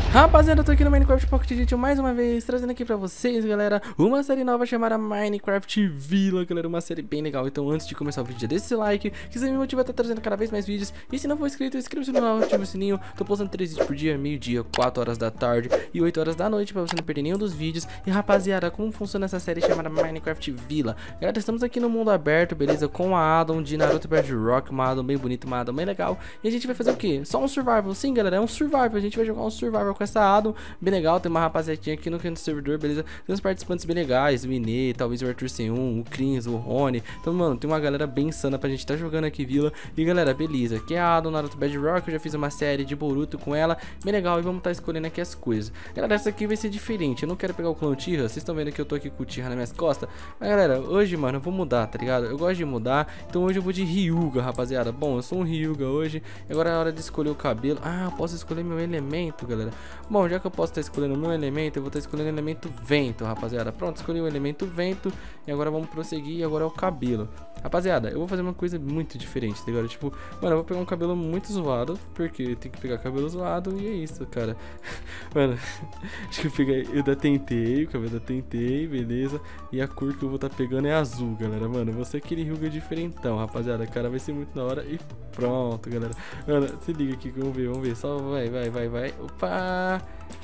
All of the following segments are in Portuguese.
Rapaziada, eu tô aqui no Minecraft Pocket Edition mais uma vez, trazendo aqui pra vocês, galera, uma série nova chamada Minecraft Villa, galera, uma série bem legal. Então antes de começar o vídeo, deixa esse like, que isso me motiva a estar trazendo cada vez mais vídeos. E se não for inscrito, inscreva-se no canal, ativa o sininho. Tô postando 3 vídeos por dia, meio-dia, 4 horas da tarde e 8 horas da noite, pra você não perder nenhum dos vídeos. E rapaziada, como funciona essa série chamada Minecraft Villa? Galera, estamos aqui no mundo aberto, beleza, com a Adam de Naruto Bedrock, uma Adam bem bonita, uma Adam bem legal. E a gente vai fazer o quê? Só um survival, sim, galera, é um survival. A gente vai jogar um survival com essa Adam, bem legal. Tem uma rapaziadinha aqui no canto do servidor, beleza? Tem uns participantes bem legais, o Minê, talvez o Arthur C1, o Crins, o Rony. Então, mano, tem uma galera bem insana pra gente tá jogando aqui Villa. E galera, beleza, aqui é a Adam Naruto Bedrock, eu já fiz uma série de Boruto com ela, bem legal. E vamos tá escolhendo aqui as coisas. Galera, essa aqui vai ser diferente, eu não quero pegar o clã Uchiha. Vocês estão vendo que eu tô aqui com o Uchiha nas minhas costas. Mas galera, hoje, mano, eu vou mudar, tá ligado? Eu gosto de mudar, então hoje eu vou de Hyuga, rapaziada. Bom, eu sou um Hyuga hoje. Agora é a hora de escolher o cabelo. Ah, eu posso escolher meu elemento, galera. Bom, já que eu posso estar escolhendo o meu elemento, eu vou estar escolhendo o elemento vento, rapaziada. Pronto, escolhi o elemento vento. E agora vamos prosseguir, e agora é o cabelo. Rapaziada, eu vou fazer uma coisa muito diferente, tá ligado? Tipo, mano, eu vou pegar um cabelo muito zoado, porque tem que pegar cabelo zoado, e é isso, cara. Mano, acho que eu peguei o da Tentei, o cabelo da Tentei, beleza. E a cor que eu vou estar pegando é azul, galera. Mano, você é aquele Hyuga diferentão, rapaziada. Cara, vai ser muito da hora. E pronto, galera. Mano, se liga aqui, vamos ver. Só vai. Opa!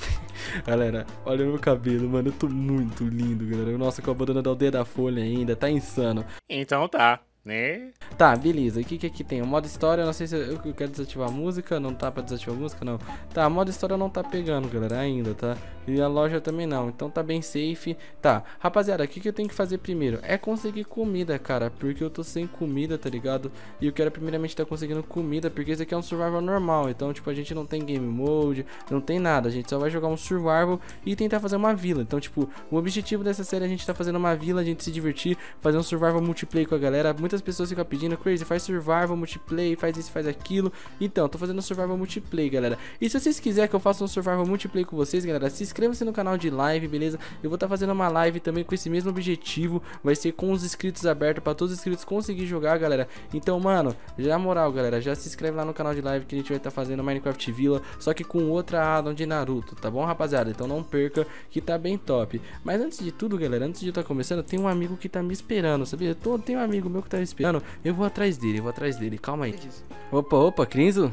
Galera, olha o meu cabelo, mano, eu tô muito lindo, galera. Nossa, com a bandana da Aldeia da Folha ainda, tá insano. Então tá, né? Tá, beleza, o que aqui tem? O modo história, eu não sei se eu quero desativar a música, não tá pra desativar a música, não. Tá, modo história não tá pegando, galera, ainda, tá? E a loja também não, então tá bem safe. Tá, rapaziada, o que eu tenho que fazer primeiro? É conseguir comida, cara, porque eu tô sem comida, tá ligado? E eu quero primeiramente tá conseguindo comida, porque esse aqui é um survival normal. Então, tipo, a gente não tem game mode, não tem nada, a gente só vai jogar um survival e tentar fazer uma vila. Então, tipo, o objetivo dessa série é a gente tá fazendo uma vila, a gente se divertir, fazer um survival multiplayer com a galera. Muitas pessoas ficam pedindo, Crazy, faz survival multiplayer, faz isso, faz aquilo. Então, tô fazendo um survival multiplayer, galera. E se vocês quiserem que eu faça um survival multiplayer com vocês, galera, se inscreva-se no canal de live, beleza? Eu vou estar fazendo uma live também com esse mesmo objetivo. Vai ser com os inscritos abertos, pra todos os inscritos conseguir jogar, galera. Então, mano, já moral, galera, já se inscreve lá no canal de live que a gente vai estar fazendo Minecraft Villa, só que com outra Adam de Naruto, tá bom, rapaziada? Então não perca, que tá bem top. Mas antes de tudo, galera, antes de eu estar começando, tem um amigo que tá me esperando, sabia? Tem um amigo meu que tá me esperando. Eu vou atrás dele, calma aí. Opa, Crinzo?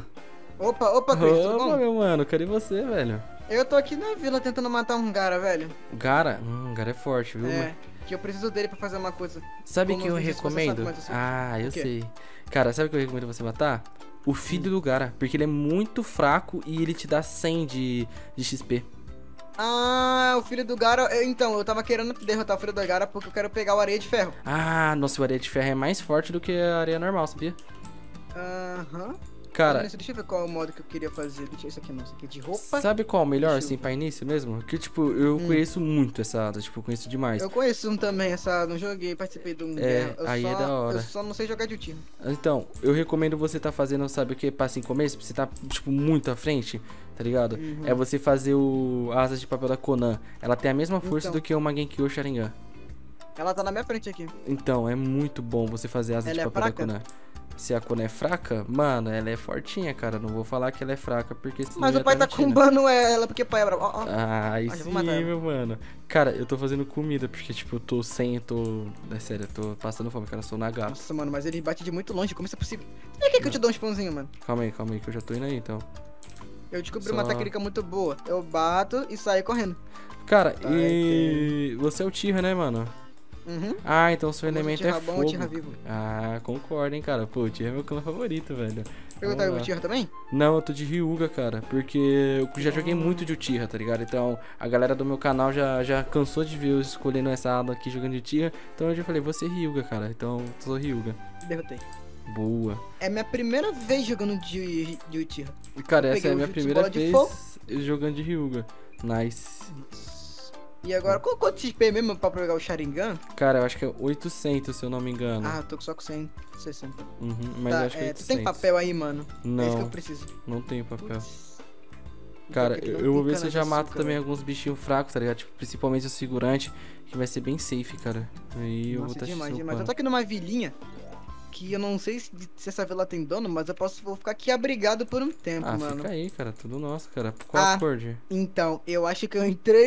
Opa, Cris, tudo bom? Meu mano, cadê você, velho? Eu tô aqui na vila tentando matar um cara, velho. O Gara? O Gara é forte, viu? É, que eu preciso dele pra fazer uma coisa. Sabe Como que eu eu disse, você recomendo? sabe, mas eu sei. Ah, eu O quê? sei. Cara, sabe o que eu recomendo você matar? O filho do Gara, porque ele é muito fraco e ele te dá 100 de XP. Ah, o filho do Gara. Então, eu tava querendo derrotar o filho do Gara porque eu quero pegar o areia de ferro. Ah, nossa, o areia de ferro é mais forte do que a areia normal, sabia? Aham. Cara, Deixa eu ver qual é o modo que eu queria fazer. Deixa isso aqui não, isso aqui é de roupa. sabe qual é o melhor, Deixa eu assim, ver. pra início mesmo? Que, tipo, eu conheço muito essa Ada, tipo, eu conheço demais. Eu conheço um também, essa. Não joguei, participei de um. Aí é da hora. Eu só não sei jogar de Uchiha. Então, eu recomendo você tá fazendo, sabe o que? Passo em começo, pra você tá, tipo, muito à frente, tá ligado? É você fazer o Asas de Papel da Conan. Ela tem a mesma força Então. do que o Mangekyou Sharingan. Ela tá na minha frente aqui. Então, é muito bom você fazer Asas Ela de é Papel fraca? da Conan. Se a Conan é fraca, mano, ela é fortinha, cara. Não vou falar que ela é fraca, porque senão Mas eu o pai ia tá tá mentindo. combando ela porque o pai é bravo. Ó, ó. Ai, Ah, já sim, vou matar ela. meu mano. Cara, eu tô fazendo comida, porque, tipo, eu tô sem, É sério, eu tô passando fome, cara, eu sou nagado. Nossa, mano, mas ele bate de muito longe, como isso é possível? Por que eu te dou uns pãozinhos, mano? Calma aí, que eu já tô indo aí, então. Eu descobri Só- uma técnica muito boa. Eu bato e saio correndo. Cara, Ai, e... você é o Tira, né, mano? Uhum. Ah, então seu Famoso elemento é Tira bom ou fogo. Tira vivo? Ah, concordo, hein, cara. Pô, o Tira é meu clã favorito, velho. Perguntar Vamos o lá. Tira também? Não, eu tô de Hyuga, cara, porque eu já joguei muito de Uchiha, tá ligado? Então, a galera do meu canal já cansou de ver eu escolhendo essa Ada aqui jogando de Uchiha. Então eu já falei, você é Hyuga, cara. Então, eu sou Hyuga. Derrotei. Boa. É minha primeira vez jogando de Uchiha. E, cara, Eu essa peguei é a o minha Jutsu primeira Bola de vez Fogo. jogando de Hyuga. Nice. E agora, quanto XP mesmo pra pegar o Sharingan? Cara, eu acho que é 800, se eu não me engano. Ah, eu tô só com 160. Uhum, mas Tá, eu acho que é 800. tu tem papel aí, mano? É isso que eu Não, preciso. não tenho papel. Putz. Cara, Porque não eu vou tem ver se eu já cana de mato açúcar, também velho. alguns bichinhos fracos, tá ligado? Tipo, principalmente o segurante, que vai ser bem safe, cara. Aí eu vou Nossa, estar demais. Eu chupando. tô aqui numa vilinha aqui, eu não sei se essa vila tem dono, mas vou ficar aqui abrigado por um tempo, Ah, mano. fica aí, cara. Tudo nosso, cara. Qual Ah, acorde? então, eu acho que eu entrei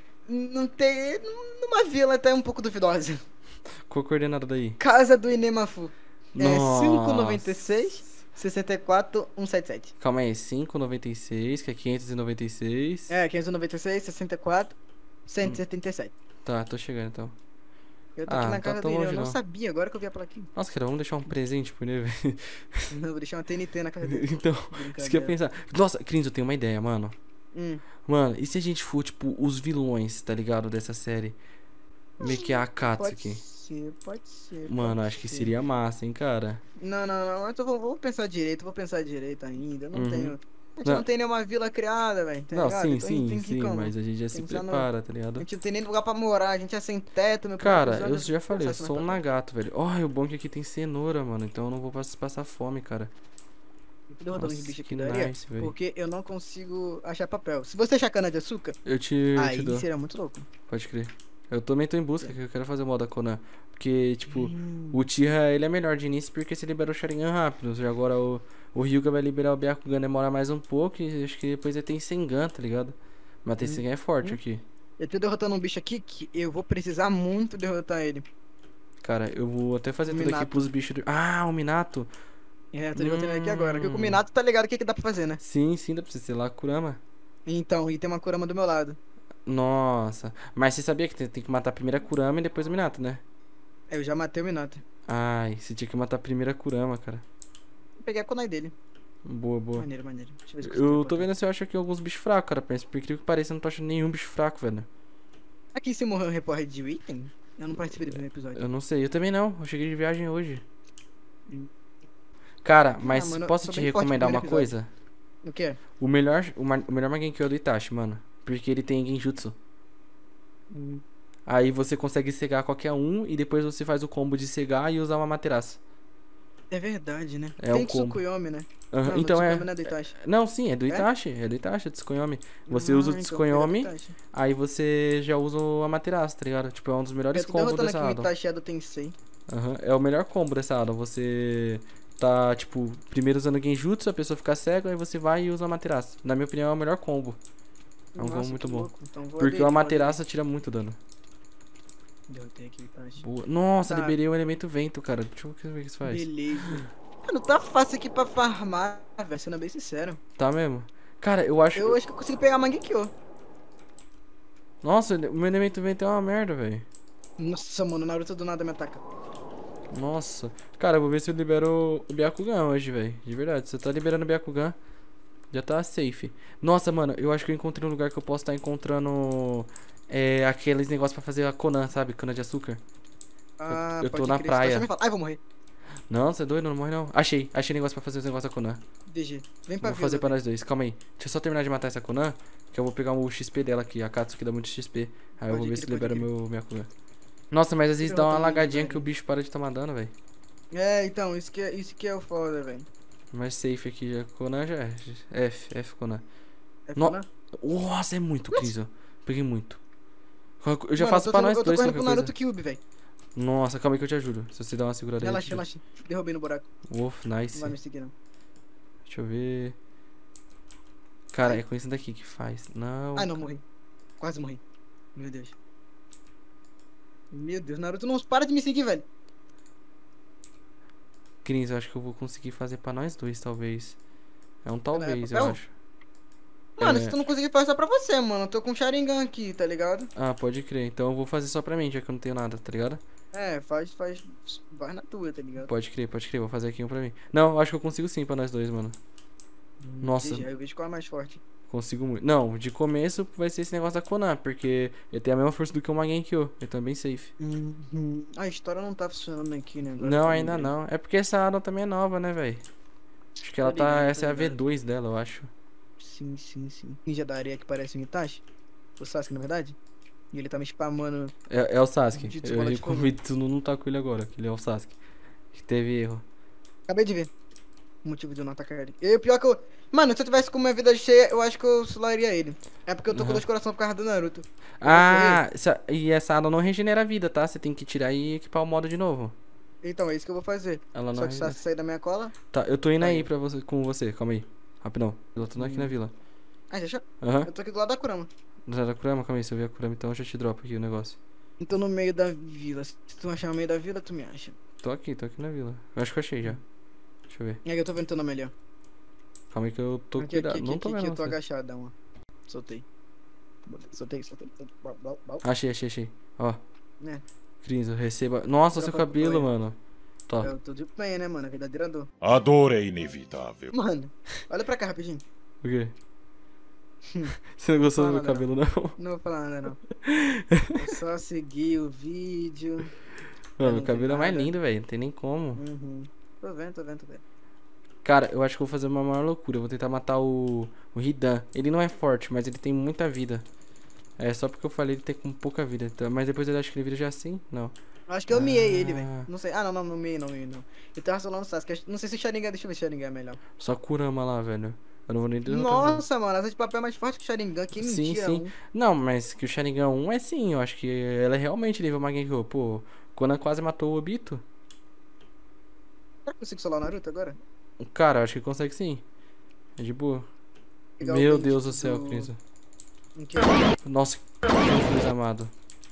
numa vila até um pouco duvidosa. Qual a coordenada daí? Casa do Inemafu. É Nossa. 596 64 177. Calma aí, 596, que é 596. É, 596 64 177. Tá, tô chegando então. Eu tô Ah, aqui não na tá casa tão dele, eu longe, não não. sabia, agora que eu vi a plaquinha. Nossa, cara, vamos deixar um presente por ele, velho. Não, vou deixar uma TNT na casa dele. Então, isso que eu ia Brincadeira. pensar. Nossa, Cris, eu tenho uma ideia, mano. Hum, Mano, e se a gente for, tipo, os vilões, tá ligado? Dessa série? Meio que a Akatsuki. pode ser. Mano, pode acho que ser. seria massa, hein, cara. Não, mas eu vou pensar direito ainda. Eu não Uhum. tenho. A gente Não. não tem nenhuma vila criada, velho. Tá Não, ligado? sim, Então a gente sim, tem que ir sim, como? mas a gente já se Pensar no- prepara, tá A ligado? gente não tem nem lugar pra morar, a gente é sem teto, meu Cara, próprio eu sonho, já falei, eu pensar sou um mais pra nagato, velho. Ó, o bom é que aqui tem cenoura, mano, então eu não vou passar fome, cara. frente. Derrotar uns Nossa, bichos que aqui da areia, nice, velho. porque eu não consigo achar papel. Se você achar cana de açúcar, Eu te aí dou, seria muito louco. pode crer. Eu também tô em busca, que eu quero fazer o modo da Conan. Porque, tipo, Hum. o Tira, ele é melhor de início porque você libera o Sharingan rápido. E agora o Ryuga vai liberar o Byakugan, demora mais um pouco e acho que depois ele tem Sengan, tá ligado? Mas tem Sengan é forte aqui. Eu tô derrotando um bicho aqui que eu vou precisar muito derrotar ele. Cara, eu vou até fazer O tudo aqui Minato. pros bichos do... Ah, o Minato. É, eu tô derrotando ele aqui agora. Porque com o Minato tá ligado o que que dá pra fazer, né? Sim, sim, dá pra você ser lá Kurama. Então, e tem uma Kurama do meu lado. Nossa. Mas você sabia que tem que matar primeiro a Kurama e depois o Minato, né? Eu já matei o Minato. Ai, você tinha que matar primeiro a Kurama, cara. Peguei a kunai dele. Boa, boa. Maneiro. Deixa eu ver se Eu tô consigo vendo se eu acho aqui alguns bichos fracos, cara. Pensa, por incrível que pareça, eu não tô achando nenhum bicho fraco, velho. Aqui se morreu um repórter de item, eu não participei do primeiro episódio. Eu não sei, eu também não. Eu cheguei de viagem hoje. Cara, mas mano, eu posso sou te bem forte no recomendar uma primeiro coisa? O quê? O melhor Mangekyou é do Itachi, mano. Porque ele tem Genjutsu. Aí você consegue cegar qualquer um e depois você faz o combo de cegar e usar uma Materaço. É verdade, né? É tem o combo. Tsukuyomi, né? Aham, Não, então Tsukuyomi não é do Itachi. Não, sim, é do É? Itachi. É do Itachi, é do Tsukuyomi. Você usa o então Tsukuyomi, pega do Itachi. aí você já usa o Amaterasu, tá ligado? Tipo, é um dos melhores Eu tô combos derrotando dessa aqui o Adam. Itachi é do Tensei. Aham, é o melhor combo dessa Adam. Você tá, tipo, primeiro usando Genjutsu, a pessoa fica cega, aí você vai e usa o Amaterasu. Na minha opinião, é o melhor combo. É um combo Nossa, muito que bom. louco. Então vou Porque aderir, o vou Amaterasu tira muito dano. aderir. Derrotei aqui o Itachi. Boa. Nossa, Tá. liberei o elemento vento, cara. Deixa eu ver o que isso faz. Beleza. Mano, tá fácil aqui pra farmar, velho, sendo bem sincero. Tá mesmo? Cara, eu acho. Eu acho que eu consigo pegar Mangekyo. Nossa, o meu elemento vento é uma merda, velho. Nossa, mano, o Naruto do nada me ataca. Nossa. Cara, eu vou ver se eu libero o Byakugan hoje, velho. De verdade. Se você tá liberando o Byakugan, já tá safe. Nossa, mano, eu acho que eu encontrei um lugar que eu posso estar encontrando aqueles negócios pra fazer a Conan, sabe? Cana de açúcar. Ah, eu tô pode na crer, praia. você me fala. Ai, vou morrer. Não, você é doido? Não morre não. Achei negócio pra fazer os negócios da Conan. DG, vem pra Vou fazer vila, pra velho. nós dois. Calma aí. Deixa eu só terminar de matar essa Conan, que eu vou pegar o XP dela aqui. A Katsuki dá muito XP. Aí eu Pode vou ver crer, se pode libera crer. meu Byakugan. Nossa, mas às vezes dá uma derrotando ele, lagadinha velho. que o bicho para de tomar dano, velho. É, então, isso que é o foda, velho. Mais safe aqui. A Conan já é. F Conan. É No- foda? Nossa, é muito, Cris, ó. Peguei muito. Eu já Mano, faço pra nós eu tô dois correndo qualquer pro coisa. Naruto Cube, velho. Nossa, calma aí que eu te ajudo. Se você dar uma segurada aí. eu te Relaxa. Derrubei no buraco. ajudo. Wolf, nice. Não vai me seguir, não. Deixa eu ver. Cara, é com isso daqui que faz. Não. Ai, não, morri. Quase morri. Meu Deus. Meu Deus, Naruto não para de me seguir, velho. Cris, eu acho que eu vou conseguir fazer pra nós dois, talvez. É um talvez, eu papel? acho. Mano, É. se tu não conseguir fazer só pra você, mano. Eu tô com Sharingan aqui, tá ligado? Ah, pode crer. Então eu vou fazer só pra mim, já que eu não tenho nada, tá ligado? É, vai na tua, tá ligado? Pode crer. Vou fazer aqui um pra mim. Não, eu acho que eu consigo sim pra nós dois, mano. Nossa, Deixa, eu vejo qual é mais forte. consigo muito. Não, de começo vai ser esse negócio da Conan, porque ele tem a mesma força do que o Mangekyou. Ele também safe. A história não tá funcionando aqui, né? Agora que Não, eu ainda lembrei. não. É porque essa Adam também é nova, né, velho? Acho que ela Tô ligado, essa é a tô ligado. V2 dela, eu acho. Sim. Ninja da areia que parece um Itachi. O Sasuke, na verdade. E ele tá me spamando. É o Sasuke. Jutsu Eu bola de recomendo tu não tá com ele agora, que ele é o Sasuke. Que teve erro. Acabei de ver. O motivo de eu não atacar ele. E o pior que eu. Mano, se eu tivesse com uma vida cheia, eu acho que eu sularia ele. É porque eu tô com Aham. 2 corações por causa do Naruto. Ah, e essa Adam não regenera a vida, tá? Você tem que tirar e equipar o modo de novo. Então, é isso que eu vou fazer. Ela Só não que se sair da minha cola... Tá, eu tô indo Tá aí aí. pra você, com você, calma aí. Rapidão. Eu tô aqui na vila. Ah, já achou? Aham. Eu tô aqui do lado da Kurama. Já da Kurama? Calma aí, se eu ver a Kurama, então eu já te dropo aqui o negócio. Eu tô no meio da vila. Se tu achar no meio da vila, tu me acha. Tô aqui na vila. Eu acho que eu achei já. Deixa eu ver. E aí, eu tô vendo teu nome ali, ó. Calma aí que eu tô Aqui, cuidado. aqui, Não tô aqui, vendo eu tô você. agachadão, ó. Soltei. Soltei. Achei. Ó. É. Cris, receba. Nossa, seu Dropa cabelo, pro mano. Tá. Eu tô de bem, né, mano? Verdadeira dor. A dor é inevitável. Mano, olha pra cá rapidinho. O quê? Você não gostou do meu Fala, cabelo, não? Não vou falar nada, não. Eu só segui o vídeo. Mano, não meu cabelo tem é mais nada. lindo, velho. Não tem nem como. Uhum. Tô vendo. Cara, eu acho que eu vou fazer uma maior loucura. Eu vou tentar matar o Hidan. Ele não é forte, mas ele tem muita vida. É só porque eu falei ele tem com pouca vida. Então, mas depois ele acha que ele vira já assim? Não. Eu acho que eu miei ele, Ah. velho. Não sei. Ah, não miei, não. Eu tava solando o Sasuke. Não sei se o Sharingan. Deixa eu ver se o Sharingan é melhor. Só Kurama lá, velho. Eu não vou nem derrotar. Nossa, mano. Essa de papel é mais forte que o Sharingan. Que Sim, mentira. sim. Não, mas que o Sharingan 1 é sim. Eu acho que ela é realmente nível Mangekyou. Pô, Conan quase matou o Obito. Será que eu consigo solar o Naruto agora? Cara, eu acho que consegue sim. É de boa. Pegar o Meu dente Deus do céu, do- Cris. Em que Nossa, que Jesus amado.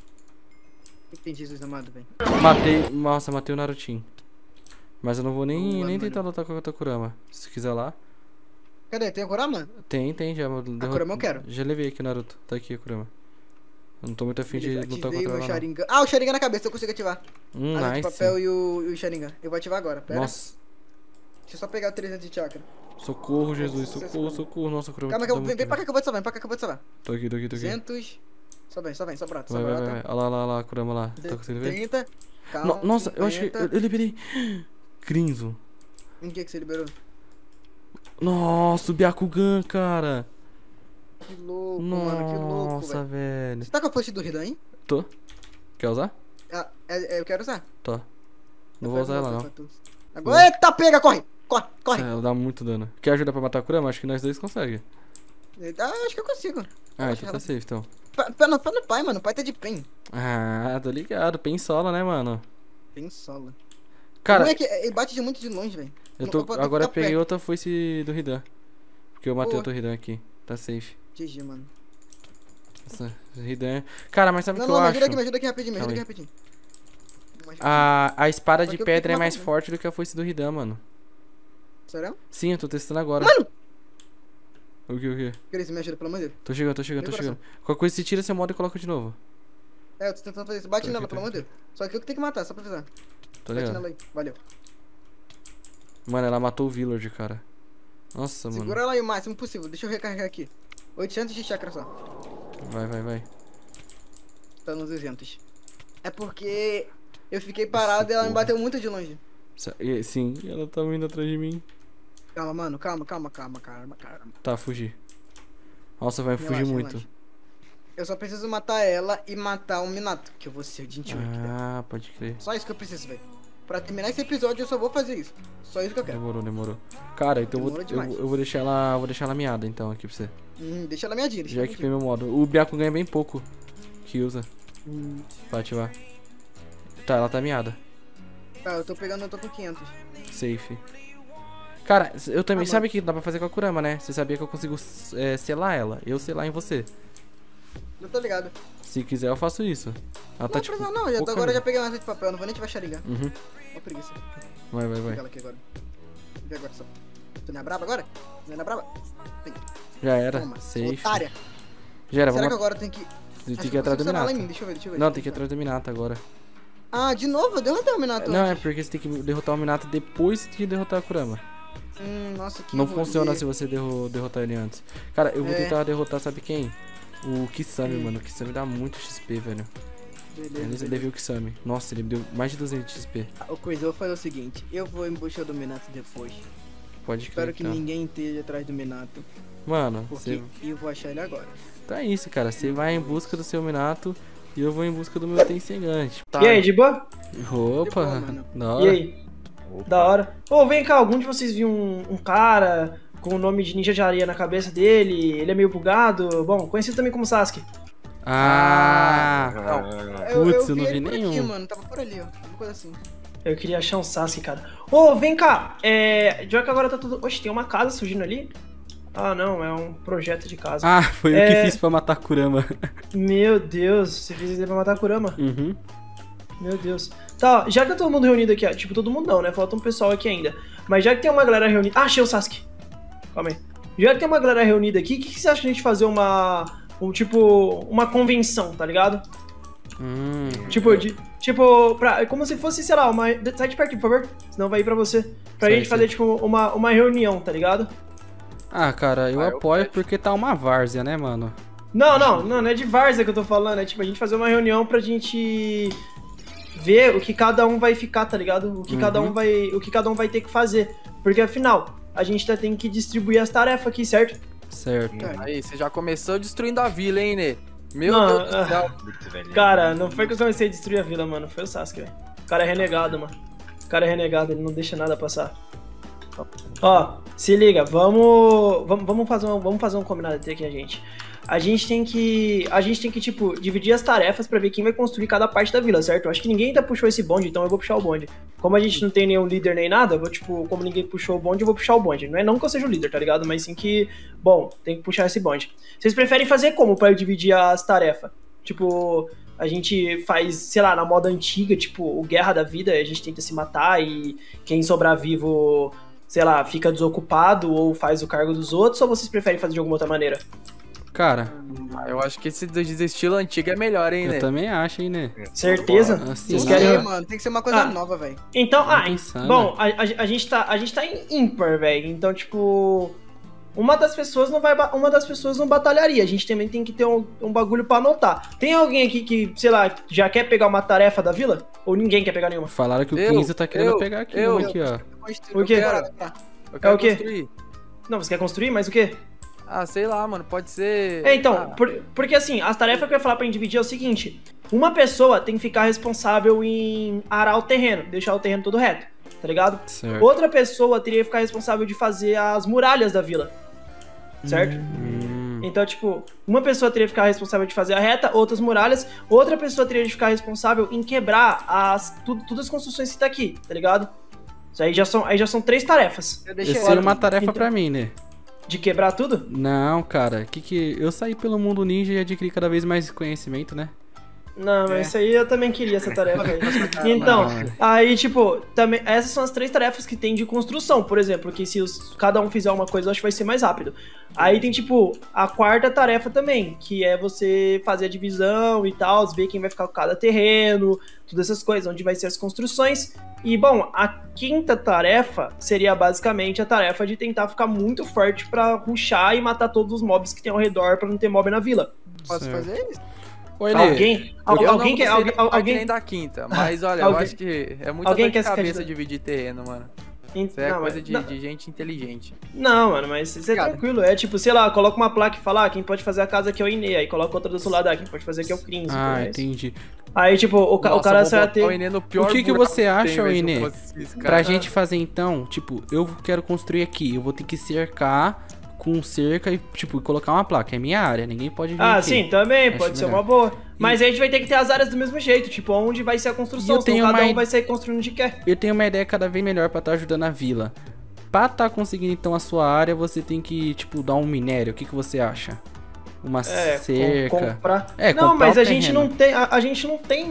que tem Jesus amado, velho? Matei. Nossa, matei o Narutinho. Mas eu não vou nem Boa, tentar mano. lutar com a Kurama. Se quiser lá. Cadê? Tem a Kurama? Tem, já. Kurama eu quero. Já levei aqui o Naruto. Tá aqui a Kurama. Eu não tô muito afim de Beleza, lutar ativei contra o meu ela. Não. Sharingan. Ah, o Sharingan na cabeça, eu consigo ativar. A de Nice. papel e o Sharingan. Eu vou ativar agora, pera. Nossa. Deixa eu só pegar o 300 de chakra. Socorro, Jesus. Socorro. Nossa, a Kurama Calma tá que muito vem pra cá bem. que eu vou te salvar, Tô aqui. 200. Só vem, só brota, Vai. Olha lá, a Kurama lá. Tá conseguindo ver? 30. Calma. Nossa, eu acho que 50. eu liberei. Crinzo. Em que você liberou? Nossa, o Byakugan, cara. Que louco, mano, que louco, Nossa, velho. velho. Você tá com a flecha do Hidan, hein? Tô. Quer usar? Ah, eu quero usar. Tô. Não vou usar ela, não. Agora, eita, pega, corre! Corre! Ela dá muito dano. Quer ajuda pra matar a Kurama? Acho que nós dois conseguem. Ah, acho que eu consigo. Ah, Acho então ela- tá safe, então. Pé no pai, mano. O pai tá de pen. Ah, tô ligado. Pensola, né, mano? Pen solo. Cara, Como é que ele bate de muito de longe, velho? eu Não, tô. eu vou ter que Agora eu ficar peguei perto. outra foice do Hidan. Porque eu matei Boa. outro Hidan aqui. Tá safe. GG, mano. Nossa, Hidan. Cara, mas sabe o Não, que não, eu me acho? ajuda aqui rapidinho, me ajuda Calma aqui rapidinho. A espada Só de que eu tenho pedra que é mais matar forte do que a foice do Hidan, mano. Sério? Sim, eu tô testando agora. Mano! O que? Cris, me ajuda, pelo amor de Deus. Tô chegando. coração. Qualquer coisa você tira seu modo e coloca de novo. É, eu tô tentando fazer isso. Bate Tô nela, aqui, pelo amor de Deus. Só que eu que tenho que matar, só pra avisar. Tá Bate ligado? nela aí. Valeu. Mano, ela matou o Village, cara. Nossa, mano. Segura ela aí o máximo possível. Deixa eu recarregar aqui. 800 de chakra só. Vai. Tá nos 200. É porque eu fiquei parado e ela me porra. bateu muito de longe. Sim, ela tá vindo atrás de mim. Calma, mano. Calma. Tá, fugi. Nossa, vai fugir Relaxa, muito. relaxa. Eu só preciso matar ela e matar o Minato, que eu vou ser de 28, velho. Ah, pode crer. Só isso que eu preciso, velho. Pra terminar esse episódio eu só vou fazer isso. Só isso que eu quero. Demorou. Cara, então Demorou demais. eu vou deixar ela miada então aqui pra você. Deixa ela miadinha, deixa Já ela equipei meu modo. O Byakugan ganha bem pouco que usa miadinha. pra ativar. Tá, ela tá miada. Tá, eu tô com 500. Safe. Cara, eu também. Ah, Sabe o que dá pra fazer com a Kurama, né? Você sabia que eu consigo selar ela? Eu selar em você. Eu tô ligado. Se quiser, eu faço isso. Ela tá Não, tipo. precisa não, agora pouca já peguei uma de papel, não vou nem te Sharingan. Uhum. Ó, preguiça. Vai. Vou pegar ela aqui agora. Vou ver agora só. Tu não é braba agora? Não é braba? Vem. Já era. Toma, Safe. otária. Já era, Será que vamos. agora tem que... Tem Acho que que ir eu atrás do consigo solar ela em Minato. mim, deixa eu ver. Não, tem que ir atrás do Minato agora. Ah, de novo? Eu derrotei o Minato Não, é antes. porque você tem que derrotar o Minato depois de derrotar a Kurama. Nossa, que Não rolê. funciona se você derrotar ele antes. Cara, eu vou É. tentar derrotar, sabe quem? O Kisame, mano. O Kisame dá muito XP, velho. Beleza. Ele viu o Kisame. Nossa, ele me deu mais de 200 de XP. O coisa, eu vou fazer o seguinte. Eu vou em busca do Minato depois. Pode Espero crer, que então. ninguém esteja atrás do Minato. Mano, Porque você... eu vou achar ele agora. Tá isso, cara. Você vai em busca do seu Minato e eu vou em busca do meu Tensengante. Tá. E aí, de boa? Opa, De boa, mano. da E hora. aí? Da hora. Ô, vem cá, algum de vocês viu um cara com o nome de Ninja de Areia na cabeça dele? Ele é meio bugado. Bom, conhecido também como Sasuke. Ah, Eu Putz, eu vi não ele vi por aqui, nenhum. mano. Tava por ali, ó. Uma coisa assim. Eu queria achar um Sasuke, cara. Ô, vem cá. Já que agora tá tudo... Oxe, tem uma casa surgindo ali? Ah, não, é um projeto de casa. Ah, foi eu que fiz pra matar Kurama. Meu Deus, você fez isso pra matar Kurama? Uhum. Meu Deus. Tá, já que tá todo mundo reunido aqui, ó, tipo, todo mundo não, né? Falta um pessoal aqui ainda. Mas já que tem uma galera reunida... Ah, achei o Sasuke. Calma aí. Já que tem uma galera reunida aqui, o que você acha de a gente fazer uma convenção, tá ligado? Como se fosse, sei lá, sai de perto, por favor. Senão vai ir pra você. Pra gente fazer, tipo, uma reunião, tá ligado? Ah, cara, eu apoio porque tá uma várzea, né, mano? Não é de várzea que eu tô falando. É tipo, a gente fazer uma reunião pra gente ver o que cada um vai ficar, tá ligado? O que cada um vai ter que fazer. Porque afinal, a gente tem que distribuir as tarefas aqui, certo? Certo. Aí, você já começou destruindo a vila, hein, Nê? Meu Não, Deus do céu. Cara, não foi que eu comecei a destruir a vila, mano. Foi o Sasuke, velho. O cara é renegado, mano. O cara é renegado, ele não deixa nada passar. Ó, se liga, vamos fazer um combinado aqui, gente. A gente tem que, tipo, dividir as tarefas pra ver quem vai construir cada parte da vila, certo? Eu acho que ninguém ainda puxou esse bonde, então eu vou puxar o bonde. Como a gente não tem nenhum líder nem nada, eu vou, tipo, como ninguém puxou o bonde, eu vou puxar o bonde. Não que eu seja o líder, tá ligado? Mas sim que, bom, tem que puxar esse bonde. Vocês preferem fazer como pra eu dividir as tarefas? Tipo, a gente faz, sei lá, na moda antiga, tipo, o Guerra da Vida, a gente tenta se matar e quem sobrar vivo, sei lá, fica desocupado ou faz o cargo dos outros, ou vocês preferem fazer de alguma outra maneira? Cara, Eu acho que esse do estilo antigo é melhor, hein, né? eu também acho, hein, né? Certeza? Assim, Vocês Sim, querem... mano, tem que ser uma coisa nova, velho. Então, pensando. bom, a gente tá em ímpar, velho. Então, tipo, uma das pessoas não batalharia. A gente também tem que ter um bagulho pra anotar. Tem alguém aqui que, sei lá, já quer pegar uma tarefa da vila? Ou ninguém quer pegar nenhuma? Falaram que o 15 tá querendo pegar aqui, uma aqui, ó. O quê? Eu quero o quê? construir. Não, você quer construir? Mas o quê? Ah, sei lá, mano, pode ser... Então, porque assim, as tarefas que eu ia falar pra gente dividir é o seguinte. Uma pessoa tem que ficar responsável em arar o terreno, deixar o terreno todo reto, tá ligado? Certo. Outra pessoa teria que ficar responsável de fazer as muralhas da vila, certo? Então, tipo, uma pessoa teria que ficar responsável de fazer a reta, outras muralhas, outra pessoa teria que ficar responsável em quebrar todas as construções que tá aqui, tá ligado? Isso aí já são 3 tarefas. Essa é uma tarefa pra mim, né? De quebrar tudo? Não, cara, eu saí pelo mundo ninja e adquiri cada vez mais conhecimento, né? Não, mas isso aí eu também queria essa tarefa aí. Então, aí, tipo, também, essas são as 3 tarefas que tem de construção, por exemplo, que se cada um fizer uma coisa, eu acho que vai ser mais rápido. Aí tem, tipo, a 4ª tarefa também, que é você fazer a divisão e tal, ver quem vai ficar com cada terreno, todas essas coisas, onde vai ser as construções. E, bom, a 5ª tarefa seria basicamente a tarefa de tentar ficar muito forte pra rushar e matar todos os mobs que tem ao redor pra não ter mob na vila. Posso fazer isso? Oi, Alguém quer... nem da 5ª, mas olha, eu acho que é muita Alguém dor de quer se cabeça candidatar? dividir terreno, mano. Isso é coisa de gente inteligente. Não, mano, mas isso é tranquilo. É tipo, sei lá, coloca uma placa e fala, quem pode fazer a casa aqui é o Inê. Aí coloca outra do seu lado, quem pode fazer aqui é o Crinz. Ah, entendi. Aí, tipo, o cara vai ter... O que você acha, Inê? Pra gente fazer então, tipo, eu quero construir aqui, eu vou ter que cercar com cerca e, tipo, colocar uma placa. É minha área, ninguém pode vir aqui. Sim, também, Acho pode ser melhor. uma boa. Mas aí a gente vai ter que ter as áreas do mesmo jeito, tipo, onde vai ser a construção, senão cada um vai sair construindo onde quer. Eu tenho uma ideia cada vez melhor pra estar ajudando a vila. Pra estar conseguindo então a sua área, você tem que, tipo, dar um minério. O que você acha? Uma cerca. Comprar. Comprar mas o a gente terreno. não tem. A gente não tem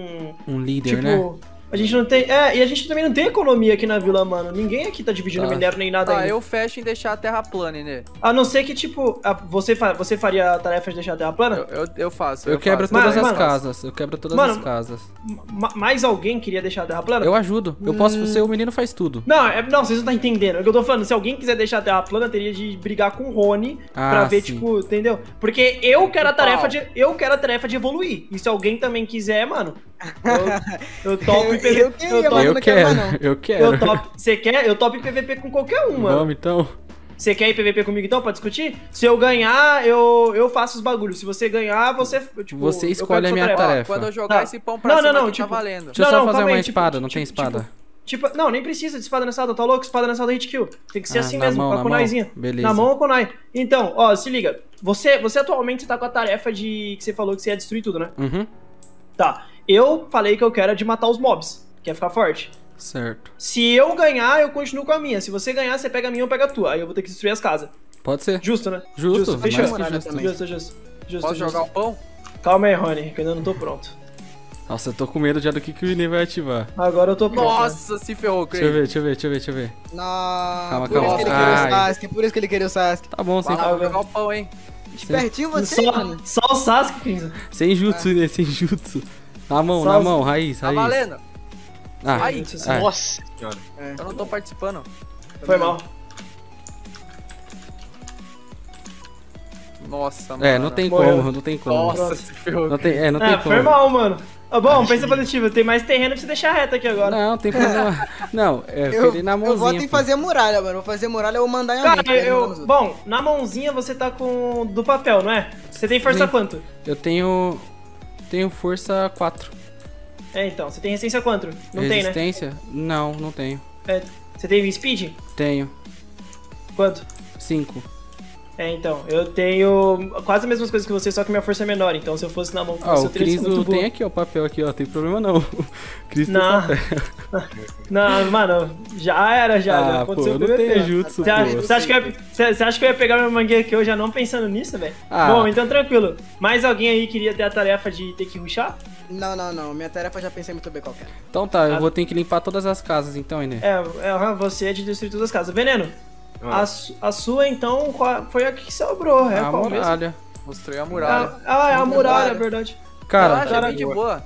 Um líder, tipo, né? a gente não tem. E a gente também não tem economia aqui na vila, mano. Ninguém aqui tá dividindo minério nem nada ainda. Eu fecho em deixar a terra plana, né? A não ser que, tipo, você faria a tarefa de deixar a terra plana? Eu faço. Eu quebro faço. todas as Mano, casas. Eu quebro todas mano, as casas. Mais alguém queria deixar a terra plana? Eu ajudo. Eu posso ser o menino faz tudo. Não, não, vocês não estão entendendo. É o que eu tô falando. Se alguém quiser deixar a terra plana, teria de brigar com o Rony pra ver, sim. tipo, entendeu? Porque eu quero a tarefa de evoluir. E se alguém também quiser, mano, eu topo Eu quero. Você quer? Eu topo em PVP com qualquer um, mano. Vamos então. Você quer ir PVP comigo então, pra discutir? Se eu ganhar, eu faço os bagulhos. Se você ganhar, você, tipo... Você escolhe a minha tarefa. Quando eu jogar esse pão pra cima aqui, tipo, tá valendo. Deixa eu só fazer calma uma aí, espada, não tem espada. Tipo, não, nem precisa de espada nessa, tá louco? Espada nessa hit kill. Tem que ser assim na mesmo, mão, com a na kunaizinha. mão. Beleza. Na mão ou kunai. Então, ó, se liga. Você atualmente tá com a tarefa de... que você falou que você ia destruir tudo, né? Uhum. Tá. Eu falei que eu quero de matar os mobs. Quer ficar forte. Certo. Se eu ganhar, eu continuo com a minha. Se você ganhar, você pega a minha ou pega a tua. Aí eu vou ter que destruir as casas. Pode ser. Justo, né? Justo, mais Fechou. que justo. Também. Justo. Posso jogar um pão? Calma aí, Rony, que eu ainda não tô pronto. Nossa, eu tô com medo já do que o Inê vai ativar. Agora eu tô pronto. Nossa, se ferrou, Crazy. Deixa eu ver. Não, por Calma. isso que ele queria o Sasuke, por isso que ele queria o Sasuke. Tá bom, sem, Vai lá, vou jogar um pão, hein? Espertinho você, mano. Só o Sasuke, Kinza. sem jutsu, Inê, sem jutsu. Na Só mão, raiz. Tá valendo. Ah, Ai, Nossa senhora. eu não tô participando. Foi mal. Nossa, mano. é, não tem Morreu. como, não tem como. Nossa, se ferrou. Não tem, não tem como. Foi mal, mano. Ah, bom, pensa positivo. Tem mais terreno pra você deixar reto aqui agora. Não, tem problema. Não, Eu na mãozinha. voto em pô. fazer a muralha, mano. Vou fazer a muralha, eu vou mandar em Cara, alguém. que vai mandar nos outros. Bom, na mãozinha você tá com do papel, não é? Você tem força Sim. quanto? Eu tenho força 4. É, então. Você tem resistência quanto? Não tem, né? Resistência? Não, não tenho. É, você tem speed? Tenho. Quanto? 5. É, então. Eu tenho quase as mesmas coisas que você, só que minha força é menor. Então, se eu fosse na mão com Ó, você, o eu teria sido Cris muito tem boa. aqui, ó, o papel aqui, ó. Tem problema não. O Cris tem Não. papel. Não, mano. Já era, já Ah, pô, aconteceu eu o não primeiro tenho tempo. jutsu, Você pô. acha, você acha que eu ia pegar meu mangueira aqui hoje já não pensando nisso, velho? Ah. Bom, então tranquilo. Mais alguém aí queria ter a tarefa de ter que rushar? Não. Minha tarefa eu já pensei muito bem qual que é. Então tá, eu vou ter que limpar todas as casas então, Inê. Você é de destruir todas as casas. Veneno, Ah. a sua então foi a que sobrou, é a qual mesmo? muralha. Mostrei a muralha. É a muralha, Muralha. é verdade. Cara, Relaxa, é bem de boa.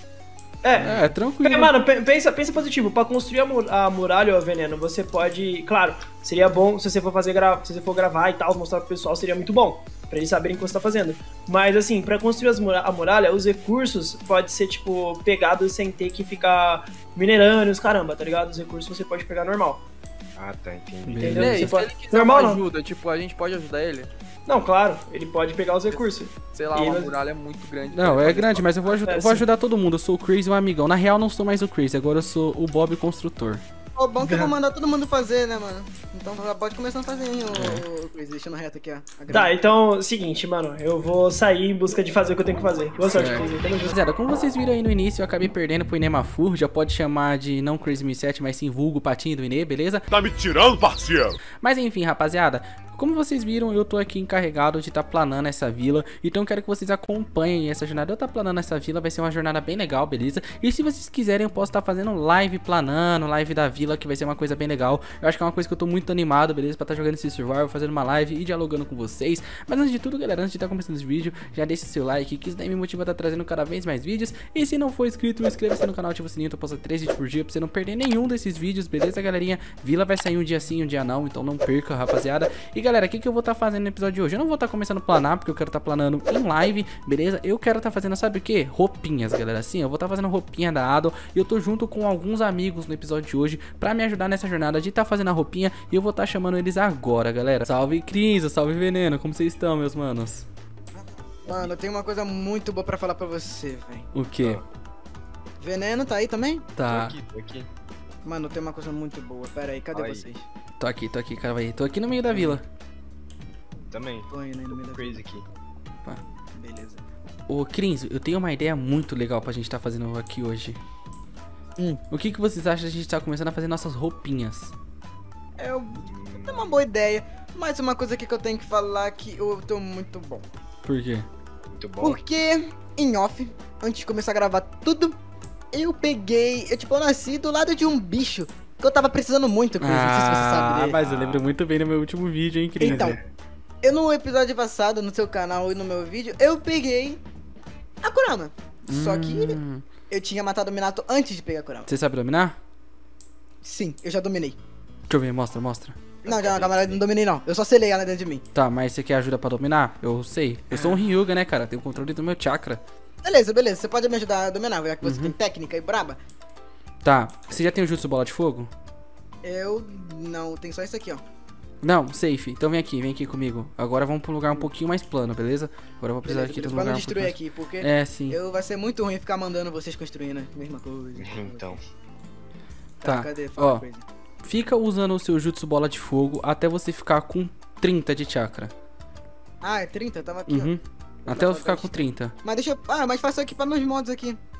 É, tranquilo. mano, pensa positivo. Pra construir a muralha, ó, Veneno, você pode... Claro, seria bom se você for se você for gravar e tal, mostrar pro pessoal, seria muito bom. Pra eles saberem o que você tá fazendo. Mas, assim, pra construir a muralha, os recursos pode ser, tipo, pegados sem ter que ficar minerando os caramba, tá ligado? Os recursos você pode pegar normal. Ah, tá, entendi. Entendeu? E aí, Você se pode- ele quiser Normal, uma não. ajuda, tipo, a gente pode ajudar ele? Não, claro, ele pode pegar os recursos. Sei lá, E uma nós- muralha é muito grande. Não, pra é fazer grande, só. mas eu vou ajudar, É, eu vou sim. ajudar todo mundo. Eu sou o Crazy, um amigão. Na real, não sou mais o Crazy, agora eu sou o Bob Construtor. Ó, bom que eu vou mandar todo mundo fazer, né, mano? Então já pode começar a fazer, hein, o Chris, deixando reto aqui, ó. a grama. Tá, então, seguinte, mano, eu vou sair em busca de fazer o que eu tenho que fazer. Boa sorte, Certo. Cris. Tamo junto. Rapaziada, como vocês viram aí no início, eu acabei perdendo pro Inemafur. Já pode chamar de não Crazy 1007, mas sim vulgo patinho do Ine, beleza? Tá me tirando, parceiro? Mas enfim, rapaziada, como vocês viram, eu tô aqui encarregado de estar planando essa vila. Então eu quero que vocês acompanhem essa jornada. Eu tá planando essa vila, vai ser uma jornada bem legal, beleza? E se vocês quiserem, eu posso estar fazendo live planando, live da vila, que vai ser uma coisa bem legal. Eu acho que é uma coisa que eu tô muito animado, beleza? Pra estar jogando esse Survival, fazendo uma live e dialogando com vocês. Mas antes de tudo, galera, antes de estar começando esse vídeo, já deixa o seu like, que isso daí me motiva a estar trazendo cada vez mais vídeos. E se não for inscrito, inscreva-se no canal, ativa o sininho, eu posto 3 vídeos por dia pra você não perder nenhum desses vídeos, beleza, galerinha? Vila vai sair um dia sim, um dia não, então não perca, rapaziada. E galera, o que eu vou estar fazendo no episódio de hoje? Eu não vou estar começando a planar, porque eu quero estar planando em live, beleza? Eu quero estar fazendo, sabe o que? Roupinhas, galera. Sim, eu vou estar fazendo roupinha da Adol. E eu tô junto com alguns amigos no episódio de hoje pra me ajudar nessa jornada de estar fazendo a roupinha. E eu vou estar chamando eles agora, galera. Salve Cris, salve Veneno, como vocês estão, meus manos? Mano, eu tenho uma coisa muito boa pra falar pra você, velho. O que? Veneno tá aí também? Tá, Tô aqui. Mano, eu tenho uma coisa muito boa. Pera aí, cadê Aí. vocês? tô aqui, cara, aí. Tô aqui no meio da vila. Também. Tô indo aí no meio da Crazy aqui. Beleza. Ô, Cris, eu tenho uma ideia muito legal pra gente estar fazendo aqui hoje. O que vocês acham de a gente estar começando a fazer nossas roupinhas? É uma boa ideia. Mas uma coisa aqui que eu tenho que falar que eu tô muito bom. Por quê? Muito bom. Porque, em off, antes de começar a gravar tudo, eu nasci do lado de um bicho que eu tava precisando muito, Chris. Não sei se você sabe dele. Mas eu lembro muito bem no meu último vídeo, hein, Cris? Então, eu no episódio passado, no seu canal e no meu vídeo, eu peguei a Kurama. Só que eu tinha matado o Minato antes de pegar a Kurama. Você sabe dominar? Sim, eu já dominei. Deixa eu ver, mostra. Não, já não dominei não. Eu só selei ela dentro de mim. Tá, mas você quer ajuda pra dominar? Eu sei. Eu sou um Ryuga, né, cara? Tenho o controle do meu chakra. Beleza. Você pode me ajudar a dominar, já que você tem técnica e braba. Tá, você já tem o Jutsu Bola de Fogo? Eu não, tem só isso aqui, ó. Não, safe. Então vem aqui comigo. Agora vamos pra um lugar um pouquinho mais plano, beleza? Agora eu vou precisar aqui de um Pra lugar não um pouquinho destruir mais... aqui, porque É, sim. vai ser muito ruim ficar mandando vocês construindo a mesma coisa. Então. Tá, Cadê? Fala ó. coisa. Fica usando o seu Jutsu Bola de Fogo até você ficar com 30 de chakra. Ah, é 30? Tava aqui, Uhum. ó. Até eu ficar com 30. Mas deixa eu... mas faça aqui para meus mods aqui.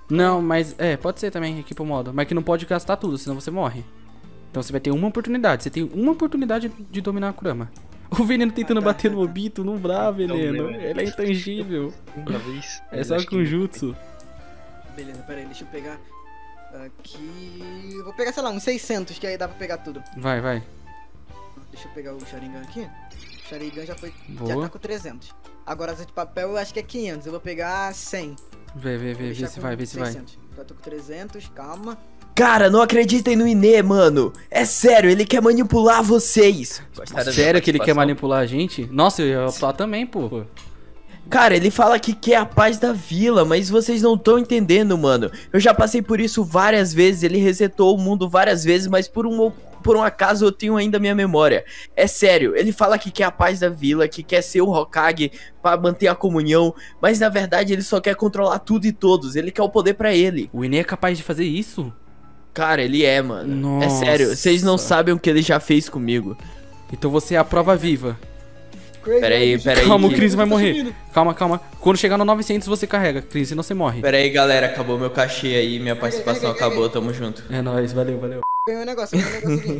Não, mas pode ser também, equipa o modo. Mas que não pode gastar tudo, senão você morre. Então você vai ter uma oportunidade. Você tem uma oportunidade de dominar a Kurama. O Veneno tentando bater no Obito, não dá, Veneno. Ele é intangível. Uma vez. É só com jutsu. Beleza, pera aí, deixa eu pegar aqui... Eu vou pegar, sei lá, uns 600, que aí dá pra pegar tudo. Vai, vai. Deixa eu pegar o Sharingan aqui. O Sharingan já Boa. tá com 300. Agora asa de papel eu acho que é 500, eu vou pegar 100. Vê se vai, vê se vai. Já tô com 300, calma. Cara, não acreditem no Inê, mano. É sério, ele quer manipular vocês. Sério que ele quer manipular a gente? Nossa, eu ia optar também, pô. Cara, ele fala que quer a paz da vila, mas vocês não estão entendendo, mano. Eu já passei por isso várias vezes, ele resetou o mundo várias vezes, mas por um acaso eu tenho ainda minha memória. É sério, ele fala que quer a paz da vila, que quer ser o Hokage pra manter a comunhão, mas na verdade ele só quer controlar tudo e todos, ele quer o poder pra ele. O Inê é capaz de fazer isso? Cara, ele é, mano. Nossa. É sério, vocês não sabem o que ele já fez comigo. Então você é a prova viva. Peraí. Calma, o Cris vai morrer. Calma. Quando chegar no 900 você carrega, Cris, senão você morre. Peraí, galera, acabou meu cachê aí, minha participação acabou, tamo junto. É nóis, valeu. Ganhei um negócio aqui.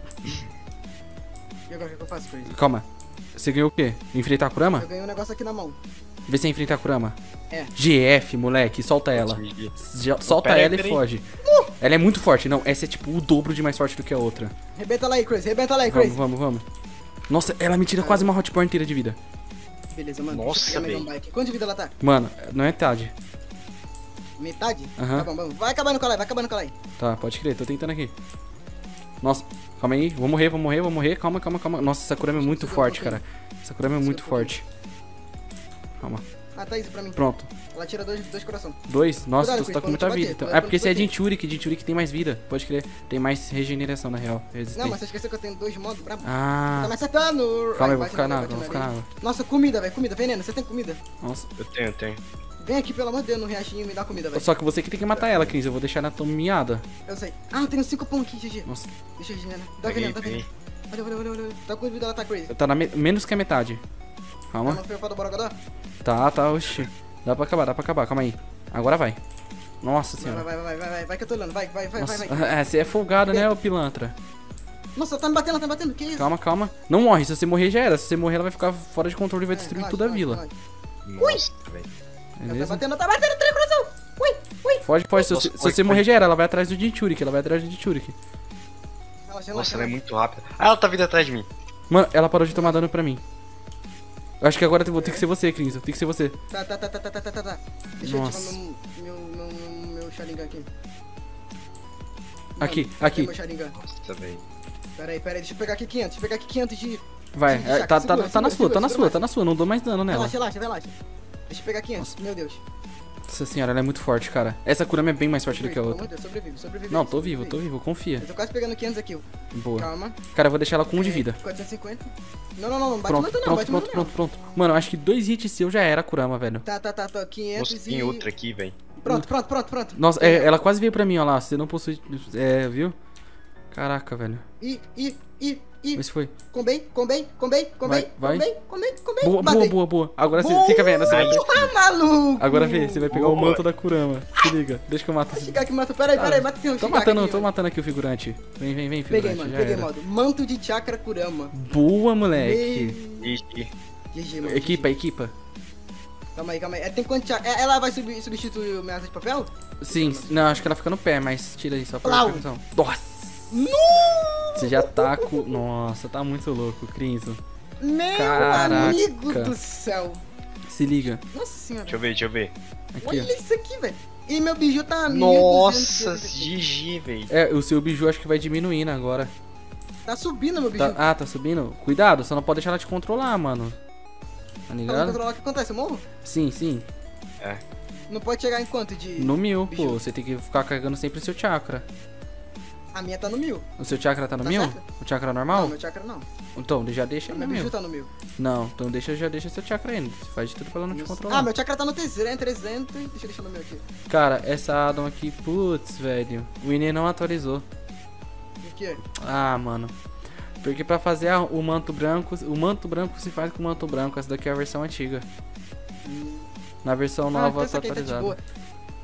E agora o que eu faço, Crazy? Calma. Você ganhou o quê? Enfrentar a Kurama? Eu ganhei um negócio aqui na mão. Vê se enfrentar a Kurama. É. GF, moleque, solta ela. Solta ela e foge. Ela é muito forte. Não, essa é tipo o dobro de mais forte do que a outra. Rebenta lá aí, Crazy. Crazy. Vamos. Nossa, ela me tira quase uma hotbar inteira de vida. Beleza, mano. Nossa, velho. Quanto de vida ela tá? Mano, não é metade. Metade? Aham. Tá bom, vamos. Vai acabando com ela aí, Tá, pode crer, tô tentando aqui. Nossa, calma aí, vou morrer. Calma. Nossa, essa Kurama é muito forte, cara. Essa Kurama é muito forte. Calma. Ah, tá isso pra mim. Pronto. Ela tira dois coração. 2? Nossa, Cuidado, tu tá com Chris, muita pra não te vida. bater, Então. pra É porque não te você é bater. Jinchuriki tem mais vida. Pode crer. Tem mais regeneração na real. Não, Resistência. mas você esqueceu que eu tenho 2 modos brabo. Ah. Tá me acertando. Calma aí, Ai, vou bate ficar na nele, água, vou bate ficar na nele. água. Nossa, comida, velho. Comida. Veneno, você tem comida. Nossa. Eu tenho. Vem aqui, pelo amor de Deus, no riachinho e me dá comida, velho. Só que você que tem que matar ela, Cris. Eu vou deixar ela tomiada. Eu sei. Ah, eu tenho 5 pão aqui, GG. Nossa. Deixa eu regenerar. Dá veneno. Valeu. Tá com vida, ela tá crazy. Tá menos que a metade. Calma. Não foi o do Borogodó? Tá, oxi. Dá pra acabar. Calma aí. Agora vai. Nossa senhora. Vai que eu tô olhando. Vai. Nossa. É, você é folgado, né, ô pilantra? Nossa, tá me batendo. Que isso? Calma. Não morre. Se você morrer, já era. Se você morrer, ela vai ficar fora de controle e vai destruir relaxa, toda a relaxa, vila. Nossa, velho. relaxa. Tá Beleza? batendo, 3 coração. Ui. Foge. Se Nossa, você morrer, já era. Ela vai atrás do Jinchuriki. Relaxa. Nossa, ela é muito rápida. Ah, ela tá vindo atrás de mim. Mano, ela parou de tomar dano pra mim. Eu acho que agora vou ter que ser você, Cris. Tem que ser você. Tá. Deixa Nossa. eu ativar meu Sharingan aqui. Aqui. cadê meu Sharingan? Nossa, velho. Pera aí, deixa eu pegar aqui 500 de... Vai. de É, chakra. tá na sua. Não dou mais dano nela. Relaxa. Deixa eu pegar 500, meu Deus. Nossa senhora, ela é muito forte, cara. Essa Kurama é bem mais forte do que a Pelo outra. amor de Deus, sobrevive. Não, tô vivo, confia. Eu tô quase pegando 500 aqui. Boa. Calma. Cara, eu vou deixar ela com 1 de vida. 450. Não, bate muito não, bate muito não. Pronto. Mano, eu acho que 2 hits seu já era a Kurama, velho. Tá, 500 Nossa, tem outra aqui, velho. Pronto. Nossa, ela quase veio pra mim, ó lá. Você não possui. Viu? Caraca, velho. Mas foi. Combei. Vai. Matei. Boa. Agora você fica vendo. Você vai... Porra, maluco! Agora vê, você vai pegar o manto da Kurama. Se liga, deixa que eu mato. Shigaki mata, peraí, mata esse Tô matando aqui o figurante. Vem, figurante. Peguei, mano. Manto de chakra Kurama. Boa, moleque. Ixi. GG, mano. Equipa. Calma aí. Tem quanto chakra? Ela vai substituir o minha asa de papel? Sim, não, acho que ela fica no pé, mas tira aí só pra Plau. proteção. Nossa! Você já tá com... Nossa, tá muito louco, Crinzo. Meu Caraca. amigo do céu. Se liga. Nossa senhora. Deixa eu ver. Aqui, Olha ó. isso aqui, velho. E meu biju tá... Nossa, 1200. GG, velho. É, o seu biju acho que vai diminuindo agora. Tá subindo, meu biju. Tá subindo? Cuidado, só não pode deixar ela te controlar, mano. Tá Pra não ligado? controlar o que acontece, eu morro? Sim. Não pode chegar em quanto de... No 1000, biju? pô. Você tem que ficar carregando sempre o seu chakra. A minha tá no 1000. O seu chakra tá no Tá 1000? certo? O chakra Não, normal? meu chakra não. Então, já deixa Meu no biju 1000. tá no 1000. Não, então já deixa seu chakra aí. Você faz de tudo pra ela não te controlar. Ah, meu chakra tá no 300. Deixa eu deixar no meu aqui. Cara, essa Adam aqui, putz, velho. O Inê não atualizou. O que é? Ah, mano. Porque pra fazer o manto branco se faz com o manto branco. Essa daqui é a versão antiga. Na versão nova então tá essa aqui tá de atualizada. boa.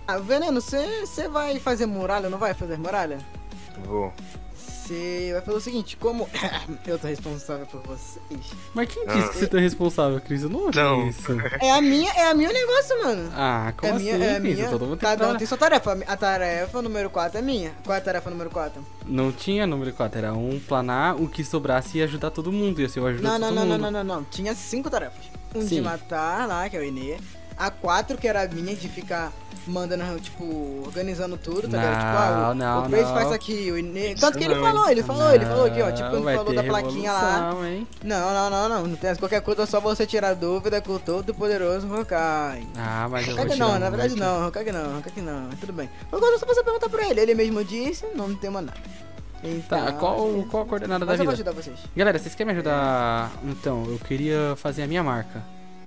Ah, Veneno, você vai fazer muralha, não vai fazer muralha? Vou. Você vai fazer o seguinte, como eu tô responsável por vocês. Mas quem disse que você tá responsável, Cris? Eu não ouvi Não. isso. É meu negócio, mano. Ah, como assim, Cris? Todo mundo tem que Cada um dar- tem sua tarefa. A tarefa número 4 é minha. Qual é a tarefa número 4? Não tinha número 4, era um planar, o que sobrasse ia ajudar todo mundo, ia ser o ajudar Não, todo não, não, mundo. não, não, não, não. Tinha 5 tarefas. Um Sim. de matar lá, que é o Enê. A 4, que era a minha, de ficar mandando, tipo, organizando tudo, tá ligado? Tipo, Não, o Crazy não. faz aqui, o Enê. Isso Tanto que ele não, falou, ele falou aqui, ó. Tipo, Não, quando vai falou ter da plaquinha lá. revolução, hein? Não tem qualquer coisa, é só você tirar dúvida com o todo poderoso Hokage. Ah, mas eu vou Hokage tirar não, na verdade muito. não, Hokage não, tudo bem. Agora só você perguntar pra ele, ele mesmo disse, não tem mais nada. Então, Tá, qual a coordenada da mas eu vou vida? ajudar vocês. Galera, vocês querem me ajudar? Então, eu queria fazer a minha marca.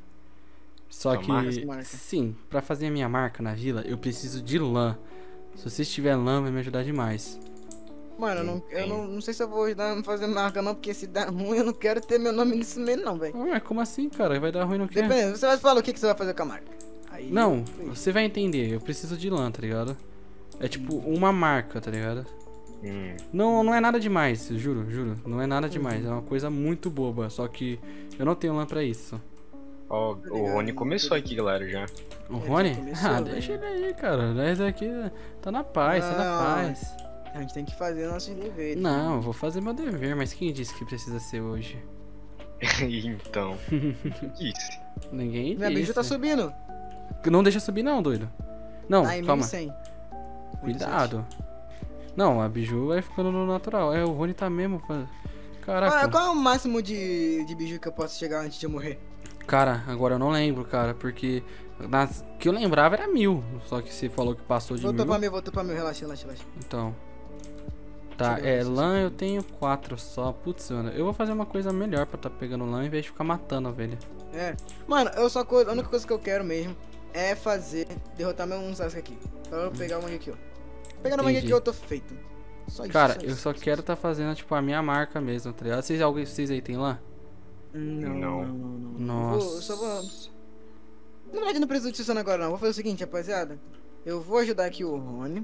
Só Sua que, marca? sim, pra fazer a minha marca na vila, eu preciso de lã. Se vocês tiverem lã, vai me ajudar demais. Mano, eu não sei se eu vou ajudar a fazer marca não, porque se dá ruim eu não quero ter meu nome nisso mesmo não, velho. Ué, como assim, cara? Vai dar ruim no quê? Dependendo, você vai falar o que você vai fazer com a marca. Aí, Não, você vai entender, eu preciso de lã, tá ligado? É tipo uma marca, tá ligado? Não é nada demais, juro. Não é nada demais, é uma coisa muito boba, só que eu não tenho lã pra isso. Ó, o Rony começou aqui, galera, já. O Rony? começou, Ah, velho. deixa ele aí, cara. Esse aqui tá na paz, tá na Não. paz. A gente tem que fazer nossos deveres. Não, eu vou fazer meu dever, mas quem disse que precisa ser hoje? Então. Disse. Ninguém Minha disse. biju tá subindo. Não deixa subir não, doido. Não, Tá em calma. 1100. Cuidado. Não, a biju vai ficando no natural. É, o Rony tá mesmo. Caraca. Qual é o máximo de biju que eu posso chegar antes de eu morrer? Cara, agora eu não lembro, cara, porque que eu lembrava era 1000. Só que você falou que passou de 1000. Voltou pra mim, relaxa. Então. Tá, lã eu tenho 4 só. Putz, mano, eu vou fazer uma coisa melhor pra tá pegando lã em vez de ficar matando a ovelha. É. Mano, a única coisa que eu quero mesmo é derrotar meu um Sasuke aqui. Pra eu pegar o Mangekyou. Pegando o Entendi. Mangekyou eu tô feito. Só isso. Cara, só eu isso, só quero tá fazendo, tipo, a minha marca mesmo, tá ligado? Vocês aí tem lã? Não. Nossa. Eu só vou... Na verdade, não preciso disso agora, não. Vou fazer o seguinte, rapaziada. Eu vou ajudar aqui o Rony.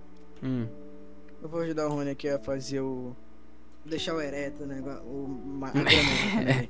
Eu vou ajudar o Rony aqui a fazer o... Deixar o ereto, né? A grama,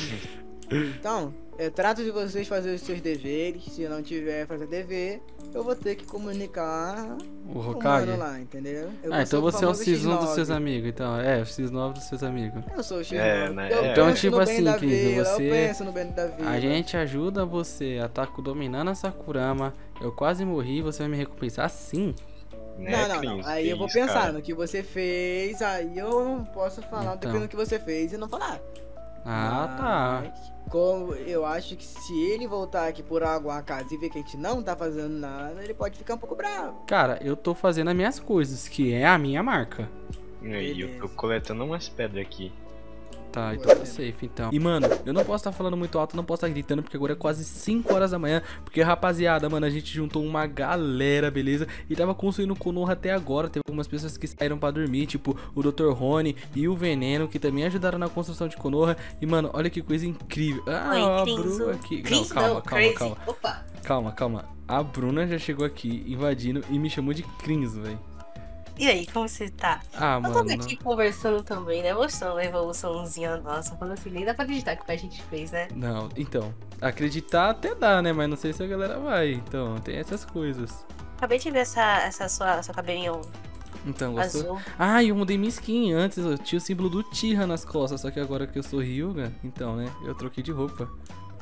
Então, eu trato de vocês fazer os seus deveres. Se não tiver fazer dever, eu vou ter que comunicar O com o Hokage? mano lá, entendeu? Eu Ah, vou ser então você é o famoso X1 dos X9. seus amigos, então. É, o X9 dos seus amigos. Eu sou o X9. É, né? Eu Então, penso tipo no bem assim, da Cris, vila, você- Eu penso no bem da vida. A gente ajuda você a tá dominando a Sakurama. Eu quase morri, você vai me recompensar sim. Né, Não. Cris? Aí Que eu vou isso, pensar cara? no que você fez, aí eu não posso falar Então. dependendo do que você fez e não falar. Ah, tá. Mas, como eu acho que se ele voltar aqui por alguma casa e ver que a gente não tá fazendo nada, ele pode ficar um pouco bravo. Cara, eu tô fazendo as minhas coisas, que é a minha marca. E aí, eu tô coletando umas pedras aqui. Tá, então tá safe, então. E, mano, eu não posso estar falando muito alto, não posso estar gritando, porque agora é quase 5 horas da manhã. Porque, rapaziada, mano, a gente juntou uma galera, beleza? E tava construindo Konoha até agora. Teve algumas pessoas que saíram pra dormir, tipo o Dr. Rony e o Veneno, que também ajudaram na construção de Konoha. E, mano, olha que coisa incrível. Ah, Oi, a Cris, Bruna o- aqui. Cris Não, Crazy. calma. Opa. Calma. A Bruna já chegou aqui invadindo e me chamou de Crins, velho. E aí, como você tá? Ah, Eu mano. tava aqui conversando também, né? Mostrando a evoluçãozinha nossa. Falando assim, nem dá pra acreditar que a gente fez, né? Não, então. Acreditar até dá, né? Mas não sei se a galera vai. Então, tem essas coisas. Acabei de ver essa seu cabelinho Então, gostou? azul. Ah, e eu mudei minha skin. Antes eu tinha o símbolo do Tira nas costas, só que agora que eu sou Ryuga, então, né, eu troquei de roupa.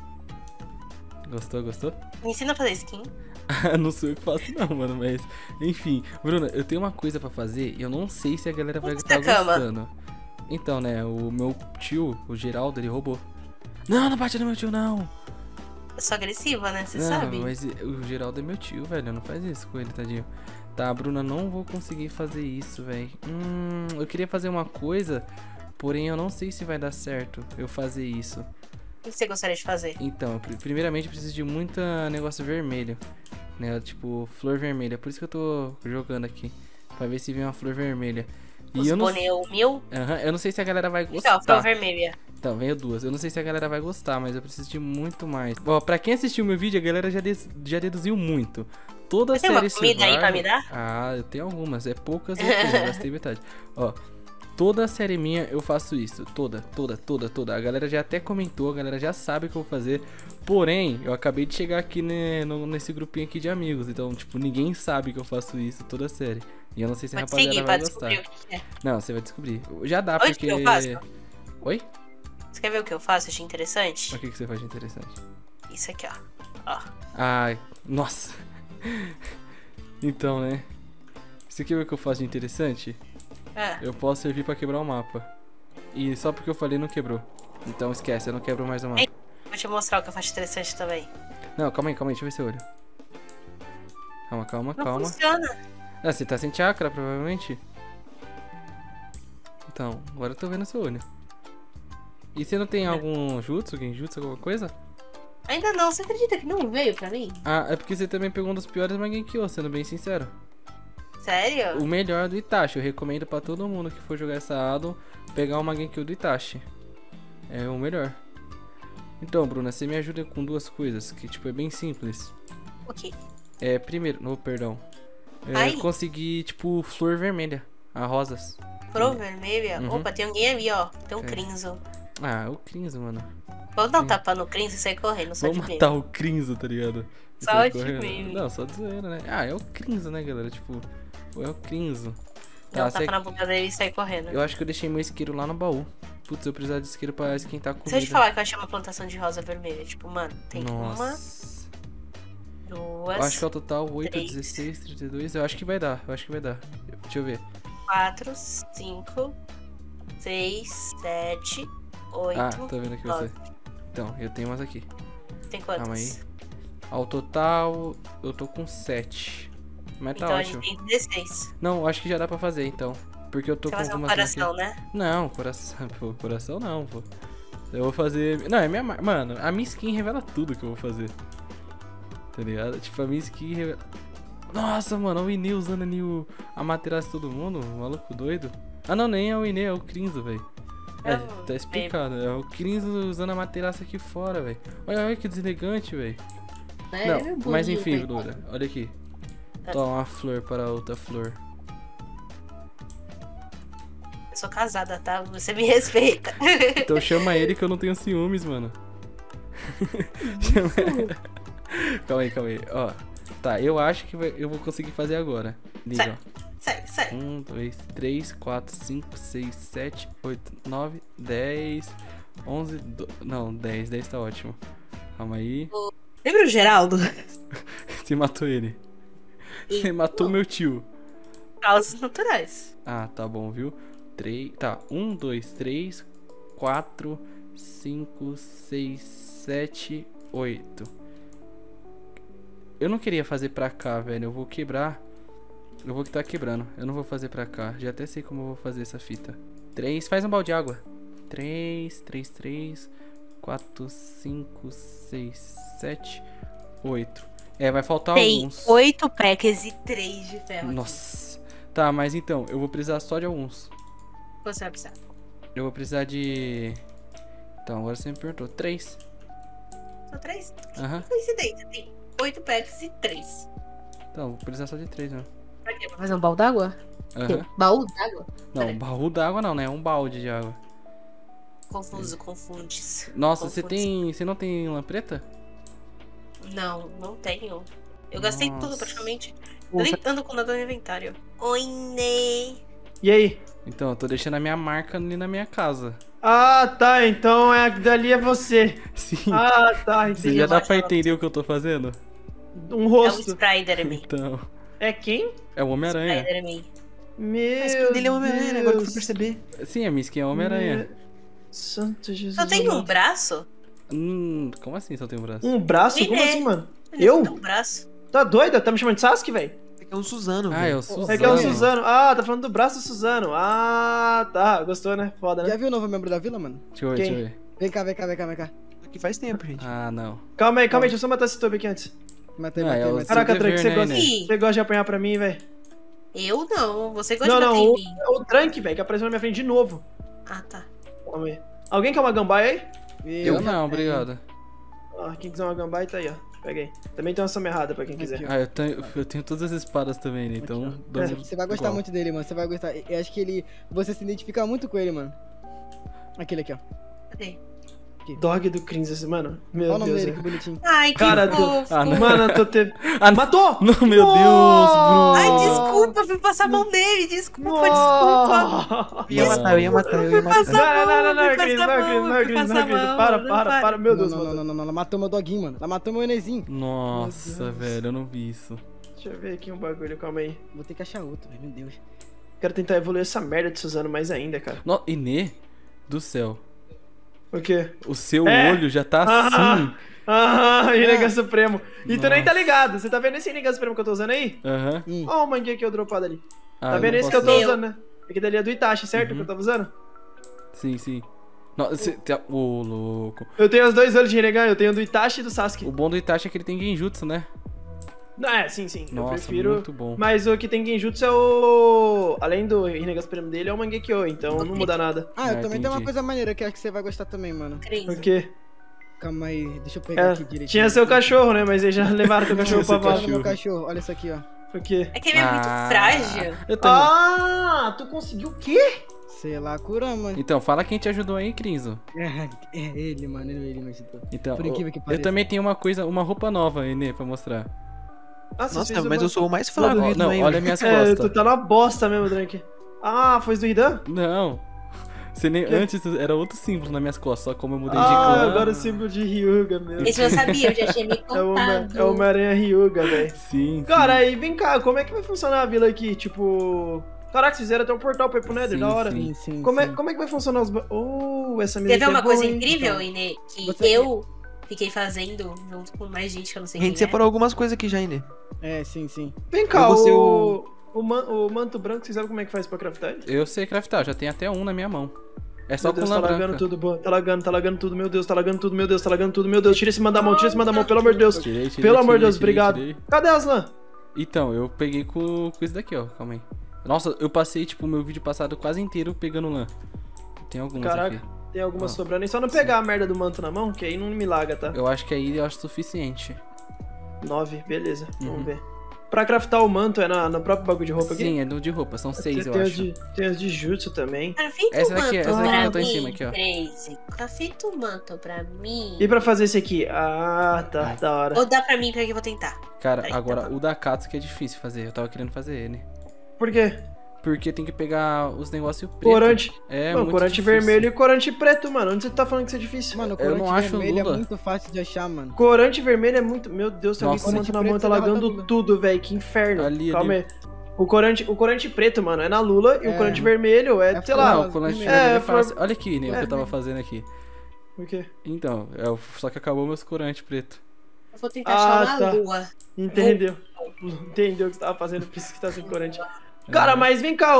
Gostou? Me ensina a fazer skin. Não sei o que faço não, mano, mas... Enfim, Bruna, eu tenho uma coisa pra fazer e eu não sei se a galera vai estar cama. gostando. Então, né, o meu tio, o Geraldo, ele roubou. Não bate no meu tio, não! Eu sou agressiva, né? Você Não, sabe. mas o Geraldo é meu tio, velho. Não faz isso com ele, tadinho. Tá, Bruna, não vou conseguir fazer isso, velho. Eu queria fazer uma coisa, porém eu não sei se vai dar certo eu fazer isso. O que você gostaria de fazer? Então, primeiramente eu preciso de muita negócio vermelho, né? Tipo, flor vermelha. Por isso que eu tô jogando aqui, pra ver se vem uma flor vermelha. E Os eu não, boneu mil? eu não sei se a galera vai gostar. Então, flor vermelha. Então, veio 2. Eu não sei se a galera vai gostar, mas eu preciso de muito mais. Ó, pra quem assistiu meu vídeo, a galera já deduziu muito. toda Você tem uma série comida aí pra survival... me dar? Ah, eu tenho algumas. É poucas, eu gastei metade. Ó, toda série minha eu faço isso. Toda. A galera já até comentou, a galera já sabe o que eu vou fazer. Porém, eu acabei de chegar aqui nesse grupinho aqui de amigos. Então, tipo, ninguém sabe que eu faço isso toda série. E eu não sei se a Pode rapaziada seguir vai pra gostar. descobrir o que é. Não, você vai descobrir. Já dá, Onde porque... que eu faço? Oi? Você quer ver o que eu faço? Achei interessante? O que você faz de interessante? Isso aqui, ó. Ai, nossa. Então, né? Você quer ver o que eu faço de interessante? Ah, Eu posso servir pra quebrar o mapa. E só porque eu falei não quebrou. Então esquece, eu não quebro mais o mapa. vou te mostrar o que eu faço interessante também. Não, calma aí, deixa eu ver seu olho. Calma. Não funciona. Ah, você tá sem chakra, provavelmente. Então, agora eu tô vendo seu olho. E você não tem algum jutsu, genjutsu, alguma coisa? Ainda não, você acredita que não veio pra mim? Ah, é porque você também pegou um dos piores Mangekyou, sendo bem sincero. Sério? O melhor do Itachi, eu recomendo pra todo mundo que for jogar essa Ado pegar o Mangekyou do Itachi. É o melhor. Então, Bruna, você me ajuda com duas coisas, que tipo, é bem simples. O quê? Primeiro, perdão. Ai. Consegui, tipo, flor vermelha, a rosas. Flor vermelha? Uhum. Opa, tem alguém ali, ó. Tem um É. Crinzo. Ah, o Crinzo, mano. Vamos dar um tapa no Crinzo e sair correndo, só Vamos de meme. matar o Crinzo, tá ligado? E Só sair de correndo. meme. Não, só de zoeira, né? Ah, é o Crinzo, né, galera? Tipo, é o Crinzo. Dá um Tá, tapa na boca dele e sair correndo. eu acho que eu deixei meu isqueiro lá no baú. Putz, eu precisar de isqueiro pra esquentar a comida. Se eu te falar que eu achei uma plantação de rosa vermelha, tipo, mano, tem Nossa. duas, Eu acho que é o total 8, 3. 16, 32. Eu acho que vai dar. Deixa eu ver. 4, 5, 6, 7, 8, Ah, tô vendo aqui 9. você. Então, eu tenho umas aqui. Tem quantos? Calma aí. Ao total, eu tô com 7. Mas tá Então ótimo. a gente tem 16. Não, acho que já dá pra fazer, então. Porque eu tô Você com vai fazer um algumas coração, aqui. né? Não, coração, pô, coração não, pô. Eu vou fazer... Não, é minha... Mano, a minha skin revela tudo que eu vou fazer. Tá ligado? Tipo, a minha skin revela... Nossa, mano, o Inê usando ali a materaça de todo mundo, o maluco doido. Ah, não, nem é o Inê, é o Crinzo, velho. É, tá explicado. É o Crinzo usando a materaça aqui fora, velho. Olha que deselegante, velho. Não, mas enfim, Bruna, olha aqui. Toma uma flor para outra flor. Eu sou casada, tá? Você me respeita. Então chama ele que eu não tenho ciúmes, mano. Chama ele. Calma aí. Ó, tá, eu acho que eu vou conseguir fazer agora. Liga, ó. Sai. 1, 2, 3, 4, 5, 6, 7, 8, 9, 10, 11, não, 10 tá ótimo. Calma aí. Lembra o Geraldo? Você matou ele. Você matou meu tio. Causas naturais. Ah, tá bom, viu? 3, tá, 1, 2, 3, 4, 5, 6, 7, 8. Eu não queria fazer pra cá, velho. Eu vou quebrar. Eu vou estar quebrando. Eu não vou fazer pra cá. Já até sei como eu vou fazer essa fita. 3, faz um balde de água. 3, 4, 5, 6, 7, 8. Vai faltar Tem alguns. 8 packs e 3 de ferro. Nossa. Tá, mas então, eu vou precisar só de alguns. Você vai precisar. Eu vou precisar de... Então, agora você me perguntou. 3. Só 3? Aham. Coincidência. Tem 8 packs e 3. Então, vou precisar só de 3, né? Pra quê? Pra fazer um balde d'água? Aham. Baú d'água? Não, baú d'água não, né? É um balde de água. Confundes. Nossa, Confundes. você não tem lampreta? Não tenho. Eu gastei Nossa. tudo praticamente. Eu nem ando com nada no inventário. Oi, Ney. E aí? Então, eu tô deixando a minha marca ali na minha casa. Ah, tá. Então dali é você. Sim. Ah, tá. Você Entendi. já dá pra entender o que eu tô fazendo? Um É o rosto. Spider-Man. Então, É quem? é o Homem-Aranha. Spider-Man. Meu A skin dele é Homem-Aranha, agora que eu fui Deus. perceber. Sim, a minha skin é o Homem-Aranha. Meu Santo Jesus. Só tem um amado. braço? Como assim só tem um braço? Um braço? Como Ele é. assim, mano? Ele Eu? só tem um braço. Tá doida? Tá me chamando de Sasuke, velho? É um Suzano, Ah, velho. é o Suzano. É que é o Suzano. Ah, tá falando do braço do Suzano. Ah, tá. Gostou, né? Foda, né? Já viu o novo membro da vila, mano? Deixa eu ver, Quem? deixa eu ver. Vem cá. Aqui faz tempo, gente. Ah, não. Calma aí. Deixa eu só matar esse tobe aqui antes. Matei. o Caraca, seu Trank, dever, você né, gosta, Inê? Ih. você gosta de apanhar pra mim, velho? Eu não. Você gosta Não, de bater não. em O, mim. o Trank, velho, que apareceu na minha frente de novo. Ah, tá. Calma aí. Alguém quer uma gambaia aí? Eu não, obrigado. Ah, quem quiser uma gambaia, tá aí, ó. Pega aí. Também tem uma soma errada pra quem quiser. Ah, eu tenho todas as espadas também, né? Então. Você vai gostar muito dele, mano. Você vai gostar. Eu acho que você se identifica muito com ele, mano. Aquele aqui, ó. Cadê? Dog do Crinzes, mano. Meu Olha o nome Deus. dele, que bonitinho. Ai, que Cara, fofo. Mano, eu tô te... Ah, Matou! Não, meu Deus, Bruno. Ai, desculpa, fui passar a mão nele. Desculpa. Nossa! Eu ia matar. Fui passar a mão, Não, fui Cris, passar a não, mão, fui Cris, passar a mão. para, meu Deus, Não, ela matou meu doguinho, mano. Ela matou meu Enezinho. Nossa, velho, eu não vi isso. Deixa eu ver aqui um bagulho, calma aí. Vou ter que achar outro, velho, meu Deus. Quero tentar evoluir essa merda de Suzano mais ainda, cara. Inê do céu. O quê? O seu olho já tá assim. Rinnegan Supremo. E tu nem tá ligado. Você tá vendo esse Rinnegan Supremo que eu tô usando aí? Aham. Ó o manguinha que eu dropado ali. Ah, Tá vendo não esse que eu posso- tô usando, né? Aquele dali é do Itachi, certo? Que eu tava usando? Sim, sim. Ô, louco. Eu tenho os dois olhos de Rinnegan, eu tenho do Itachi e do Sasuke. O bom do Itachi é que ele tem genjutsu, né? Sim. Eu Nossa, prefiro. muito bom. Mas o que tem Genjutsu é o. Além do Rinnegan Supremo dele, é o Mangekyo, então não muda nada. Ah, eu Ah, também tenho uma entendi. coisa maneira que acho que você vai gostar também, mano. Cris. O quê? Calma aí, deixa eu pegar aqui direitinho. Tinha seu cachorro, né? Mas eles já levaram teu cachorro pra seu vala. Olha meu cachorro, olha isso aqui, ó. O quê? É que ele é muito frágil. Eu também. Ah, tu conseguiu o quê? Sei lá, Kurama. Então, fala quem te ajudou aí, Crinzo. É ele, mano, ele me ajudou. Então, Por incrível que eu pareça. também tenho uma roupa nova, Enê, pra mostrar. Ah, você Nossa, fez mas uma- eu sou o mais fraco Ó, do não, meio. olha minhas É, tu costas. tá numa bosta mesmo, Drake. Ah, foi do Hidan? Não. Você nem, antes era outro símbolo nas minhas costas, só como eu mudei de Ah, clã. agora o símbolo de Ryuga, meu. Esse eu sabia, eu já tinha me É o contado. Homem-Aranha Ryuga, velho. Sim. Cara, aí vem cá, como é que vai funcionar a vila aqui? Tipo. Caraca, fizeram até um portal pra ir pro Nether, Sim, da hora. sim. Sim, Como é que vai funcionar os. Essa Quer mesa ver aqui uma é coisa boa, hein? incrível, Inê? Que Você- eu fiquei fazendo junto com mais gente que eu não sei A gente quem é. separou algumas coisas aqui já, Inê. É, sim. Vem cá, Eu vou ser o manto branco, vocês sabem como é que faz pra craftar? Eu sei craftar, já tem até um na minha mão. É só Meu Deus, com tá lã lagando branca. tudo, boa. Tá lagando tudo, meu Deus, tá lagando tudo, meu Deus, tá lagando tudo, meu Deus. Tira esse mão da mão, pelo amor de Deus. Tirei, Pelo amor de Deus, tirei, obrigado. tirei. Cadê as lã? Então, eu peguei com isso daqui, ó. Calma aí. Nossa, eu passei, tipo, o meu vídeo passado quase inteiro pegando lã. Tem algumas Caraca, aqui. tem algumas Ah, sobrando. E só não pegar a merda do manto na mão, que aí não me laga, tá? Eu acho que aí eu acho suficiente. 9, beleza, Uhum. vamos ver. Pra craftar o manto é no próprio bagulho de roupa aqui? Sim, é do de roupa, são 6, eu tem acho. Tem as de jutsu também. Crafita Essa o daqui, manto essa daqui pra eu tô em mim, cima aqui, ó. Crazy. Crafita o manto pra mim. E pra fazer esse aqui? Ah, tá, da hora. Ou dá pra mim, porque eu vou tentar. Cara, Peraí, agora tá bom. o da Katsuki é difícil fazer. Eu tava querendo fazer ele. Por quê? Porque tem que pegar os negócios pretos. Corante. É, Mano, muito corante difícil. vermelho e corante preto, mano. Onde você tá falando que isso é difícil? Mano, o Eu não corante acho vermelho Lula. é muito fácil de achar, mano. Corante vermelho é muito. Meu Deus, tem alguém com Nossa. o manto na Corante mão, tá preto, você lagando derrota tudo, velho. Que inferno. Ali, Calma ali. aí. O corante preto, mano, é na Lula e o É. corante vermelho é, É sei lá. Não, o corante vermelho. vermelho é É, fácil. Olha aqui, né, o que É. eu tava fazendo aqui. O quê? Então, só que acabou meus corantes preto. Eu vou tentar Ah, achar uma tá. lua. Entendeu? Entendeu o que você tava fazendo, por isso que tá sem corante. É. Cara, mas vem cá,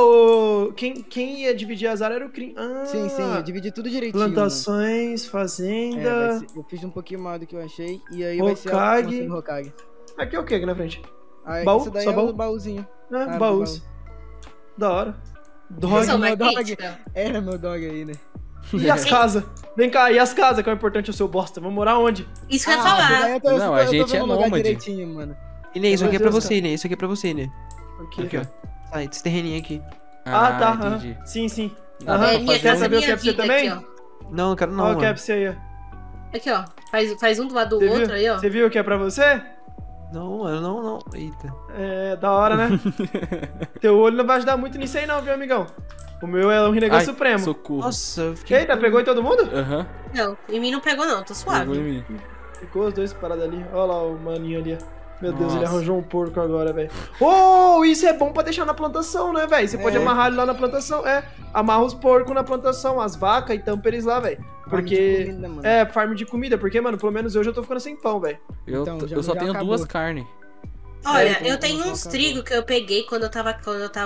quem ia dividir as áreas era o Crim. Ah, Sim, eu dividi tudo direitinho. plantações, Mano. fazenda. Eu fiz um pouquinho mais do que eu achei. E aí Hokage. vai ser a do Hokage. Aqui é o que aqui na frente? Aí, Baú? isso daí Só é baú? o baúzinho. Ah, Ah, baús. Da hora. Eu Dog. sou meu dog. magnífica. Era meu dog aí, né? E as casas? Vem cá, e as casas, que é o importante, o seu bosta? Vamos morar onde? Isso que eu ia falar. Não, a gente é vendo o lugar nômade. direitinho, mano. Inê, isso Meu aqui é pra Deus, você, Inê. Isso aqui é pra você, Inê. Aqui. Aqui, ó. Sai, esse terreninho aqui. Ah, tá. entendi. Sim, sim. Dá Aham. pra É minha fazer Quer casa, saber o que minha é pra você vida também? aqui, ó. Não, eu quero não, Olha o que é mano. pra você aí, ó. Aqui, ó. Faz um do lado do Você outro viu? aí, ó. Você viu o que é pra você? Não, mano, não. Eita. É, da hora, né? Teu olho não vai ajudar muito nisso aí não, viu, amigão? O meu é um Rinnegan Ai, Supremo. socorro. Nossa, eu fiquei... Eita, pegou em todo mundo? Aham, Não, em mim não pegou não, tô pegou em suave. mim. Ficou os dois parados ali. Olha lá o maninho ali, ó. Meu Deus, ele Nossa. arranjou um porco agora, velho. Oh, isso é bom pra deixar na plantação, né, velho? Você pode É. amarrar ele lá na plantação. É, amarra os porcos na plantação, as vacas e tampa eles lá, velho. Porque... Comida, mano. É, farm de comida, porque, mano, pelo menos hoje eu tô ficando sem pão, velho. Eu, Então, eu só já tenho acabou. 2 carnes. Olha, então, eu tenho então, uns acabou. trigo que eu peguei quando eu tava.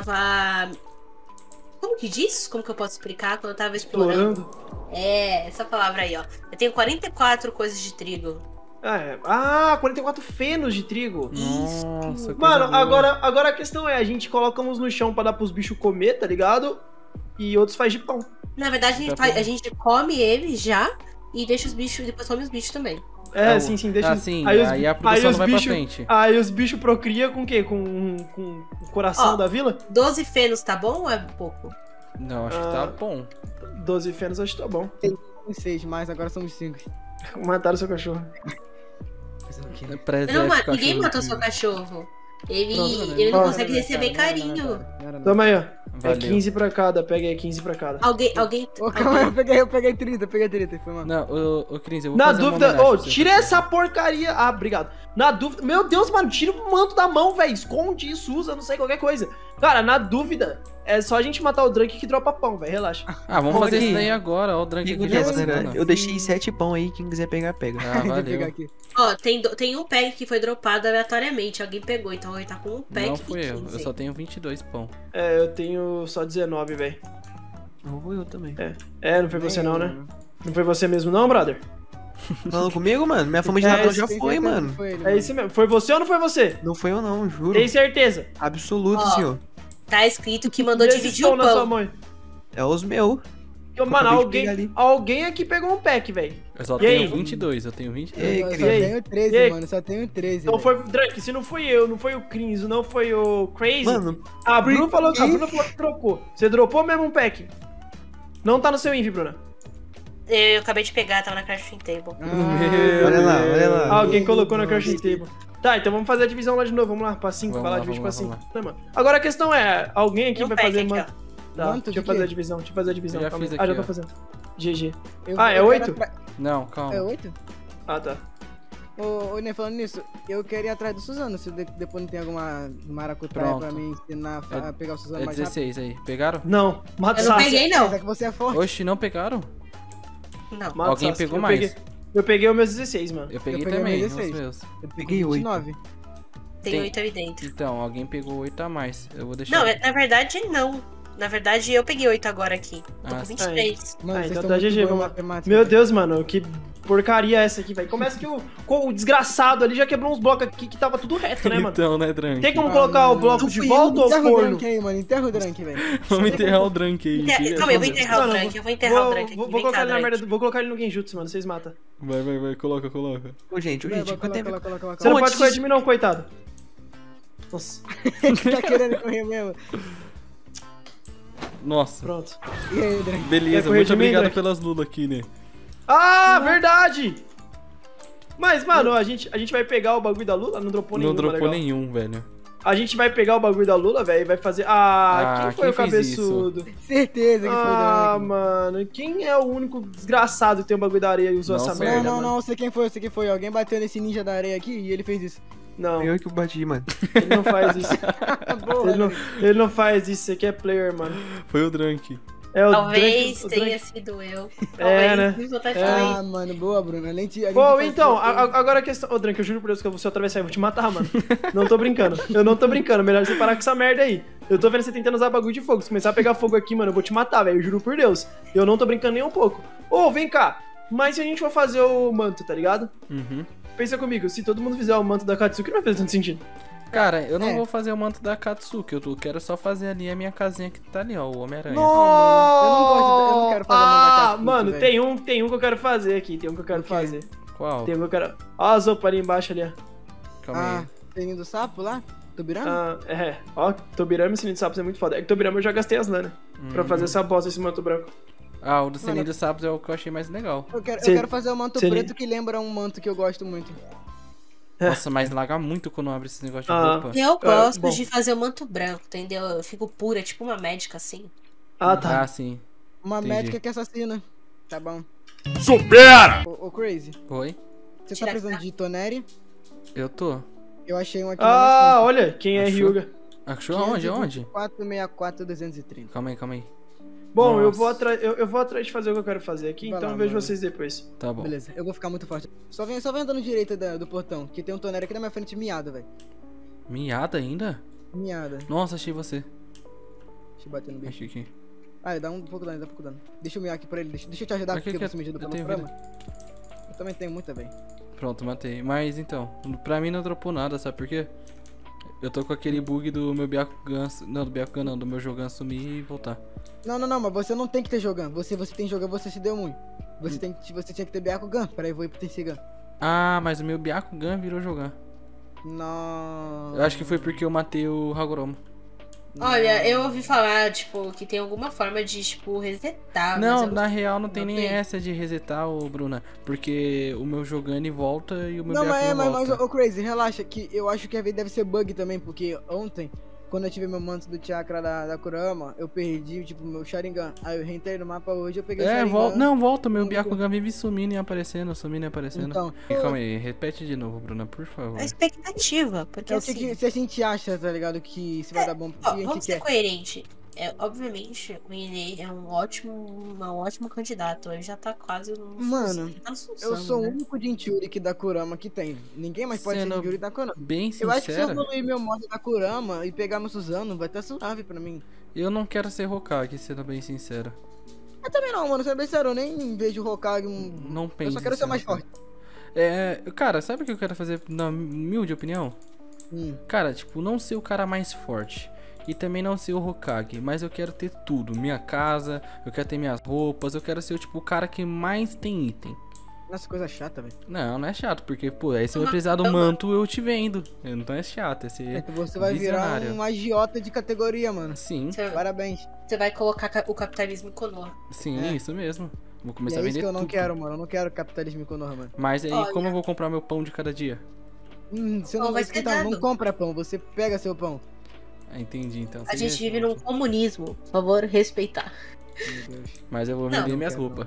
Como que diz? Como que eu posso explicar? Quando eu tava explorando. É, essa palavra aí, ó. Eu tenho 44 coisas de trigo. É. Ah, 44 fenos de trigo. Nossa, coisa Mano, boa. agora a questão é, a gente coloca uns no chão pra dar pros bichos comer, tá ligado? E outros faz de pão. Na verdade, Tá bom. a gente come eles já e deixa os bichos, depois come os bichos também. É, sim, deixa. Ah, sim, aí a produção não vai pra frente. Aí os bichos procriam com o quê? Com o coração da vila? 12 fenos tá bom ou é pouco? Não, acho que tá bom. 12 fenos acho que tá bom. Tem 6, mas agora somos 5. Mataram seu cachorro. Não, ninguém matou seu cachorro. Ele não consegue receber carinho. Toma aí, ó. Valeu. É 15 pra cada, pega aí 15 pra cada. Alguém. Calma aí, eu peguei 30, foi, mano. Não, ô Cris, eu vou Na fazer dúvida, tira essa porcaria. Ah, obrigado. Na dúvida, meu Deus, mano, tira o manto da mão, velho. Esconde isso, usa, não sei, qualquer coisa. Cara, na dúvida, é só a gente matar o Drunk que dropa pão, velho, relaxa. Ah, vamos fazer isso daí agora, ó, o Drunk aqui. Eu deixei 7 pão aí, quem quiser pegar, pega. Ah, valeu. Ó, tem um pack que foi dropado aleatoriamente, alguém pegou, então ele tá com um pack. Não fui eu só tenho 22 pão. É, eu tenho só 19, velho. Não vou eu também. Não foi você não, né? Não foi você mesmo não, brother? Falando comigo, mano? Minha fama de Natal já foi, mano. É isso mesmo. Foi você ou não foi você? Não foi eu não, juro. Tem certeza? Absoluto, senhor. Tá escrito que mandou dividir o na sua pão. mãe. É os meus. Mano, alguém aqui pegou um pack, velho. Eu só tenho 22, eu tenho 22. Eu só tenho 13, mano, só tenho 13. Então foi, Drunk, se não fui eu, não foi o Crinzo, não foi o Crazy. Mano, a Bruna falou que dropou. Você dropou mesmo um pack? Não tá no seu inv, Bruna. Eu acabei de pegar, tava na crafting table. Olha lá. Alguém colocou na crafting table. Tá, então vamos fazer a divisão lá de novo. Vamos lá, pra 5, vai lá, divide pra 5. Agora a questão é, alguém aqui vai fazer, mano. Tá, deixa eu fazer a divisão, Já fiz aqui, já tô fazendo. GG. É 8? Não, calma. É 8? Ah, tá. Ô, Ney, falando nisso, eu queria ir atrás do Suzano, se depois não tem alguma maracutaia pra me ensinar a pegar o Suzano mais rápido. 16 aí, pegaram? Não, mata Eu não peguei, não. Mas é que você é forte. Oxi, não pegaram? Não. Alguém pegou mais? Eu peguei os meus 16, mano. Eu peguei peguei também, meus os 16. meus. Eu peguei 8. 29. Tem 8 ali dentro. Então, alguém pegou 8 a mais. Eu vou deixar. Não, na verdade, não. Na verdade, eu peguei 8 agora aqui. Tô com 23. Mano, vocês então estão tá muito GG, bons em vamos. matemática, Meu velho. Deus, mano, que porcaria é essa aqui, velho. Começa que o desgraçado ali já quebrou uns blocos aqui que tava tudo reto, né, mano? Então, né, Drunk? Tem como colocar o bloco de volta ou Enterra o forno? Drunk aí, mano. Enterra o Drunk, velho. Vamos enterrar o Drunk aí. Calma, eu vou enterrar o Não, Drunk. Eu vou enterrar o Drunk aqui. Vou Vem colocar cá, ele na Drunk. merda, vou colocar ele no Genjutsu, mano, vocês matam. Vai, coloca. Ô, gente, quanto tempo... Você não pode correr de mim não, coitado. Nossa, Tá querendo correr mesmo. Nossa. pronto. E aí, Drunk? Quer Beleza, correr muito de mim, obrigado Drunk? pelas lulas aqui, né? Ah, verdade! Mas, mano, a gente vai pegar o bagulho da Lula? Não dropou nenhum, Não dropou legal. nenhum, velho. A gente vai pegar o bagulho da Lula, velho, e vai fazer... Ah, quem foi o quem fez isso? cabeçudo? Certeza que foi o Ah, Drunk. mano, quem é o único desgraçado que tem o bagulho da areia e usou Não essa sou merda, Não, mano? eu sei quem foi. Alguém bateu nesse ninja da areia aqui e ele fez isso. Não, Eu que bati, mano. ele não faz isso. Boa, Ele não faz isso, você aqui é player, mano. Foi o Drunk. É o Talvez Drunk- o tenha Drunk- sido eu. É, né? Talvez. Tá Ah, mano, boa, Bruno. A gente Bom, faz então, tudo. agora a questão... Ô, Drunk, eu juro por Deus que eu vou se eu atravessar eu vou te matar, mano. Não tô brincando. Eu não tô brincando. Melhor você parar com essa merda aí. Eu tô vendo você tentando usar bagulho de fogo. Se começar a pegar fogo aqui, mano, eu vou te matar, velho. Eu juro por Deus. Eu não tô brincando nem um pouco. Ô, vem cá. Mas se a gente for fazer o manto, tá ligado? Uhum. Pensa comigo, se todo mundo fizer o manto da Katsuki, não vai fazer tanto sentido. Cara, eu não É. vou fazer o manto da Katsuki. Eu quero só fazer ali a minha casinha que tá ali, ó, o Homem-Aranha. Nossa! Eu não quero fazer o manto da Katsuki, mano, velho. tem um que eu quero fazer aqui. Tem um que eu quero O quê? fazer. Qual? Tem um que eu quero... Ó as roupas ali embaixo ali, ó. Calma Ah, aí. tem do sapo lá? Tubirama? Ah, é. Ó, Tobirama e Sininho de Sapos é muito foda. É que Tobirama eu já gastei as lana pra fazer essa bosta, esse manto branco. Ah, o do Sininho Mano. dos Sapos é o que eu achei mais legal. Eu quero Seria- fazer o manto seria- preto que lembra um manto que eu gosto muito. Nossa, mas laga muito quando abre esse negócio de Ah. roupa. Eu gosto bom. de fazer o manto branco, entendeu? Eu fico pura, tipo uma médica assim. Ah, tá. Ah, sim. Uma Entendi. médica que assassina. Tá bom. Supera! Ô, Crazy, Oi? você tá Tira- precisando de tonere? Eu tô. Eu achei um aqui Ah, olha, quem é Achou? Ryuga. Achou aonde? Aonde? 464 230. Calma aí. Bom, eu Nossa. vou atrás de fazer o que eu quero fazer aqui, Vai então lá, eu vejo mano. vocês depois. Tá bom. Beleza, eu vou ficar muito forte. Só vem andando direita do portão, que tem um tonere aqui na minha frente miado, velho. Miada ainda? Miada. Nossa, achei você. Deixa eu bater no bicho. Achei aqui. Ah, ele dá um pouco de dano, dá um pouco de dano. Deixa eu miar aqui pra ele, deixa eu te ajudar, Aqui, porque aqui, você me ajuda eu pra tenho frama. Eu também tenho muita, velho. Pronto, matei. Mas então, pra mim não dropou nada, sabe por quê? Eu tô com aquele bug do meu Byakugan... Não, do Byakugan não, do meu Jogan sumir e voltar. Não, mas você não tem que ter Jogan. Você tem Jogan, você se deu muito. Você tinha que ter Byakugan pra evoluir pro Tensigan. Ah, mas o meu Byakugan virou Jogan. Não. Eu acho que foi porque eu matei o Hagoromo. Olha, eu ouvi falar, tipo, que tem alguma forma de, tipo, resetar. Não, mas eu na real não tem não nem tem. essa de resetar, ô Bruna. Porque o meu Jogani volta e o meu Não, Byakugan mas volta. ô Crazy, relaxa, que eu acho que às vezes deve ser bug também, porque ontem, quando eu tive meu manto do chakra da Kurama, eu perdi, tipo, meu Sharingan. Aí eu reentrei no mapa hoje, eu peguei o Sharingan. Volta, meu Não, Byakugan vive sumindo e aparecendo, sumindo e aparecendo. Então, E calma aí, repete de novo, Bruna, por favor. A expectativa, porque é o assim... que se a gente acha, tá ligado, que se vai dar bom pro que Ó, a gente vamos ser quer. coerente. Obviamente, o Ine é um ótimo candidato. Ele já tá quase no... Mano, tá no Eu sou o né? único Jinchuriki da Kurama que tem. Ninguém mais pode ser Sendo Jinchuriki da Kurama. Bem Eu acho que se eu sincera, evoluir meu modo da Kurama e pegar meu Suzano, vai estar suave pra mim. eu não quero ser Hokage, sendo bem sincero. Eu também não, mano, sendo bem sério, eu nem vejo o Hokage Não penso. Eu só quero em ser mais Hokage. forte. Cara, sabe o que eu quero fazer, na humilde opinião? Cara, tipo, não ser o cara mais forte. E também não ser o Hokage, mas eu quero ter tudo. Minha casa, eu quero ter minhas roupas, eu quero ser tipo, o cara que mais tem item. Nossa, coisa chata, velho. Não é chato, porque, pô, aí se eu precisar do manto, eu te vendo. Então é chato, é ser Você vai visionário. virar um agiota de categoria, mano. Sim, Parabéns. Você vai colocar o capitalismo em Konoha. sim, É. isso mesmo. Vou E começar a é isso vender que eu não tudo. quero, mano. Eu não quero capitalismo em Konoha, mano. Mas aí, Olha. como eu vou comprar meu pão de cada dia? Você Pão não vai vai ser então, não dado. compra pão, você pega seu pão. Ah, entendi, então. A seria gente isso, vive né? num comunismo. Por favor, respeitar. Meu Deus. Mas eu vou Não, vender não minhas quero, roupas.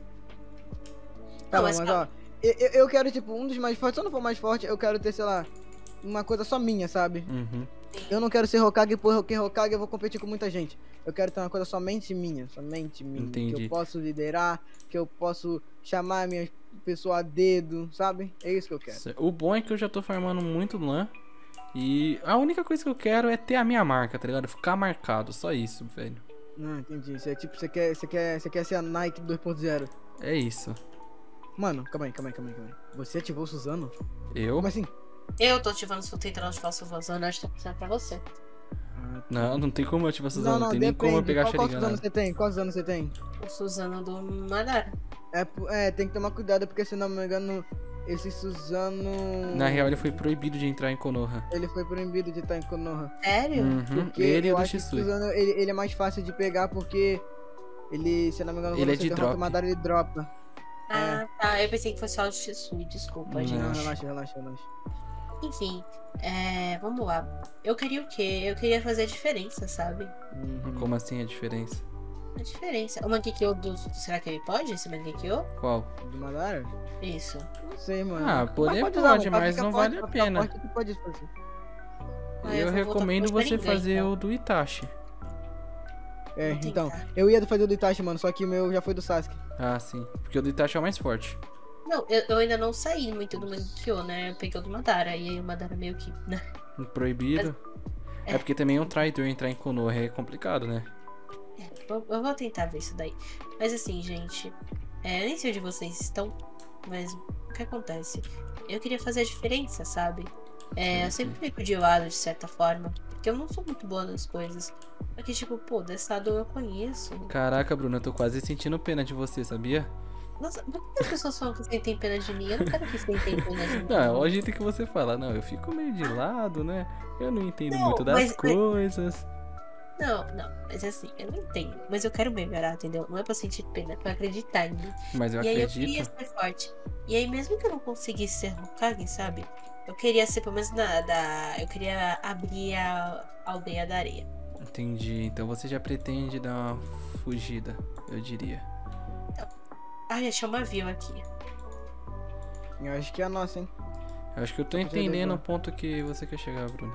Tá Não, bom, mas mas calma. ó, eu quero, tipo, um dos mais fortes. Se eu não for mais forte, eu quero ter, sei lá, uma coisa só minha, sabe? Uhum. Eu não quero ser Hokage porque Hokage eu vou competir com muita gente. Eu quero ter uma coisa somente minha. Entendi. Que eu posso liderar, que eu posso chamar minha pessoa a dedo, sabe? É isso que eu quero. O bom é que eu já tô farmando muito lã. E a única coisa que eu quero é ter a minha marca, tá ligado? Ficar marcado, só isso, velho. Não, entendi. Isso é tipo, você quer ser a Nike 2.0. É isso. Mano, calma aí. Você ativou o Suzano? Eu? Como assim? Eu tô ativando, tentando ativar o Suzano, acho que tá precisando pra você. Não tem como eu ativar Suzano, não tem nem como eu depende. pegar Qual Sharingan. Suzano você tem? Qual Suzano você tem? O Suzano do Madara. Tem que tomar cuidado porque se não me engano, esse Suzano... Na real, ele foi proibido de entrar em Konoha. Ele foi proibido de estar em Konoha. Sério? Uhum. Porque Ele e eu o do acho que o Shisui. Suzano, ele é mais fácil de pegar porque ele, se não me engano, Ele quando é você de derrota drop. o Madara, ele dropa. Ah, tá. Eu pensei que fosse só o Shisui, desculpa, Não. gente. Não, relaxa. Enfim, vamos lá. Eu queria o quê? Eu queria fazer a diferença, sabe? Como assim a diferença? A diferença. O Mangekyo do... Será que ele pode, esse Mangekyo? Qual? Do Madara? Isso. Não sei, mano. Ah, poder Mas pode, usar, mano, pra mas ficar não forte, vale a pra ficar pena. forte, tu pode fazer. Ah, Eu eu vou voltar recomendo pro você Sharingan, fazer então. o do Itachi. É, Vou então, tentar. eu ia fazer o do Itachi, mano, só que o meu já foi do Sasuke. Ah, sim. Porque o do Itachi é o mais forte. Não, eu ainda não saí muito do Mangekyo, né? Eu peguei o do Madara. E aí o Madara meio que... né? Proibido. É porque também é um traidor entrar em Konoha é complicado, né? Eu vou tentar ver isso daí. Mas assim, gente, eu nem sei onde vocês estão, mas o que acontece? Eu queria fazer a diferença, sabe? Eu sempre fico de lado, de certa forma, porque eu não sou muito boa nas coisas. Porque, tipo, pô, desse lado eu conheço. Caraca, Bruno, eu tô quase sentindo pena de você, sabia? Nossa, por que as pessoas falam que sentem pena de mim? Eu não quero que sentem pena de mim. Não, é o jeito que você fala. Não, eu fico meio de lado, né? Eu não entendo Não, muito das mas- coisas. Não, mas assim, eu não entendo. Mas eu quero melhorar, entendeu? Não é pra sentir pena, é pra acreditar em mim. Mas eu E aí eu queria acredito. ser forte. E aí mesmo que eu não conseguisse ser Hokage, sabe? Eu queria ser pelo menos eu queria abrir a aldeia da areia. Entendi. Então você já pretende dar uma fugida, eu diria. Ah, achei uma view aqui. Eu acho que é a nossa, hein? Eu acho que eu tô Você entendendo levou. o ponto que você quer chegar, Bruno.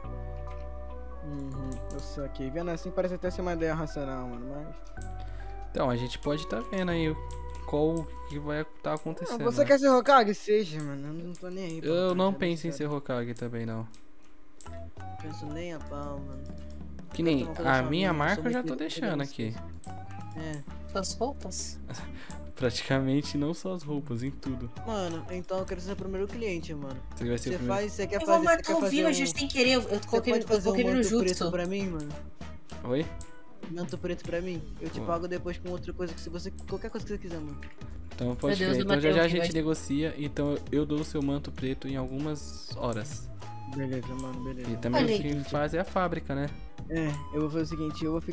Eu saquei. Vendo assim parece até ser uma ideia racional, mano, mas... Então, a gente pode tá vendo aí qual que vai estar Ah, acontecendo. você né? quer ser Hokage? Seja, mano. Eu não tô nem aí. Eu não penso em ser Hokage também, não. Não penso nem a pau, mano. Que nem Quero ter uma a coisa minha só minha, marca eu já sou tô muito deixando feliz. aqui. É. Suas roupas? Praticamente não só as roupas, em tudo. Mano, então eu quero ser o primeiro cliente, mano. Você vai ser o Você primeiro. você quer Eu vou fazer, você matar quer o fazer Villager sem querer. Eu Você coloquei, pode fazer um ele no manto preto jutsu. pra mim, mano? Oi? Manto preto pra mim? Eu te Pô. pago depois com outra coisa que se você... Qualquer coisa que você quiser, mano. Então pode Meu Deus, ver. o Então já Mateus já a que gente vai- negocia. Então eu dou o seu manto preto em algumas horas. Beleza, mano, beleza. E também Olha o que faz é a fábrica, né? Eu vou fazer o seguinte, eu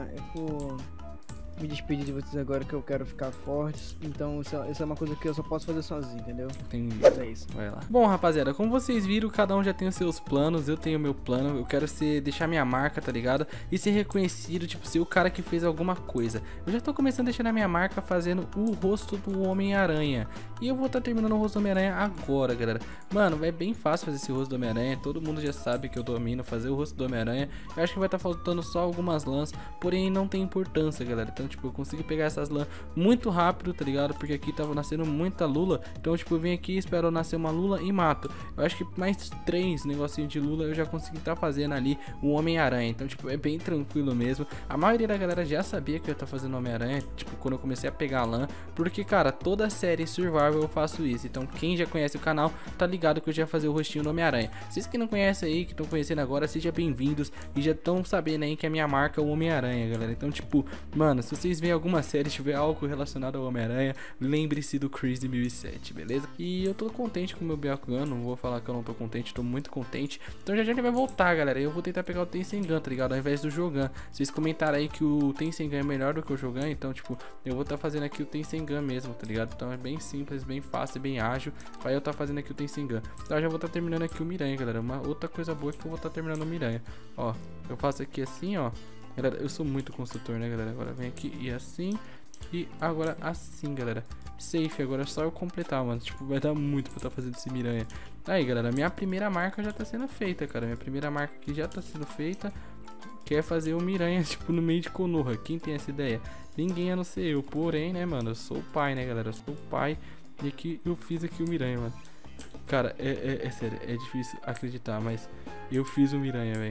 vou me despedir de vocês agora que eu quero ficar forte. Então isso é uma coisa que eu só posso fazer sozinho, entendeu? Entendi. É isso. Vai lá. Bom, rapaziada, como vocês viram, cada um já tem os seus planos. Eu tenho o meu plano. Eu quero deixar minha marca, tá ligado? E ser reconhecido, tipo, ser o cara que fez alguma coisa. Eu já tô começando a deixar na minha marca fazendo o rosto do Homem-Aranha. E eu vou estar terminando o rosto do Homem-Aranha agora, galera. Mano, é bem fácil fazer esse rosto do Homem-Aranha. Todo mundo já sabe que eu domino fazer o rosto do Homem-Aranha. Eu acho que vai estar faltando só algumas lãs, porém não tem importância, galera. Então, tipo, eu consigo pegar essas lãs muito rápido, tá ligado? Porque aqui tava nascendo muita lula. Então, tipo, eu venho aqui, espero nascer uma lula e mato. Eu acho que mais 3 negocinhos de lula eu já consegui estar fazendo ali o Homem-Aranha. Então, tipo, é bem tranquilo mesmo. A maioria da galera já sabia que eu ia estar fazendo o Homem-Aranha, tipo, quando eu comecei a pegar lã. Porque, cara, toda a série Survival eu faço isso. Então, quem já conhece o canal, tá ligado que eu já ia fazer o rostinho do Homem-Aranha. Vocês que não conhecem aí, que estão conhecendo agora, sejam bem-vindos. E já estão sabendo aí que a minha marca é o Homem-Aranha, galera. Então, tipo, mano, se vocês verem alguma série, tiver algo relacionado ao Homem-Aranha, lembre-se do Chris de 2007, beleza? E eu tô contente com o meu Byakugan, não vou falar que eu não tô contente, tô muito contente. Então já ele vai voltar, galera. Eu vou tentar pegar o Tensengan, tá ligado? Ao invés do Jogan. Vocês comentaram aí que o Tensengan é melhor do que o Jogan, então, tipo, eu vou estar fazendo aqui o Tensengan mesmo, tá ligado? Então é bem simples, bem fácil, bem ágil. Vai eu estar fazendo aqui o Tensengan. Então eu já vou estar terminando aqui o Miranha, galera. Uma outra coisa boa é que eu vou estar terminando o Miranha. Ó, eu faço aqui assim, ó. Galera, eu sou muito construtor, né, galera? Agora vem aqui e assim. E agora assim, galera. Safe, agora é só eu completar, mano. Tipo, vai dar muito pra eu estar fazendo esse Miranha. Aí, galera, minha primeira marca já tá sendo feita, cara. Minha primeira marca aqui já tá sendo feita. Que é fazer o Miranha, tipo, no meio de Konoha. Quem tem essa ideia? Ninguém a não ser eu. Porém, né, mano, eu sou o pai, né, galera? Eu sou o pai. E aqui eu fiz aqui o Miranha, mano. Cara, é sério, é difícil acreditar, mas eu fiz o Miranha, velho.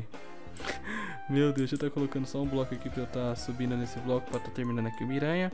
Meu Deus, deixa eu estar colocando só um bloco aqui pra eu estar subindo nesse bloco pra estar terminando aqui o Miranha.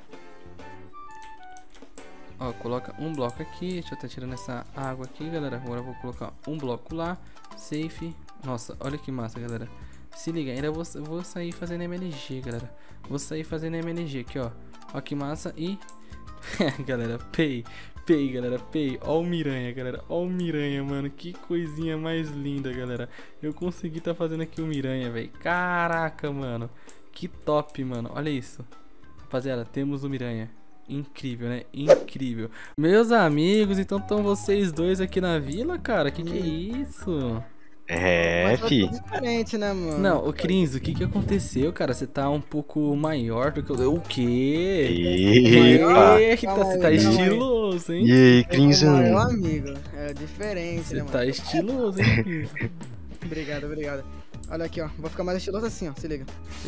Ó, coloca um bloco aqui, deixa eu estar tirando essa água aqui, galera. Agora eu vou colocar um bloco lá, safe. Nossa, olha que massa, galera. Se liga, ainda vou sair fazendo MLG, galera. Vou sair fazendo MLG aqui, ó. Ó que massa e... galera, pay, galera, pay. Ó o Miranha, galera, ó o Miranha, mano. Que coisinha mais linda, galera. Eu consegui tá fazendo aqui o Miranha, velho. Caraca, mano. Que top, mano. Olha isso. Rapaziada, temos o Miranha. Incrível, né? Incrível. Meus amigos, então estão vocês dois aqui na vila, cara? Que é isso? É, fi. Diferente, né, mano? Não, ô Crins, o que aconteceu, cara? Você tá um pouco maior do que o quê? Epa. Eita, você tá estiloso, hein? E aí, Meu Crinzão? amigo, é diferente, Você né, mano? tá estiloso, hein, Crins? Obrigado, obrigado. Olha aqui, ó. Vou ficar mais estiloso assim, ó. Se liga.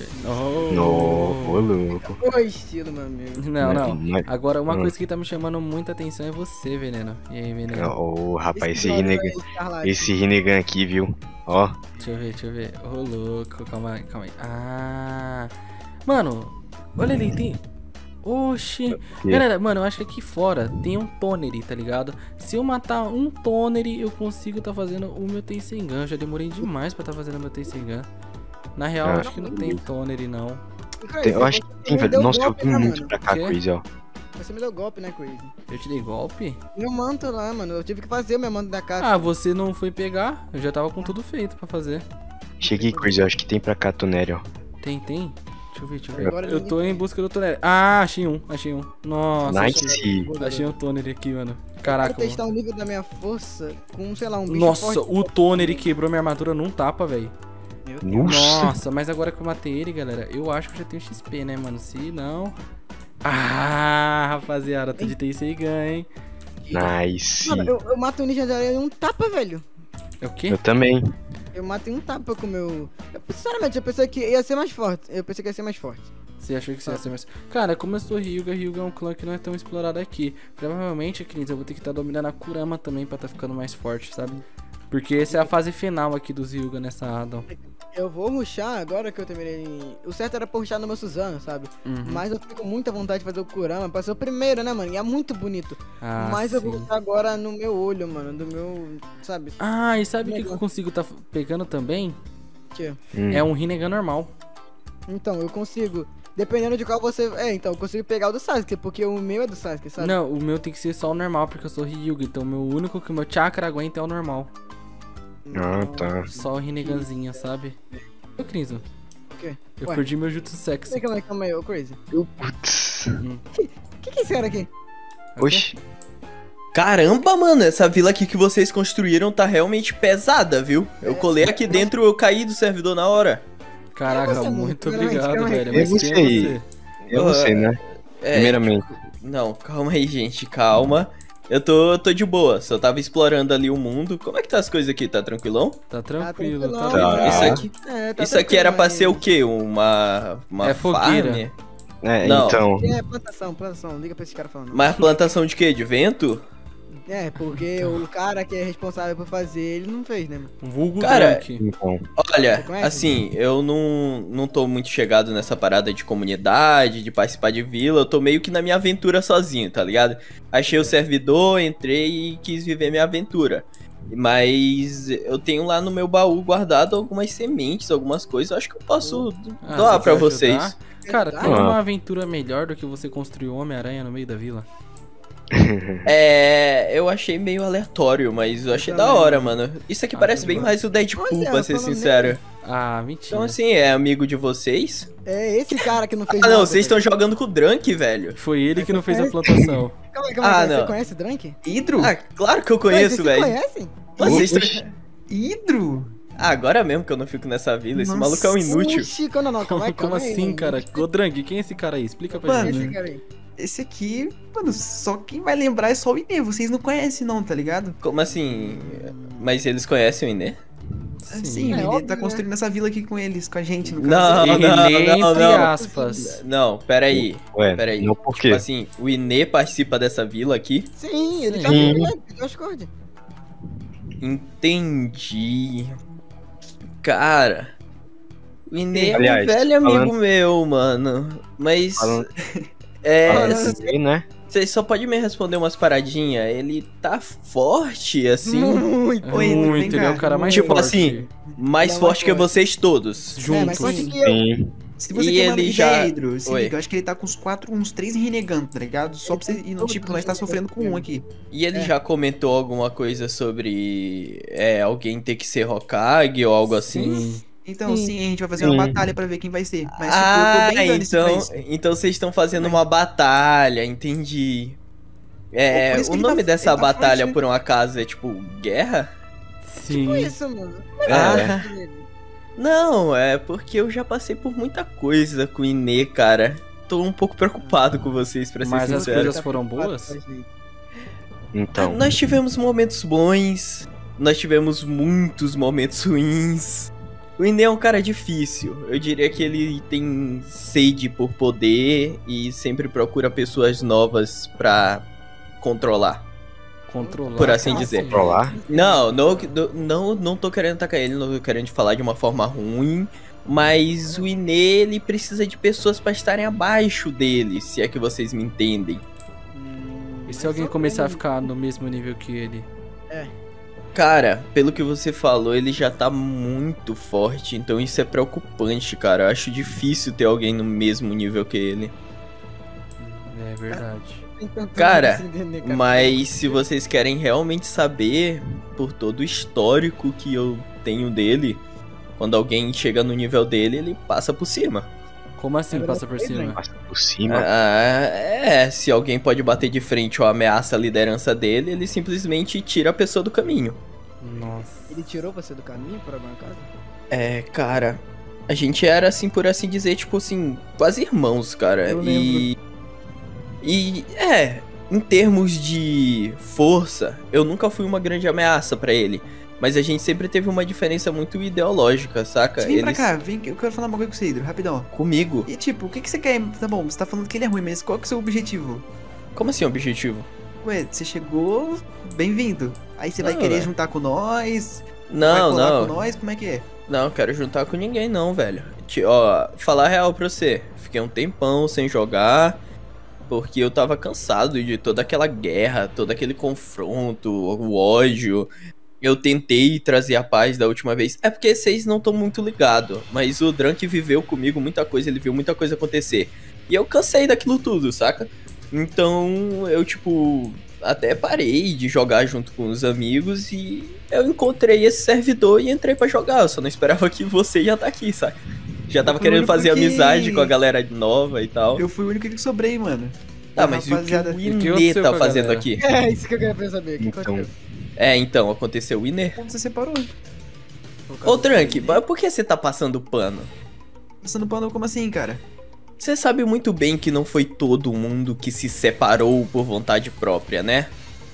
Ô, louco. Ô, estilo, meu amigo. Não. Mas- Agora, uma coisa que tá me chamando muita atenção é você, Veneno. E aí, Veneno? Ô, rapaz, esse olho Rinnegan. aí, Scarlet. Esse Rinnegan aqui, viu? Ó. Deixa eu ver. Ô, louco, calma aí. Ah. Mano, olha ali, tem... Oxi. Galera, mano, eu acho que aqui fora tem um Toneri, tá ligado? Se eu matar um Toneri, eu consigo tá fazendo o meu Tensengan. Eu já demorei demais pra tá fazendo o meu Tensengan. Na real, Ah. acho que não tem Toneri, não. Eu acho que tem, velho. Nossa, eu vim muito pra cá, Quê? Crazy, ó. Você me deu golpe, né, Crazy? Eu te dei golpe? Meu manto lá, mano. Eu tive que fazer o meu manto da casa. Ah, você não foi pegar? Eu já tava com tudo feito pra fazer. Cheguei, Crazy, eu acho que tem pra cá, Toneri, ó. Tem? Deixa eu ver. Agora Eu tô em busca do Toneri. Ah, achei um. Nossa, Nice. achei um Toneri aqui, mano. Eu Caraca, quero testar mano. o nível da minha força com, sei lá, um bicho Nossa, forte. o Toneri quebrou minha armadura num tapa, velho. Meu Deus. Nossa. Nossa, mas agora que eu matei ele, galera, eu acho que eu já tenho XP, né, mano? Se não... Ah, rapaziada, tô de Tensengan, hein? Nice. Mano, eu mato o ninja de areia em um tapa, velho. É o quê? Eu também. Eu matei um tapa com o meu... Sinceramente, eu pensei que ia ser mais forte. Você achou que você ia ser mais... Cara, como eu sou Ryuga é um clã que não é tão explorado aqui. Provavelmente, Cris, eu vou ter que estar dominando a Kurama também pra tá ficando mais forte, sabe? Porque essa é a fase final aqui dos Ryuga nessa Addon. Eu vou rushar agora que eu terminei. O certo era pra rushar no meu Suzano, sabe? Uhum. Mas eu fico com muita vontade de fazer o Kurama pra ser o primeiro, né, mano? E é muito bonito. Ah, Mas eu sim. vou rushar agora no meu olho, mano. Do meu. Sabe? Ah, e sabe o que eu consigo tá pegando também? Tio. É um Rinnegan normal. Então, eu consigo Dependendo de qual você... então eu consigo pegar o do Sasuke, porque o meu é do Sasuke, sabe? Não, o meu tem que ser só o normal, porque eu sou Ryuga. Então o único que o meu chakra aguenta é o normal. Ah, tá. Só o Rinneganzinho, sabe? Ô, Crinzo. O quê? Eu Ué? perdi meu jutsu sexy. Calma aí, ô Crazy. Putz. Que é esse cara aqui? Oxi. Caramba, mano, essa vila aqui que vocês construíram tá realmente pesada, viu? Eu colei aqui dentro, eu caí do servidor na hora. Caraca, Você, muito calma aí, obrigado, calma aí. velho. Eu Mas não quem é sei. você? Eu não sei, né? Primeiramente. Não, calma aí, gente, calma. Eu tô de boa, só tava explorando ali o mundo. Como é que tá as coisas aqui? Tá tranquilão? Tá tranquilo, tá tranquilão. bem. Tá. Isso aqui era pra ser o quê? Uma É fogueira. farm? Não. Então. Plantação. Liga pra esse cara falando. Mas plantação de quê? De vento? Porque o cara que é responsável por fazer, ele não fez, né, mano? Vulgo Cara, Drunk. Então. Olha, Você conhece? assim, eu não tô muito chegado nessa parada de comunidade, de participar de vila, eu tô meio que na minha aventura sozinho, tá ligado? Achei o servidor, entrei e quis viver minha aventura. Mas eu tenho lá no meu baú guardado algumas sementes, algumas coisas, eu acho que eu posso doar você pra quer vocês. ajudar? Cara, tem Ah. uma aventura melhor do que você construir o Homem-Aranha no meio da vila? Eu achei meio aleatório, mas eu achei da hora, mano. Isso aqui parece bem mais o Deadpool, Pois é, pra ser falando sincero. Ah, mentira. Então, assim, é amigo de vocês? É esse cara que não fez Ah, não, nada, vocês estão velho. jogando com o Drunk, velho. Foi ele que não fez a plantação. Calma aí, Ah, você não. conhece o Drunk? Hidro? Ah, claro que eu conheço, Vocês velho. conhecem? Vocês Oxi. estão... Hidro? Ah, agora mesmo que eu não fico nessa vila, esse Nossa. maluco é um inútil. Oxi, não, calma aí, Como calma aí, assim, mano. cara? Godrang, quem é esse cara aí? Explica pra Mano, gente. Esse cara aí. Esse aqui, mano, só quem vai lembrar é só o Inê. Vocês não conhecem não, tá ligado? Como assim? Mas eles conhecem o Inê? Sim, É ele óbvio, tá né? construindo essa vila aqui com eles, com a gente, no caso. Não, Ele, não, entre não. aspas. Não, peraí. Ué, Peraí. não por quê? Tipo assim, o Inê participa dessa vila aqui? Sim, ele Sim. tá vendo, né? Ele tá Discord. Entendi. Cara, o Inê é um Aliás, velho amigo falando- meu, mano. Mas. Falando- É. Falando assim, né? Vocês só podem me responder umas paradinhas. Ele tá forte, assim. Muito. É Oi, vem muito, ele é o cá. cara mais Tipo forte. assim, mais Não, forte que mas vocês todos. Juntos. mas forte que eu. Sim. Se você E tem uma ele ideia, já- Hidro, se Oi. liga, eu acho que ele tá com uns 3 renegando, tá ligado? Só pra você. E não, tipo, nós tá sofrendo com um aqui. E ele É. já comentou alguma coisa sobre alguém ter que ser Hokage ou algo assim? Sim. Então, Sim. sim, a gente vai fazer uma Sim. batalha pra ver quem vai ser. Mas, Ah, tipo, eu tô bem dane-se pra então, isso. então vocês estão fazendo uma batalha, entendi. Por isso O que ele nome tá- dessa ele tá batalha, forte, né? por um acaso, é tipo guerra? Sim. Tipo isso, mano. Ah, não, é porque eu já passei por muita coisa com o Inê, cara. Tô um pouco preocupado com vocês, pra ser Mas as sincero. coisas foram boas? Então. Nós tivemos momentos bons, nós tivemos muitos momentos ruins. O Inê é um cara difícil. Eu diria que ele tem sede por poder e sempre procura pessoas novas pra controlar. Controlar. Por assim Nossa, dizer. Controlar? Não tô querendo atacar ele, não tô querendo falar de uma forma ruim. Mas o Inê, ele precisa de pessoas pra estarem abaixo dele, se é que vocês me entendem. E se alguém começar a ficar no mesmo nível que ele? Cara, pelo que você falou, ele já tá muito forte, então isso é preocupante, cara. Eu acho difícil ter alguém no mesmo nível que ele. É verdade. Cara, Mas se vocês querem realmente saber, por todo o histórico que eu tenho dele, quando alguém chega no nível dele, ele passa por cima. Como assim passa por cima? Passa por cima. Se alguém pode bater de frente ou ameaça a liderança dele, ele simplesmente tira a pessoa do caminho. Nossa. Ele tirou você do caminho, por alguma causa? Cara, a gente era assim, por assim dizer, tipo assim, quase irmãos, cara. Eu Em termos de força, eu nunca fui uma grande ameaça pra ele. Mas a gente sempre teve uma diferença muito ideológica, saca? Vem pra cá, vem, eu quero falar uma coisa com você, Hidro, rapidão. Comigo? E tipo, o que você quer? Tá bom, você tá falando que ele é ruim, mas qual que é o seu objetivo? Como assim, objetivo? Ué, você chegou, bem-vindo. Aí você vai Não, querer ué. juntar com nós? Vai Não, colar não. com nós? Como é que é? Não, quero juntar com ninguém não, velho. Ó, falar a real pra você. Fiquei um tempão sem jogar, porque eu tava cansado de toda aquela guerra, todo aquele confronto, o ódio. eu tentei trazer a paz da última vez. É porque vocês não estão muito ligados, mas o Drunk viveu comigo muita coisa, ele viu muita coisa acontecer. E eu cansei daquilo tudo, saca? Então eu, tipo, até parei de jogar junto com os amigos e eu encontrei esse servidor e entrei pra jogar. Eu só não esperava que você ia estar aqui, saca? Já tava querendo fazer amizade com a galera nova e tal. Eu fui o único que sobrei, mano. Tá, mas e o que o Inê tá fazendo aqui? É isso que eu queria saber. Então, aconteceu o Inê. Como você separou? Ô, Drunk, por que você tá passando pano? Passando pano como assim, cara? Você sabe muito bem que não foi todo mundo que se separou por vontade própria, né?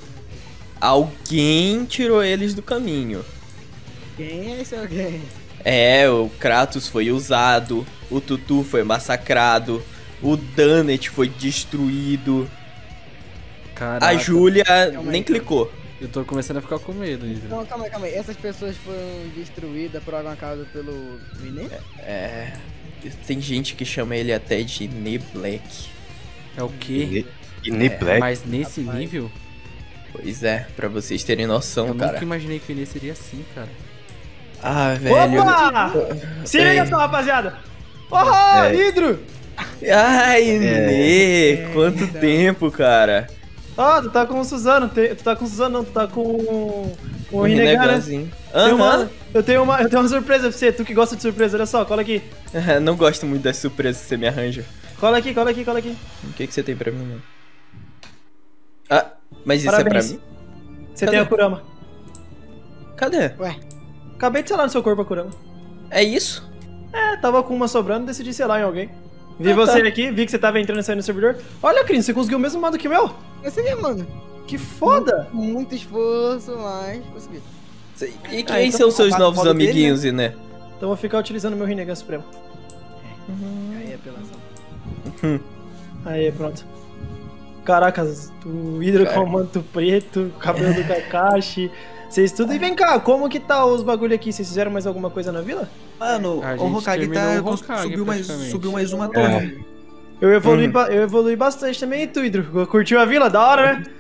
Alguém tirou eles do caminho. Quem é esse alguém? É, o Kratos foi usado, o Tutu foi massacrado, o Danet foi destruído. Caraca. A Júlia nem clicou. Eu tô começando a ficar com medo, Hydra. Não, calma aí. Essas pessoas foram destruídas por algum acaso pelo Inê? Tem gente que chama ele até de Inê Black. É o quê? Inê Black? Mas nesse nível? Pois é, pra vocês terem noção, eu cara. nunca imaginei que o Inê seria assim, cara. Ah, velho. Opa! Se liga só, rapaziada. Oh, Hydro! Ai, Inê, quanto tempo, cara. Ó, tu tá com o Suzano. Tu tá com o Suzano, não, tu tá com o Rinnegan, né? Eu tenho uma surpresa pra você, tu que gosta de surpresa, olha só, cola aqui. Não gosto muito das surpresas que você me arranja. Cola aqui. O que você tem pra mim, mano? Ah, mas Parabéns. Isso é pra mim? Você tem a Kurama. Cadê? Ué, Acabei de selar no seu corpo a Kurama. É isso? É, tava com uma sobrando, decidi selar em alguém. Vi você aqui, vi que você tava entrando e saindo no servidor. Olha, Cris, você conseguiu o mesmo modo que o meu. consegui, mano. Que foda! Muito esforço, mas consegui. E quem são seus novos amiguinhos, né? Então vou ficar utilizando meu Rinnegan Supremo. Aí é apelação. Aí, pronto. Caracas, o Hydra com o manto preto, cabelo do Kakashi. Vocês tudo. E vem cá, como que tá os bagulho aqui? Vocês fizeram mais alguma coisa na vila? Mano, o Hokage subiu mais uma torre. Eu evolui bastante também, tu, Hydro. Curtiu a vila? Da hora, né?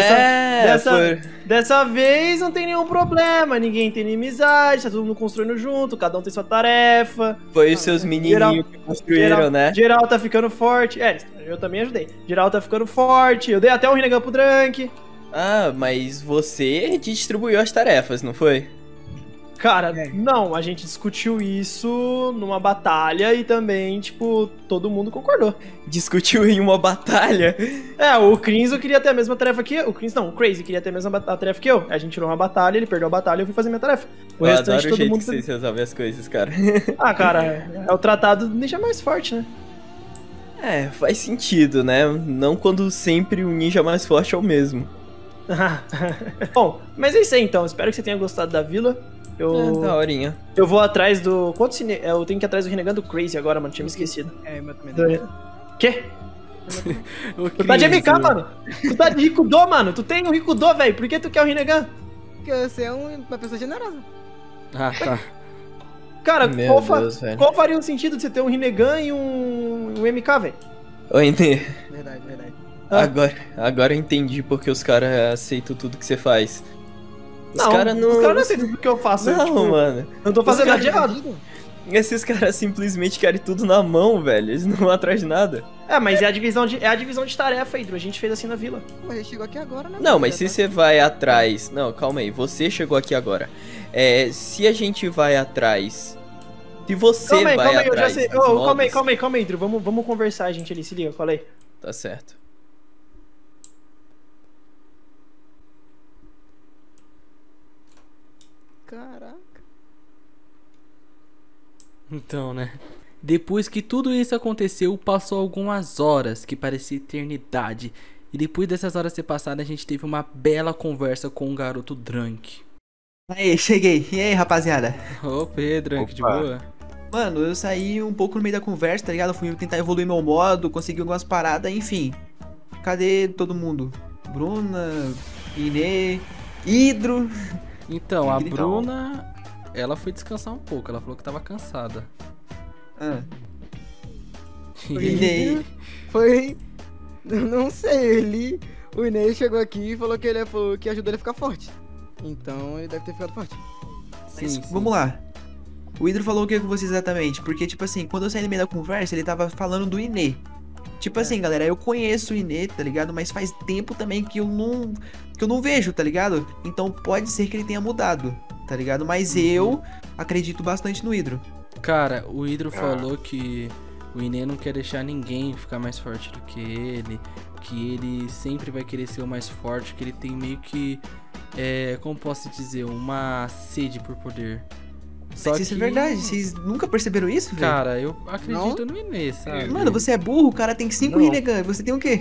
Dessa vez não tem nenhum problema, ninguém tem inimizade, tá todo mundo construindo junto, cada um tem sua tarefa. Foi os seus menininhos que construíram, né? Geral tá ficando forte. Eu também ajudei. Geral tá ficando forte, eu dei até um Rinnegan pro Drunk. Ah, mas você distribuiu as tarefas, não foi? Cara, não, a gente discutiu isso numa batalha e também, tipo, todo mundo concordou. Discutiu em uma batalha? O Crinzo queria ter a mesma tarefa que eu. O Crazy queria ter a mesma tarefa que eu. A gente tirou uma batalha, ele perdeu a batalha e eu fui fazer minha tarefa. Eu adoro o jeito que vocês resolvem as coisas, cara. Ah, cara, é o tratado do ninja mais forte, né? Faz sentido, né? Não quando sempre o ninja mais forte é o mesmo. Bom, mas é isso aí então. Espero que você tenha gostado da vila. Daorinha. Eu vou atrás do... Eu tenho que ir atrás do Rinnegan do Crazy agora, mano. Tinha me esquecido. Meu também. Quê? Tu tá de MK, mano. Tu tá de Rikudo, mano. Tu tem um Rikudo, velho. Por que tu quer o Rinnegan? Porque você é uma pessoa generosa. Ah, tá. Cara, qual faria o sentido de você ter um Rinnegan e um MK, velho? Oi, Nê. Verdade. Agora eu entendi porque os caras aceitam tudo que você faz. Os caras não aceitam tudo que eu faço. Não, mano. Não tô fazendo nada de errado. Esses caras simplesmente querem tudo na mão, velho. Eles não vão atrás de nada. Mas é a divisão de tarefa, Hydro. A gente fez assim na vila. Mas ele chegou aqui agora, né? Não, mas se você vai atrás... Não, calma aí. Você chegou aqui agora. Se a gente vai atrás... Se você vai atrás... Eu já sei. Calma aí, Hydro. Vamos conversar, gente, ali. Se liga, fala aí. Tá certo. Caraca. Então, né? Depois que tudo isso aconteceu, passou algumas horas, que parecia eternidade. E depois dessas horas ser passadas, a gente teve uma bela conversa com o garoto Drunk. Aí, cheguei. E aí, rapaziada? Opa, Drunk, de boa? Mano, eu saí um pouco no meio da conversa, tá ligado? Eu fui tentar evoluir meu modo, consegui algumas paradas, enfim. Cadê todo mundo? Bruna, Inê, Hydro... Então, a Bruna, ela foi descansar um pouco, ela falou que tava cansada. O Inê foi... Não sei, o Inê chegou aqui e falou que ajudou ele a ficar forte. Então ele deve ter ficado forte. Sim. Vamos lá. O Hidro falou o que com vocês exatamente? Porque, tipo assim, quando eu saí no meio da conversa, ele tava falando do Inê. Tipo assim, galera, eu conheço o Inê, tá ligado? Mas faz tempo também que eu não vejo, tá ligado? Então pode ser que ele tenha mudado, tá ligado? Mas eu acredito bastante no Hidro. Cara, o Hidro falou que o Inê não quer deixar ninguém ficar mais forte do que ele sempre vai querer ser o mais forte, que ele tem meio que, como posso dizer, uma sede por poder. Só Mas isso é verdade, vocês nunca perceberam isso, velho? Cara, eu acredito no Inê, sabe? Mano, você é burro, o cara tem 5 Rinnegan, você tem o quê?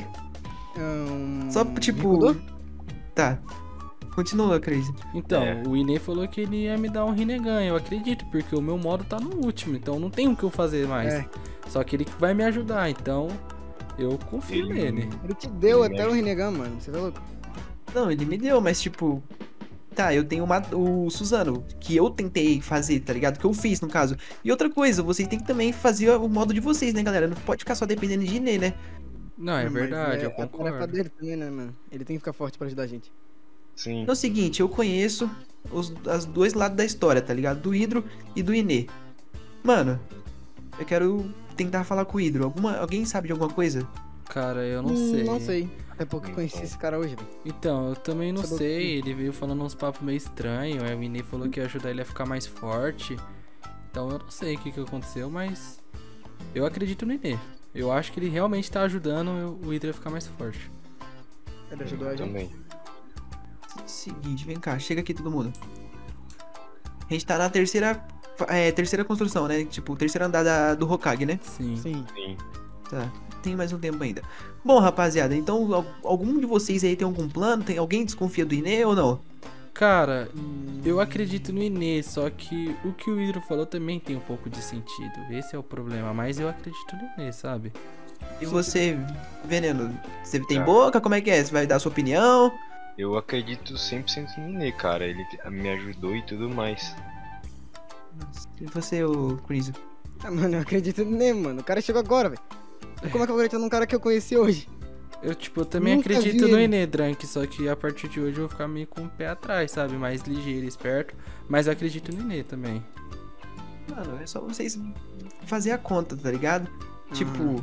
Só, tipo... Mudou? Tá. Continua, Crazy. Então, o Inê falou que ele ia me dar um Rinnegan, eu acredito, porque o meu modo tá no último, então não tem o que eu fazer mais. Só que ele vai me ajudar, então eu confio nele. Ele te deu até o Rinnegan, mano, você tá louco? Não, ele me deu, mas tipo... Tá, eu tenho o Suzano, que eu tentei fazer, tá ligado? Que eu fiz, no caso. E outra coisa, vocês têm que também fazer o modo de vocês, né, galera? Não pode ficar só dependendo de Inê, né? Não, é verdade, eu A tarefa concordo. dele também, né, mano? Ele tem que ficar forte pra ajudar a gente. Sim. É o seguinte, eu conheço os dois lados da história, tá ligado? Do Hidro e do Inê. Mano, eu quero tentar falar com o Hidro. Alguém sabe de alguma coisa? Cara, eu não sei. Não sei. Até porque eu conheci esse cara hoje, velho. Então, eu também não Sabe sei, ele veio falando uns papos meio estranhos, aí o Inê falou que ia ajudar ele a ficar mais forte. Então eu não sei o que aconteceu, mas eu acredito no Inê. Eu acho que ele realmente tá ajudando o Hidro a ficar mais forte. Ele ajudou a gente. Também. Seguinte, vem cá, chega aqui todo mundo. A gente tá na terceira construção, né? Tipo, o terceiro andar do Hokage, né? Sim. Sim. Sim. Tá, tem mais um tempo ainda. Bom, rapaziada, então algum de vocês aí tem algum plano? Alguém desconfia do Inê ou não? Cara, eu acredito no Inê, só que o que o Hidro falou também tem um pouco de sentido. Esse é o problema, mas eu acredito no Inê, sabe? E você, Veneno, você tem boca? Como é que é? Você vai dar a sua opinião? Eu acredito 100% no Inê, cara. Ele me ajudou e tudo mais. E você, o Chris? Ah, mano, eu acredito nele, mano. O cara chegou agora, velho. Como é que eu acredito num cara que eu conheci hoje? Eu também Nunca acredito vi no ele. Inê, Drank, só que a partir de hoje eu vou ficar meio com o pé atrás, sabe? Mais ligeiro, esperto. Mas eu acredito no Inê também. Mano, é só vocês fazer a conta, tá ligado? Tipo,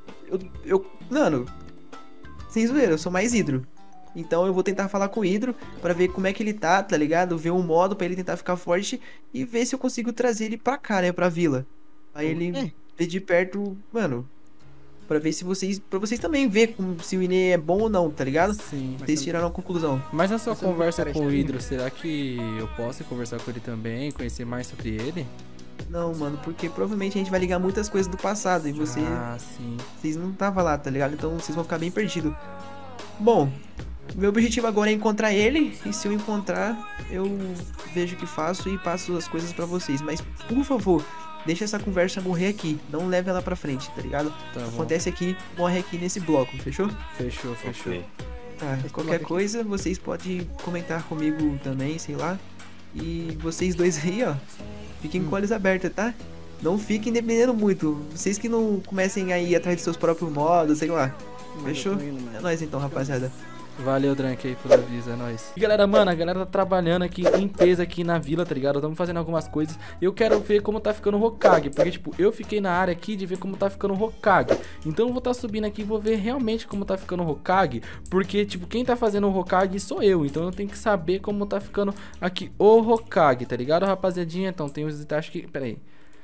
mano, sem zoeira, eu sou mais Hidro. Então eu vou tentar falar com o Hidro pra ver como é que ele tá ligado? Ver um modo pra ele tentar ficar forte e ver se eu consigo trazer ele pra cá, né? Pra vila. Aí ele ver de perto, mano, pra ver se pra vocês também ver se o Inê é bom ou não, tá ligado? Sim. Vocês tiraram a conclusão. Mas na sua Mas eu não conversa quero com o estar Hidro, será que eu posso conversar com ele também, conhecer mais sobre ele? Não, mano, porque provavelmente a gente vai ligar muitas coisas do passado e Ah, sim. vocês não estavam lá, tá ligado? Então vocês vão ficar bem perdidos. Bom, meu objetivo agora é encontrar ele, e se eu encontrar, eu vejo o que faço e passo as coisas pra vocês. Mas, por favor, deixa essa conversa morrer aqui, não leve ela pra frente, tá ligado? Tá bom. Acontece aqui, morre aqui nesse bloco, fechou? Fechou. Ok. Tá, Esse qualquer bloco aqui. coisa, vocês podem comentar comigo também, sei lá. E vocês dois aí, ó, fiquem com olhos abertos, tá? Não fiquem dependendo muito. Vocês que não comecem a ir atrás de seus próprios modos, sei lá. Fechou? eu tô indo, mano. É nóis então, rapaziada. Valeu, Drank, aí pelo aviso, é nóis. E galera, mano, a galera tá trabalhando aqui em peso aqui na vila, tá ligado? Estamos fazendo algumas coisas. Eu quero ver como tá ficando o Hokage, porque, tipo, eu fiquei na área aqui de ver como tá ficando o Hokage. Então eu vou tá subindo aqui e vou ver realmente como tá ficando o Hokage, porque, tipo, quem tá fazendo o Hokage sou eu. Então eu tenho que saber como tá ficando aqui o Hokage, tá ligado, rapaziadinha? Então tem os Itachi que... Peraí.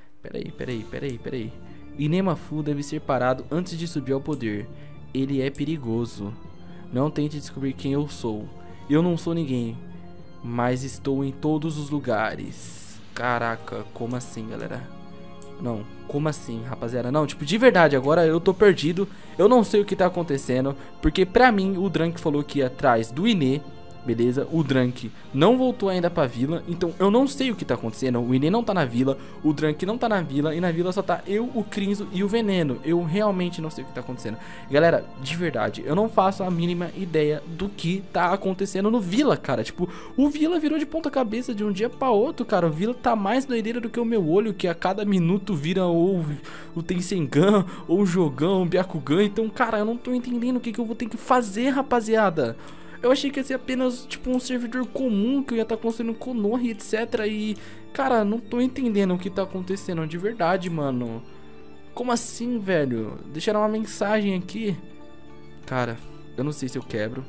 Inemafu deve ser parado antes de subir ao poder. Ele é perigoso. Não tente descobrir quem eu sou. Eu não sou ninguém, mas estou em todos os lugares. Caraca, como assim, galera? Não, como assim, rapaziada? Não, tipo, de verdade, agora eu tô perdido. Eu não sei o que tá acontecendo, porque pra mim o Drank falou que ia atrás do Inê. Beleza, o Drank não voltou ainda pra vila, então eu não sei o que tá acontecendo. O Inê não tá na vila, o Drank não tá na vila, e na vila só tá eu, o Crinzo e o Veneno. Eu realmente não sei o que tá acontecendo. Galera, de verdade, eu não faço a mínima ideia do que tá acontecendo no Vila, cara. Tipo, o Vila virou de ponta cabeça de um dia pra outro, cara. O Vila tá mais doideira do que o meu olho, que a cada minuto vira ou o Tensengan, ou o Jogão, o Byakugan. Então, cara, eu não tô entendendo o que eu vou ter que fazer, rapaziada. Eu achei que ia ser apenas, tipo, um servidor comum, que eu ia estar construindo Konoha e etc. E, cara, não tô entendendo o que tá acontecendo de verdade, mano. Como assim, velho? Deixaram uma mensagem aqui. Cara, eu não sei se eu quebro.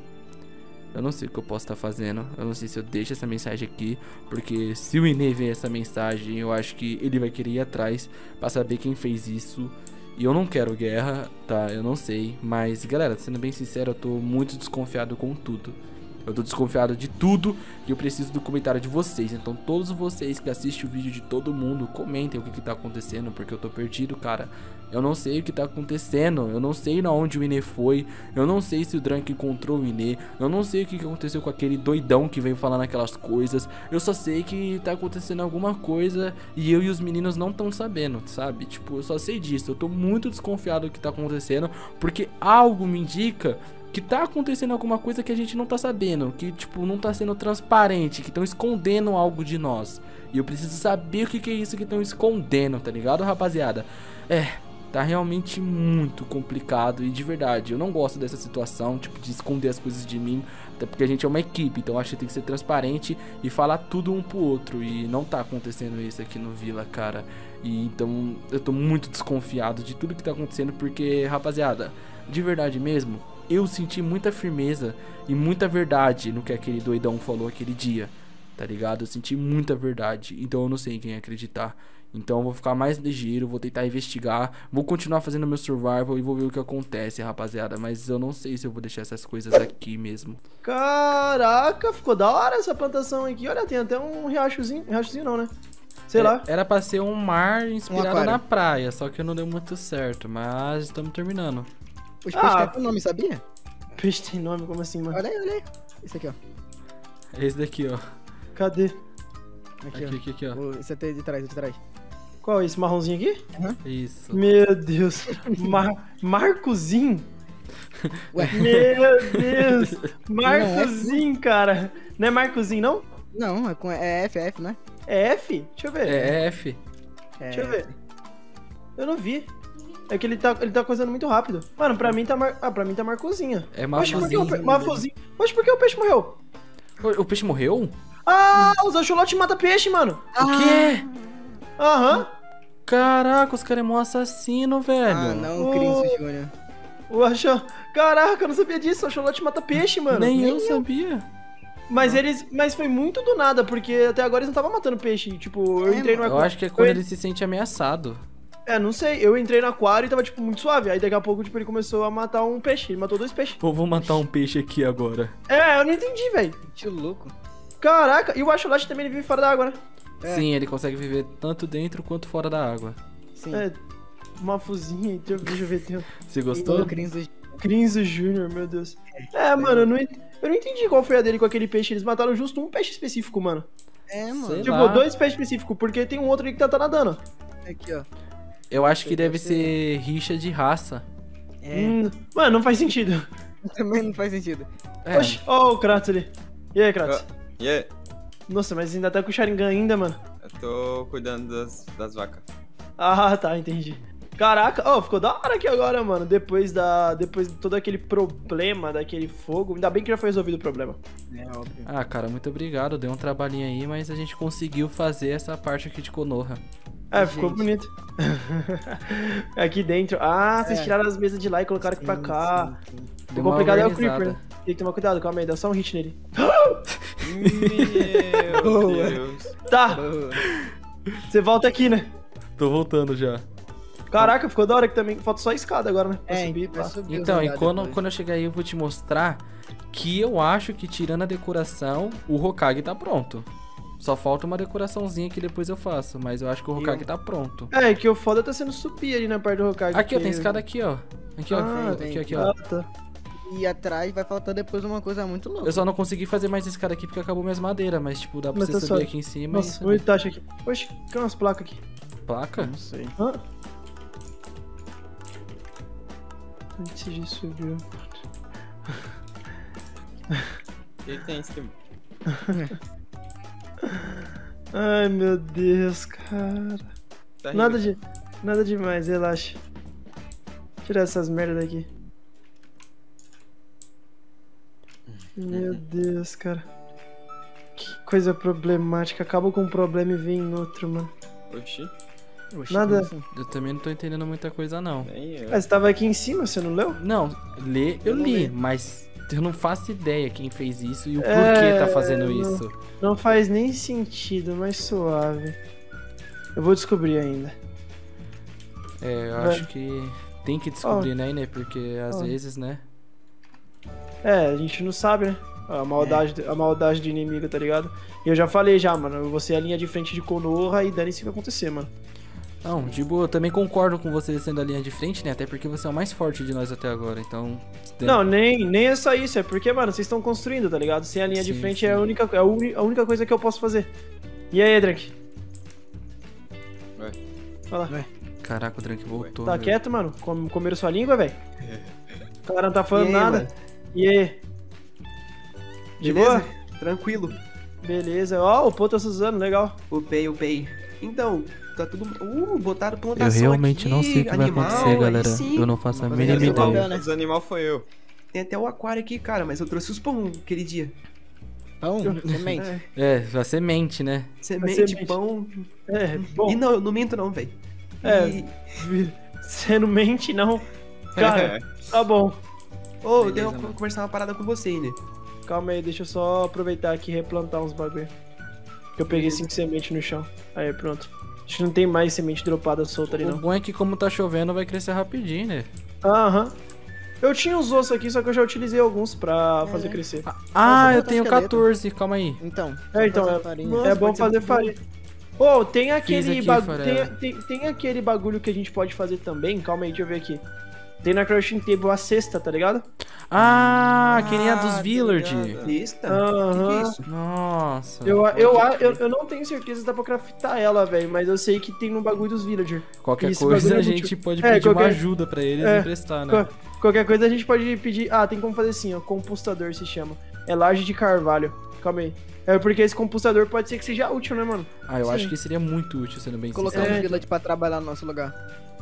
Eu não sei o que eu posso estar fazendo. Eu não sei se eu deixo essa mensagem aqui. Porque se o Ine ver essa mensagem, eu acho que ele vai querer ir atrás pra saber quem fez isso. E eu não quero guerra, tá? Eu não sei. Mas, galera, sendo bem sincero, eu tô muito desconfiado com tudo. Eu tô desconfiado de tudo e eu preciso do comentário de vocês. Então todos vocês que assistem o vídeo de todo mundo, comentem o que tá acontecendo, porque eu tô perdido, cara. Eu não sei o que tá acontecendo, eu não sei na onde o Ine foi, eu não sei se o Drank encontrou o Ine, eu não sei o que aconteceu com aquele doidão que veio falando aquelas coisas. Eu só sei que tá acontecendo alguma coisa e eu e os meninos não estão sabendo, sabe? Tipo, eu só sei disso, eu tô muito desconfiado do que tá acontecendo, porque algo me indica que tá acontecendo alguma coisa que a gente não tá sabendo, que tipo, não tá sendo transparente, que estão escondendo algo de nós. E eu preciso saber o que é isso que estão escondendo, tá ligado, rapaziada? Tá realmente muito complicado e de verdade, eu não gosto dessa situação, tipo, de esconder as coisas de mim, até porque a gente é uma equipe, então eu acho que tem que ser transparente e falar tudo um pro outro, e não tá acontecendo isso aqui no Vila, cara. E então eu tô muito desconfiado de tudo que tá acontecendo, porque, rapaziada, de verdade mesmo, eu senti muita firmeza e muita verdade no que aquele doidão falou aquele dia, tá ligado? Eu senti muita verdade, então eu não sei em quem acreditar. Então eu vou ficar mais ligeiro, vou tentar investigar, vou continuar fazendo meu survival e vou ver o que acontece, rapaziada. Mas eu não sei se eu vou deixar essas coisas aqui mesmo. Caraca, ficou da hora essa plantação aqui. Olha, tem até um riachozinho não, né? Sei lá. Era pra ser um mar inspirado na praia, só que não deu muito certo, mas estamos terminando. Os peixes têm nome, sabia? Peixe tem nome? Como assim, mano? Olha aí. Esse aqui, ó. Esse daqui, ó. Cadê? Aqui, ó. Esse até de trás, Qual é esse marronzinho aqui? Isso. Meu Deus. Marcozinho? Ué. Meu Deus. Marcozinho, cara. Não é Marcozinho, não? Não, é F, né? É F? Deixa eu ver. É F. Deixa eu ver. Eu não vi. É que ele tá coisando muito rápido. Mano, pra mim tá Marcozinho. É Marcozinho. Marcozinho. Mas por que o peixe morreu? O peixe morreu? Ah, os axolotes matam peixe, mano. O quê? Aham. Caraca, os caras é mó assassino, velho. Ah, não, Cris Júnior. Caraca, eu não sabia disso. O axolote mata peixe, mano. Nem eu sabia. Mas foi muito do nada, porque até agora eles não estavam matando peixe. Tipo, eu entrei no aquário. Eu acho que é quando ele se sente ameaçado. Não sei. Eu entrei no aquário e tava, tipo, muito suave. Aí daqui a pouco, tipo, ele começou a matar um peixe. Ele matou 2 peixes. Vou matar um peixe aqui agora. Eu não entendi, velho. Que louco. Caraca, e o axolote também ele vive fora da água, né? Sim, ele consegue viver tanto dentro quanto fora da água. Sim. Uma fuzinha, deixa eu ver. Você gostou? Crinzo Júnior, meu Deus. Mano, eu não entendi qual foi a dele com aquele peixe. Eles mataram justo um peixe específico, mano. Mano. Sei tipo, lá. 2 peixes específicos, porque tem um outro ali que tá nadando. Aqui, ó. Eu acho que deve ser rixa de raça. Mano, não faz sentido. Também não faz sentido. Oxi, ó o Kratos ali. E aí, Kratos? E aí? Nossa, mas ainda tá com o Sharingan ainda, mano. Eu tô cuidando das vacas. Ah, tá, entendi. Caraca, ficou da hora aqui agora, mano. Depois de todo aquele problema, daquele fogo. Ainda bem que já foi resolvido o problema. Óbvio. Ah, cara, muito obrigado. Deu um trabalhinho aí, mas a gente conseguiu fazer essa parte aqui de Konoha. Ficou bonito. Aqui dentro. Vocês tiraram as mesas de lá e colocaram aqui pra cá. O complicado é o Creeper, né? Tem que tomar cuidado, calma aí, dá só um hit nele. Meu Deus. Tá. Você volta aqui, né? Tô voltando já. Caraca, ficou da hora que também falta só a escada agora, né? Pra subir, vai tá. subir Então, os e quando depois. eu chegar aí eu vou te mostrar que eu acho que tirando a decoração, o Hokage tá pronto. Só falta uma decoraçãozinha que depois eu faço, mas eu acho que o Hokage tá pronto. Que o foda tá sendo subir ali na parte do Hokage. Aqui, ó, tem escada aqui, ó. Aqui, ó. Aqui, ó. Tá. E atrás vai faltar depois uma coisa muito louca. Eu só não consegui fazer mais escada aqui porque acabou minhas madeiras, mas tipo, dá pra Mas você tá subir só- aqui em cima Nossa, e o Itachi aqui. Oxe, tem umas placas aqui. placa? Não sei. Antes de subir. O que tem em cima? Ai, meu Deus, cara. Tá Nada demais, relaxa. Tirar essas merdas daqui. Meu Deus, cara. Que coisa problemática. Acaba com um problema e vem em outro, mano. Oxi, Oxi, Nada. como assim? Eu também não tô entendendo muita coisa, não. nem eu. Ah, você tava aqui em cima, você não leu? Não, ler eu Eu não li, li. mas eu não faço ideia quem fez isso e o porquê tá fazendo não- isso. Não faz nem sentido, mas suave. Eu vou descobrir ainda. É, eu Vai. acho que tem que descobrir, né? Porque às Ó. vezes, né? É, a gente não sabe, né? A maldade do inimigo, tá ligado? E eu já falei já, mano. Eu vou ser a linha de frente de Konoha e dane-se o que vai acontecer, mano. Não, de boa, eu também concordo com você sendo a linha de frente, né? Até porque você é o mais forte de nós até agora, então... Não, nem é só isso. É porque, mano, vocês estão construindo, tá ligado? Sem a linha de Sim, frente sim. é a única coisa que eu posso fazer. E aí, Drank? Ué. Fala lá. Caraca, o Drunk voltou. Tá velho. quieto, mano? Comeram sua língua, velho? O cara não tá falando E aí, nada. mano? E aí? De Beleza? boa? Tranquilo. Beleza. Ó, o pô tá usando, legal. Upei. Então, tá tudo... botaram Eu plantação realmente aqui, não sei o que vai animal, acontecer, aí galera. sim. Eu não faço a Uma mínima coisa ideia. legal, né? Os animal foi eu. Tem até o aquário aqui, cara, mas eu trouxe os pão aquele dia. Pão, semente. É, É, a semente, né? Semente, semente. pão... bom. E não, eu não minto não, velho. É. E... Você não mente, não. Cara, tá bom. Ô, Beleza, eu mano. conversar uma parada com você, né? Calma aí, deixa eu só aproveitar aqui e replantar uns bagulho. Que eu peguei 5 sementes no chão. Aí, pronto. Acho que não tem mais semente dropada solta ali, O não. bom é que como tá chovendo vai crescer rapidinho, né? Aham. Eu tinha uns ossos aqui, só que eu já utilizei alguns pra fazer crescer. Ah, eu botar tenho esqueleto. 14, calma aí. Então. É, então, fazer é, farinha. Nossa, é bom pode ser fazer muito bom. farinha. Ô, tem aquele aqui, bagulho. Farela. Tem aquele bagulho que a gente pode fazer também. Calma aí, deixa eu ver aqui. Tem na Crafting Table a cesta, tá ligado? Ah, que nem a dos tá Village. ligado. Lista? Aham. Que é isso? Nossa. Eu não tenho certeza se dá pra craftar ela, velho. Mas eu sei que tem no bagulho dos Villager. Qualquer esse coisa bagulho a é gente útil. pode É, pedir uma qualquer- ajuda pra eles é, e emprestar, né? Qualquer coisa a gente pode pedir. Ah, tem como fazer assim, ó. Compostador se chama. É laje de carvalho. Calma aí. É porque esse compostador pode ser que seja útil, né, mano? Ah, eu Sim. acho que seria muito útil, sendo bem Colocar sincero. um village pra trabalhar no nosso lugar.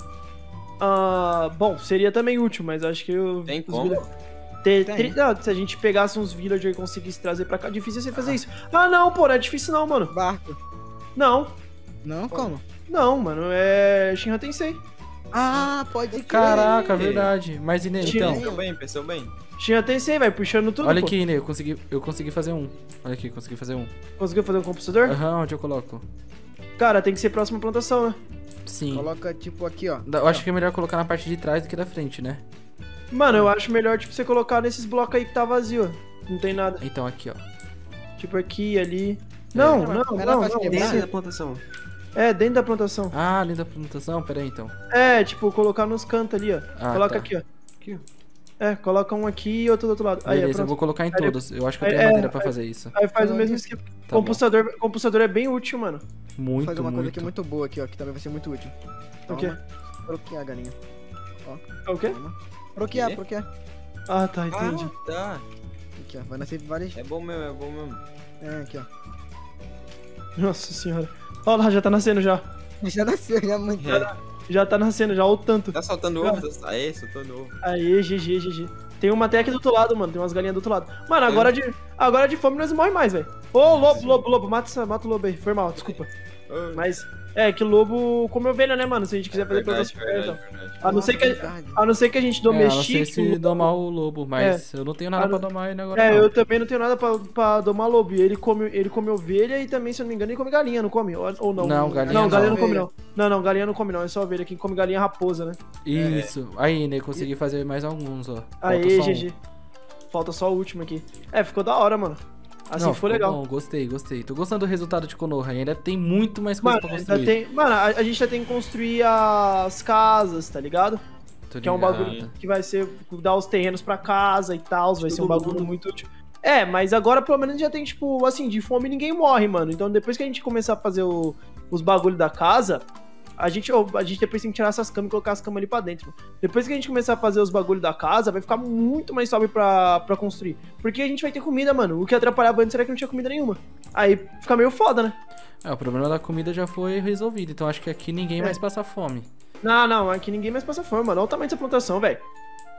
Ah, bom, seria também útil, mas acho que eu. Tem os como? villa- Tem. Não, se a gente pegasse uns villager e conseguisse trazer pra cá, difícil você fazer isso. Ah, não, pô, não é difícil não, mano. Barco. Não, Não? Como? não, mano, é Shinra Tensei. Ah, pode crer. Caraca, verdade. Mas, Inê, Tira- então... Pensou bem. Shinra Tensei, vai puxando tudo, Olha pô. aqui, Inê, eu consegui fazer um. Olha aqui, consegui fazer um. Conseguiu fazer um compostador? Aham, onde eu coloco? Cara, tem que ser próxima à plantação, né? Sim. Coloca tipo aqui, ó. Eu acho que é melhor colocar na parte de trás do que da frente, né? Mano, eu acho melhor, tipo, você colocar nesses blocos aí que tá vazio, ó. Não tem nada. Então aqui, ó. Tipo aqui, ali. Não, Não, não, ela não, faz não. quebrar. Dentro Dentro- da plantação. É, dentro da plantação. Ah, além da plantação? Pera aí, então. É, tipo, colocar nos cantos ali, ó. Ah, Coloca tá. aqui, ó. Aqui, ó. É, coloca um aqui e outro do outro lado. Aí, é, Beleza, eu pronto. vou colocar em Aí- todos. Eu acho que eu aí- tenho é, madeira pra aí- fazer isso. Aí faz o Tá mesmo bom. esquema. Tá bom. Compostador é bem útil, mano. Vou Muito, fazer uma coisa muito. aqui muito boa aqui, ó. Que também vai ser muito útil. O quê? Toma. Proquear, galinha. É o quê? Toma. Proquear, Quê? proquear. Ah, tá, entendi. Ah, tá. Aqui, ó. Vai nascer várias. É bom mesmo. É, aqui, ó. Nossa senhora. Olha lá, já tá nascendo já. Já nasceu, já muito. Já tá nascendo já, olha o tanto. Tá soltando ovo? Aê, soltando ovo. Aê, GG. Tem uma até aqui do outro lado, mano. Tem umas galinhas do outro lado. Mano, agora de fome nós não morremos mais, velho. Ô, lobo. Mata o lobo aí. Foi mal, desculpa. Oh, Mas, é que o lobo come ovelha, né, mano? Se a gente quiser fazer verdade, plantação. verdade. A não ser que a gente É, a não domestique. ser se domar o lobo, mas eu não tenho nada Ah, pra domar ainda agora. É, não. eu também não tenho nada pra domar lobo. E ele come ovelha e também, se eu não me engano, ele come galinha, não come? Ou não? Não, galinha Não, galinha não. não come, não. Não, galinha não come, não. É só ovelha. Quem come galinha é raposa, né? Isso. Aí, né? Consegui fazer mais alguns, ó. Falta Aê, só um. GG. Falta só o último aqui. É, ficou da hora, mano. Assim Não, ficou ficou legal. Bom, gostei. Tô gostando do resultado de Konoha. Ainda tem muito mais coisa Mano, pra ainda construir. tem, mano, a gente já tem que construir as casas, tá ligado? Tô Que é um ligado. bagulho que vai ser dar os terrenos pra casa e tal, vai ser um Todo bagulho mundo. muito útil. É, mas agora pelo menos já tem, tipo, assim, de fome ninguém morre, mano. Então depois que a gente começar a fazer os bagulhos da casa, a gente depois tem que tirar essas camas e colocar as camas ali pra dentro, mano. Depois que a gente começar a fazer os bagulhos da casa, vai ficar muito mais suave pra construir. Porque a gente vai ter comida, mano. O que atrapalhava antes era que não tinha comida nenhuma. Aí fica meio foda, né? É, o problema da comida já foi resolvido. Então acho que aqui ninguém mais passa fome. Não, aqui ninguém mais passa fome, mano. Olha o tamanho dessa plantação, velho.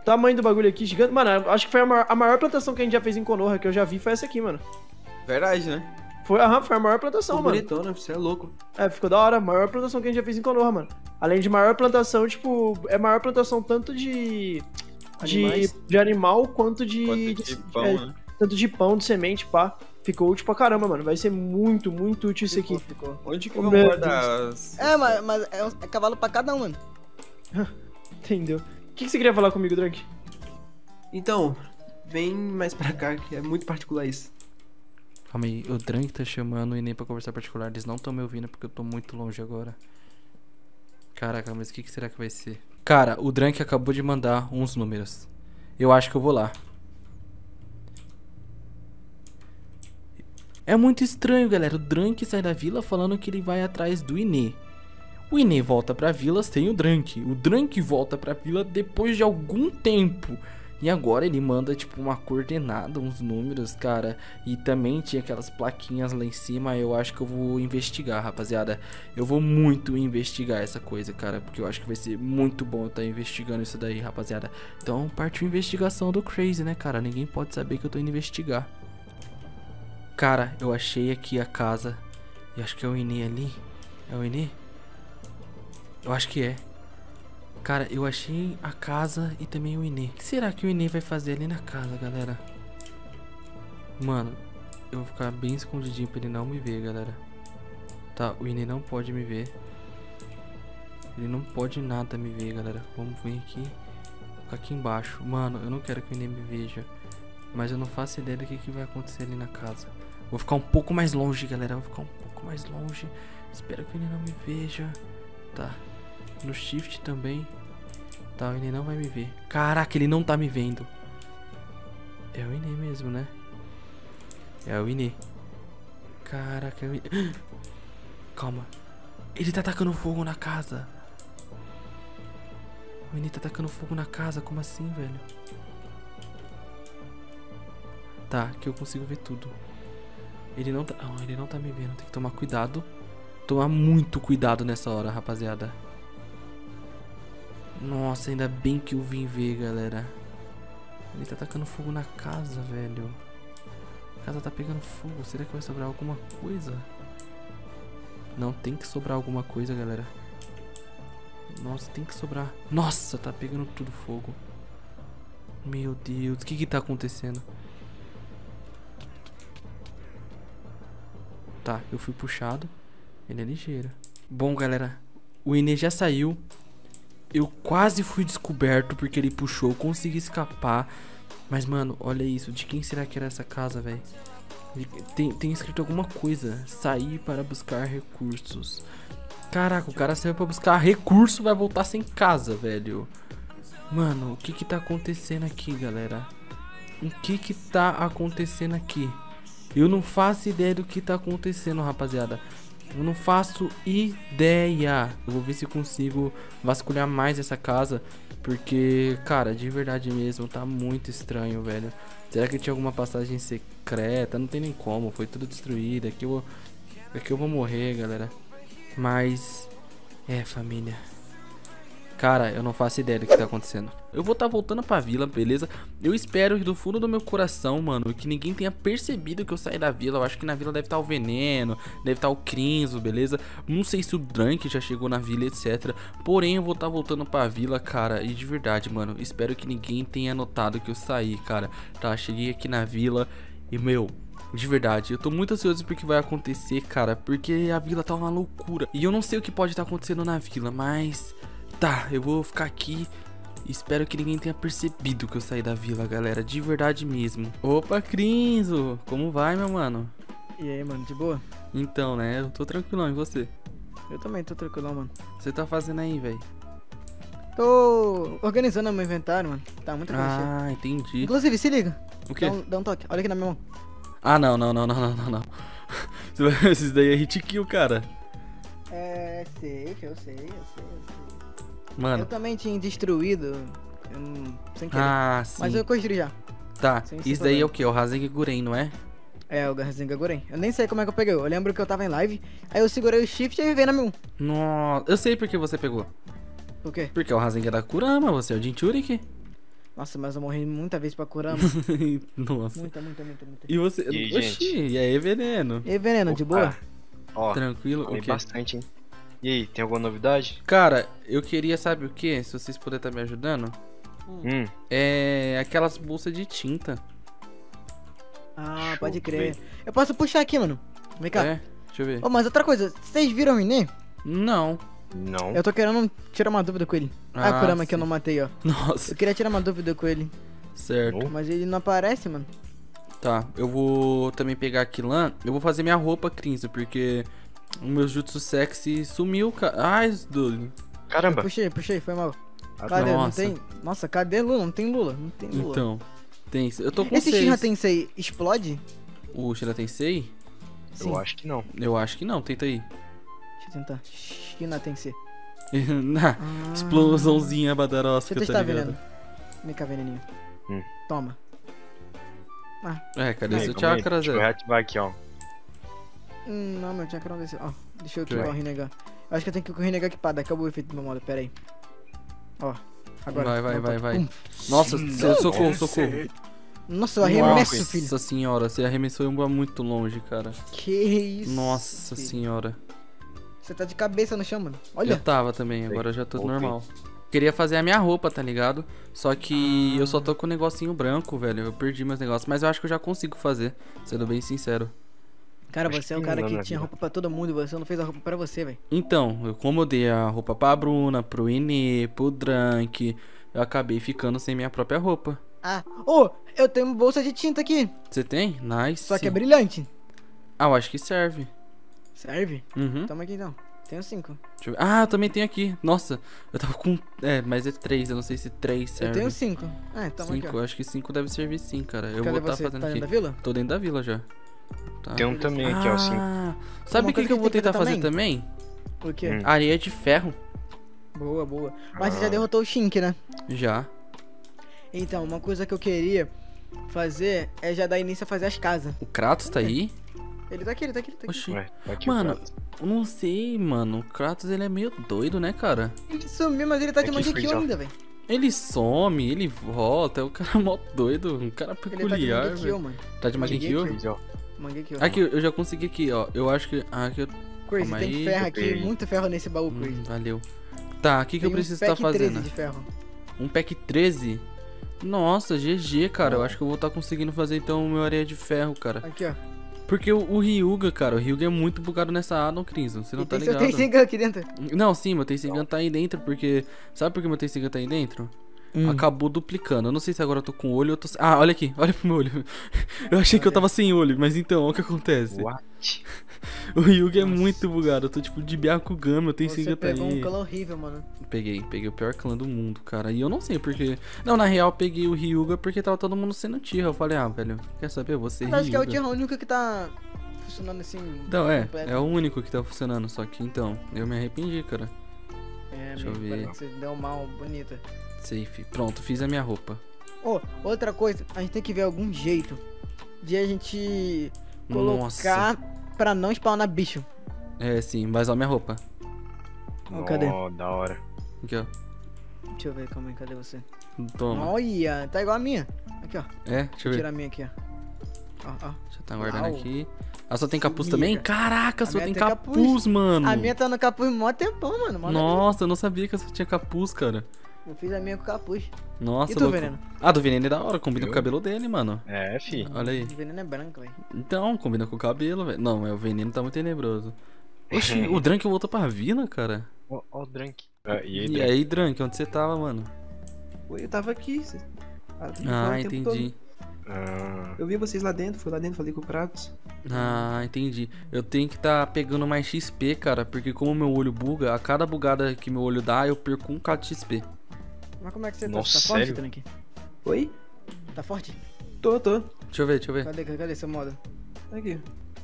tamanho do bagulho aqui, gigante. Mano, acho que foi a maior plantação que a gente já fez em Konoha, que eu já vi, foi essa aqui, mano. Verdade, né? Foi a maior plantação, mano. Bonitona, você é louco. É, ficou da hora. A maior plantação que a gente já fez em Konoha, mano. Além de maior plantação, tipo, é maior plantação tanto de animal quanto de pão, né? tanto de pão, de semente, pá. Ficou útil pra caramba, mano. Vai ser muito, muito útil isso aqui. Ficou. Onde que Oh, vão meu guardar as... Mas é cavalo pra cada um, mano. Entendeu? O que você queria falar comigo, Drunk? Então, vem mais pra cá, que é muito particular isso. Calma aí, o Drunk tá chamando o Enem pra conversar particular. Eles não estão me ouvindo porque eu tô muito longe agora. Caraca, mas o que será que vai ser? Cara, o Drunk acabou de mandar uns números. Eu acho que eu vou lá. É muito estranho, galera. O Drunk sai da vila falando que ele vai atrás do Inê. O Inê volta pra vila sem o Drunk. O Drunk volta pra vila depois de algum tempo. E agora ele manda, tipo, uma coordenada, uns números, cara. E também tinha aquelas plaquinhas lá em cima. Eu acho que eu vou investigar, rapaziada. Eu vou muito investigar essa coisa, cara. Porque eu acho que vai ser muito bom eu estar investigando isso daí, rapaziada. Então, partiu a investigação do Crazy, né, cara? Ninguém pode saber que eu tô indo investigar. Cara, eu achei aqui a casa. E acho que é o Inê ali. É o Inê? Eu acho que é. Cara, eu achei a casa e também o Inê. O que será que o Inê vai fazer ali na casa, galera? Mano, eu vou ficar bem escondidinho pra ele não me ver, galera. Tá, o Inê não pode me ver. Ele não pode nada me ver, galera. Vamos vir aqui. Vou ficar aqui embaixo. Mano, eu não quero que o Inê me veja. Mas eu não faço ideia do que vai acontecer ali na casa. Vou ficar um pouco mais longe, galera. Vou ficar um pouco mais longe. Espero que ele não me veja. Tá. No shift também. Tá, o Inê não vai me ver. Caraca, ele não tá me vendo. É o Inê mesmo, né? É o Inê. Caraca, é o Inê. Calma. Ele tá atacando fogo na casa. O Inê tá atacando fogo na casa. Como assim, velho? Tá, que eu consigo ver tudo. Ele não tá... Oh, ele não tá me vendo. Tem que tomar cuidado. Tomar muito cuidado nessa hora, rapaziada. Nossa, ainda bem que eu vim ver, galera. Ele tá atacando fogo na casa, velho. A casa tá pegando fogo. Será que vai sobrar alguma coisa? Não, tem que sobrar alguma coisa, galera. Nossa, tem que sobrar. Nossa, tá pegando tudo fogo. Meu Deus, o que tá acontecendo? Tá, eu fui puxado. Ele é ligeiro. Bom, galera, o Inê já saiu. Eu quase fui descoberto porque ele puxou. Eu consegui escapar. Mas, mano, olha isso. De quem será que era essa casa, velho? Tem escrito alguma coisa. Sair para buscar recursos. Caraca, o cara saiu pra buscar recurso, vai voltar sem casa, velho. Mano, o que tá acontecendo aqui, galera? O que tá acontecendo aqui? Eu não faço ideia do que tá acontecendo, rapaziada. Eu não faço ideia. Eu vou ver se consigo vasculhar mais essa casa. Porque, cara, de verdade mesmo, tá muito estranho, velho. Será que tinha alguma passagem secreta? Não tem nem como, foi tudo destruído. Aqui eu vou morrer, galera. Mas, família. Cara, eu não faço ideia do que tá acontecendo. Eu vou estar voltando pra vila, beleza? Eu espero do fundo do meu coração, mano, que ninguém tenha percebido que eu saí da vila. Eu acho que na vila deve estar o Veneno, deve estar o Crinzo, beleza? Não sei se o Drunk já chegou na vila, etc. Porém, eu vou estar voltando pra vila, cara. E de verdade, mano, espero que ninguém tenha notado que eu saí, cara. Tá, cheguei aqui na vila e, meu... De verdade, eu tô muito ansioso porque vai acontecer, cara. Porque a vila tá uma loucura. E eu não sei o que pode estar acontecendo na vila, mas... Tá, eu vou ficar aqui. Espero que ninguém tenha percebido que eu saí da vila, galera. De verdade mesmo. Opa, Crinzo! Como vai, meu mano? E aí, mano, de boa? Então, né? Eu tô tranquilão, e você? Eu também tô tranquilão, mano. O que você tá fazendo aí, velho? Tô organizando meu inventário, mano. Tá muito coisa cheia. Ah, entendi. Inclusive, se liga. O quê? Dá um toque. Olha aqui na minha mão. Ah, não. Esses daí é hit kill, cara. É, safe, eu sei. Mano. Eu também tinha destruído, sem querer. Ah, sim. Mas eu construí já. Tá, Sem isso daí é o que? O Rasengan Guren, não é? É, o Rasengan Guren. Eu nem sei como é que eu peguei. Eu lembro que eu tava em live, aí eu segurei o shift e veio na minha mão. Nossa, eu sei porque você pegou. Por quê? Porque é o Rasengan da Kurama, você é o Jinchuriki. Nossa, mas eu morri muita vez pra curar, mano. Nossa. Muita. E você. E aí, Oxi, e aí, veneno? E aí, Veneno, de boa? Ó, Tranquilo? falei O quê? bastante, hein? E aí, tem alguma novidade? Cara, eu queria, sabe o que? Se vocês puderem estar me ajudando. É aquelas bolsas de tinta. Ah, Show, pode crer. bem. Eu posso puxar aqui, mano. Vem cá. É? Deixa eu ver. Ô, mas outra coisa, vocês viram o Inê? Não. Não. Eu tô querendo tirar uma dúvida com ele. Ah, Ah, Kurama que eu sim. não matei, ó. Nossa, Eu queria tirar uma dúvida com ele. certo. Mas ele não aparece, mano. Tá, eu vou também pegar aqui lã. Eu vou fazer minha roupa, Crinza, porque o meu jutsu sexy sumiu, cara. Ai, doido. Caramba. Puxei, foi mal. Ah, Cadê? Não nossa. tem. Nossa, cadê Lula? Não tem Lula. Então, tem. Eu tô com Esse seis. Shinra Tensei explode? O Shira Tensei? Eu acho que não. Eu acho que não, tenta aí. Deixa eu tentar. Shinra Tensei. Na explosãozinha badarosca, Deixa eu tá testar, ligado? veneno. Vem cá, veneninho. Hum. Toma. É, cadê Aí, seu calma aí, chakra, deixa eu Zé? reativar aqui, ó. Não, meu chakra não desceu. Ó, deixa eu Deixa eu equipar o Rinnegan. Eu acho que eu tenho que ir com o Rinnegan equipado. Acabou o efeito do meu modo, pera aí. Ó, agora. Vai. Pum. Nossa, socorro. Nossa, eu arremesso, Nossa filho. senhora, você arremessou muito longe, cara. Que isso? Nossa filho. senhora. Você tá de cabeça no chão, mano. Eu Olha. tava também, agora eu já tô Voltei. normal. Queria fazer a minha roupa, tá ligado? Só que eu só tô com o negocinho branco, velho. Eu perdi meus negócios, mas eu acho que eu já consigo fazer, sendo bem sincero. Cara, Acho você é o que cara não, que né, tinha vida? roupa pra todo mundo e você não fez a roupa pra você, velho. Então, como eu dei a roupa pra Bruna, pro Inê, pro Drank, eu acabei ficando sem minha própria roupa. Ah, eu tenho uma bolsa de tinta aqui. Você tem? Nice. Só que é brilhante. Ah, eu acho que serve. Serve? Uhum. Toma aqui então. Tenho 5. Deixa eu ver. Ah, eu também tenho aqui. Nossa, eu tava com... É, mas é 3, eu não sei se 3 Eu serve. tenho 5. Ah, toma 5, aqui, ó. eu acho que 5 deve servir sim, cara. Eu Cadê vou estar você? fazendo Tá aqui. dentro da vila? Tô dentro da vila já. Tá. Tem um também aqui, ó, assim. Sabe Uma o que, coisa que eu que vou tem que tentar fazer fazer também? O quê? Areia de ferro. Boa. Mas você já derrotou o Shink, né? Já. Então, uma coisa que eu queria fazer é já dar início a fazer as casas. O Kratos tá aí? Ele tá aqui. Oxi. Ué, tá aqui Mano, o prato. eu não sei, mano. O Kratos, ele é meio doido, né, cara? Ele sumiu, mas ele tá de Aqui, Mangekyou Freeza. ainda, velho. Ele some, ele volta. É o cara mó doido. Um cara Ele tá de peculiar, Mangekyou, velho. mano. Tá de Mangekyou? Freeza, ó. Mangekyou. Aqui, eu já consegui aqui, ó. Eu acho que... Ah, aqui eu... Crazy, calma tem aí, ferro aqui, peguei. muito ferro nesse baú, Crazy. valeu. Tá, o que eu Tem preciso um estar pack fazendo? 13 de ferro. Um pack 13? Nossa, GG, cara. Eu acho que eu vou estar conseguindo fazer então o meu areia de ferro, cara. Aqui, ó. Porque o Ryuga, cara, o Ryuga é muito bugado nessa Addon, Crimson. Você não E tá tem seu ligado. Tensengan aqui dentro. Não, sim, meu Tensengan tá aí dentro porque... Sabe por que meu Tensengan tá aí dentro? Acabou duplicando. Eu não sei se agora eu tô com olho ou eu tô... Ah, olha aqui, olha pro meu olho. Eu achei que eu tava sem olho, mas então, olha o que acontece. What? O Ryuga é muito bugado. Eu tô tipo de Byakugan, meu Você Tensengan tá pegou aí. um clã horrível, mano. Peguei o pior clã do mundo, cara. E eu não sei porque... Não, na real eu peguei o Ryuga porque tava todo mundo sendo Tira. Eu falei, ah, velho, quer saber? Eu vou ser Mas acho que é o Ryuga. Tira único que tá funcionando assim. Então, completo. é o único que tá funcionando. Só que então, eu me arrependi, cara. É, Deixa eu amigo, ver. parece que você deu mal, bonita. Safe. Pronto, fiz a minha roupa. Outra coisa, a gente tem que ver algum jeito de a gente colocar pra não spawnar bicho. É, sim, mas ó minha roupa. Ó, cadê? Ó, da hora. Aqui, ó. Deixa eu ver, calma aí, cadê você? Toma. Olha, tá igual a minha. Aqui, ó. É, deixa eu Vou ver. tirar a minha aqui, ó. Ó. Deixa eu tá guardando Uau. aqui. Ah, só tem capuz Miga. também? Caraca, A só minha tem tem capuz, capuz. mano. A minha tá no capuz mó tempão, mano. Mó Nossa, eu não sabia que eu só tinha capuz, cara. Eu fiz a minha com capuz. Nossa, E tu, louco. Veneno? Ah, do Veneno é da hora, combina com o Eu? cabelo dele, mano. É, fi. Olha aí. O veneno é branco, velho. Então, combina com o cabelo, velho. Não, mas o Veneno tá muito tenebroso. Oxi, o Drank voltou pra vila, cara. Ó, o Drank. Ah, e aí, E Drank? aí, Drank, onde você tava, mano? Eu tava aqui. Ah, o tempo entendi. todo. Ah, Eu vi vocês lá dentro, fui lá dentro, falei com o Kratos. Ah, entendi. Eu tenho que tá pegando mais XP, cara, porque como meu olho buga, a cada bugada que meu olho dá, eu perco 1k de XP. Mas como é que você Nossa, tá? Tá forte, sério? Trank? Oi? Tá forte? Tô. Deixa eu ver. Cadê seu modo? Aqui.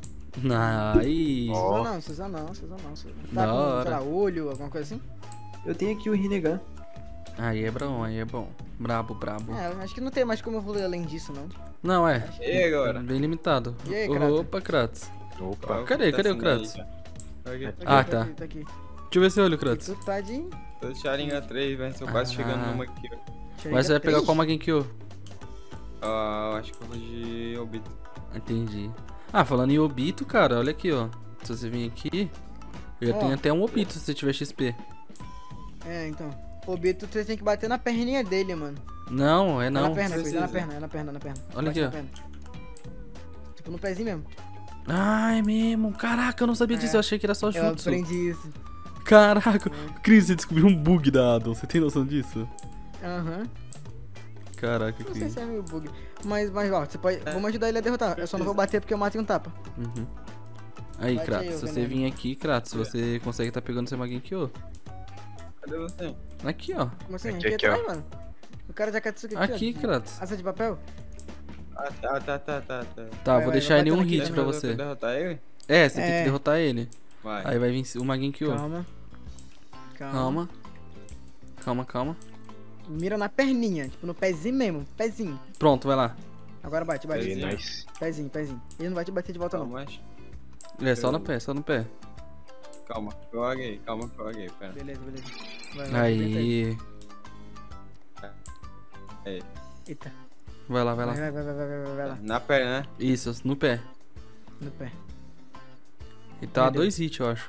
Nice. Ó. Precisa não. Tá Da com, hora. sei lá, olho, alguma coisa assim? Eu tenho aqui o Rinnegan. Aí é bom, aí é bom. Brabo. É, acho que não tem mais como evoluir além disso, não. Não, é. E aí, agora? Bem limitado. E aí, Kratos? Opa, Kratos. Opa. Cadê o Kratos? Aqui. Ah, Aqui, tá. Tá aqui. Deixa eu ver seu olho, Kratos. Tu tá de... Tô de Sharingan 3, velho. Tô quase chegando numa aqui, ó. Mas você vai pegar qual Magenkyo? Acho que eu vou de Obito. Entendi. Ah, falando em Obito, cara, olha aqui, ó. Se você vir aqui, eu já tenho até um Obito se você tiver XP. É, então. O Obito, você tem que bater na perninha dele, mano. Não, é É não. na perna, precisa. é na perna, é na perna, é na perna. Olha Bate aqui, na ó. perna. Tipo, no pezinho mesmo. Ah, é mesmo. Caraca, eu não sabia disso. Eu achei que era só Eu jutsu. aprendi isso. Caraca. Cris, você descobriu um bug da Adon. Você tem noção disso? Aham. Caraca, Não sei Cris. se é meio bug. Mas ó, você pode... Vamos ajudar ele a derrotar. Eu só não vou bater porque eu matei um tapa. Uhum. Aí, Bate Kratos, aí, ô se você veneno. vir aqui, Kratos, você consegue tá pegando seu Magenkyo? Cadê você? Aqui, ó. Como assim? Aqui, Aqui aqui, atrás, ó. mano. O cara já Katsuki Aqui, Kratos. Asa de papel? Ah, tá. Tá, Vai, vou vai, deixar vai ele um batendo aqui hit também. pra Eu você. vou derrotar ele? É, você tem É. que derrotar ele. Vai. Aí vai vir o Magenkyo. Calma. Calma. Calma, calma. Mira na perninha, tipo no pezinho mesmo. Pezinho. Pronto, vai lá. Agora bate, bate. Aí, nice. Pezinho, pezinho. Ele não vai te bater de volta, não. Calma, mas... É, só no pé, só no pé. Calma, que eu laguei, pera. Beleza, beleza. Vai, tenta Aí. Eita. Vai lá, vai lá. Vai lá. Na perna, né? Isso, no pé. No pé. E tá a Meu Deus. 2 hits, eu acho.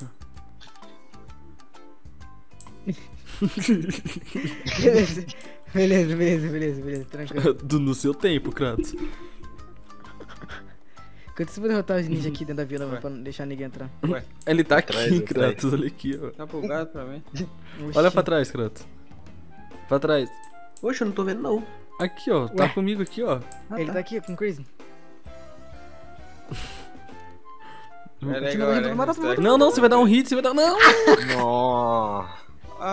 Beleza. Tranquilo. No seu tempo, Kratos. Quando você for derrotar os ninjas aqui dentro da vila, mano, pra não deixar ninguém entrar. Ele tá aqui, Atrás, Kratos. Olha aqui, ó. Tá bugado pra mim. Olha pra trás, Kratos. Pra trás. Oxe, eu não tô vendo, não. Aqui, ó. Tá Ué? comigo aqui, ó. Ele tá aqui com o Crazy. Pera aí, Continua correndo, galera. mata, mata, Não, você vai dar um hit, você vai dar. Não! Nossa.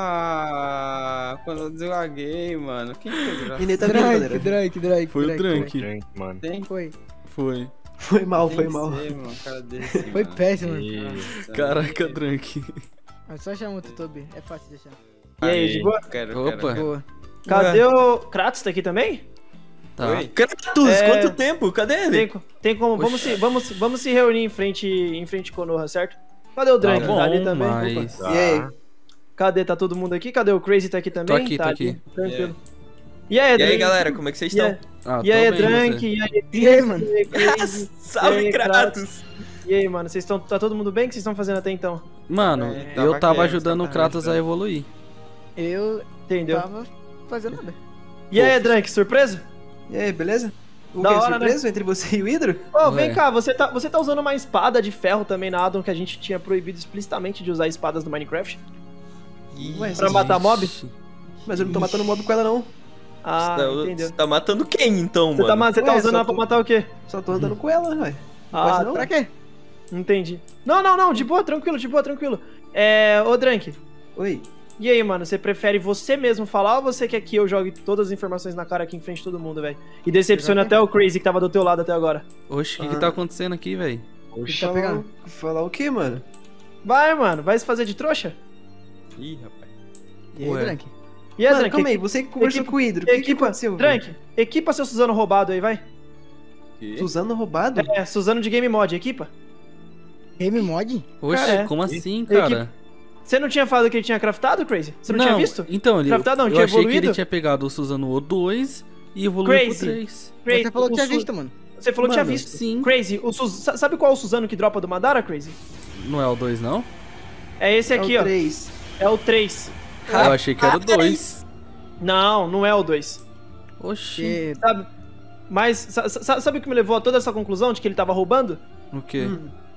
Ah, quando eu deslaguei, mano. Quem fez isso? Ele tá vendo, galera? Drake. Foi o Drunk. Drink, mano. Tem Foi. Foi. Foi mal, Tem foi que mal. ser, mano, um cara desse, Foi mano. péssimo. Nossa, Caraca, mano. Drunk. É só chamar o Tutobi. É fácil de deixar. E aí, de boa? Opa. Boa. Cadê o Kratos? Tá aqui também? Tá. Oi? Kratos, É. quanto tempo? Cadê ele? Tem como. Vamos se reunir em frente com Konoha, certo? Cadê o Drake? Tá bom, ali também? mas- Opa. E aí? Cadê? Tá todo mundo aqui? Cadê o Crazy? Tá aqui também? Tô aqui, tá tô aqui. Tranquilo. E aí, E aí, Drake? galera, como é que vocês E aí, estão? Ah, e aí tô bem, Drake? você. E aí, E aí, mano? E aí, Crazy? Salve, E aí, Kratos! E aí, mano? Vocês estão. Tá todo mundo bem? O que vocês estão fazendo até então? Mano, É, eu tava tava quieto, ajudando o tava Kratos a ajudando. evoluir. Eu Entendeu? tava fazendo nada. E aí, Drake, surpresa? E aí, beleza? O Da que? hora, Surpreso entre você e o Hidro? Ô, vem Ué. cá, você tá usando uma espada de ferro também na Addon que a gente tinha proibido explicitamente de usar espadas no Minecraft? Ué, Pra matar mob? Ixi. mas eu não tô matando mob com ela, não. Ah, entendeu. Você tá matando quem, então, Você tá, mano? você tá Ué, usando só ela pra tô- matar o quê? Só tô andando com ela, ué. Ah, Pode não? Pra quê? entendi. Não, de boa, tranquilo. Ô, Drank, Oi. e aí, mano, você prefere você mesmo falar ou você quer que eu jogue todas as informações na cara aqui em frente de todo mundo, velho? E decepcione até o Crazy que tava do teu lado até agora. Oxe, o que tá acontecendo aqui, velho? Oxi. Tá pegando? Falar o quê, mano? Vai, mano, vai se fazer de trouxa? Ih, rapaz. E aí, Ué. Drake? E aí, Mano, Drank, calma aí, você que conversou equipa- com o Hidro, o que equipa- aconteceu? Drank, equipa seu Suzano roubado aí, vai. velho? Suzano roubado? É, Suzano de Game Mod, equipa. Game Mod? Oxe, Cara, é. como assim, cara? Você não tinha falado que ele tinha craftado, Crazy? Você não tinha visto? Então, Craftado não, eu tinha achei que evoluído? ele tinha pegado o Suzano O2 e evoluiu Crazy. pro 3. Crazy, Você falou que o tinha Su- visto, mano. Você falou que tinha Mano, visto. sim. Crazy, sabe qual é o Suzano que dropa do Madara, Crazy? Não é o 2, não? É esse aqui, é o ó. 3. É o 3. Eu achei que era o 2. Não é o 2. Oxi. Que... Sabe? Mas sabe o que me levou a toda essa conclusão de que ele tava roubando? O quê?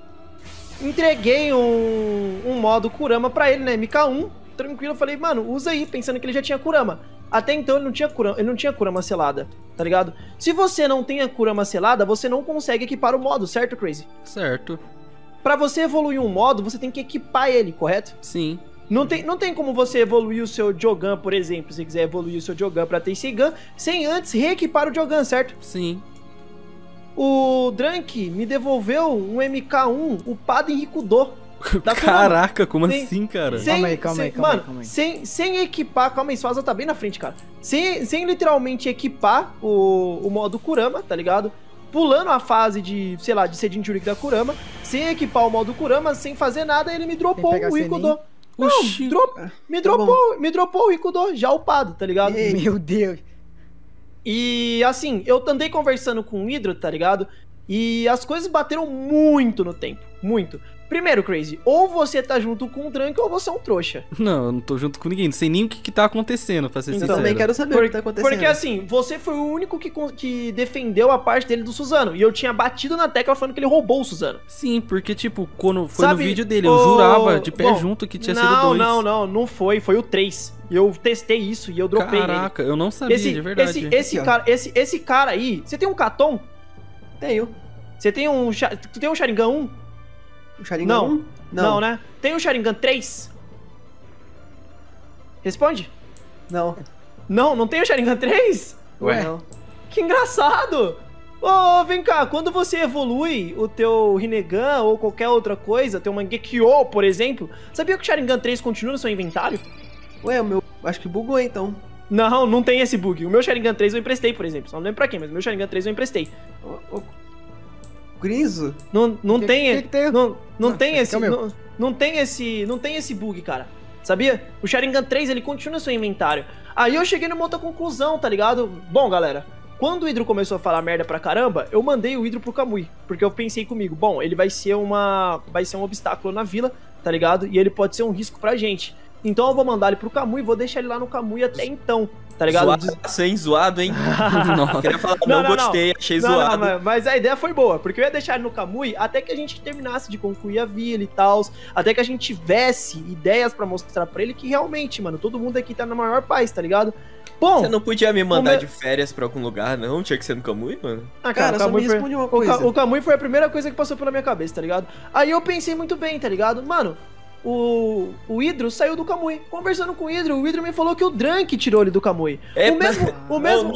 Entreguei um modo Kurama pra ele, né? MK1. Tranquilo, eu falei, mano, usa aí, pensando que ele já tinha Kurama. Até então ele não tinha Kurama selada, tá ligado? Se você não tem a Kurama selada, você não consegue equipar o modo, certo, Crazy? Certo. Pra você evoluir um modo, você tem que equipar ele, correto? Sim. Não tem como você evoluir o seu Jogan, por exemplo, se quiser evoluir o seu Jogan pra Tenseigan, sem antes reequipar o Jogan, certo? Sim. O Drunk me devolveu um MK1 upado em Rikudo. Da Kurama. Caraca, como Sem- assim, cara? Calma aí. Mano, sem equipar... Calma aí, sua asa tá bem na frente, cara. Sem literalmente equipar o modo Kurama, tá ligado? Pulando a fase de, sei lá, de Seijin Churik da Kurama, sem equipar o modo Kurama, sem fazer nada, ele me dropou pegar o Senin. Rikudo. Oxi. Me dropou o Rikudo, já upado, tá ligado? Meu Deus. E assim, eu andei conversando com o Hydro, tá ligado? E as coisas bateram muito no tempo, muito. Primeiro, Crazy, ou você tá junto com o Drunk ou você é um trouxa. Não, eu não tô junto com ninguém, não sei nem o que tá acontecendo, pra ser Eu sincero. também quero saber o que tá acontecendo. Porque assim, você foi o único que defendeu a parte dele do Suzano. E eu tinha batido na tecla falando que ele roubou o Suzano. Sim, porque, tipo, quando foi Sabe, no vídeo dele, eu jurava de pé junto que tinha sido 2. Não foi o 3. Eu testei isso e eu dropei ele. Caraca, eu não sabia, de verdade. Esse cara aí, você tem um Katon? Tenho. Você tem tu tem um Sharingan 1? O Sharingan Não. 1? Não, né? Tem um Sharingan 3? Responde. Não. Não tem o Sharingan 3? Ué. Não. Que engraçado! Ô, vem cá, quando você evolui o teu Rinnegan ou qualquer outra coisa, teu Mangekyo, por exemplo, sabia que o Sharingan 3 continua no seu inventário? Ué, o meu... Acho que bugou, então. Não tem esse bug. O meu Sharingan 3 eu emprestei, por exemplo. Só não lembro pra quem, mas o meu Sharingan 3 eu emprestei. Griso? Não tem... Não tem esse esse... é o Não tem esse bug, cara. Sabia? O Sharingan 3, ele continua no seu inventário. Aí eu cheguei numa outra conclusão, tá ligado? Bom, galera, quando o Hydro começou a falar merda pra caramba, eu mandei o Hydro pro Kamui. Porque eu pensei comigo, bom, ele vai ser um obstáculo na vila, tá ligado? E ele pode ser um risco pra gente. Então eu vou mandar ele pro Kamui e vou deixar ele lá no Kamui até então, tá ligado? Zoado, hein? Nossa. Queria falar, não gostei, achei zoado. Mas a ideia foi boa, porque eu ia deixar ele no Kamui até que a gente terminasse de concluir a vila e tal, até que a gente tivesse ideias pra mostrar pra ele que realmente, mano, todo mundo aqui tá na maior paz, tá ligado? Bom, você não podia me mandar de férias pra algum lugar, não? Tinha que ser no Kamui, mano? Cara, só me responde uma coisa. O Kamui foi a primeira coisa que passou pela minha cabeça, tá ligado? Aí eu pensei muito bem, tá ligado? Mano, o Hydro saiu do Kamui. Conversando com o Hydro me falou que o Drunk tirou ele do Kamui. O mesmo.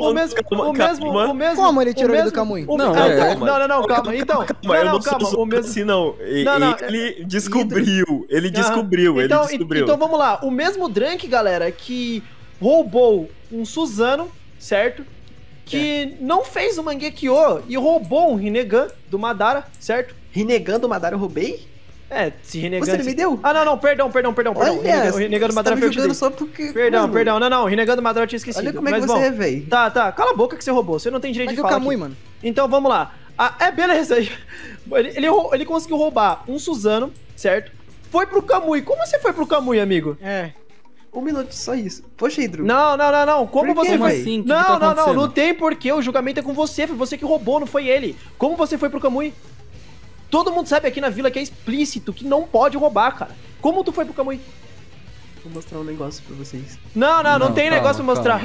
Como ele tirou ele do Kamui? Não, calma. Então, eu não sou o mesmo assim, não. Ele descobriu. Ele descobriu. Então vamos lá. O mesmo Drunk, galera, que roubou um Suzano, certo? Que não fez o Mangekyo e roubou um Rinnegan do Madara, certo? Rinnegan do Madara eu roubei? Se Rinnegan... Você me deu? Não, perdão. Olha, O Rinnegan do Madara foi eu te dei. só porque... Perdão, não, o Rinnegan do Madara eu tinha esquecido. Olha como é que você é, velho. Tá, cala a boca que você roubou, você não tem direito de falar. Mas o Kamui, aqui. mano. Então vamos lá. Beleza. Ele conseguiu roubar um Suzano, certo? Foi pro Kamui. Como você foi pro Kamui, amigo? Um minuto, só isso. Poxa, Hydro. Não. Como Por quê, você foi? véi? Assim, Não tem porquê. O julgamento é com você. Foi você que roubou, não foi ele. Como você foi pro Kamui? Todo mundo sabe aqui na vila que é explícito, que não pode roubar, cara. Como tu foi pro Kamui? Vou mostrar um negócio pra vocês. Não tem negócio pra mostrar.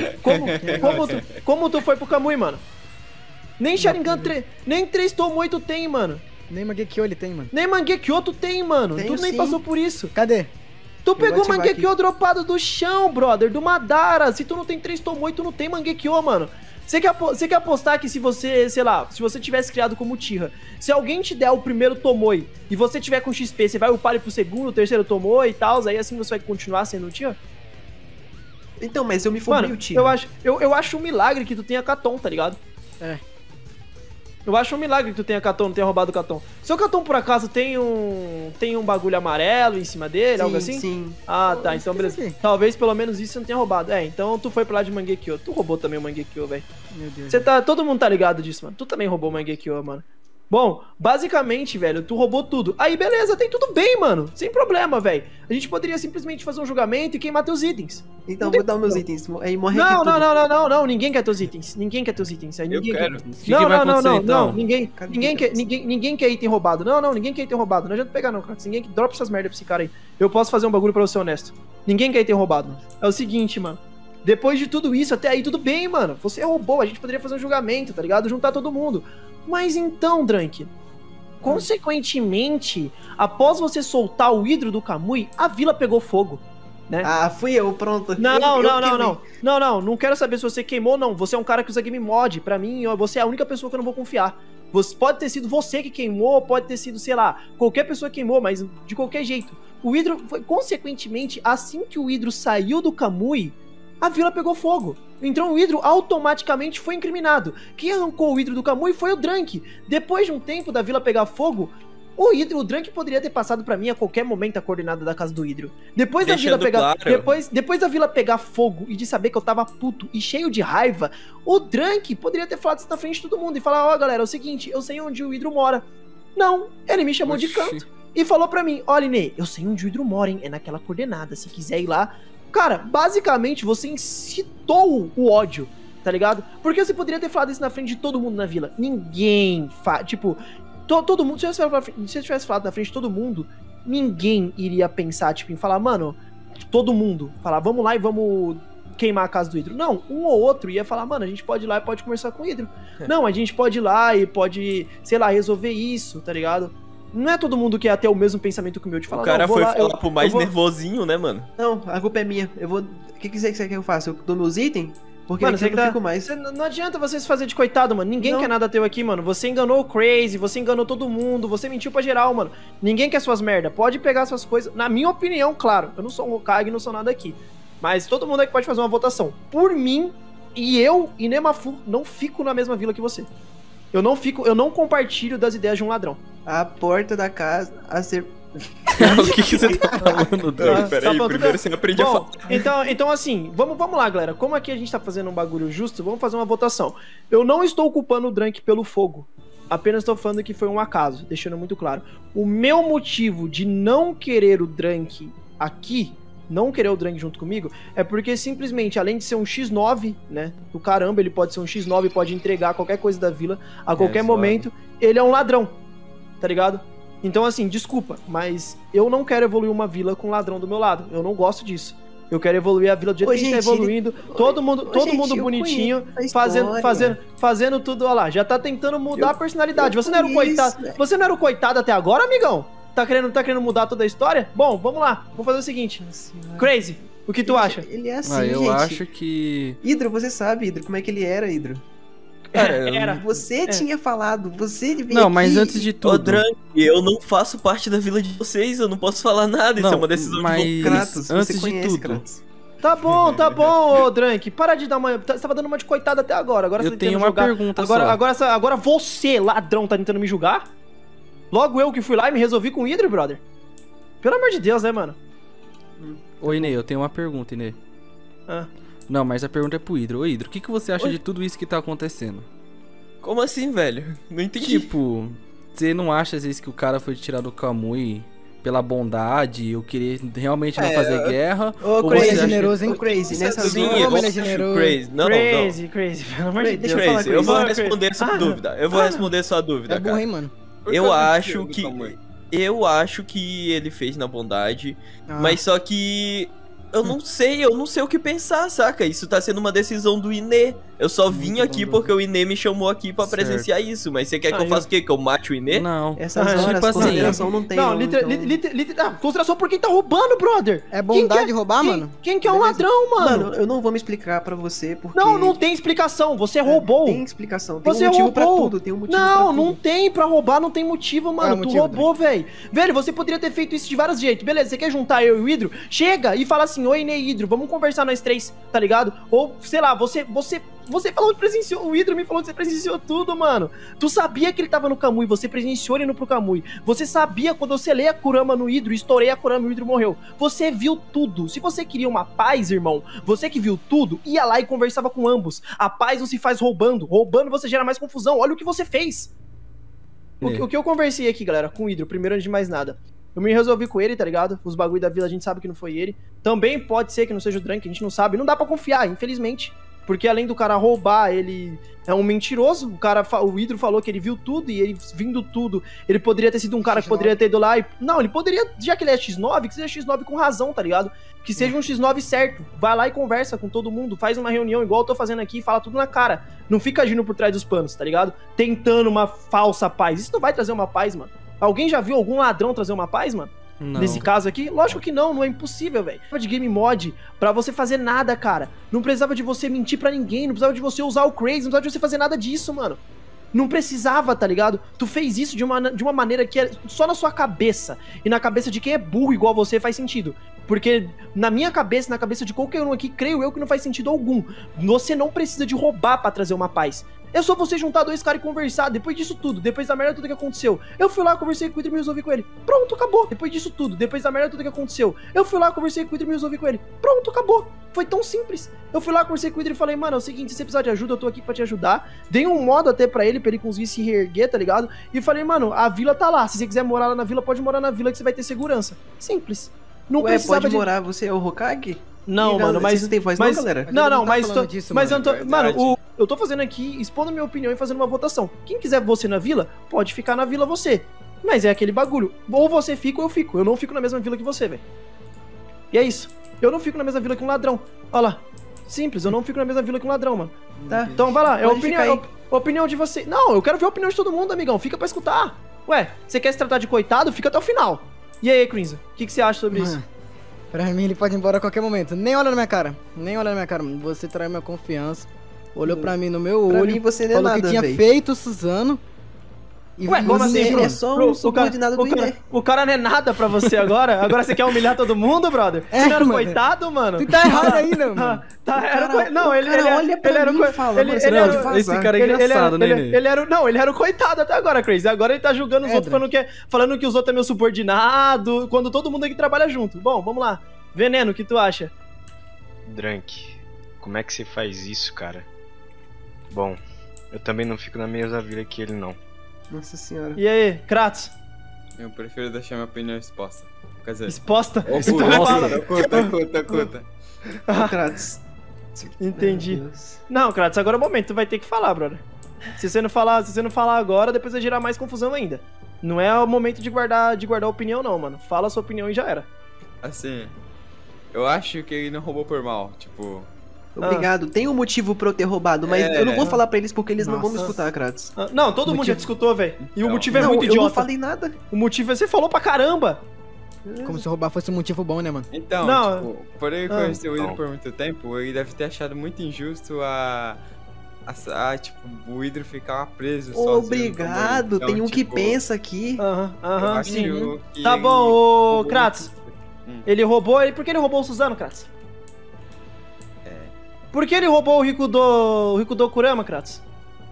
Como tu foi pro Kamui, mano? Nem Sharingan 3, nem 3 Tomoe tu tem, mano. Nem Mangekyo ele tem, mano. Nem Mangekyo tu tem, mano. Tenho, Tu nem sim. passou por isso. Cadê? Tu pegou o ativar Mangekyo aqui. dropado do chão, brother, do Madara. Se tu não tem 3 Tomoe, tu não tem Mangekyo, mano. Você quer apostar que se você, sei lá, se você tivesse criado como Tira, se alguém te der o primeiro Tomoe e você tiver com XP, você vai upar ele pro segundo, terceiro Tomoe e tal, aí assim você vai continuar sendo o Tira? Então, mas eu me formei Mano, o Tira. eu acho um milagre que tu tenha Katon, tá ligado? Eu acho um milagre que tu tenha Katon, não tenha roubado o Katon. Seu Katon, por acaso, tem um bagulho amarelo em cima dele, algo assim? Sim. Ah, tá, então beleza. aqui. Talvez pelo menos isso você não tenha roubado. Então tu foi pra lá de Mangekyo. Tu roubou também o Mangekyo, velho. Meu Deus. Todo mundo tá ligado disso, mano. Tu também roubou o Mangekyo, mano. Bom, basicamente, velho, tu roubou tudo. Aí, beleza, tem tudo bem, mano. Sem problema, velho. A gente poderia simplesmente fazer um julgamento e queimar teus itens. Então, vou dar os meus itens. Aí morre Não, aqui tudo. não. Ninguém quer teus itens. Ninguém quer teus itens. Aí Eu ninguém quero. O que vai acontecer, então? Não. Ninguém quer item roubado. Não, ninguém quer item roubado. Não adianta pegar, não, cara. Ninguém dropa essas merdas pra esse cara aí. Eu posso fazer um bagulho pra você honesto. Ninguém quer item roubado, mano. É o seguinte, mano. Depois de tudo isso, até aí tudo bem, mano. Você roubou, a gente poderia fazer um julgamento, tá ligado? Juntar todo mundo. Mas então, Drunk, consequentemente, após você soltar o Hydro do Kamui, a vila pegou fogo, né? Ah, fui eu, pronto. Não quero saber se você queimou ou não. Você é um cara que usa game mod. Pra mim, você é a única pessoa que eu não vou confiar. Pode ter sido você que queimou, pode ter sido, sei lá, qualquer pessoa queimou, mas de qualquer jeito. O Hydro foi, consequentemente, assim que o Hydro saiu do Kamui, a vila pegou fogo. Então o Hydro automaticamente foi incriminado. Quem arrancou o Hydro do Kamui foi o Drunk. Depois de um tempo da vila pegar fogo, O Drunk poderia ter passado pra mim a qualquer momento a coordenada da casa do Hidro. Depois da Deixando vila pegar, claro. depois da vila pegar fogo e de saber que eu tava puto e cheio de raiva, o Drunk poderia ter falado isso na frente de todo mundo e falar: ó, galera, é o seguinte, eu sei onde o Hidro mora. Não, ele me chamou de canto e falou pra mim: olha, Inê, eu sei onde o Hidro mora, hein? É naquela coordenada, se quiser ir lá. Cara, basicamente você incitou o ódio, tá ligado? Porque você poderia ter falado isso na frente de todo mundo na vila. Ninguém tipo, todo mundo, se eu tivesse falado na frente de todo mundo, ninguém iria pensar, tipo, em falar, mano, todo mundo, falar, vamos lá e vamos queimar a casa do Hidro. Não, um ou outro ia falar, mano, a gente pode ir lá e pode conversar com o Hidro. Não, a gente pode ir lá e pode, sei lá, resolver isso, tá ligado? Não é todo mundo que ia ter o mesmo pensamento que o meu de falar, O cara não, foi lá, falar pro mais vou... nervosinho, né, mano? Não, a culpa é minha. Eu vou... O que você quer que eu faça? Eu dou meus itens? Porque Mano, aqui eu não fico mais. Não adianta você se fazer de coitado, mano. Ninguém quer nada teu aqui, mano. Você enganou o Crazy, você enganou todo mundo, você mentiu pra geral, mano. Ninguém quer suas merda. Pode pegar suas coisas. Na minha opinião, claro. Eu não sou um Hokage, não sou nada aqui. Mas todo mundo aqui pode fazer uma votação. Por mim, e eu e Nemafu não fico na mesma vila que você. Eu não compartilho das ideias de um ladrão. A porta da casa a ser... O que você tá falando, Drunk? Peraí, primeiro você aprende a falar. Então assim, vamos lá, galera. Como aqui a gente tá fazendo um bagulho justo, vamos fazer uma votação. Eu não estou culpando o Drunk pelo fogo. Apenas estou falando que foi um acaso, deixando muito claro. O meu motivo de não querer o Drunk aqui, não querer o Drunk junto comigo, é porque simplesmente, além de ser um X9, né, do caramba, ele pode ser um X9, pode entregar qualquer coisa da vila a qualquer momento, ele é um ladrão, tá ligado? Então assim, desculpa, mas eu não quero evoluir uma vila com um ladrão do meu lado, eu não gosto disso. Eu quero evoluir a vila do jeito que a gente tá evoluindo, todo mundo bonitinho, fazendo tudo, olha lá, já tá tentando mudar a personalidade. Você não era o coitado, você não era o coitado até agora, amigão? Tá querendo mudar toda a história? Bom, vamos lá. Vamos fazer o seguinte. Crazy, o que tu acha? Ele é assim, eu acho que... Hidro, você sabe, Hidro, como é que ele era, Hidro? Era. Você tinha falado, você veio Não, aqui. mas antes de Ô, tudo... Drunk, eu não faço parte da vila de vocês, eu não posso falar nada, isso é uma decisão de Kratos, antes você de conhece, tudo... Kratos. Tá bom, ô Drunk. Para de dar uma... Você tava dando uma de coitada até agora. Agora Eu você tá tenho tentando uma jogar. pergunta só. Agora você, ladrão, tá tentando me julgar? Logo eu que fui lá e me resolvi com o Hidro, brother. Pelo amor de Deus, né, mano? Ô, Inê, eu tenho uma pergunta, Inê. Não, mas a pergunta é pro Hidro. Ô, Hidro, o que você acha de tudo isso que tá acontecendo? Como assim, velho? Não entendi. Tipo, você não acha às vezes que o cara foi tirar do Kamui pela bondade ou querer realmente não fazer guerra? Ô, Crazy é generoso, hein? Ô, Crazy, nessa Sim, vila... ele é generoso. Crazy, não. Crazy, pelo amor de Deus. Crazy, eu vou Crazy. responder sua dúvida. Eu vou responder sua dúvida, É burro, cara. hein, mano? Eu acho que ele fez na bondade, mas só que eu não sei o que pensar, saca? Isso tá sendo uma decisão do Inê. Eu só vim aqui porque o Inê me chamou aqui pra presenciar isso, mas você quer que eu faça o quê? Que eu mate o Inê? Não. Essas horas, tipo assim, consideração não tem. Não, então... consideração por quem tá roubando, brother. É bondade roubar, mano? Quem que é um ladrão, mano? Mano, eu não vou me explicar pra você porque... Não tem explicação. Você roubou. Tem explicação. Tem Você um motivo roubou. pra tudo. Tem um motivo pra tudo. Não tem pra roubar, não tem motivo, mano. Tu motivo, roubou, velho. Velho, você poderia ter feito isso de vários jeitos. Beleza, você quer juntar eu e o Hidro? Chega e fala assim, oi, Inê e Hidro, vamos conversar nós três, tá ligado? Ou, sei lá, você falou que presenciou, o Hidro me falou que você presenciou tudo, mano. Tu sabia que ele tava no Kamui, você presenciou ele indo pro Kamui. Você sabia quando eu selei a Kurama no Hidro, estourei a Kurama e o Hidro morreu. Você viu tudo. Se você queria uma paz, irmão, você que viu tudo, ia lá e conversava com ambos. A paz não se faz roubando. Roubando você gera mais confusão. Olha o que você fez. O que eu conversei aqui, galera, com o Hidro, primeiro antes de mais nada. Eu me resolvi com ele, tá ligado? Os bagulho da vila a gente sabe que não foi ele. Também pode ser que não seja o Drunk, a gente não sabe. Não dá pra confiar, infelizmente. Porque além do cara roubar, ele é um mentiroso. O Hidro falou que ele viu tudo e ele vindo tudo, ele poderia ter sido um cara X9. que poderia ter ido lá e... Não, ele poderia, já que ele é X9, que seja X9 com razão, tá ligado? Que seja um X9 certo. Vai lá e conversa com todo mundo, faz uma reunião igual eu tô fazendo aqui e fala tudo na cara. Não fica agindo por trás dos panos, tá ligado? Tentando uma falsa paz. Isso não vai trazer uma paz, mano. Alguém já viu algum ladrão trazer uma paz, mano? Não. Nesse caso aqui? Lógico que não é impossível, velho. Não precisava de game mod pra você fazer nada, cara. Não precisava de você mentir pra ninguém, não precisava de você usar o Crazy, não precisava de você fazer nada disso, mano. Não precisava, tá ligado? Tu fez isso de uma maneira que é só na sua cabeça. E na cabeça de quem é burro igual você faz sentido. Porque na minha cabeça, na cabeça de qualquer um aqui, creio eu que não faz sentido algum. Você não precisa de roubar pra trazer uma paz. É só você juntar dois caras e conversar. Depois disso tudo, depois da merda tudo que aconteceu. Eu fui lá, conversei com o Hydro e me resolvi com ele. Pronto, acabou. Depois disso tudo, depois da merda tudo que aconteceu. Eu fui lá, conversei com o Hydro e me resolvi com ele. Pronto, acabou. Foi tão simples. Eu fui lá, conversei com o Hydro e falei, mano, é o seguinte, se você precisar de ajuda, eu tô aqui pra te ajudar. Dei um modo até pra ele conseguir se reerguer, tá ligado? E falei, mano, a vila tá lá. Se você quiser morar lá na vila, pode morar na vila que você vai ter segurança. Simples. Não Ué, precisava pode de... morar, você é o Hokage? Não, mano, mas... Vocês não tem voz não, galera? Não, mas mas eu tô... Mano, eu tô fazendo aqui, expondo minha opinião e fazendo uma votação. Quem quiser você na vila, pode ficar na vila você. Mas é aquele bagulho. Ou você fica ou eu fico. Eu não fico na mesma vila que você, velho. E é isso. Eu não fico na mesma vila que um ladrão. Olha lá. Simples, eu não fico na mesma vila que um ladrão, mano. Tá? Então vai lá, é a opinião de você. Não, eu quero ver a opinião de todo mundo, amigão. Fica pra escutar. Ué, você quer se tratar de coitado? Fica até o final. E aí, Crinza, o que você acha sobre isso? Pra mim, ele pode ir embora a qualquer momento. Nem olha na minha cara. Nem olha na minha cara, mano. Você traiu minha confiança. Olhou pra mim no meu olho. Pra mim, você não é falou nada, que tinha véi. feito o Suzano. E Ué, como assim, Ele bro? é só um subordinado do Iné. O cara não é nada pra você agora? Agora você quer humilhar todo mundo, brother? Você não era um mano. coitado, mano? Tu tá errado ainda, mano. Não, ele olha pra mim e fala, ele "Mano, você era pode vazar." Esse cara é engraçado, né, Ney? ele era o coitado até agora, Crazy. Agora ele tá julgando os outros, falando que os outros é meu subordinado, quando todo mundo aqui trabalha junto. Bom, vamos lá. Veneno, o que tu acha? Drunk, como é que você faz isso, cara? Bom, eu também não fico na mesma vila que ele, não. Nossa senhora. E aí, Kratos? Eu prefiro deixar minha opinião exposta. Quer dizer, Exposta? Conta. Kratos. Entendi. Meu Deus. Não, Kratos, agora é o momento, tu vai ter que falar, brother. Se você não falar agora, depois vai gerar mais confusão ainda. Não é o momento de guardar opinião, não, mano. Fala a sua opinião e já era. Assim, eu acho que ele não roubou por mal, tipo... Obrigado. Tem um motivo pra eu ter roubado, mas eu não vou falar pra eles porque eles não vão me escutar, Kratos. Não, todo mundo já te escutou, velho. E o motivo é muito eu idiota. não falei nada. O motivo é você falou pra caramba. Como se roubar fosse um motivo bom, né, mano? Então, Não. tipo, por ele conhecer o Hydro por muito tempo, ele deve ter achado muito injusto tipo, o Hydro ficar preso sozinho. Obrigado, Então, tem um que tipo, pensa aqui. eu acho sim. que Tá ele bom, ô roubou Kratos. muito. Ele roubou. Por que ele roubou o Suzano, Kratos? Por que ele roubou o Rikudo Kurama, Kratos?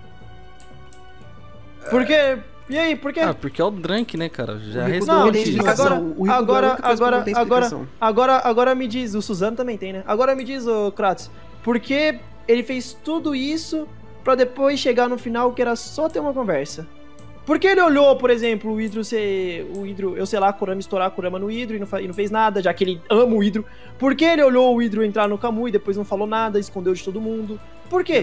Por quê? E aí, por quê? Ah, porque é o Drunk, né, cara? Já O Rikudo Não, não tem responde. explicação. O Rikudo é a única coisa que não tem explicação. Agora me diz, o Suzano também tem, né? Agora me diz, ô Kratos, por que ele fez tudo isso pra depois chegar no final que era só ter uma conversa? Por que ele olhou, por exemplo, o Hydro, eu sei lá, Kurama estourar a Kurama no Hydro e não fez nada, já que ele ama o Hydro? Por que ele olhou o Hydro entrar no Kamui e depois não falou nada, escondeu de todo mundo? Por quê?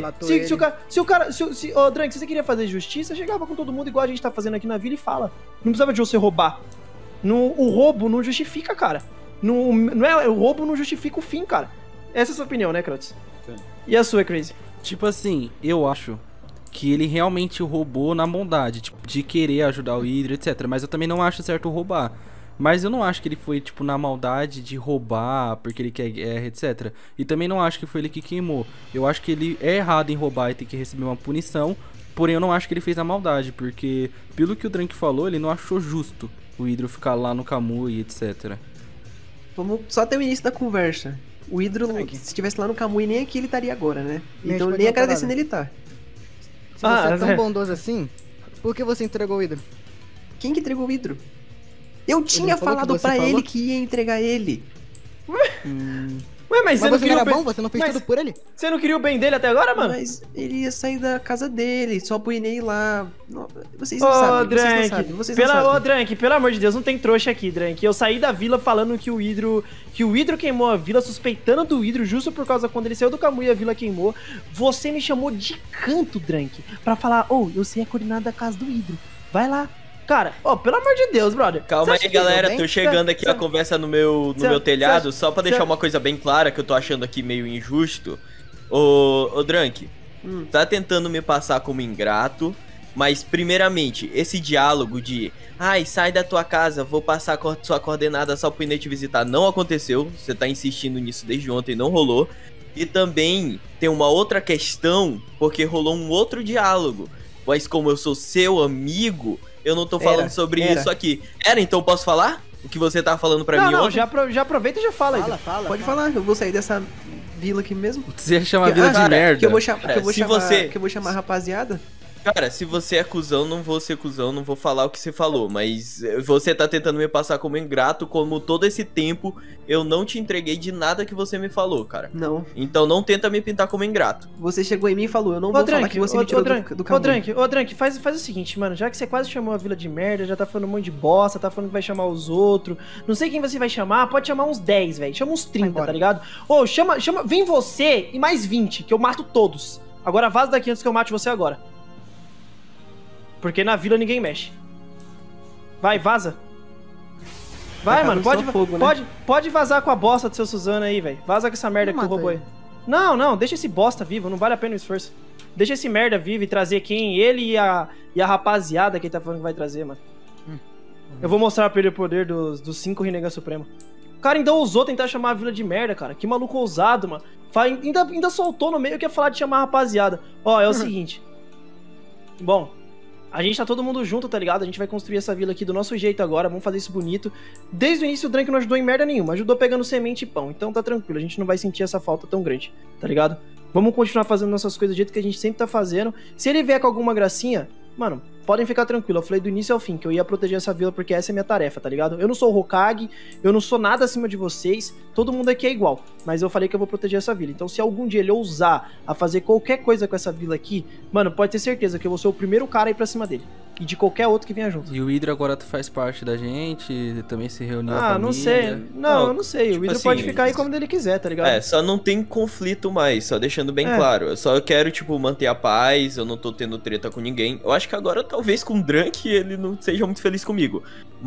Ô, Drunk, se você queria fazer justiça, chegava com todo mundo igual a gente tá fazendo aqui na vila e fala. Não precisava de você roubar. O roubo não justifica, cara. O roubo não justifica o fim, cara. Essa é a sua opinião, né, Kratos? Sim. E a sua, Crazy? Tipo assim, eu acho que ele realmente roubou na bondade, tipo, de querer ajudar o Hydro, etc. Mas eu também não acho certo roubar. Mas eu não acho que ele foi, tipo, na maldade de roubar, porque ele quer guerra, etc. E também não acho que foi ele que queimou. Eu acho que ele é errado em roubar e tem que receber uma punição. Porém, eu não acho que ele fez na maldade, porque, pelo que o Drunk falou, ele não achou justo o Hydro ficar lá no Kamui, etc. Vamos só até o início da conversa. O Hydro, se estivesse lá no Kamui, nem aqui ele estaria agora, né? Então nem agradecendo ele tá. Se você é tão bondoso assim, por que você entregou o Hydro? Quem que entregou o Hydro? Eu tinha falado pra ele que ia entregar ele. Ué, mas você não você queria não o era bem... bom? Você não fez tudo por ele? Você não queria o bem dele até agora, mano? Mas ele ia sair da casa dele, só pro Inei lá. Vocês não sabem, vocês não sabem, vocês não sabem. Ô, Drank, pelo amor de Deus, não tem trouxa aqui, Drank. Eu saí da vila falando que o Hydro queimou a vila, suspeitando do Hydro, justo por causa quando ele saiu do Kamui e a vila queimou. Você me chamou de canto, Drank, pra falar, eu sei a coordenada da casa do Hydro. Vai lá. Cara, pelo amor de Deus, brother. Calma aí, galera, tô chegando aqui a conversa no meu telhado, só pra deixar uma coisa bem clara, que eu tô achando aqui meio injusto. Ô Drunk, tá tentando me passar como ingrato, mas primeiramente, esse diálogo de sai da tua casa, vou passar sua coordenada só pro Inei te visitar, não aconteceu, você tá insistindo nisso desde ontem, não rolou. E também tem uma outra questão, porque rolou um outro diálogo, mas como eu sou seu amigo... Eu não tô falando sobre isso aqui. Então posso falar? O que você tá falando pra mim ontem? Já aproveita e já fala aí. Pode falar, eu vou sair dessa vila aqui mesmo? Você chama a vila de cara, merda. Que eu vou chamar a rapaziada? Cara, se você é cuzão, não vou ser cuzão, não vou falar o que você falou, mas você tá tentando me passar como ingrato, como todo esse tempo eu não te entreguei de nada que você me falou, cara. Não. Então não tenta me pintar como ingrato. Você chegou em mim e falou, eu não vou falar que você me tirou do caminho. Ô, Drank, faz o seguinte, mano, já que você quase chamou a vila de merda, já tá falando um monte de bosta, tá falando que vai chamar os outros, não sei quem você vai chamar, pode chamar uns 10, velho, chama uns 30, tá ligado? Ô, vem você e mais 20, que eu mato todos. Agora vaza daqui antes que eu mate você agora. Porque na vila ninguém mexe. Vai, vaza. Vai, mano, pode vazar com a bosta do seu Suzano aí, velho. Vaza com essa merda que tu roubou aí. Não, deixa esse bosta vivo, não vale a pena o esforço. Deixa esse merda vivo e trazer quem? Ele e a rapaziada que ele tá falando que vai trazer, mano. Eu vou mostrar pra ele o poder dos 5 Rinnegan Supremo. O cara ainda ousou tentar chamar a vila de merda, cara. Que maluco ousado, mano. Ainda soltou no meio que ia falar de chamar a rapaziada. Ó, é o seguinte. Bom, a gente tá todo mundo junto, tá ligado? A gente vai construir essa vila aqui do nosso jeito agora, vamos fazer isso bonito. Desde o início o Drank não ajudou em merda nenhuma, ajudou pegando semente e pão. Então tá tranquilo, a gente não vai sentir essa falta tão grande, tá ligado? Vamos continuar fazendo nossas coisas do jeito que a gente sempre tá fazendo. Se ele vier com alguma gracinha, mano, podem ficar tranquilos. Eu falei do início ao fim que eu ia proteger essa vila porque essa é minha tarefa, tá ligado? Eu não sou o Hokage, eu não sou nada acima de vocês, todo mundo aqui é igual. Mas eu falei que eu vou proteger essa vila. Então se algum dia ele ousar a fazer qualquer coisa com essa vila aqui, mano, pode ter certeza que eu vou ser o primeiro cara a ir pra cima dele. E de qualquer outro que venha junto. E o Hydro agora faz parte da gente, também se reuniu a família. Não sei. Não, eu não sei. O Hydro assim, pode ficar aí como ele quiser, tá ligado? É, só não tem conflito mais, só deixando bem claro. Eu só quero, tipo, manter a paz, eu não tô tendo treta com ninguém. Eu acho que agora, talvez, com o Drank, ele não seja muito feliz comigo.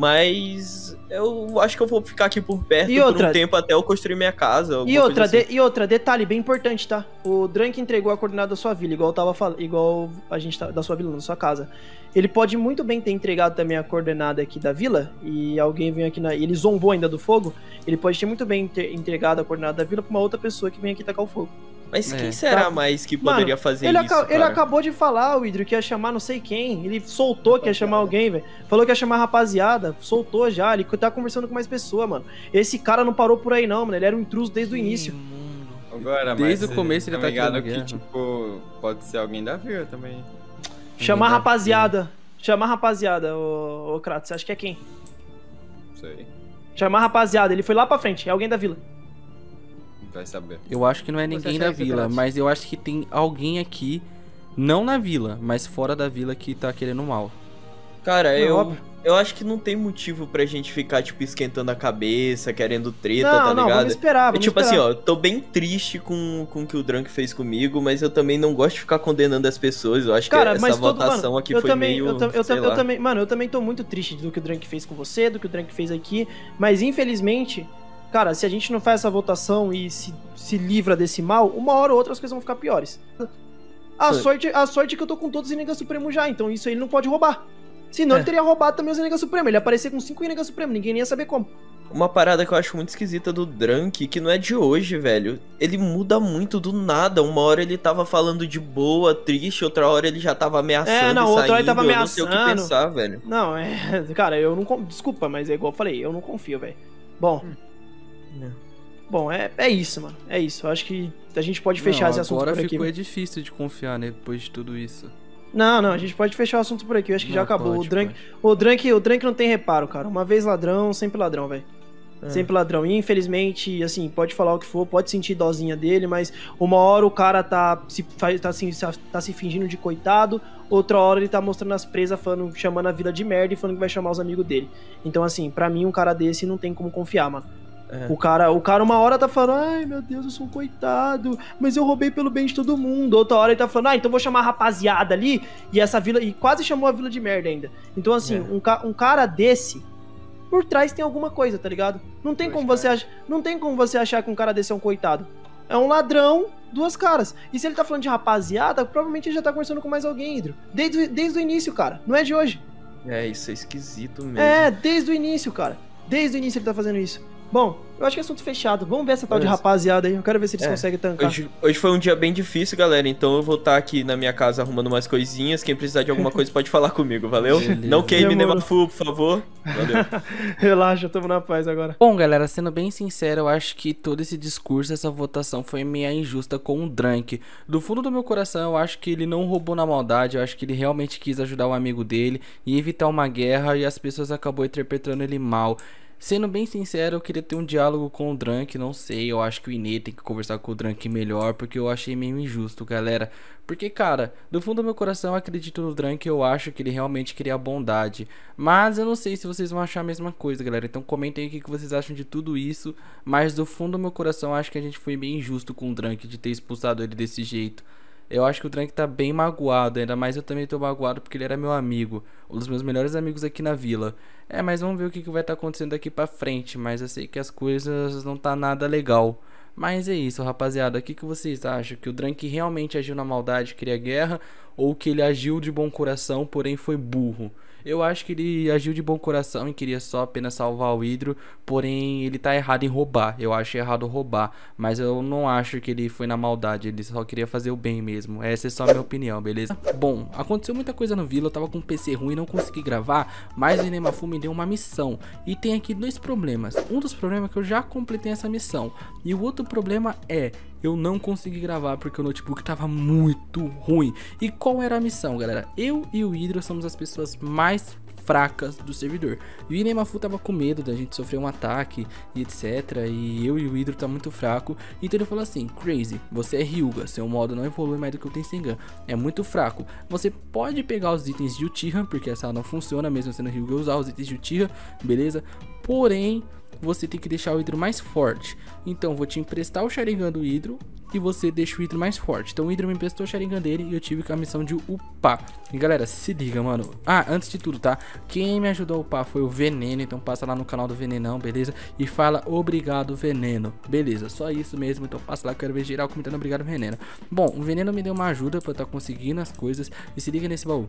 Mas eu acho que eu vou ficar aqui por perto por um tempo até eu construir minha casa. E outra, detalhe bem importante, tá? O Drank entregou a coordenada da sua vila, igual eu tava falando, igual a gente tá da sua vila, na sua casa. Ele pode muito bem ter entregado também a coordenada aqui da vila, e alguém vem aqui e ele zombou ainda do fogo, ele pode ter muito bem entregado a coordenada da vila pra uma outra pessoa que vem aqui tacar o fogo. Mas quem será mais que poderia fazer isso, cara? Ele acabou de falar, o Hydro, que ia chamar não sei quem. Ele soltou que ia chamar alguém, velho. Falou que ia chamar a rapaziada. Soltou já. Ele tá conversando com mais pessoas, mano. Esse cara não parou por aí, não, mano. Ele era um intruso desde o início. Agora, desde o começo ele tá ligado que, tipo, pode ser alguém da vila também. Chamar a rapaziada. Chamar a rapaziada, ô Kratos. Você acha que é quem? Não sei. Chamar a rapaziada. Ele foi lá pra frente. É alguém da vila. Vai saber. Eu acho que não é ninguém da vila, mas eu acho que tem alguém aqui, não na vila, mas fora da vila que tá querendo mal. Cara, eu acho que não tem motivo pra gente ficar, tipo, esquentando a cabeça, querendo treta, tá ligado? Não, vamos esperar, tipo assim, ó, tô bem triste com o que o Drank fez comigo, mas eu também não gosto de ficar condenando as pessoas. Eu acho que essa votação aqui foi meio, eu também tô muito triste do que o Drank fez com você, do que o Drank fez aqui, mas infelizmente... Cara, se a gente não faz essa votação e se livra desse mal, uma hora ou outra as coisas vão ficar piores. A sorte é que eu tô com todos os Rinnegan Supremo já, então isso aí ele não pode roubar. Senão ele teria roubado também os Rinnegan Supremo. Ele ia aparecer com 5 Rinnegan Supremo, ninguém nem ia saber como. Uma parada que eu acho muito esquisita do Drank, que não é de hoje, velho. Ele muda muito do nada. Uma hora ele tava falando de boa, triste, outra hora ele já tava ameaçando outra hora ele tava ameaçando. Eu não sei o que pensar, velho. Não, cara, eu não... Desculpa, mas é igual eu falei, eu não confio, velho. Bom... Bom, é isso, mano. É isso. Eu acho que a gente pode fechar esse assunto por aqui. Agora ficou difícil de confiar, né? Depois de tudo isso. Não, a gente pode fechar o assunto por aqui. Eu acho que já acabou. O Drank não tem reparo, cara. Uma vez ladrão, sempre ladrão, velho. Sempre ladrão. E infelizmente, assim, pode falar o que for, pode sentir dozinha dele, mas uma hora o cara tá se fingindo de coitado, outra hora ele tá mostrando as presas, chamando a vila de merda e falando que vai chamar os amigos dele. Então, assim, pra mim, um cara desse não tem como confiar, mano. O cara uma hora tá falando, ai meu Deus, eu sou um coitado, mas eu roubei pelo bem de todo mundo. Outra hora ele tá falando, então vou chamar a rapaziada ali, e essa vila, e quase chamou a vila de merda ainda. Então assim, um cara desse, por trás tem alguma coisa, tá ligado? Não tem como você achar que um cara desse é um coitado. É um ladrão, duas caras. E se ele tá falando de rapaziada, provavelmente ele já tá conversando com mais alguém, Hydro. Desde o início, cara, não é de hoje. Isso é esquisito mesmo. Desde o início, cara. Desde o início ele tá fazendo isso. Bom, Eu acho que é assunto fechado. Vamos ver essa tal de rapaziada aí. Eu quero ver se eles conseguem tancar. Hoje foi um dia bem difícil, galera. Então eu vou estar aqui na minha casa arrumando umas coisinhas. Quem precisar de alguma coisa pode falar comigo, valeu? Beleza. Não queime Nemafu, por favor. Valeu. Relaxa, tamo na paz agora. Bom, galera, sendo bem sincero, eu acho que todo esse discurso, essa votação foi meio injusta com o Drank. Do fundo do meu coração, eu acho que ele não roubou na maldade. Eu acho que ele realmente quis ajudar um amigo dele e evitar uma guerra, e as pessoas acabou interpretando ele mal. Sendo bem sincero, eu queria ter um diálogo com o Drank, não sei, eu acho que o Inê tem que conversar com o Drank melhor, porque eu achei meio injusto, galera. Porque, cara, do fundo do meu coração eu acredito no Drank, eu acho que ele realmente queria a bondade. Mas eu não sei se vocês vão achar a mesma coisa, galera, então comentem aí o que vocês acham de tudo isso. Mas do fundo do meu coração eu acho que a gente foi bem injusto com o Drank de ter expulsado ele desse jeito. Eu acho que o Drank tá bem magoado, ainda mais eu também tô magoado porque ele era meu amigo, um dos meus melhores amigos aqui na vila. Mas vamos ver o que vai estar acontecendo daqui pra frente, mas eu sei que as coisas não tá nada legal. Mas é isso, rapaziada, o que vocês acham? Que o Drank realmente agiu na maldade, queria guerra, ou que ele agiu de bom coração, porém foi burro? Eu acho que ele agiu de bom coração e queria só apenas salvar o Hidro, porém ele tá errado em roubar. Eu acho errado roubar, mas eu não acho que ele foi na maldade, ele só queria fazer o bem mesmo. Essa é só a minha opinião, beleza? Bom, aconteceu muita coisa no Vila, eu tava com um PC ruim e não consegui gravar, mas o Nemafu me deu uma missão. E tem aqui dois problemas. Um dos problemas é que eu já completei essa missão, e o outro problema é... eu não consegui gravar porque o notebook tava muito ruim. E qual era a missão, galera? Eu e o Hidro somos as pessoas mais fracas do servidor. E o Nemafu tava com medo da gente sofrer um ataque e etc. E eu e o Hidro tá muito fraco. Então ele falou assim: Crazy, você é Hyuga, seu modo não evolui mais do que o Tensengan, é muito fraco. Você pode pegar os itens de Uchiha, porque essa não funciona mesmo sendo Hyuga usar os itens de Uchiha, beleza? Porém, você tem que deixar o Hidro mais forte. Então vou te emprestar o Sharingan do Hidro e você deixa o Hidro mais forte. Então o Hidro me emprestou o Sharingan dele e eu tive a missão de upar. E galera, se liga, mano. Antes de tudo, tá? Quem me ajudou a upar foi o Veneno. Então passa lá no canal do Venenão, beleza? E fala obrigado, Veneno. Beleza, só isso mesmo. Então passa lá, quero ver geral comentando obrigado, Veneno. Bom, o Veneno me deu uma ajuda pra eu estar conseguindo as coisas. E se liga nesse baú.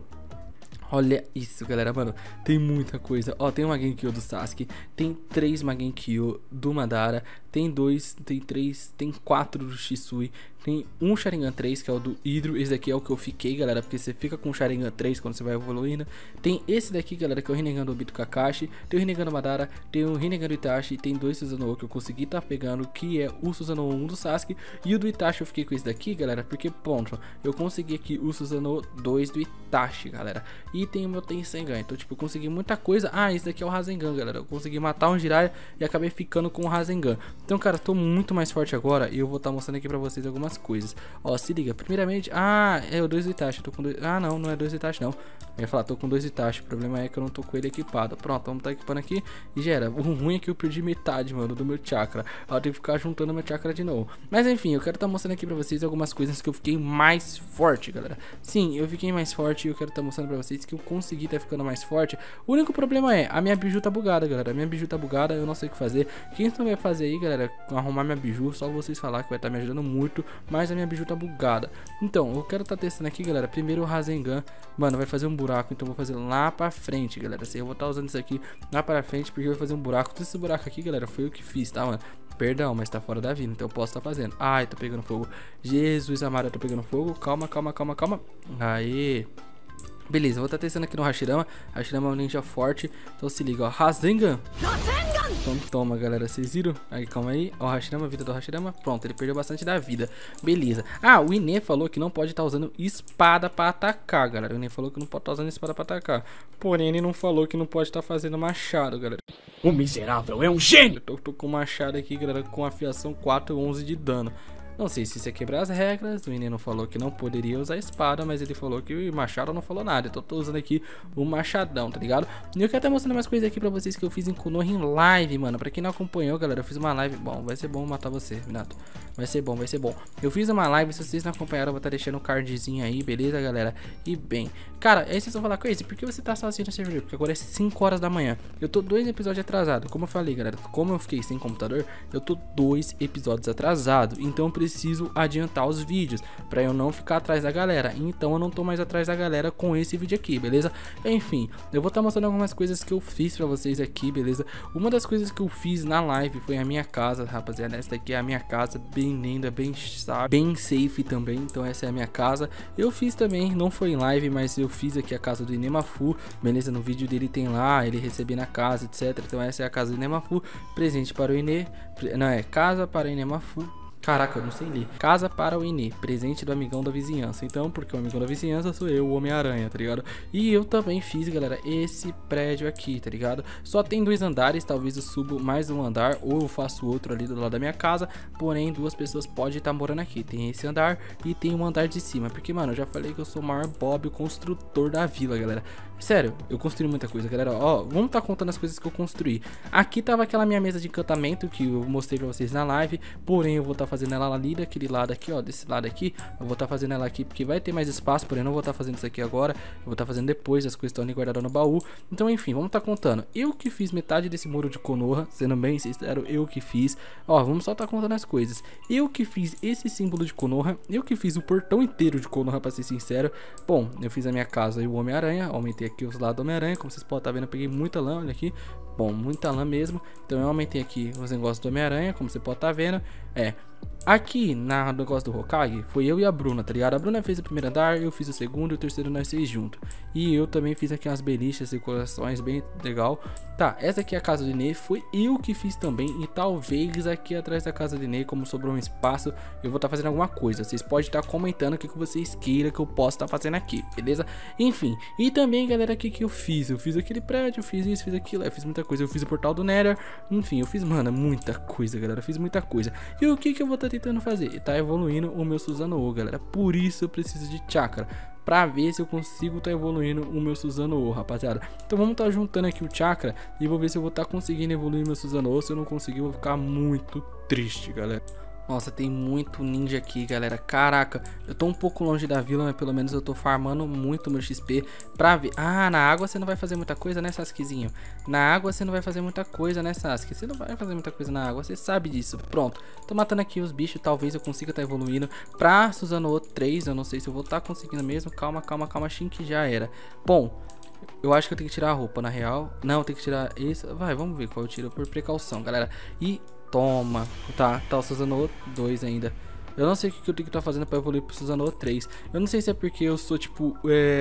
Olha isso, galera, mano, tem muita coisa. Ó, tem uma Genkyo do Sasuke, tem 3 Magenkyo do Madara, tem 2, tem 3, tem 4 do Shisui, tem um Sharingan 3, que é o do Hidro. Esse daqui é o que eu fiquei, galera, porque você fica com o Sharingan 3 quando você vai evoluindo. Tem esse daqui, galera, que é o Rinnegan do Obito Kakashi, tem o Rinnegan do Madara, tem o Rinnegan do Itachi, tem 2 Susanoo que eu consegui tá pegando, que é o Susanoo 1 do Sasuke, e o do Itachi eu fiquei com esse daqui, galera, porque, pronto, eu consegui aqui o Susanoo 2 do Itachi, galera, e tem o meu Tensengan, então, tipo, eu consegui muita coisa. Esse daqui é o Rasengan, galera, eu consegui matar um Jiraiya e acabei ficando com o Rasengan. Então, cara, tô muito mais forte agora e eu vou estar mostrando aqui pra vocês algumas coisas. Ó, se liga, primeiramente, é o 2 do Itachi, eu tô com 2, não é 2 do Itachi não. Eu ia falar, tô com 2 do Itachi, o problema é que eu não tô com ele equipado. Pronto, vamos tá equipando aqui e já era. O ruim é que eu perdi metade, mano, do meu chakra. Eu tenho que ficar juntando meu chakra de novo. Mas enfim, eu quero estar mostrando aqui pra vocês algumas coisas que eu fiquei mais forte, galera. Sim, eu fiquei mais forte e eu quero estar mostrando pra vocês que eu consegui estar ficando mais forte. O único problema é, a minha biju tá bugada, galera. A minha biju tá bugada, eu não sei o que fazer. Quem não vai fazer aí, galera, arrumar minha biju, só vocês falar que vai estar me ajudando muito. Mas a minha biju tá bugada. Então, eu quero estar testando aqui, galera. Primeiro o Rasengan, mano, vai fazer um buraco, então eu vou fazer lá pra frente, galera. Assim, eu vou estar usando isso aqui lá pra frente, porque eu vou fazer um buraco. Esse buraco aqui, galera, foi eu que fiz, tá, mano? Perdão, mas tá fora da vida, então eu posso estar fazendo. Ai, tô pegando fogo. Jesus amado, eu tô pegando fogo. Calma, calma, calma, calma. Aê. Beleza, eu vou estar testando aqui no Hashirama. Hashirama é um ninja forte. Então se liga, ó. Rasengan. Então toma, galera. Vocês viram? Aí, calma aí. Ó, Hashirama, vida do Hashirama. Pronto, ele perdeu bastante da vida. Beleza. O Inê falou que não pode estar usando espada pra atacar, galera. O Inê falou que não pode estar usando espada pra atacar. Porém, ele não falou que não pode estar fazendo machado, galera. O miserável é um gênio! Eu tô com machado aqui, galera, com afiação 4 ou 11 de dano. Não sei se isso é quebrar as regras. O Menino falou que não poderia usar espada, mas ele falou que o machado não falou nada. Então eu tô usando aqui o machadão, tá ligado? E eu quero estar mostrando mais coisas aqui pra vocês que eu fiz em Konoha em live, mano. Pra quem não acompanhou, galera, eu fiz uma live. Bom, vai ser bom matar você, Minato. Vai ser bom, vai ser bom. Eu fiz uma live, se vocês não acompanharam, eu vou estar deixando um cardzinho aí, beleza, galera? E bem, cara, aí vocês vão falar, Crazy, por que você tá sozinho no servidor? Porque agora é 5 horas da manhã. Eu tô 2 episódios atrasado. Como eu falei, galera, como eu fiquei sem computador, eu tô 2 episódios atrasado. Então eu preciso preciso adiantar os vídeos, pra eu não ficar atrás da galera. Então eu não tô mais atrás da galera com esse vídeo aqui, beleza? Enfim, eu vou estar mostrando algumas coisas que eu fiz pra vocês aqui, beleza? Uma das coisas que eu fiz na live foi a minha casa, rapaziada. Essa daqui é a minha casa, bem linda, bem safe também. Então essa é a minha casa. Eu fiz também, não foi em live, mas eu fiz aqui a casa do Inemafu, beleza? No vídeo dele tem lá, ele recebe na casa, etc. Então essa é a casa do Inemafu, presente para o Inê, não, é casa para o Inemafu. Caraca, eu não sei ler. Casa para o Inê, presente do amigão da vizinhança. Então, porque o amigão da vizinhança sou eu, o Homem-Aranha, tá ligado? E eu também fiz, galera, esse prédio aqui, tá ligado? Só tem 2 andares, talvez eu subo mais um andar ou eu faço outro ali do lado da minha casa. Porém, 2 pessoas podem estar morando aqui. Tem esse andar e tem um andar de cima. Porque, mano, eu já falei que eu sou o maior Bob, o construtor da vila, galera. Sério, eu construí muita coisa, galera. Ó, vamos tá contando as coisas que eu construí. Aqui tava aquela minha mesa de encantamento que eu mostrei pra vocês na live. Porém, eu vou tá fazendo ela ali daquele lado aqui, ó, desse lado aqui. Eu vou tá fazendo ela aqui porque vai ter mais espaço, porém não vou tá fazendo isso aqui agora. Eu vou tá fazendo depois, as coisas estão ali guardadas no baú. Então, enfim, vamos tá contando. Eu que fiz metade desse muro de Konoha, sendo bem sincero, eu que fiz. Ó, vamos só tá contando as coisas. Eu que fiz esse símbolo de Konoha, eu que fiz o portão inteiro de Konoha, pra ser sincero. Bom, eu fiz a minha casa e o Homem-Aranha, aumentei aqui os lados do Homem-Aranha, como vocês podem estar vendo, eu peguei muita lã, olha aqui. Bom, muita lã mesmo. Então eu aumentei aqui os negócios do Homem-Aranha, como você pode estar vendo. Aqui na negócio do Hokage, foi eu e a Bruna, tá ligado? A Bruna fez o primeiro andar, eu fiz o segundo e o terceiro nós 6 juntos. E eu também fiz aqui umas beliches, decorações bem legal. Tá, essa aqui é a casa do Inê, foi eu que fiz também. E talvez aqui atrás da casa do Inê, como sobrou um espaço, eu vou estar fazendo alguma coisa. Vocês podem estar comentando o que vocês queiram que eu possa estar fazendo aqui, beleza? Enfim, e também, galera, o que eu fiz? Eu fiz aquele prédio, eu fiz isso, fiz aquilo, eu fiz muita coisa. Eu fiz o portal do Nether, enfim, eu fiz, mano, muita coisa, galera. Eu fiz muita coisa. E o que eu vou estar tentando fazer? Tá evoluindo o meu Susanoo, galera. Por isso eu preciso de chakra, pra ver se eu consigo tá evoluindo o meu Susanoo, rapaziada. Então vamos tá juntando aqui o chakra e vou ver se eu vou tá conseguindo evoluir meu Susanoo. Se eu não conseguir, eu vou ficar muito triste, galera. Nossa, tem muito ninja aqui, galera. Caraca, eu tô um pouco longe da vila, mas pelo menos eu tô farmando muito meu XP pra ver. Ah, na água você não vai fazer muita coisa, né, Sasukezinho? Na água você não vai fazer muita coisa, né, Sasuke? Você não vai fazer muita coisa na água, você sabe disso. Pronto, tô matando aqui os bichos. Talvez eu consiga tá evoluindo pra Susanoo 3. Eu não sei se eu vou tá conseguindo mesmo. Calma, calma, calma, que já era. Bom, eu acho que eu tenho que tirar a roupa, na real. Não, eu tenho que tirar isso. Vai, vamos ver qual eu tiro por precaução, galera. E toma, tá o Susanoo 2 ainda. Eu não sei o que eu tenho que estar fazendo pra evoluir pro Susanoo 3. Eu não sei se é porque eu sou tipo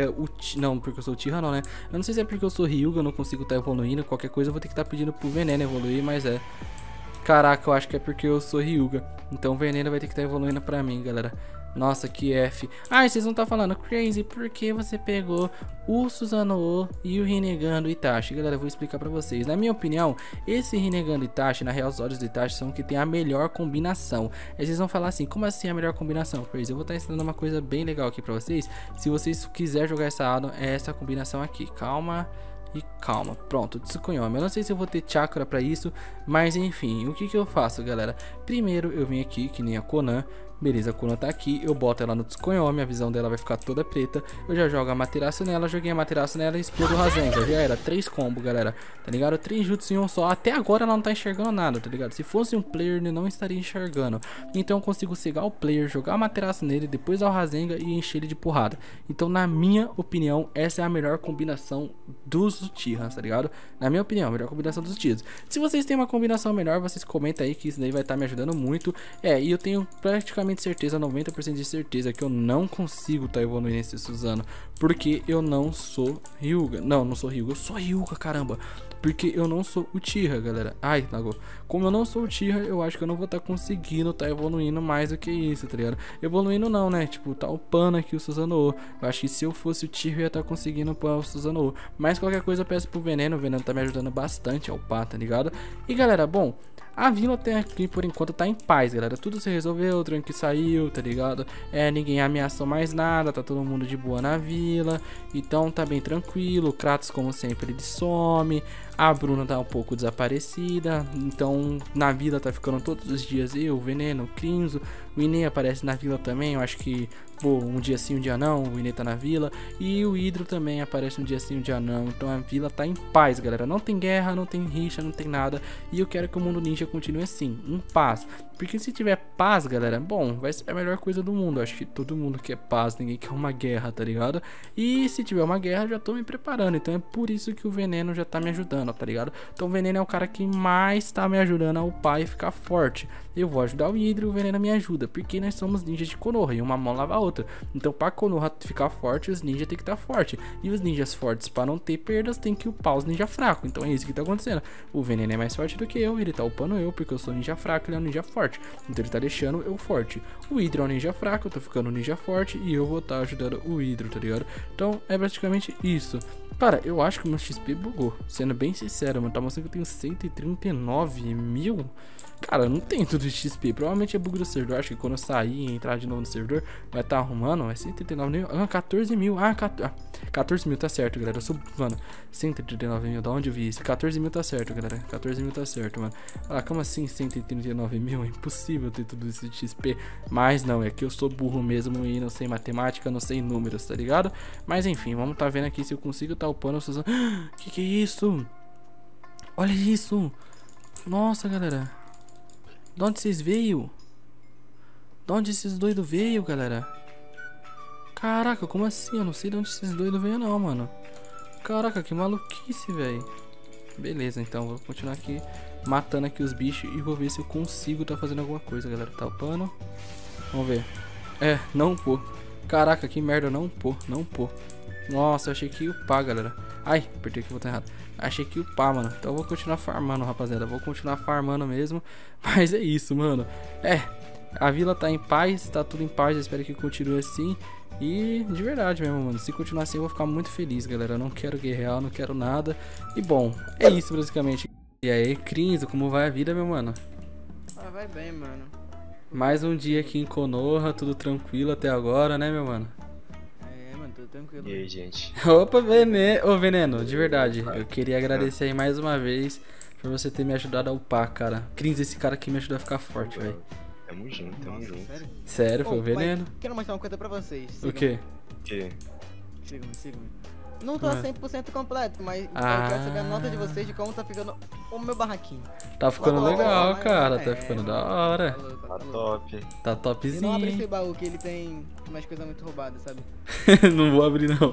não, porque eu sou o Tira não, né? Eu não sei se é porque eu sou Ryuga, eu não consigo estar evoluindo. Qualquer coisa eu vou ter que estar pedindo pro Veneno evoluir, mas caraca, eu acho que é porque eu sou Ryuga. Então o Veneno vai ter que estar evoluindo pra mim, galera. Nossa, que F. Ah, vocês vão estar falando, Crazy, por que você pegou o Susanoo e o Rinnegan do Itachi? Galera, eu vou explicar pra vocês. Na minha opinião, esse Rinnegan do Itachi, na real, os olhos do Itachi são que tem a melhor combinação. Aí vocês vão falar assim, como assim a melhor combinação, Crazy? Eu vou estar ensinando uma coisa bem legal aqui pra vocês. Se vocês quiserem jogar essa addon, é essa combinação aqui. Calma e calma. Pronto, Tsukuyomi. Eu não sei se eu vou ter chakra pra isso, mas enfim, o que eu faço, galera? Primeiro eu venho aqui, que nem a Conan. Beleza, a Conan tá aqui, eu boto ela no Tsukuyomi, a visão dela vai ficar toda preta. Eu já jogo a Materaço nela, joguei a Materaço nela e explodo o Rasengan. Já era, 3 combos, galera, tá ligado? 3 jutsu em um só. Até agora ela não tá enxergando nada, tá ligado? Se fosse um player, ele não estaria enxergando. Então eu consigo cegar o player, jogar a Materaço nele, depois dar o Rasengan e encher ele de porrada. Então, na minha opinião, essa é a melhor combinação dos Uchihas, tá ligado? Na minha opinião, a melhor combinação dos Uchihas. Se vocês têm uma combinação melhor, vocês comentam aí que isso daí vai estar me ajudando muito. E eu tenho praticamente certeza, 90% de certeza que eu não consigo tá evoluindo esse Susano, porque eu não sou Ryuga. Não sou Ryuga, eu sou Ryuga, caramba. Porque eu não sou Uchiha, galera. Ai, lagou. Como eu não sou Uchiha, eu acho que eu não vou estar conseguindo tá evoluindo mais do que isso, tá ligado? Evoluindo não, né? Tipo, tá upando aqui o Susanoo. Eu acho que se eu fosse Uchiha, eu ia estar conseguindo upar o Susanoo. Mas qualquer coisa eu peço pro Veneno. O Veneno tá me ajudando bastante a upar, tá ligado? E galera, bom, a vila até aqui por enquanto tá em paz, galera. Tudo se resolveu, o Trunks saiu, tá ligado? Ninguém ameaçou mais nada, tá todo mundo de boa na vila. Então tá bem tranquilo. O Kratos, como sempre, ele some. A Bruna tá um pouco desaparecida, então na vila tá ficando todos os dias eu, o Veneno, o Crinzo, o Inê aparece na vila também, eu acho que, pô, um dia sim, um dia não, o Inê tá na vila, e o Hidro também aparece um dia sim, um dia não, então a vila tá em paz, galera, não tem guerra, não tem rixa, não tem nada, e eu quero que o mundo ninja continue assim, em paz, porque se tiver paz, galera, bom, vai ser a melhor coisa do mundo, eu acho que todo mundo quer paz, ninguém quer uma guerra, tá ligado? E se tiver uma guerra, eu já tô me preparando, então é por isso que o Veneno já tá me ajudando, tá ligado? Então o Veneno é o cara que mais tá me ajudando a upar e ficar forte. Eu vou ajudar o Hidro e o Veneno me ajuda, porque nós somos ninjas de Konoha e uma mão lava a outra. Então pra Konoha ficar forte, os ninjas tem que estar forte. E os ninjas fortes, pra não ter perdas, tem que upar os ninjas fracos. Então é isso que tá acontecendo. O Veneno é mais forte do que eu, ele tá upando eu, porque eu sou ninja fraco, ele é um ninja forte. Então ele tá deixando eu forte. O Hidro é um ninja fraco, eu tô ficando um ninja forte e eu vou estar ajudando o Hidro, tá ligado? Então é praticamente isso. Cara, eu acho que o meu XP bugou. Sendo bem sincero, mano, tá mostrando que eu tenho 139 mil. Cara, eu não tenho tudo de XP. Provavelmente é bug do servidor. Acho que quando eu sair e entrar de novo no servidor, vai estar arrumando. É 139 mil. Ah, 14 mil. 14 mil tá certo, galera. Eu sou, mano, 139 mil. Da onde eu vi isso? 14 mil tá certo, galera. 14 mil tá certo, mano. Ah, como assim 139 mil? É impossível ter tudo isso de XP. Mas não, é que eu sou burro mesmo e não sei matemática, não sei números, tá ligado? Mas enfim, vamos tá vendo aqui se eu consigo tá upando. Que é isso? Olha isso. Nossa, galera. De onde vocês veio? De onde esses doidos veio, galera? Caraca, como assim? Eu não sei de onde esses doidos veio não, mano. Caraca, que maluquice, velho. Beleza, então vou continuar aqui matando aqui os bichos e vou ver se eu consigo tá fazendo alguma coisa, galera. Tá upando. Vamos ver. É, não pô. Caraca, que merda, não pô. Nossa, eu achei que ia upar, galera. Ai, apertei aqui o botão errado. Achei que ia upar, mano. Então eu vou continuar farmando, rapaziada. Vou continuar farmando mesmo. Mas é isso, mano. É, a vila tá em paz, tá tudo em paz. Eu espero que continue assim. E de verdade mesmo, mano. Se continuar assim eu vou ficar muito feliz, galera. Eu não quero guerrear, não quero nada. E bom, é isso basicamente. E aí, Crinzo, como vai a vida, meu mano? Ah, vai bem, mano. Mais um dia aqui em Konoha, tudo tranquilo até agora, né, meu mano? Tudo tranquilo. E aí, gente? Opa, Veneno. Ô, Veneno, de verdade, eu queria agradecer aí mais uma vez por você ter me ajudado a upar, cara. Crinzo, esse cara aqui me ajudou a ficar forte, velho. Tamo junto, tamo junto. Sério, foi o Veneno. Quero mostrar uma coisa pra vocês. O quê? Sigam-me. Não tô 100% completo, mas eu quero saber a nota de vocês de como tá ficando o meu barraquinho. Tá ficando legal, cara. Tá ficando da hora. Tá top. Tá topzinho. E não abre esse baú que ele tem umas coisas muito roubadas, sabe? Não vou abrir, não.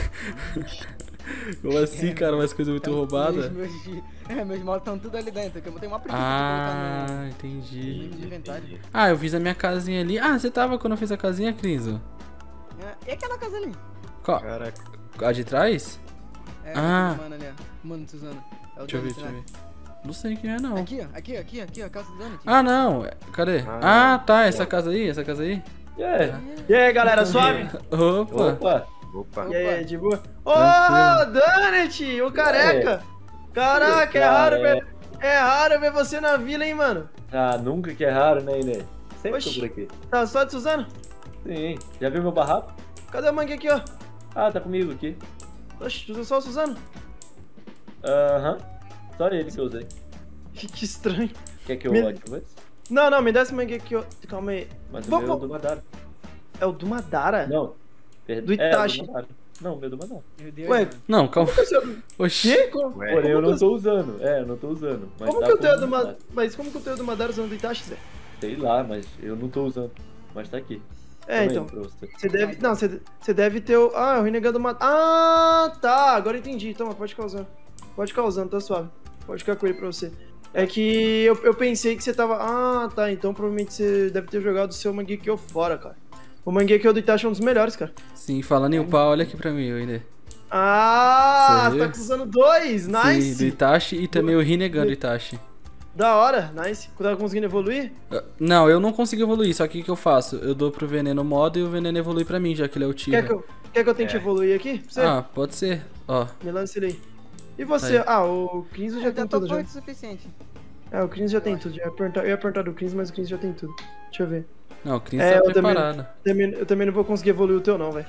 Como assim, cara? Umas coisas muito roubadas? Meus mods estão tudo ali dentro, que eu tenho uma preguiça de colocar no... entendi. Ah, eu fiz a minha casinha ali. Ah, você tava quando eu fiz a casinha, Crinzo? E aquela casa ali? Qual? Caraca. A de trás? Mano ali, ó. Mano, Suzano. Deixa eu ver. Não sei quem é, não. Aqui, ó, a casa do Dani. Ah, não. Cadê? Tá, essa casa aí, E aí, galera, suave? Opa. E aí, de boa? Ô, Donut, o careca! Caraca, é raro ver você na vila, hein, mano? Ah, nunca que é raro, né, Inê? Sempre tô por aqui. Tá só de Suzano? Sim. Já viu meu barraco? Cadê o mangue aqui, ó? Ah, tá comigo aqui. Oxe, tu usa só o Suzano? Aham. Só ele que eu usei. Que estranho. Quer que eu ative esse? Não, me dá esse mangue aqui, ó. Calma aí. Mas o meu é o do Madara. É o do Madara? Não. Do Itachi. Não, o meu é do Madara. Meu Deus. Ué, não, calma. Oxi. Porém, eu não tô usando. Eu não tô usando. Mas como que eu tenho do Madara? Mas como que eu tenho do Madara usando do Itachi, Zé? Sei lá, mas eu não tô usando. Mas tá aqui. Então. Você deve. Não, você deve ter o. Ah, o renegado Madara. Ah, tá. Agora entendi. Toma, pode ficar usando. Pode ficar usando, tá suave. Pode ficar com ele pra você. É que eu pensei que você tava... Ah, tá. Então provavelmente você deve ter jogado o seu Mangekyo fora, cara. O Mangekyo do Itachi é um dos melhores, cara. Sim, falando em upar, olha aqui pra mim, Inê. Ah, você tá usando dois. Nice. Sim, do Itachi e também o Rinnegan do Itachi. Da hora, nice. Tá conseguindo evoluir? Não, eu não consigo evoluir, só que o que eu faço? Eu dou pro Veneno modo e o Veneno evolui pra mim, já que ele é o Tira. Quer que eu tente evoluir aqui? Pra você? Ah, pode ser. Ó. Me lance ele aí. E você? Ah, o Crinzo já tem tudo já. Forte o suficiente. O Crinzo já tem tudo. Eu ia perguntar do Crinzo, mas o Crinzo já tem tudo. Deixa eu ver. Não, o Crinzo tá preparado. Eu também não vou conseguir evoluir o teu não, velho.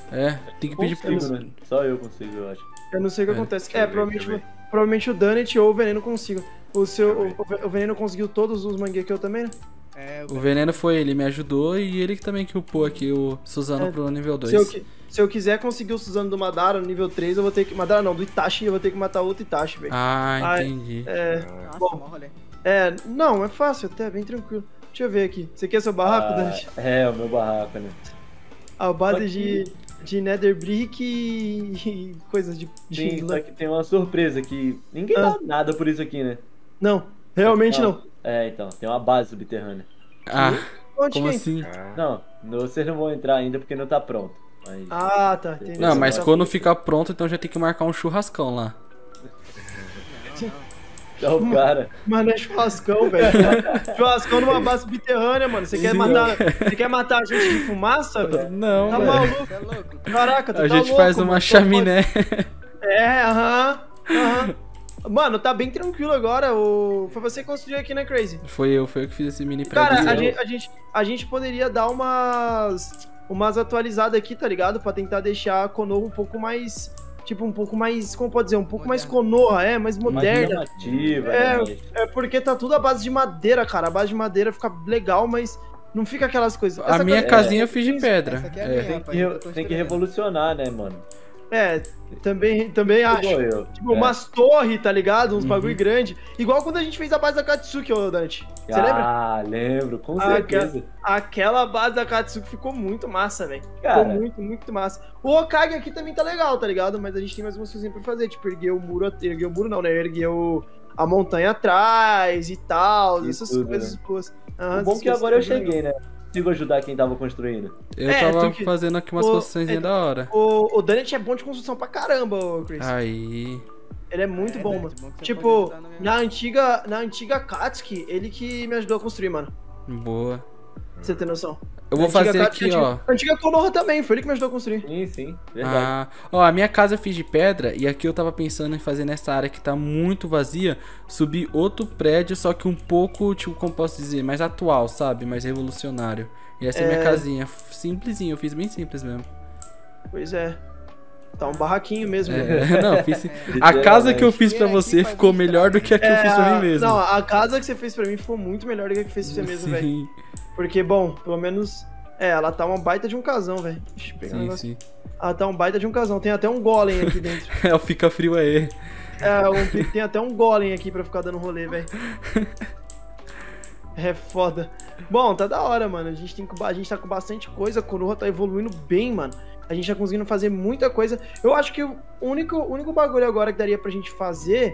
É, tem que pedir pro... Consigo, né? Só eu consigo, eu acho. Eu não sei o que acontece. Deixa eu ver. Provavelmente o Danit ou o Veneno consigo. O Veneno conseguiu todos os Mangekyou também, né? O Veneno foi ele, me ajudou e ele que também que upou aqui o Suzano pro nível 2. Se eu quiser conseguir o Suzano do Madara no nível 3, eu vou ter que... Madara não, do Itachi, eu vou ter que matar outro Itachi, velho. Ah, entendi. Nossa, bom. mó rolê. Não, é fácil até, bem tranquilo. Deixa eu ver aqui. Você quer seu barraco, Danit? É, o meu barraco, né? A base de Nether Brick e coisas de... Sim, só que tem uma surpresa que ninguém dá nada por isso aqui, né? Não, realmente não. Então, tem uma base subterrânea. Ah, Onde como que é? assim? Não, vocês não vão entrar ainda porque não tá pronto. Mas... Ah, tá, entendi. Não, mas quando ficar pronto, então já tem que marcar um churrascão lá. Então, cara... Mas não é churrascão, velho. Churrascão numa base subterrânea, mano. Você quer matar a gente de fumaça, velho? Não, Tá velho. maluco? Você é louco? Caraca, tu tá A louco, gente faz uma mano. chaminé. Aham. Mano, tá bem tranquilo agora. Foi você que construiu aqui, né, Crazy? Foi eu que fiz esse mini prédio. Cara, a gente poderia dar umas atualizadas aqui, tá ligado? Pra tentar deixar a Konoha um pouco mais... Tipo, um pouco mais, como pode dizer? Um pouco mais Konoha, mais moderna. Mais chamativa, É porque tá tudo à base de madeira, cara. A base de madeira fica legal, mas não fica aquelas coisas. A minha casinha eu fiz de pedra. Essa aqui é a minha, rapaz, eu tô Tem que construindo. revolucionar, né, mano? Também acho. Eu. Tipo, umas torres, tá ligado? Uns bagulho grande. Igual quando a gente fez a base da Katsuki, ô Dante. Você lembra? Ah, lembro, com certeza. Aquela base da Katsuki ficou muito massa, velho. Cara. Ficou muito, muito massa. O Okage aqui também tá legal, tá ligado? Mas a gente tem mais umas coisinhas pra fazer. Tipo, erguer o muro não, né? Erguer a montanha atrás e tal. E essas tudo, coisas né? boas. O bom é que agora eu cheguei, né? Consigo ajudar quem tava construindo. Eu tava fazendo aqui umas construções da hora. O Danet é bom de construção pra caramba, ô Chris. Aí. Ele é muito bom, mano. Bom que você pode Tipo, ajudar na antiga Katsuki, ele que me ajudou a construir, mano. Boa. Pra você ter noção. Eu vou Antiga fazer Katsuki, aqui, ó. A antiga Konoha também, foi ele que me ajudou a construir. Sim, verdade. Ah, ó, a minha casa eu fiz de pedra e aqui eu tava pensando em fazer nessa área que tá muito vazia, subir outro prédio, só que um pouco, tipo, como posso dizer, mais atual, sabe? Mais revolucionário. E essa é minha casinha, simplesinha, eu fiz bem simples mesmo. Pois é. Tá um barraquinho mesmo. Não, eu fiz. A casa que eu fiz pra você ficou melhor do que a que eu fiz pra mim mesmo. Não, a casa que você fez pra mim ficou muito melhor do que a que fez pra você mesmo, velho. Sim, Porque, bom, pelo menos. Ela tá uma baita de um casão, velho. Deixa eu pegar um sim, negócio. sim. Ela tá um baita de um casão. Tem até um golem aqui dentro. É, fica frio aí. Tem até um golem aqui pra ficar dando rolê, velho. É foda. Bom, tá da hora, mano. A gente tá com bastante coisa. A Konoha tá evoluindo bem, mano. A gente tá conseguindo fazer muita coisa. Eu acho que o único bagulho agora que daria pra gente fazer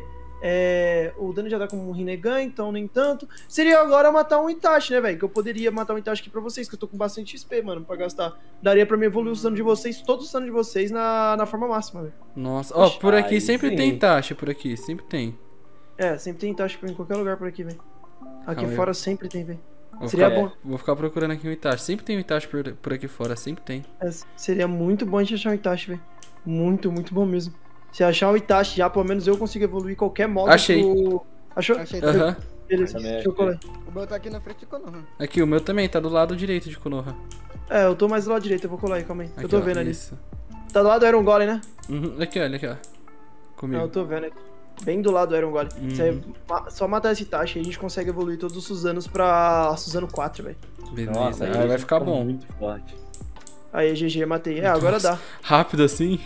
o Dani já tá com um Rinnegan, então nem tanto. Seria agora matar um Itachi, né, velho? Que eu poderia matar um Itachi aqui pra vocês, que eu tô com bastante XP, mano, pra gastar. Daria pra me evoluir os danos de vocês, todos os danos de vocês na forma máxima, velho. Nossa, ó, por aqui Aí sempre sim. tem taxa, por aqui, sempre tem. Sempre tem Itachi em qualquer lugar por aqui, velho. Aqui Calma aí. fora sempre tem, velho. Vou Seria ficar, bom. vou ficar procurando aqui um Itachi. Sempre tem um Itachi por aqui fora, sempre tem. Seria muito bom a gente achar um Itachi, velho. Muito, muito bom mesmo. Se achar um Itachi já, pelo menos eu consigo evoluir qualquer modo. Achei. Achou? Achei. Aham. Beleza, Também deixa eu colar. O meu tá aqui na frente de Konoha. Aqui, o meu também, tá do lado direito de Konoha. Eu tô mais do lado direito, eu vou colar aí, calma aí. Aqui, eu tô ó, vendo ali. isso. Tá do lado do Iron Golem, né? Uhum, aqui, olha, aqui, ó. Não, Comigo. eu tô vendo aqui. Bem do lado do Iron Golem. Só matar esse Itachi e a gente consegue evoluir todos os Suzanos pra Suzano 4, velho. Beleza, Nossa, aí vai ficar bom. Muito forte. Aí, GG, matei. Agora dá. Rápido assim?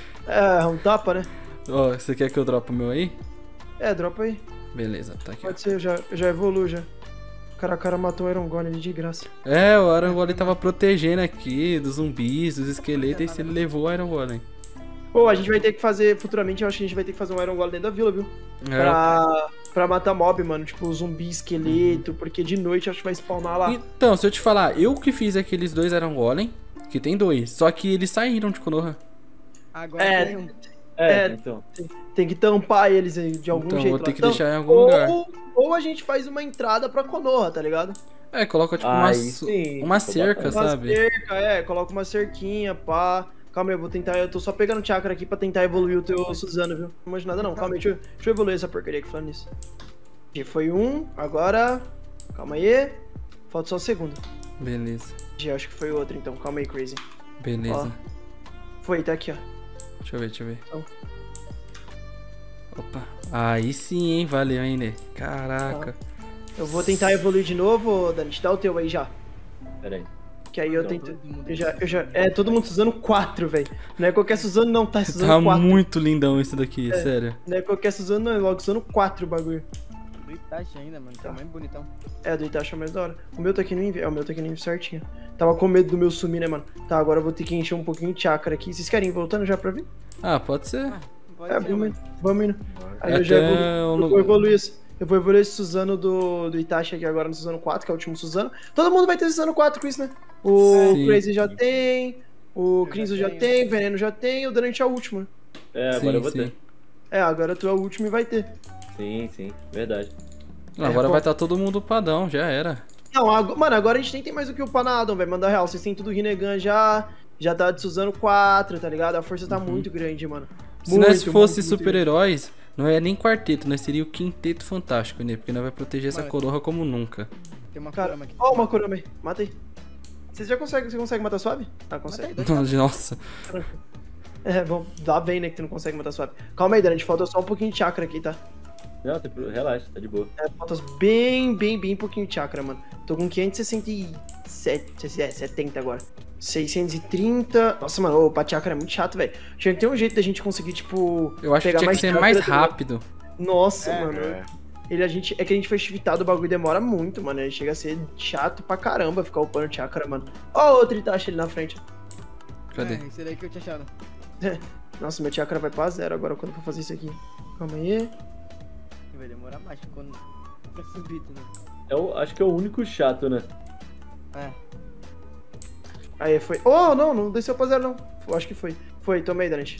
Um tapa, né? Ó, você quer que eu drope o meu aí? Dropa aí. Beleza, tá aqui, ó. Pode ser, eu já evoluo já. O cara matou o Iron Golem de graça. O Iron Golem tava protegendo aqui dos zumbis, dos esqueletos, e se ele levou o Iron Golem. Pô, a gente vai ter que fazer, futuramente, eu acho que a gente vai ter que fazer um Iron Golem dentro da vila, viu? Pra matar mob, mano, tipo zumbi, esqueleto, porque de noite acho que vai spawnar lá. Então, se eu te falar, eu que fiz aqueles dois Iron Golem, que tem dois, só que eles saíram de Konoha. Agora tem um. Então. Tem que tampar eles aí de algum Então, jeito. vou ter lá. que deixar em algum lugar. Ou a gente faz uma entrada pra Konoha, tá ligado? Coloca tipo uma cerca, sabe? Uma cerca, coloca uma cerquinha, pá. Calma aí, eu vou tentar. Eu tô só pegando chakra aqui pra tentar evoluir o teu Suzano, viu? Não manjo nada não. Calma aí, deixa eu evoluir essa porcaria aqui falando nisso. Aqui foi um, agora. Calma aí. Falta só o segundo. Beleza. Acho que foi outro então. Calma aí, Crazy. Beleza. Foi, tá aqui, ó. Deixa eu ver. Então. Opa. Aí sim, hein? Valeu, hein, Né? Caraca. Eu vou tentar evoluir de novo, Dani. Te dá o teu aí já. Pera aí. Que aí eu tento. Todo mundo usando 4, velho. Não é qualquer Suzano, não, tá usando 4. Tá muito lindão esse daqui, sério. Não é qualquer Suzano, não, é logo usando 4 o bagulho. Do Itachi ainda, mano. Tá mais bonitão. É, do Itachi é mais da hora. O meu tá aqui no inverno. É, o meu tá aqui no inverno certinho. Tava com medo do meu sumir, né, mano? Tá, agora eu vou ter que encher um pouquinho de chakra aqui. Vocês querem ir voltando já pra ver? Ah, pode ser. Vamos indo. Aí eu já vou evoluir isso. Eu vou evoluir esse Suzano do Itachi aqui agora no Suzano 4, que é o último Suzano. Todo mundo vai ter Suzano 4 com isso, né? O Crazy já tem, o Crimson já tem, o Veneno já tem, o Durante é o último, né? É, agora eu vou ter. É, agora tu é o último e vai ter. Sim, verdade. Agora vai estar todo mundo padrão, já era. Não, mano, agora a gente nem tem mais o que upar na Adam, velho. Mandar real, vocês têm tudo Rinnegan já tá de Suzano 4, tá ligado? A força tá muito grande, mano. Se nós fosse super-heróis, não é nem quarteto, nós seria o quinteto fantástico, né? Porque nós vai proteger essa coroa como nunca. Tem uma Kurama aqui. Ó, uma Kurama aí. Mata aí. Você consegue matar suave? Ah, consegue. Nossa. É, vamos. Dá bem, né, que tu não consegue matar suave. Calma aí, Dani, falta só um pouquinho de chakra aqui, tá? Não, relaxa, tá de boa. É, falta bem pouquinho de chakra, mano. Tô com 567 agora. 630. Nossa, mano, pra chakra é muito chato, velho. Tinha que ter um jeito da gente conseguir, tipo. Eu acho que tinha que ser mais rápido. Nossa, mano. É que a gente foi chivitado, o bagulho demora muito, mano. Ele chega a ser chato pra caramba ficar upando chakra, mano. Ó, outro Itachi ali na frente. Cadê? Esse daí que eu tinha achado. Nossa, meu chakra vai pra 0 agora quando eu for fazer isso aqui. Calma aí. Vai demorar mais quando vai subir, né? Acho que é o único chato, né? É. Aí foi. Oh, não desceu pra 0 não. Acho que foi. Foi, tomei, Dante.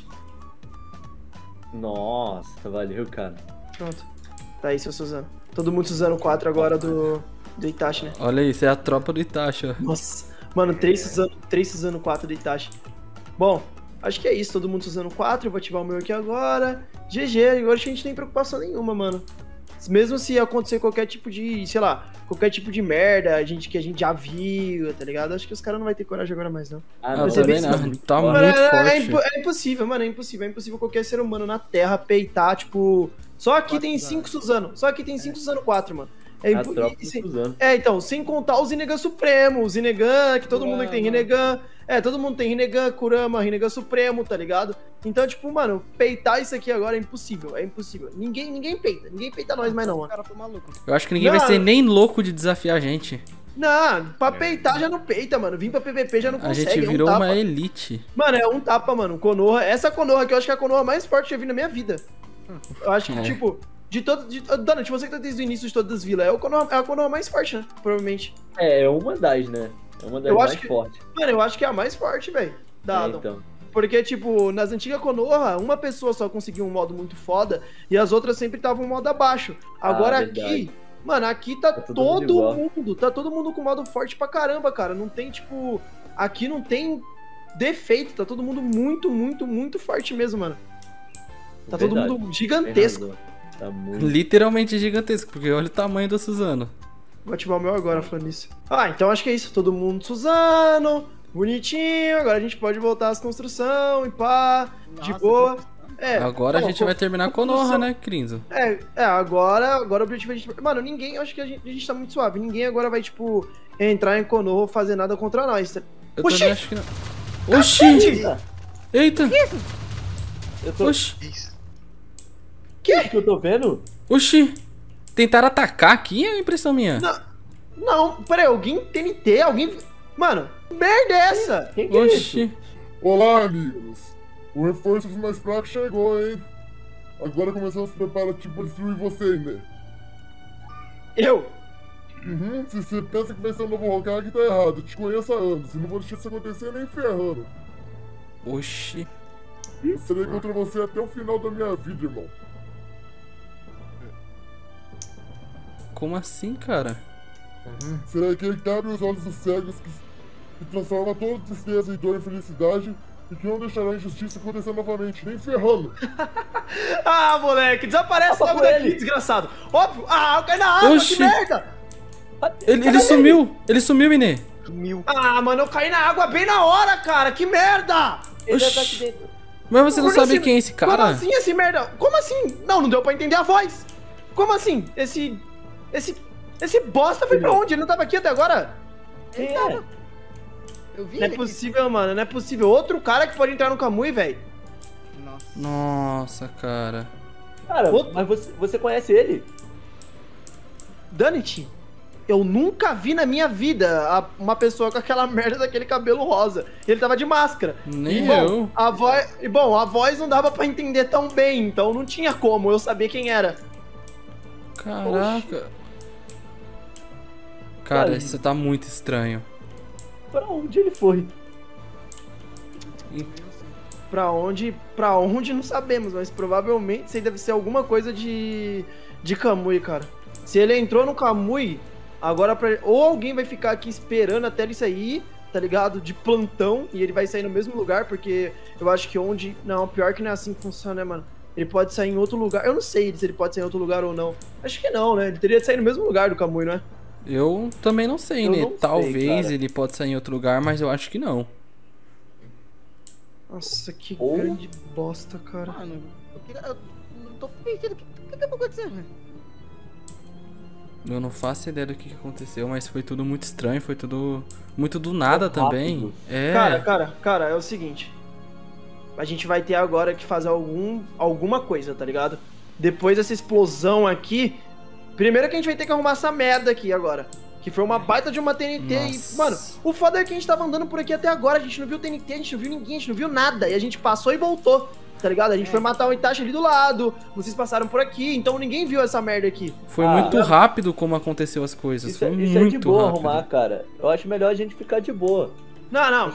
Nossa, valeu, cara. Pronto. Tá aí, seu Suzano. Todo mundo usando 4 agora do Itachi, né? Olha isso, é a tropa do Itachi, ó. Nossa. Mano, 3 usando 4 do Itachi. Bom, acho que é isso. Todo mundo usando 4. Eu vou ativar o meu aqui agora. GG. Agora a gente não tem preocupação nenhuma, mano. Mesmo se acontecer qualquer tipo de, sei lá, qualquer tipo de merda que a gente já viu, tá ligado? Acho que os caras não vão ter coragem agora mais, não. Não, também não. Tá muito forte. É impossível, mano. É impossível qualquer ser humano na Terra peitar, tipo... Só aqui tem 5 Suzano. Só aqui tem 5 Suzano 4, mano. Então, sem contar o Rinnegan Supremo, o Rinnegan, que todo mundo aqui tem Rinnegan. Todo mundo tem Rinnegan, Kurama, Rinnegan Supremo, tá ligado? Então, tipo, mano, peitar isso aqui agora é impossível, Ninguém peita nós mais não, mano. Eu acho que ninguém vai ser nem louco de desafiar a gente. Não, pra peitar já não peita, mano. Vir pra PVP já não consegue. A gente virou uma elite. Mano, é um tapa, mano. Konoha, essa Konoha aqui eu acho que é a Konoha mais forte que eu vi na minha vida. Eu acho que, tipo... Donald, você que tá desde o início de todas as vilas, é a Konoha mais forte, né? Provavelmente. É uma das, né? É uma das mais fortes. Mano, eu acho que é a mais forte, velho. Da Adam. Então. Porque, tipo, nas antigas Konoha, uma pessoa só conseguia um modo muito foda e as outras sempre estavam um modo abaixo. Agora aqui, mano, aqui tá todo mundo com modo forte pra caramba, cara. Não tem, tipo... Aqui não tem defeito, tá todo mundo muito forte mesmo, mano. Tá todo mundo gigantesco. Tá muito... Literalmente gigantesco, porque olha o tamanho do Suzano. Vou ativar o meu agora, falando nisso. Então acho que é isso. Todo mundo Suzano, bonitinho. Agora a gente pode voltar às construções e pá, de boa. Agora a gente vai terminar com Konoha, né, Crinzo? Agora o objetivo é a gente... Mano, ninguém, acho que a gente tá muito suave. Ninguém agora vai, tipo, entrar em Konoha ou fazer nada contra nós. Eu também acho que não. Oxi! Eita! Oxi! Que eu tô vendo? Oxi! Tentaram atacar aqui? É impressão minha. Não, peraí, alguém TNT, alguém... Mano, merda é essa? Quem que é Oxi! Olá, amigos. O reforço dos mais fracos chegou, hein? Agora começamos os preparativos pra destruir vocês, né? Eu? Se você pensa que vai ser um novo Hokage, tá errado. Eu te conheço há anos e não vou deixar isso acontecer nem ferrando. Oxi. Eu serei contra você até o final da minha vida, irmão. Como assim, cara? Será aquele que abre os olhos dos cegos, que transforma toda tristeza em dor em felicidade e que não deixará a injustiça acontecer novamente, nem ferrando. Moleque, desaparece logo daqui, desgraçado. Óbvio. Eu caí na água, que merda. Ele sumiu, Inê. Sumiu. Mano, eu caí na água bem na hora, cara, que merda. Ele deve estar Oxi. aqui dentro. Mas você não Como sabe assim? quem é esse Como cara? assim esse merda? Como assim? Não deu pra entender a voz. Como assim? Esse bosta foi pra onde? Ele não tava aqui até agora? Quem é? Eu vi Não é ele aqui. possível, mano. Não é possível. Outro cara que pode entrar no Kamui, velho. Nossa. Nossa, cara. Cara, Outro- mas você conhece ele? Danit, eu nunca vi na minha vida uma pessoa com aquela merda daquele cabelo rosa. Ele tava de máscara. Nem E, bom, eu. a voz não dava pra entender tão bem, então não tinha como eu saber quem era. Caraca. Cara, Cara, isso tá muito estranho. Pra onde ele foi? Pra onde não sabemos, mas provavelmente isso aí deve ser alguma coisa de Kamui, cara. Se ele entrou no Kamui, agora ou alguém vai ficar aqui esperando até ele sair, tá ligado? De plantão, e ele vai sair no mesmo lugar, porque eu acho que onde... Não, pior que não é assim que funciona, né, mano? Ele pode sair em outro lugar. Eu não sei se ele pode sair em outro lugar ou não. Acho que não, né? Ele teria de sair no mesmo lugar do Kamui, não é? Eu também não sei, Eu né? não sei, Talvez cara. ele pode sair em outro lugar, mas eu acho que não. Nossa, que Ou- grande bosta, cara. Mano, eu tô perdido. O que acabou acontecendo, velho? Eu não faço ideia do que aconteceu, mas foi tudo muito estranho, foi tudo muito do nada também. rápido. É. Cara, é o seguinte. A gente vai ter agora que fazer alguma coisa, tá ligado? Depois dessa explosão aqui, primeiro que a gente vai ter que arrumar essa merda aqui agora. Que foi uma baita de uma TNT e, Nossa. mano, o foda é que a gente tava andando por aqui até agora, a gente não viu TNT, a gente não viu ninguém, a gente não viu nada. E a gente passou e voltou, tá ligado? A gente foi matar o Itachi ali do lado, vocês passaram por aqui, então ninguém viu essa merda aqui. Foi Ah, muito rápido como aconteceu as coisas. Isso, Foi isso é muito de boa rápido. arrumar, cara. Eu acho melhor a gente ficar de boa. Não.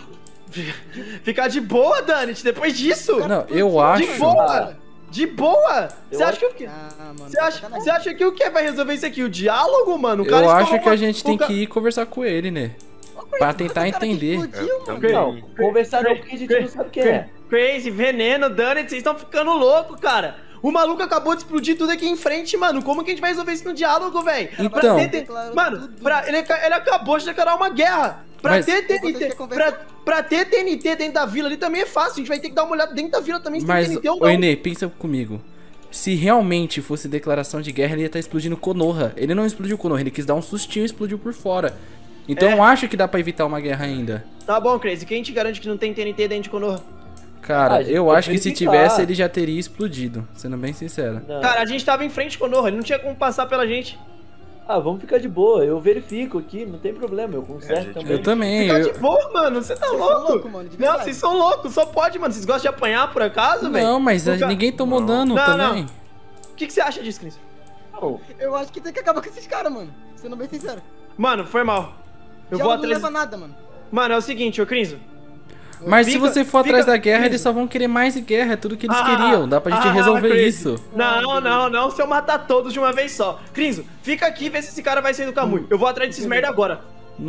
Ficar de boa, Danit, depois disso? Não, eu acho. De boa! De boa! Você Eu acha que o quê? Ah, mano. Você acha que o que vai resolver isso aqui? O diálogo, mano? O cara Eu acho escalou que a uma- gente o tem ca- que ir conversar com ele, né? Pra tentar entender. Eu também. Não, conversar não, porque a gente não sabe quem é. Crazy, veneno, Danit, vocês estão ficando loucos, cara. O maluco acabou de explodir tudo aqui em frente, mano. Como que a gente vai resolver isso no diálogo, velho? Então. Mano, ele acabou de declarar uma guerra. Pra Mas- ter Vocês TNT, querem conversar? pra ter TNT dentro da vila ali também é fácil. A gente vai ter que dar uma olhada dentro da vila também se Mas, tem TNT ou ô não. Enê, pensa comigo. Se realmente fosse declaração de guerra, ele ia estar explodindo Konoha. Ele não explodiu Konoha, ele quis dar um sustinho e explodiu por fora. Então É. eu acho que dá pra evitar uma guerra ainda. Tá bom, Crazy. Quem te garante que não tem TNT dentro de Konoha? Cara, Ah, gente, eu pode acho que se verificar. tivesse, ele já teria explodido. Sendo bem sincero. Não. Cara, a gente tava em frente com Konoha. Ele não tinha como passar pela gente. Ah, vamos ficar de boa. Eu verifico aqui, não tem problema. Eu conserto gente, também. Eu também. Fica eu- de boa, mano. Você tá Vocês são louco? loucos, mano, de Não, verdade. vocês são loucos. Só pode, mano. Vocês gostam de apanhar por acaso, velho? Não, mas O ca- ninguém tomou dano Não, também. O que você acha disso, Cris? Não, Eu acho que tem que acabar com esses caras, mano. Sendo bem sincero. Mano, foi mal. Eu Já vou não atrás. leva nada, mano. Mano, é o seguinte, ô Cris. Mas se Fica- você for atrás fica- da guerra, eles só vão querer mais guerra. É tudo que eles Ah, queriam. Dá pra gente resolver Crazy. isso. Não, se eu matar todos de uma vez só. Cris, fica aqui e vê se esse cara vai sair do Kamui. Eu vou atrás desses merda agora.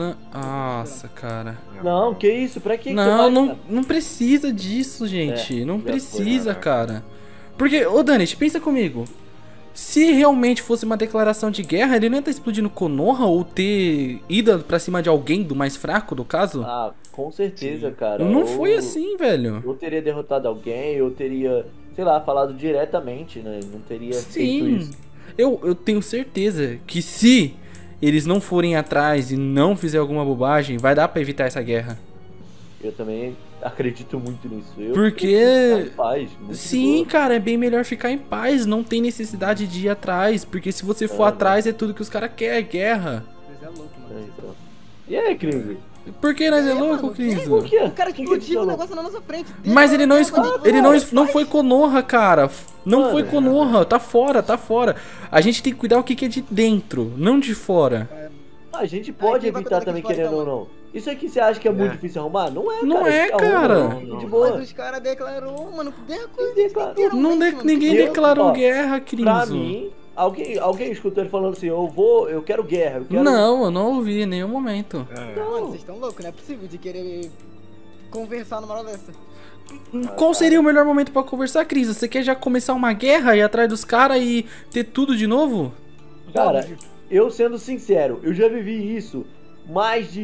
Nossa, cara. não, que isso? Pra que Não, você não, vai, não precisa disso, gente. Não já foi, precisa, né? cara. Porque, ô Danit, pensa comigo. Se realmente fosse uma declaração de guerra, ele não ia estar explodindo Konoha ou ter ido pra cima de alguém do mais fraco, no caso? Ah, com certeza, cara. Não Ou foi assim, velho. Eu teria derrotado alguém, eu teria, sei lá, falado diretamente, né? Não teria feito Sim. isso. Eu tenho certeza que se eles não forem atrás e não fizer alguma bobagem, vai dar pra evitar essa guerra. Eu também acredito muito nisso. Eu Porque- prefiro ficar em paz, muito de Sim, boa. cara, é bem melhor ficar em paz. Não tem necessidade de ir atrás. Porque se você for É, atrás, é tudo que os caras querem, é guerra. Vocês é louco, É, mano. então. E aí, Cris? Por que nós é louco, mano, Crinzo? O quê? O cara Quem explodiu adicionou? o negócio na nossa frente. Mas ele não, ele não, Mano, não foi Konoha, cara. Não Mano. foi Konoha. Tá fora, tá fora. A gente tem que cuidar o que é de dentro, não de fora. A gente pode quem vai evitar cuidar também, daqui fora, querendo ou então, não. Isso aqui você acha que é muito difícil arrumar? Não é, Não cara. é, Fica arruma, cara. não, de boa. Mas os caras declarou, mano, guerra com Quem declarou? Não de- mano. ninguém Eu- declarou ó, guerra, Pra Crinzo. mim, alguém escutou ele falando assim, eu quero guerra, eu quero... Não, eu não ouvi em nenhum momento. Mano, vocês estão loucos, não é possível de querer conversar numa hora dessa. Qual seria o melhor momento pra conversar, Crinzo? Você quer já começar uma guerra, ir atrás dos caras e ter tudo de novo? Cara, eu sendo sincero, eu já vivi isso mais de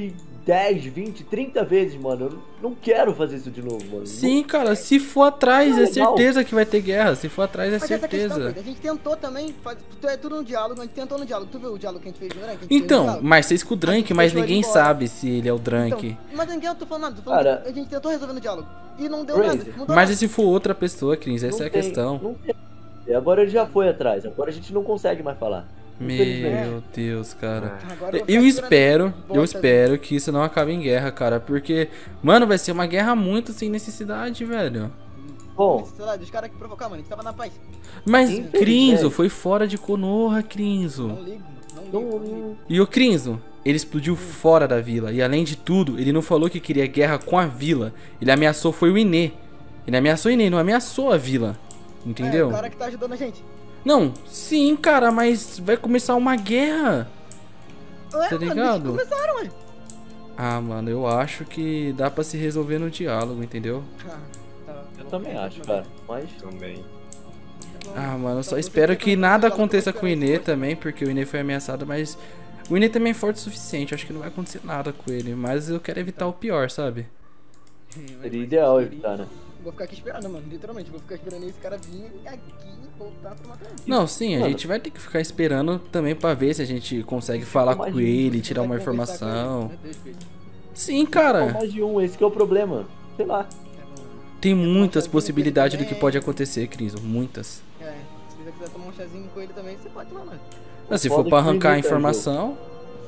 10, 20, 30 vezes, mano. Eu não quero fazer isso de novo, mano. Sim, cara, se for atrás, é certeza que vai ter guerra. Se for atrás, é Mas essa questão, certeza. Coisa, a gente tentou também, é tudo no diálogo, a gente tentou no diálogo. Tu viu o diálogo que a gente fez no Drank? Então, mas vocês com o Drank, mas ninguém embora. sabe se ele é o Drank. Então, mas ninguém, eu tô falando nada, tô falando Cara, que a gente tentou resolver no diálogo. E não deu Crazy. nada. Não deu Mas nada. e se for outra pessoa, Cris? Essa é a questão. Não tem. E agora ele já foi atrás. Agora a gente não consegue mais falar. Meu Deus, cara. Agora Eu vou espero ficar que isso não acabe em guerra, cara. Porque, mano, vai ser uma guerra muito sem necessidade, velho. Bom, Os caras que provocaram, mano, a gente tava na paz. Mas, Infelizmente. Crinzo, foi fora de Konoha, Crinzo. Não ligo, não ligo. E o Crinzo, ele explodiu fora da vila. E além de tudo, ele não falou que queria guerra com a vila. Ele ameaçou foi o Ine. Ele ameaçou o Ine, não ameaçou a vila. Entendeu? É, o cara que tá ajudando a gente. Não, sim, cara, mas vai começar uma guerra. Ué, Tá mano, ligado? eles começaram, ué. Ah, mano, eu acho que dá pra se resolver no diálogo, entendeu? eu também acho, cara. Mas Também. Ah, mano, eu só espero que nada aconteça com o Ine também, porque o Ine foi ameaçado, mas o Ine também é forte o suficiente, eu acho que não vai acontecer nada com ele, mas eu quero evitar o pior, sabe? seria ideal evitar, né? Vou ficar aqui esperando, mano, literalmente. Vou ficar esperando esse cara vir aqui e voltar pra matar ele. Não, sim, a gente vai ter que ficar esperando também pra ver se a gente consegue falar com ele, tirar uma informação. Sim, cara. Mais de um, esse que é o problema. Sei lá. Tem muitas possibilidades do que pode acontecer, Cris, muitas. É, se você quiser tomar um chazinho com ele também, você pode tomar, mano. Mas se for pra arrancar a informação...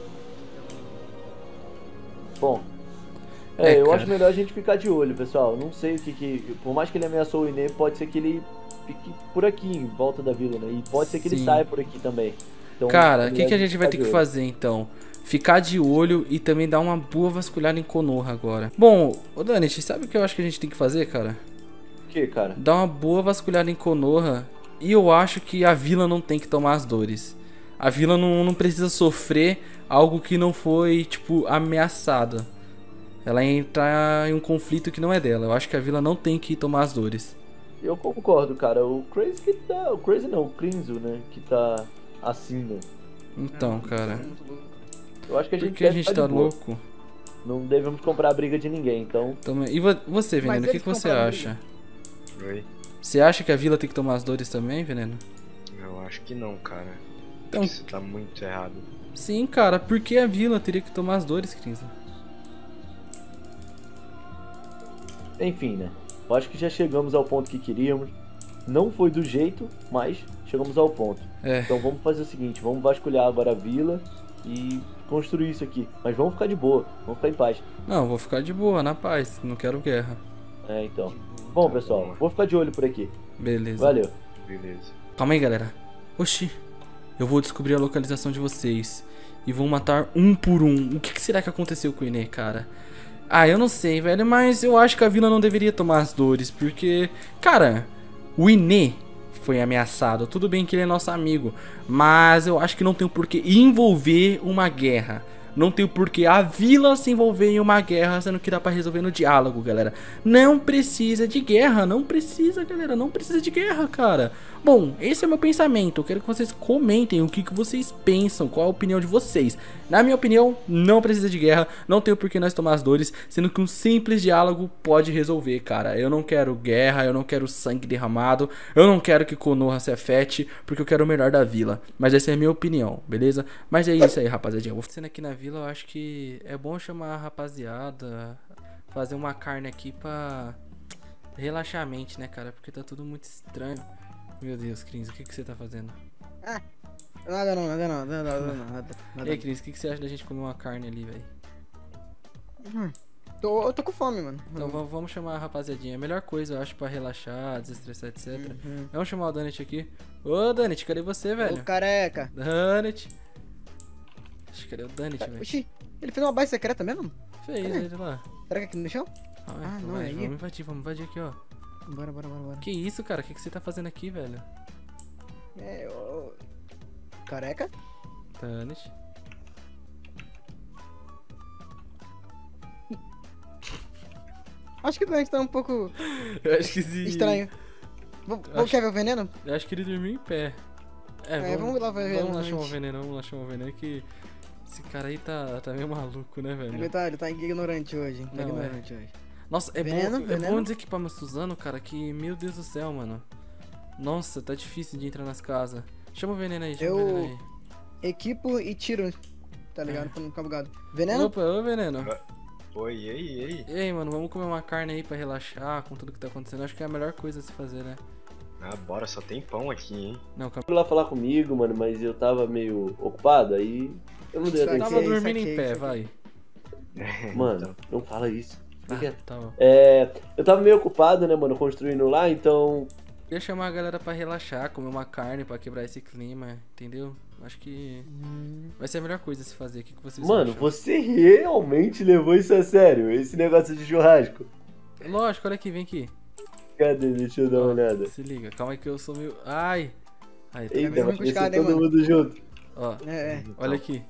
Bom, eu cara. acho melhor a gente ficar de olho, pessoal. Não sei o que... Por mais que ele ameaçou o Ine, pode ser que ele fique por aqui, em volta da vila, né? E pode ser que ele Sim. saia por aqui também. Então, Cara, o melhor que a gente vai ter ficar de que olho. fazer então? Ficar de olho e também dar uma boa vasculhada em Konoha agora. Bom, ô Danit, sabe o que eu acho que a gente tem que fazer, cara? O que, cara? Dar uma boa vasculhada em Konoha. E eu acho que a vila não tem que tomar as dores. A vila não precisa sofrer algo que não foi, tipo, ameaçada. Ela entra em um conflito que não é dela. Eu acho que a vila não tem que tomar as dores. Eu concordo, cara. O Crazy que tá... O Crazy não, o Crinzo, né? Que tá assim, né? Então, cara. Eu acho que a gente Por que a deve gente ficar tá de boa. louco? Não devemos comprar a briga de ninguém, então... E você, Veneno, o que você acha? Oi? Você acha que a vila tem que tomar as dores também, Veneno? Eu acho que não, cara. Então- Isso tá muito errado. Sim, cara. Por que a vila teria que tomar as dores, Cris? Enfim, né? Eu acho que já chegamos ao ponto que queríamos. Não foi do jeito, mas chegamos ao ponto. É. Então vamos fazer o seguinte, vamos vasculhar agora a vila e construir isso aqui. Mas vamos ficar de boa, vamos ficar em paz. Não, vou ficar de boa, na paz. Não quero guerra. É, então. Bom, pessoal, vou ficar de olho por aqui. Beleza. Valeu. Beleza. Calma aí, galera. Oxi. Eu vou descobrir a localização de vocês. E vou matar um por um. O que será que aconteceu com o Ine, cara? Ah, eu não sei, velho. Mas eu acho que a vila não deveria tomar as dores. Porque, cara, o Ine foi ameaçado. Tudo bem que ele é nosso amigo. Mas eu acho que não tem o porquê envolver uma guerra. Não tem o porquê a vila se envolver em uma guerra, sendo que dá pra resolver no diálogo, galera. Não precisa de guerra, não precisa, galera. Não precisa de guerra, cara. Bom, esse é o meu pensamento. Eu quero que vocês comentem o que vocês pensam, qual a opinião de vocês. Na minha opinião, não precisa de guerra. Não tem o porquê nós tomar as dores, sendo que um simples diálogo pode resolver, cara. Eu não quero guerra, eu não quero sangue derramado. Eu não quero que Konoha se afete, porque eu quero o melhor da vila. Mas essa é a minha opinião, beleza? Mas é isso aí, rapaziadinha. Vou sendo aqui na vila, eu acho que é bom chamar a rapaziada, fazer uma carne aqui pra relaxar a mente, né, cara? Porque tá tudo muito estranho. Meu Deus, Cris, o que você tá fazendo? Ah, nada não. E aí, Cris, o que você acha da gente comer uma carne ali, velho? Eu tô com fome, mano. Então vamos chamar a rapaziadinha. A melhor coisa, eu acho, pra relaxar, desestressar, etc. Vamos chamar o Danit aqui. Ô, Danit, cadê você, velho? Ô, careca. Danit. Cadê o Danit, velho? Oxi, ele fez uma base secreta mesmo? Fez ele lá. Será que é aqui no chão? Ah, não, vai, é aí. Vamos invadir aqui, ó. Bora. Que isso, cara? O que você tá fazendo aqui, velho? Careca? Danit. Acho que o Dante tá um pouco Eu acho que sim. estranho. Quer ver o veneno? Eu acho que ele dormiu em pé. Vamos lá ver Vamos lá chamar o veneno, que Esse cara aí tá meio maluco, né, velho? Ele tá ignorante hoje. Tá Não, ignorante hoje. Nossa, é Veneno, bom veneno. desequipar meu Suzano, cara, que... Meu Deus do céu, mano. Nossa, tá difícil de entrar nas casas. Chama o veneno aí, chama o veneno aí. Equipo e tiro, tá ligado? Pra não ficar bugado. Veneno? Opa, ô veneno. Oi, e aí? E aí, mano, vamos comer uma carne aí pra relaxar com tudo que tá acontecendo. Acho que é a melhor coisa a se fazer, né? Ah, bora, só tem pão aqui, hein? Não, calma. Foi lá falar comigo, mano, mas eu tava meio ocupado, aí eu não dei Isso aí, atenção. Tava isso dormindo aqui, em pé, isso aqui. vai. Mano, não fala isso. Fica quieto. Tá bom. Eu tava meio ocupado, né, mano, construindo lá, então... Queria chamar a galera pra relaxar, comer uma carne pra quebrar esse clima, entendeu? Acho que vai ser a melhor coisa a se fazer. O que vocês Mano, acham? você realmente levou isso a sério? Esse negócio de churrasco? Lógico, olha aqui, vem aqui. Cadê? Deixa eu dar uma olhada. Se liga, calma aí que eu sou meio... Ai! Aí, tá Eita, vendo? vai com ser escada, hein, todo mano? mundo junto. Ó, É. olha aqui.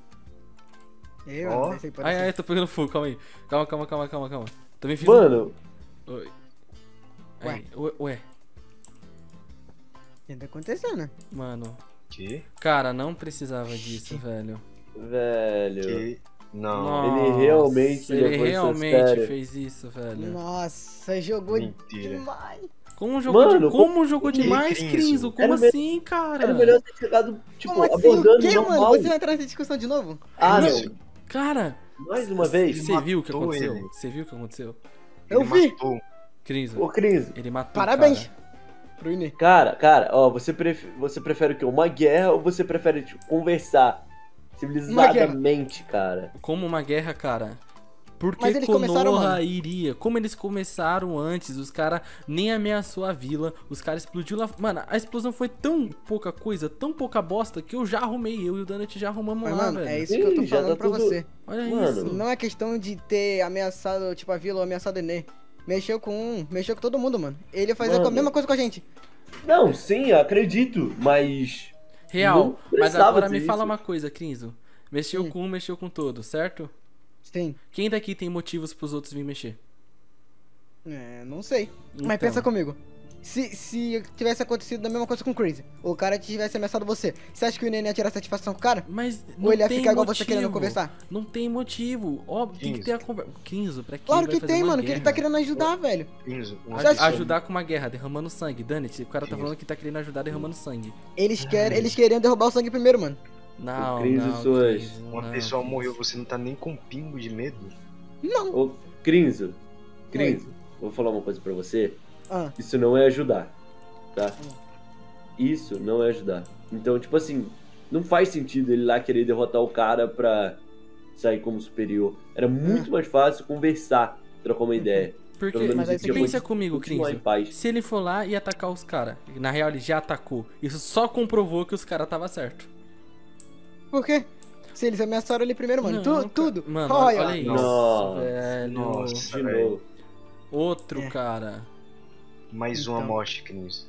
Eu, Ó. esse aí pode ser. Ai, tô pegando fogo, calma aí. Calma. Também fiz Mano, Oi. Aí, ué. O que tá acontecendo? Mano, Que? cara, não precisava disso, velho. velho... Que? Não. Nossa, Ele realmente ele levou isso a realmente sério. fez isso, velho. Nossa, jogou Mentira. demais. Como jogou, Mano, como jogou demais, Crinzo? Crinzo? Como Era assim, cara? Era melhor ter chegado, tipo, Como assim? abordando O quê, mano? normal. Você vai entrar nessa discussão de novo? Ah, Não. não. Cara, Mais uma vez. você viu o que matou aconteceu? ele. Você viu o que aconteceu? Eu Ele vi. matou. Crinzo, Ô, Cris, ele matou Parabéns. cara. Pro Inê. cara, ó, você prefere o quê? Uma guerra ou você prefere, tipo, conversar civilizadamente, cara? Como uma guerra, cara. Porque Mas eles começaram, Konoha mano. iria. Como eles começaram antes, os caras nem ameaçou a vila, os caras explodiu lá. Mano, a explosão foi tão pouca coisa, tão pouca bosta, que eu já arrumei. Eu e o Donut já arrumamos Mas, lá, mano, velho. é isso que eu tô Ih, já falando tá pra tudo- você. Olha Mano. isso. Não é questão de ter ameaçado, tipo, a vila ou ameaçado o Inê. Mexeu com mexeu com todo mundo, mano. Ele ia fazer Mano. a mesma coisa com a gente. Não, sim, eu acredito, mas... Real. Não Mas precisava agora dizer me fala isso. uma coisa, Crinzo. Mexeu com um, mexeu com todo, certo? Sim. Quem daqui tem motivos pros outros vir mexer? É, não sei. Mas Então. pensa comigo. Se tivesse acontecido a mesma coisa com o Crazy, o cara tivesse ameaçado você, você acha que o Inê ia tirar satisfação com o cara? Mas não Ou ele ia tem ficar igual motivo. você querendo conversar? Não tem motivo. Óbvio, tem que ter a conversa. Crinzo, pra quem Claro vai que fazer tem, uma mano, que ele guerra? tá querendo ajudar, velho. Crinzo, Você acha que- Ajudar com uma guerra, derramando sangue. Dane-se, o cara tá falando que tá querendo ajudar derramando sangue. Eles queriam derrubar o sangue primeiro, mano. Não, O Crinzo não, suas- Crinzo, Uma não, pessoa Crinzo. morreu, você não tá nem com um pingo de medo? Não. Ô, Crinzo, vou falar uma coisa pra você. Ah. Isso não é ajudar, tá? Isso não é ajudar. Então, tipo assim, não faz sentido ele lá querer derrotar o cara pra sair como superior. Era muito mais fácil conversar, trocar uma ideia. Porque, Pelo menos Mas aí ele você tinha pensa podido comigo, continuar Crinzo. em paz. Se ele for lá e atacar os caras, na real ele já atacou. Isso só comprovou que os caras tava certo. Por quê? Se eles ameaçaram ele primeiro, mano. Não, Tudo. Mano, Olha, olha isso, Nossa, velho. nossa. De velho. novo. Outro É. cara. Mais Então. uma morte, Crinzo.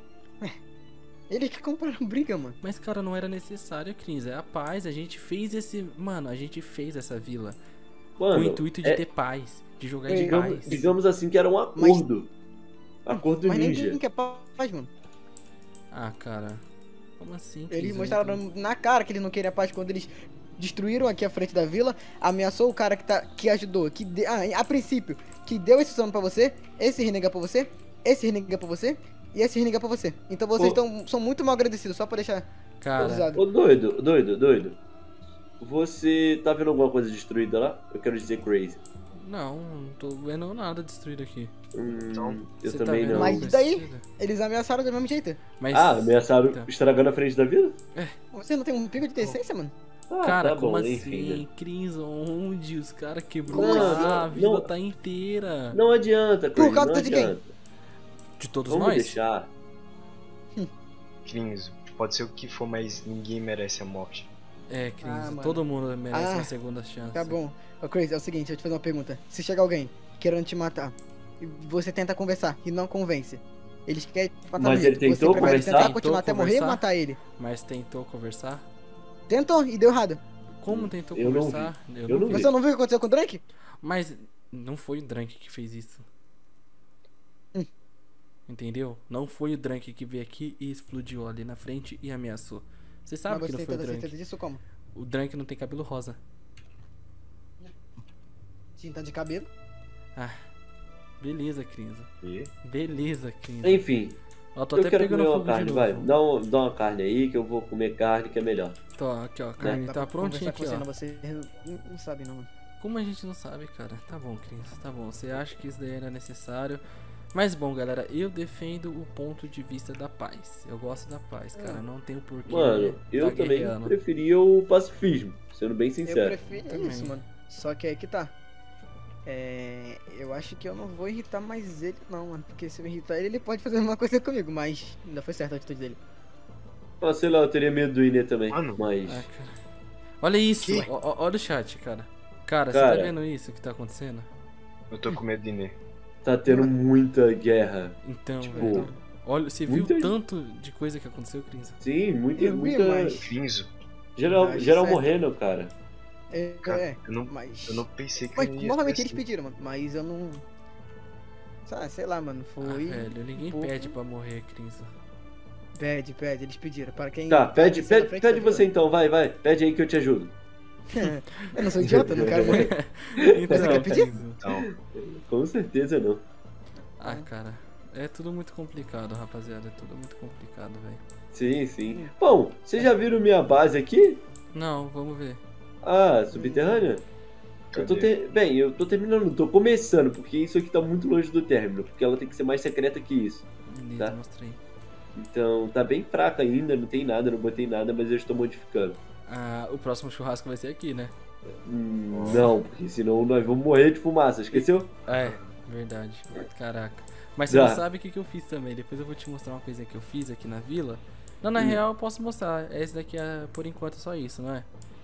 Eles que compraram briga, mano. Mas, cara, não era necessário, Crinzo. É a paz. A gente fez esse. Mano, a gente fez essa vila. Com o Mano, intuito de ter paz. De jogar de digamos, paz. digamos assim que era um acordo. Acordo Mas ninja. ninguém quer paz, mano. Ah, cara. Como assim? Eles Crinzo? mostraram na cara que eles não queriam paz quando eles destruíram aqui a frente da vila, ameaçou o cara que ajudou, a princípio, que deu esse sono pra você, esse renega pra você, esse renega pra você e esse renega pra você. Então vocês são muito mal agradecidos, só pra deixar Cara, avisado. Ô, doido. Você tá vendo alguma coisa destruída lá? Eu quero dizer crazy. não tô vendo nada destruído aqui. Então, Eu Você tá também vendo não. Mas algo daí, destruído? eles ameaçaram do mesmo jeito. Mas, Ah, ameaçaram Então. estragando a frente da vida? Você não tem um pico de decência, mano? Ah, Cara, tá como bom, assim? enfim, né? Crinzo, onde? Os caras quebrou Não, lá, a não, vila não. tá inteira. Não adianta, Por Crazy, causa não de quem? adianta. De todos Vamos nós? deixar. Crinzo, pode ser o que for, mas ninguém merece a morte. É, Crinzo, mano. todo mundo merece Ah, uma segunda chance. Tá bom. Ô, Crazy, é o seguinte, eu te fazer uma pergunta. Se chega alguém querendo te matar e você tenta conversar e não convence, eles querem te matar Mas mesmo. ele tentou Você prefere conversar? tentar Tentou continuar até morrer e conversar? matar ele. Mas tentou conversar? Tentou e deu errado. Como tentou Eu não conversar? Eu não vi. Você não viu o que aconteceu com o Drake? Mas não foi o Drunk que fez isso. Entendeu? Não foi o Drunk que veio aqui e explodiu ali na frente e ameaçou. Você sabe Mas que você não tem foi o toda Drunk. certeza disso como? O Drunk não tem cabelo rosa. Tinta de cabelo. Ah, beleza, Crinza. E? Beleza, Crinza. Enfim, Ó, tô eu até quero pegando comer uma fogo carne, de vai. novo. Dá uma carne aí que eu vou comer carne que é melhor. Tô, aqui, ó. A carne Dá tá pra prontinha conversar aqui, com ó. você, não sabe não, mano. Como a gente não sabe, cara? Tá bom, Cris, tá bom. Você acha que isso daí era necessário? Mas bom, galera, eu defendo o ponto de vista da paz. Eu gosto da paz, cara. Não tenho porquê. Mano, eu tá também guerreando. preferia o pacifismo, sendo bem Eu sincero. prefiro Também. isso, mano. Só que aí que tá. Eu acho que eu não vou irritar mais ele, não, mano. Porque se eu irritar ele, ele pode fazer uma coisa comigo. Mas ainda foi certa a atitude dele. Ah, sei lá, eu teria medo do Ine também. Mano. Mas. Ah, cara. Olha isso, Que? olha o chat, cara. Cara, você Cara. tá vendo isso que tá acontecendo? Eu tô com medo de Nê. Tá tendo muita guerra. Então, Tipo, velho. Olha, você viu muita- tanto de coisa que aconteceu, Cris? Sim, muita. Eu vi, muita... mas- Crinzo. Geral Mas geral certo. morrendo, cara. Cara, Mas. eu não pensei que Mas eu ia normalmente ser eles assim. pediram, mano. Mas eu não. Sei lá, mano. Ah, Foi. velho, ninguém pouco. pede pra morrer, Cris. Pede, eles pediram. Para quem. Tá, pede descer na frente da você vila. então, vai. Pede aí que eu te ajudo. Eu não sou idiota, eu não quero morrer. Então, Você quer pedir? Cris. Então, Com certeza não. Ah, cara. É tudo muito complicado, rapaziada. É tudo muito complicado, velho. Sim. Bom, vocês já viram minha base aqui? Não, vamos ver. Ah, subterrânea? cadê? Bem, eu tô terminando, tô começando, porque isso aqui tá muito longe do término, porque ela tem que ser mais secreta que isso. Bonito, Tá. mostrei. Então, tá bem fraca ainda, não tem nada, não botei nada, mas eu estou modificando. Ah, o próximo churrasco vai ser aqui, né? Não, porque senão nós vamos morrer de fumaça, esqueceu? É, verdade. Caraca. Mas você Já. não sabe o que eu fiz também. Depois eu vou te mostrar uma coisa que eu fiz aqui na vila. Não, na real eu posso mostrar. Esse daqui é, por enquanto, só isso, não é?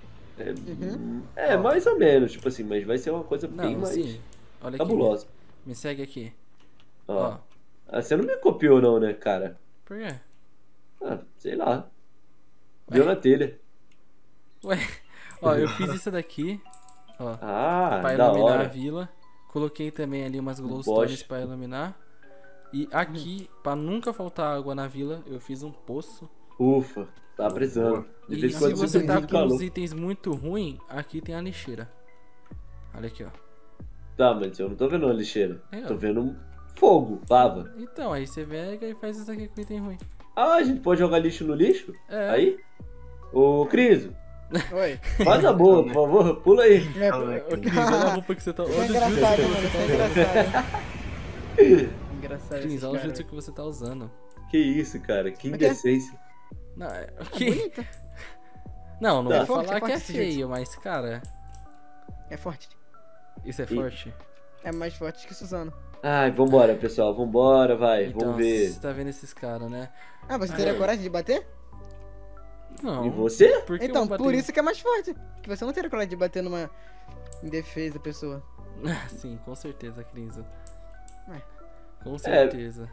Mais ou menos, tipo assim, mas vai ser uma coisa bem Não, mais sim. Olha aqui. cabulosa. Me segue aqui. Ó. Ó. Ah, você não me copiou não, né, cara? Por quê? Ah, sei lá. Deu na telha. Ué, ó, eu fiz isso daqui. Ó. Ah, pra da iluminar hora. a vila. Coloquei também ali umas glowstones Bosta. pra iluminar. E aqui, pra nunca faltar água na vila, eu fiz um poço. Ufa, tá precisando. De E vez em se quando você sinto tá muito com calor. os itens muito ruins, aqui tem a lixeira. Olha aqui, ó. Tá, mas eu não tô vendo uma lixeira. É, ó. Tô vendo um fogo, lava. Então, aí você pega e faz isso aqui com item ruim. Ah, a gente pode jogar lixo no lixo? É. Aí? Ô, Criso, Oi. faz a boa, por favor, pula aí. Ô, Cris, olha a roupa que você tá... Isso Olha é o engraçado, jutsu mano. que Isso você é tá usando. engraçado. Engraçado. Cris, esses olha o caras. jutsu que você tá usando. Que isso, cara, que Mas que é? indecência. Não, É que... bonito. não Tá. vou forte, falar é que é forte esse jutsu. feio, mas, cara, É forte. isso é forte. É mais forte que Suzano. Ai, vambora, pessoal, vambora, vai, Então, vamos ver. você tá vendo esses caras, né? Ah, você teria coragem de bater? Não. E você? Porque Então, eu vou por bater- isso que é mais forte. Que você não teria coragem de bater numa indefesa pessoa. Ah, sim, com certeza, Cris. Ué. Com certeza.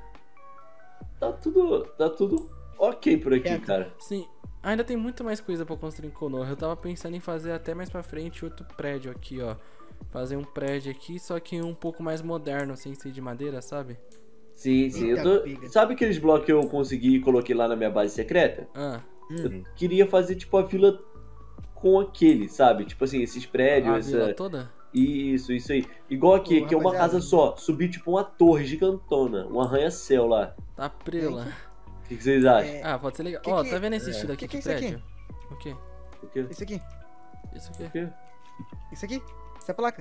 Tá tudo ok por aqui, É. cara. Sim, ainda tem muito mais coisa pra construir em Konoha. Eu tava pensando em fazer até mais pra frente outro prédio aqui, ó. Fazer um prédio aqui, só que um pouco mais moderno, sem ser de madeira, sabe? Sim, Eita, eu tô... piga. Sabe aqueles blocos que eu consegui e coloquei lá na minha base secreta? Ah, Eu queria fazer, tipo, a vila com aquele, sabe? Tipo assim, esses prédios, a vila essa... toda? Isso aí. Igual aqui, Pô, que é uma rapaziada. casa só. Subir, tipo, uma torre gigantona, um arranha-céu lá. Tá prela. O que vocês acham? É, Ah, pode ser legal. Que Ó, que- tá vendo esse estilo aqui que de é isso aqui? prédio? O quê? O quê? Isso aqui. Isso aqui? O quê? Isso aqui. Essa placa.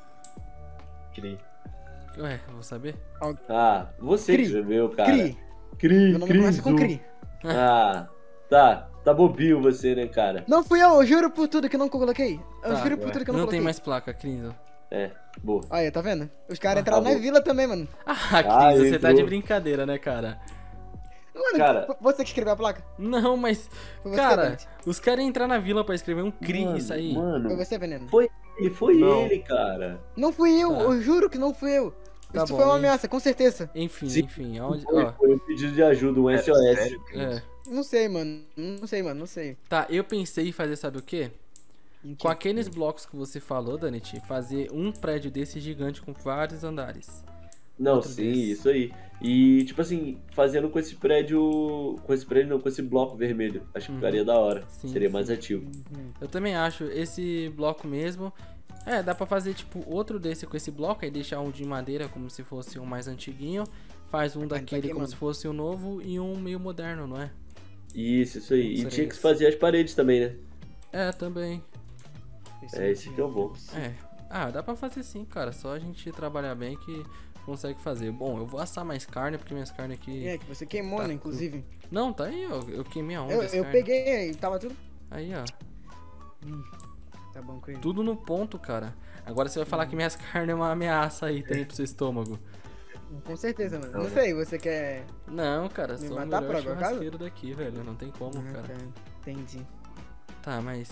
Cri. Ué, eu vou saber? Ah, você que Cri. escreveu, cara. Cri. Cri, Meu nome começa com Cri. Ah, tá bobinho você, né, cara? Não fui eu juro por tudo que eu não coloquei. Eu Tá, juro por tudo que eu não Não coloquei. tem mais placa, Cris. É, boa. Olha, tá vendo? Os caras entraram tá na bom. vila também, mano. Ah, Cris, você tá entrou. de brincadeira, né, cara? Mano, Cara- você que escreveu a placa? Não, mas, Foi você, cara, Bennett. os caras iam entrar na vila pra escrever um Cri Mano, isso aí. Foi Mano, você, Veneno. foi Não. ele, cara. Não fui eu, Tá. eu juro que não fui eu. Tá Isso bom, foi uma hein? ameaça, com certeza. Enfim, Sim. enfim, aonde... Foi, Ó, foi um pedido de ajuda, um SOS. Sério, Cris? é. Não sei, mano. Não sei. Tá, eu pensei em fazer, sabe o quê? Em Com quê? aqueles blocos que você falou, Danit, fazer um prédio desse gigante com vários andares. Não, outro sim, desse. isso aí. E, tipo assim, fazendo com esse prédio. Com esse prédio não, com esse bloco vermelho. Acho que ficaria da hora. Sim, Seria sim. mais ativo. Eu também acho esse bloco mesmo. Dá pra fazer tipo outro desse com esse bloco, aí deixar um de madeira como se fosse um mais antiguinho, faz um daquele como se fosse um novo e um meio moderno, não é? Isso aí. E Seria tinha que isso. fazer as paredes também, né? Também. Esse aqui é o bom. Dá pra fazer sim, cara, só a gente trabalhar bem que consegue fazer. Bom, eu vou assar mais carne, porque minhas carnes aqui... Que você queimou, né, inclusive. Não, tá aí, ó, eu queimei aonde as Eu carnes? peguei aí, tava tudo... Aí, ó. Tá bom, Crazy. Tudo no ponto, cara. Agora você vai falar que minhas carnes é uma ameaça aí também pro seu estômago. Com certeza, mano. Não sei, você quer... Não, cara, Me sou o matar por melhor algum churrasqueiro daqui, velho. Não tem como, cara. Tá, entendi. Tá, mas...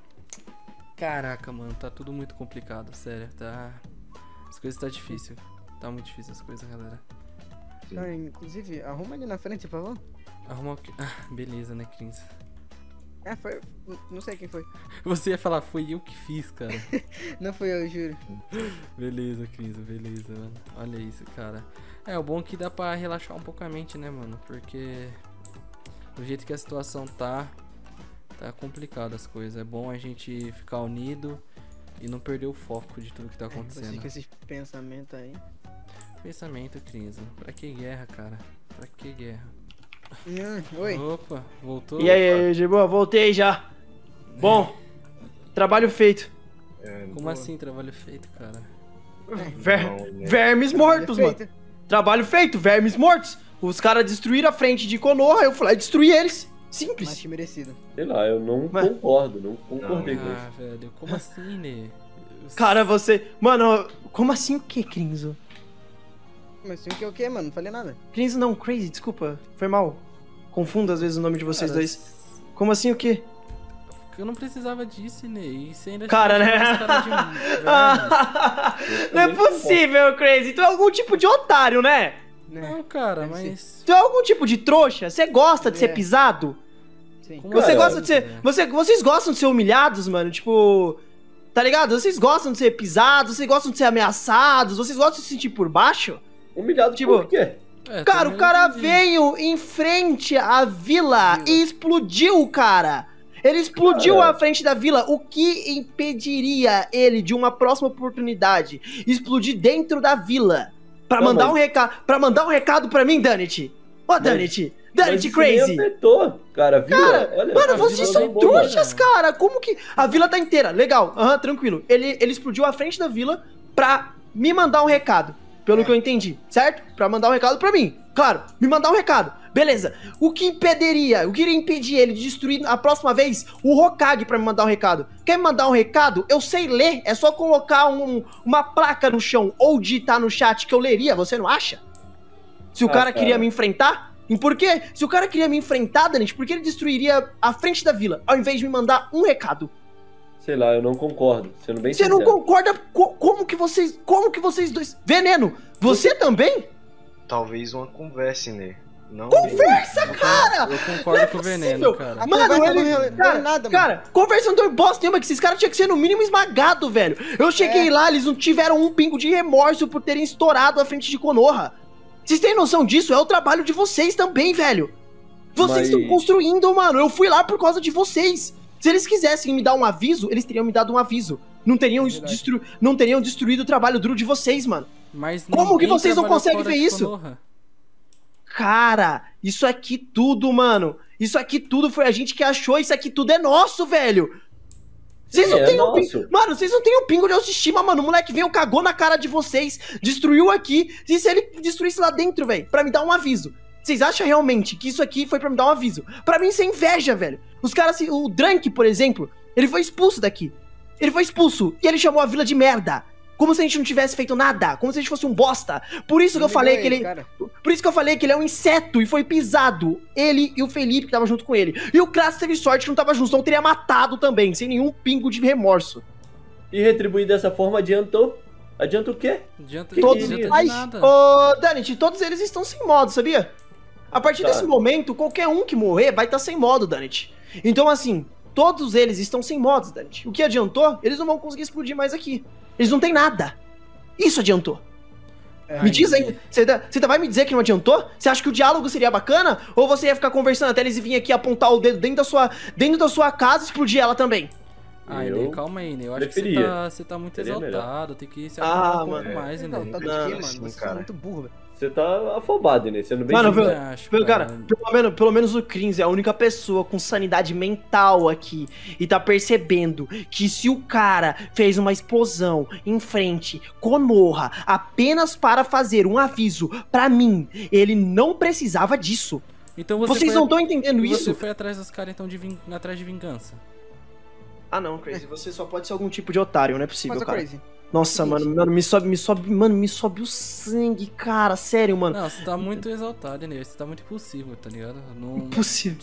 Caraca, mano, tá tudo muito complicado, sério. As coisas tá difícil. Tá muito difícil as coisas, galera. Inclusive, arruma ali na frente, por favor. Arruma o que... beleza, né, Cris? Foi... Não sei quem foi. Você ia falar, foi eu que fiz, cara. Não fui eu, juro. Beleza, Cris, beleza, mano. Olha isso, cara. O bom é que dá pra relaxar um pouco a mente, né, mano? Porque... do jeito que a situação tá complicado as coisas. É bom a gente ficar unido e não perder o foco de tudo que tá acontecendo. Você com esses pensamentos aí. Pensamento, Cris. Pra que guerra, cara? Pra que guerra? Oi. Opa, voltou? E aí, Giboa, voltei já. Bom, trabalho feito. Como assim, trabalho feito, cara? Vermes mortos, mano. Trabalho feito, vermes mortos. Os caras destruíram a frente de Konoha, eu fui lá e destruí eles. Simples. Mas merecido. Sei lá, eu não concordo, não concordei com isso. Velho, como assim, né? Cara, você... Mano, como assim o que, Crinzo? Mas assim o que, mano? Não falei nada. Crinzo não, Crazy, desculpa. Foi mal. Confundo às vezes o nome de vocês dois. Como assim o quê? Eu não precisava disso, né? E você ainda cara, né? Não é possível, Crazy. Tu é algum tipo de otário, né? Não, cara, mas... Tu é algum tipo de trouxa? Você gosta de ser pisado? Sim. Você gosta de ser... Vocês gostam de ser humilhados, mano? Tipo... Tá ligado? Vocês gostam de ser pisados, vocês gostam de ser ameaçados, vocês gostam de se sentir por baixo? Humilhado tipo, por quê? Cara, o cara veio em frente à vila e explodiu, cara. Ele explodiu a frente da vila. O que impediria ele de uma próxima oportunidade explodir dentro da vila? Pra mandar um recado, pra mim, Danit. Ô, Danit. Danit Crazy. Afetou, cara, olha, mano, vocês são trouxas, cara. Como que... A vila tá inteira. Legal. Tranquilo. Ele explodiu a frente da vila pra me mandar um recado. Pelo que eu entendi, certo? Pra mandar um recado pra mim. Claro, me mandar um recado. Beleza. O que iria impedir ele de destruir a próxima vez o Hokage pra me mandar um recado? Quer me mandar um recado? Eu sei ler. É só colocar uma placa no chão ou digitar no chat que eu leria. Você não acha? Se o cara queria me enfrentar... E por quê? Se o cara queria me enfrentar, Danit, por que ele destruiria a frente da vila, ao invés de me mandar um recado? Sei lá, eu não concordo, sendo bem sincero. Você não concorda? Como que vocês dois... Veneno, você também? Talvez uma conversa, né? Não conversa, cara! Eu concordo com o Veneno, cara. Mano, cara, conversa não deu bosta nenhuma, que esses caras tinham que ser no mínimo esmagado, velho. Eu cheguei lá, eles não tiveram um pingo de remorso por terem estourado a frente de Konoha. Vocês têm noção disso? É o trabalho de vocês também, velho. Vocês estão construindo, mano. Eu fui lá por causa de vocês. Se eles quisessem me dar um aviso, eles teriam me dado um aviso. Não teriam destruído o trabalho duro de vocês, mano. Mas como que vocês não conseguem ver isso? Konoha? Cara, isso aqui tudo, mano. Isso aqui tudo foi a gente que achou. Isso aqui tudo é nosso, velho. Vocês não têm Mano, vocês não têm um pingo de autoestima, mano. O moleque veio, cagou na cara de vocês, destruiu aqui. E se ele destruísse lá dentro, velho, pra me dar um aviso? Vocês acham realmente que isso aqui foi pra me dar um aviso? Pra mim isso é inveja, velho. Os caras, o Drank, por exemplo, ele foi expulso daqui. Ele foi expulso e ele chamou a vila de merda. Como se a gente não tivesse feito nada. Como se a gente fosse um bosta. Por isso que eu falei que ele... Por isso que eu falei que ele é um inseto e foi pisado. Ele e o Felipe que tava junto com ele. E o Kratos teve sorte que não tava junto, então teria matado também, sem nenhum pingo de remorso. E retribuir dessa forma adiantou? Adianta o quê? Adianta nada. Ô, Danit, todos eles estão sem modo, sabia? A partir desse momento, qualquer um que morrer vai estar sem modo, Danit. Então, assim, todos eles estão sem modos, Danit. O que adiantou? Eles não vão conseguir explodir mais aqui. Eles não têm nada. Isso adiantou. Me diz aí, você vai me dizer que não adiantou? Você acha que o diálogo seria bacana? Ou você ia ficar conversando até eles virem aqui apontar o dedo dentro da sua casa e explodir ela também? Ah, Inê, calma aí, Inê. Eu acho que você tá muito exaltado. Tem que se acalmar um pouco mais, Inê. Não, mano, você é muito burro, velho. Você tá afobado, né? Sendo bem cara, pelo menos o Krins é a única pessoa com sanidade mental aqui e tá percebendo que se o cara fez uma explosão em frente Konoha apenas para fazer um aviso pra mim, ele não precisava disso. Então vocês não estão entendendo isso? Você foi atrás dos caras, então, atrás de vingança. Ah não, Crazy, você só pode ser algum tipo de otário, não é possível, cara. Crazy. Nossa, mano, me sobe o sangue, cara, sério, mano. Não, você tá muito exaltado, né? Você tá muito impulsivo, tá ligado? Impossível.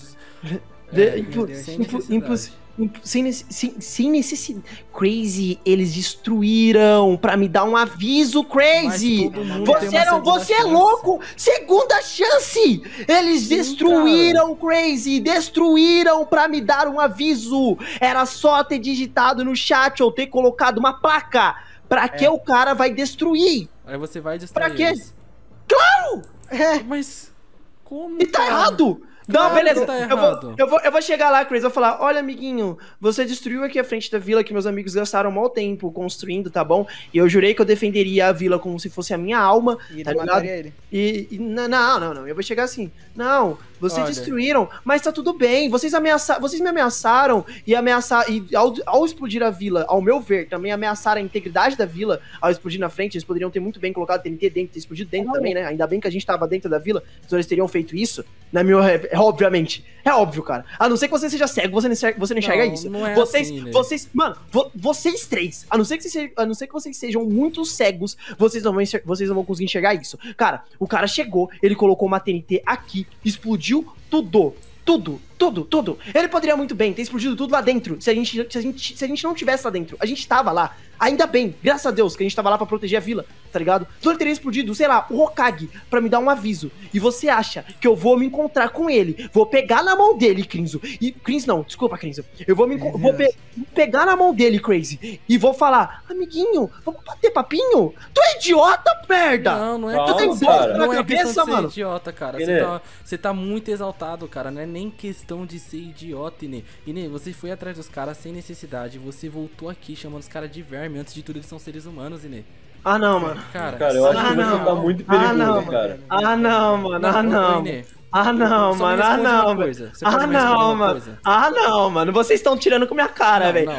Sem necessidade. Crazy, eles destruíram pra me dar um aviso, Crazy. Você é louco? Segunda chance. Eles destruíram, Crazy. Destruíram pra me dar um aviso. Era só ter digitado no chat ou ter colocado uma placa. Pra que o cara vai destruir? Aí você vai destruir. Pra quê? Claro! Mas como? E tá errado! Não, beleza, eu vou chegar lá, Chris, eu vou falar, olha, amiguinho, você destruiu aqui a frente da vila que meus amigos gastaram mau tempo construindo, tá bom? E eu jurei que eu defenderia a vila como se fosse a minha alma, tá ligado? Ele. Não, eu vou chegar assim, não, vocês destruíram, mas tá tudo bem, vocês me ameaçaram e ao explodir a vila, ao meu ver, também ameaçaram a integridade da vila, ao explodir na frente, eles poderiam ter muito bem colocado TNT dentro, ter explodido dentro também, né? Ainda bem que a gente tava dentro da vila, então eles teriam feito isso, na minha obviamente. É óbvio, cara. A não ser que você seja cego, você não enxerga isso. Não é vocês, assim, né? mano, vocês três, a não ser que vocês sejam muito cegos, vocês não vão conseguir enxergar isso. Cara, o cara chegou, ele colocou uma TNT aqui, explodiu tudo. Ele poderia muito bem ter explodido tudo lá dentro, se a gente não tivesse lá dentro. A gente tava lá. Ainda bem, graças a Deus, que a gente tava lá pra proteger a vila, tá ligado? Então ele teria explodido, sei lá, o Hokage pra me dar um aviso. E você acha que eu vou me encontrar com ele, vou pegar na mão dele, Crinzo. E Crinzo não, desculpa, Crinzo. Eu vou pegar na mão dele, Crazy, e vou falar, amiguinho, vamos bater papinho? Tu é idiota, merda! Não é tu tem cara. na Não cabeça, é questão de mano. ser idiota, cara. Você tá muito exaltado, cara. Não é nem questão de ser idiota, Inê. Inê, você foi atrás dos caras sem necessidade. Você voltou aqui chamando os caras de verme. Antes de tudo, eles são seres humanos, Inê. Ah, não, mano. Cara, eu acho que você tá muito perigoso, cara. Ah, não, mano. Ah, não. Ah, não, mano. Ah, não, velho. Ah, não, mano. Ah, não, mano. Vocês estão tirando com minha cara, velho.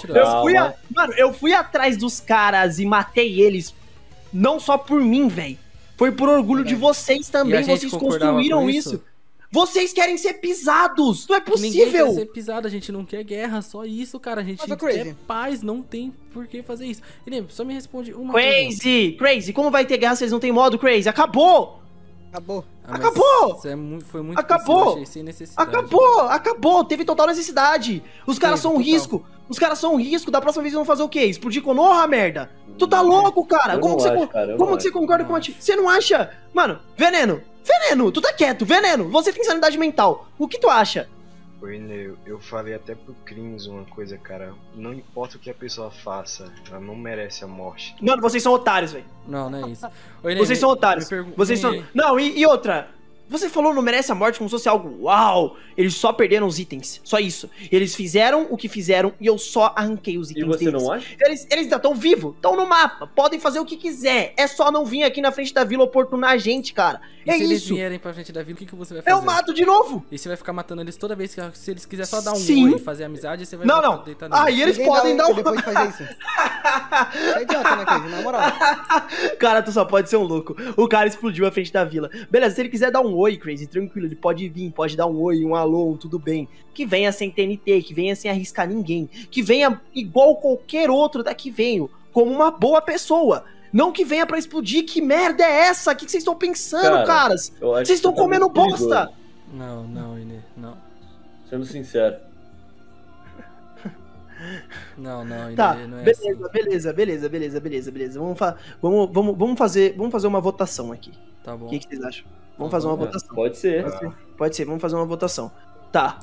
Eu fui atrás dos caras e matei eles. Não só por mim, velho. Foi por orgulho de vocês também. Vocês construíram isso. Vocês querem ser pisados! Não é possível! Ninguém quer ser pisado, a gente não quer guerra, só isso, cara. A gente quer paz, não tem por que fazer isso. E só me responde uma coisa. Crazy, como vai ter guerra se eles não tem modo, Crazy? Acabou! Acabou! Foi muito acabou! Achei sem necessidade. Acabou! Teve total necessidade! Os caras são um risco! Os caras são um risco, da próxima vez eles vão fazer o quê? Explodir Konoha, merda? Tu tá louco, cara? Como que você concorda com a tia? Você não acha? Mano, Veneno, tu tá quieto, Veneno, você tem sanidade mental. O que tu acha? Oi, Neo, eu falei até pro Krins uma coisa, cara. Não importa o que a pessoa faça, ela não merece a morte. Mano, vocês são otários, velho. Não é isso. Vocês são otários. Vocês são... Não, e outra... Você falou não merece a morte como se fosse algo uau. Eles só perderam os itens. Só isso. Eles fizeram o que fizeram e eu só arranquei os itens deles. E você não acha? Eles ainda estão vivos. Estão no mapa. Podem fazer o que quiser. É só não vir aqui na frente da vila oportunar a gente, cara. E se eles vierem pra frente da vila, o que você vai fazer? Eu mato de novo. E você vai ficar matando eles toda vez que se eles quiserem só dar um oi e fazer amizade, você vai deitar neles. Aí eles podem dar um... Depois de fazer isso. Você é idiota, né, Crazy? Na moral. Cara, tu só pode ser um louco. O cara explodiu a frente da vila. Beleza, se ele quiser dar um oi, Crazy, tranquilo, ele pode vir, pode dar um oi, um alô, um tudo bem. Que venha sem TNT, que venha sem arriscar ninguém. Que venha igual qualquer outro daqui venho, como uma boa pessoa. Não que venha pra explodir. Que merda é essa? O que vocês estão pensando, caras? Vocês estão comendo bosta. Não, Inê, não. Sendo sincero. Não, Inê, tá, não é beleza. Vamos fazer uma votação aqui. Tá bom. O que vocês acham? Vamos fazer uma votação. Pode ser. Pode ser, vamos fazer uma votação. Tá.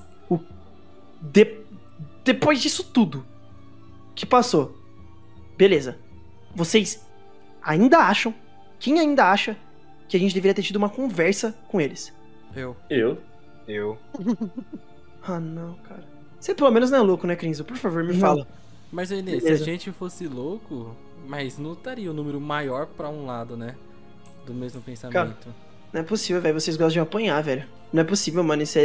Depois disso tudo que passou, beleza. Vocês ainda acham Quem ainda acha que a gente deveria ter tido uma conversa com eles? Eu. Ah, não, cara. Você pelo menos não é louco, né, Crinzo? Por favor, me fala. Mas, Enê, se a gente fosse louco, mas não estaria o número maior pra um lado, né? Do mesmo pensamento. Cara, não é possível, velho. Vocês gostam de apanhar, velho. Não é possível, mano. Isso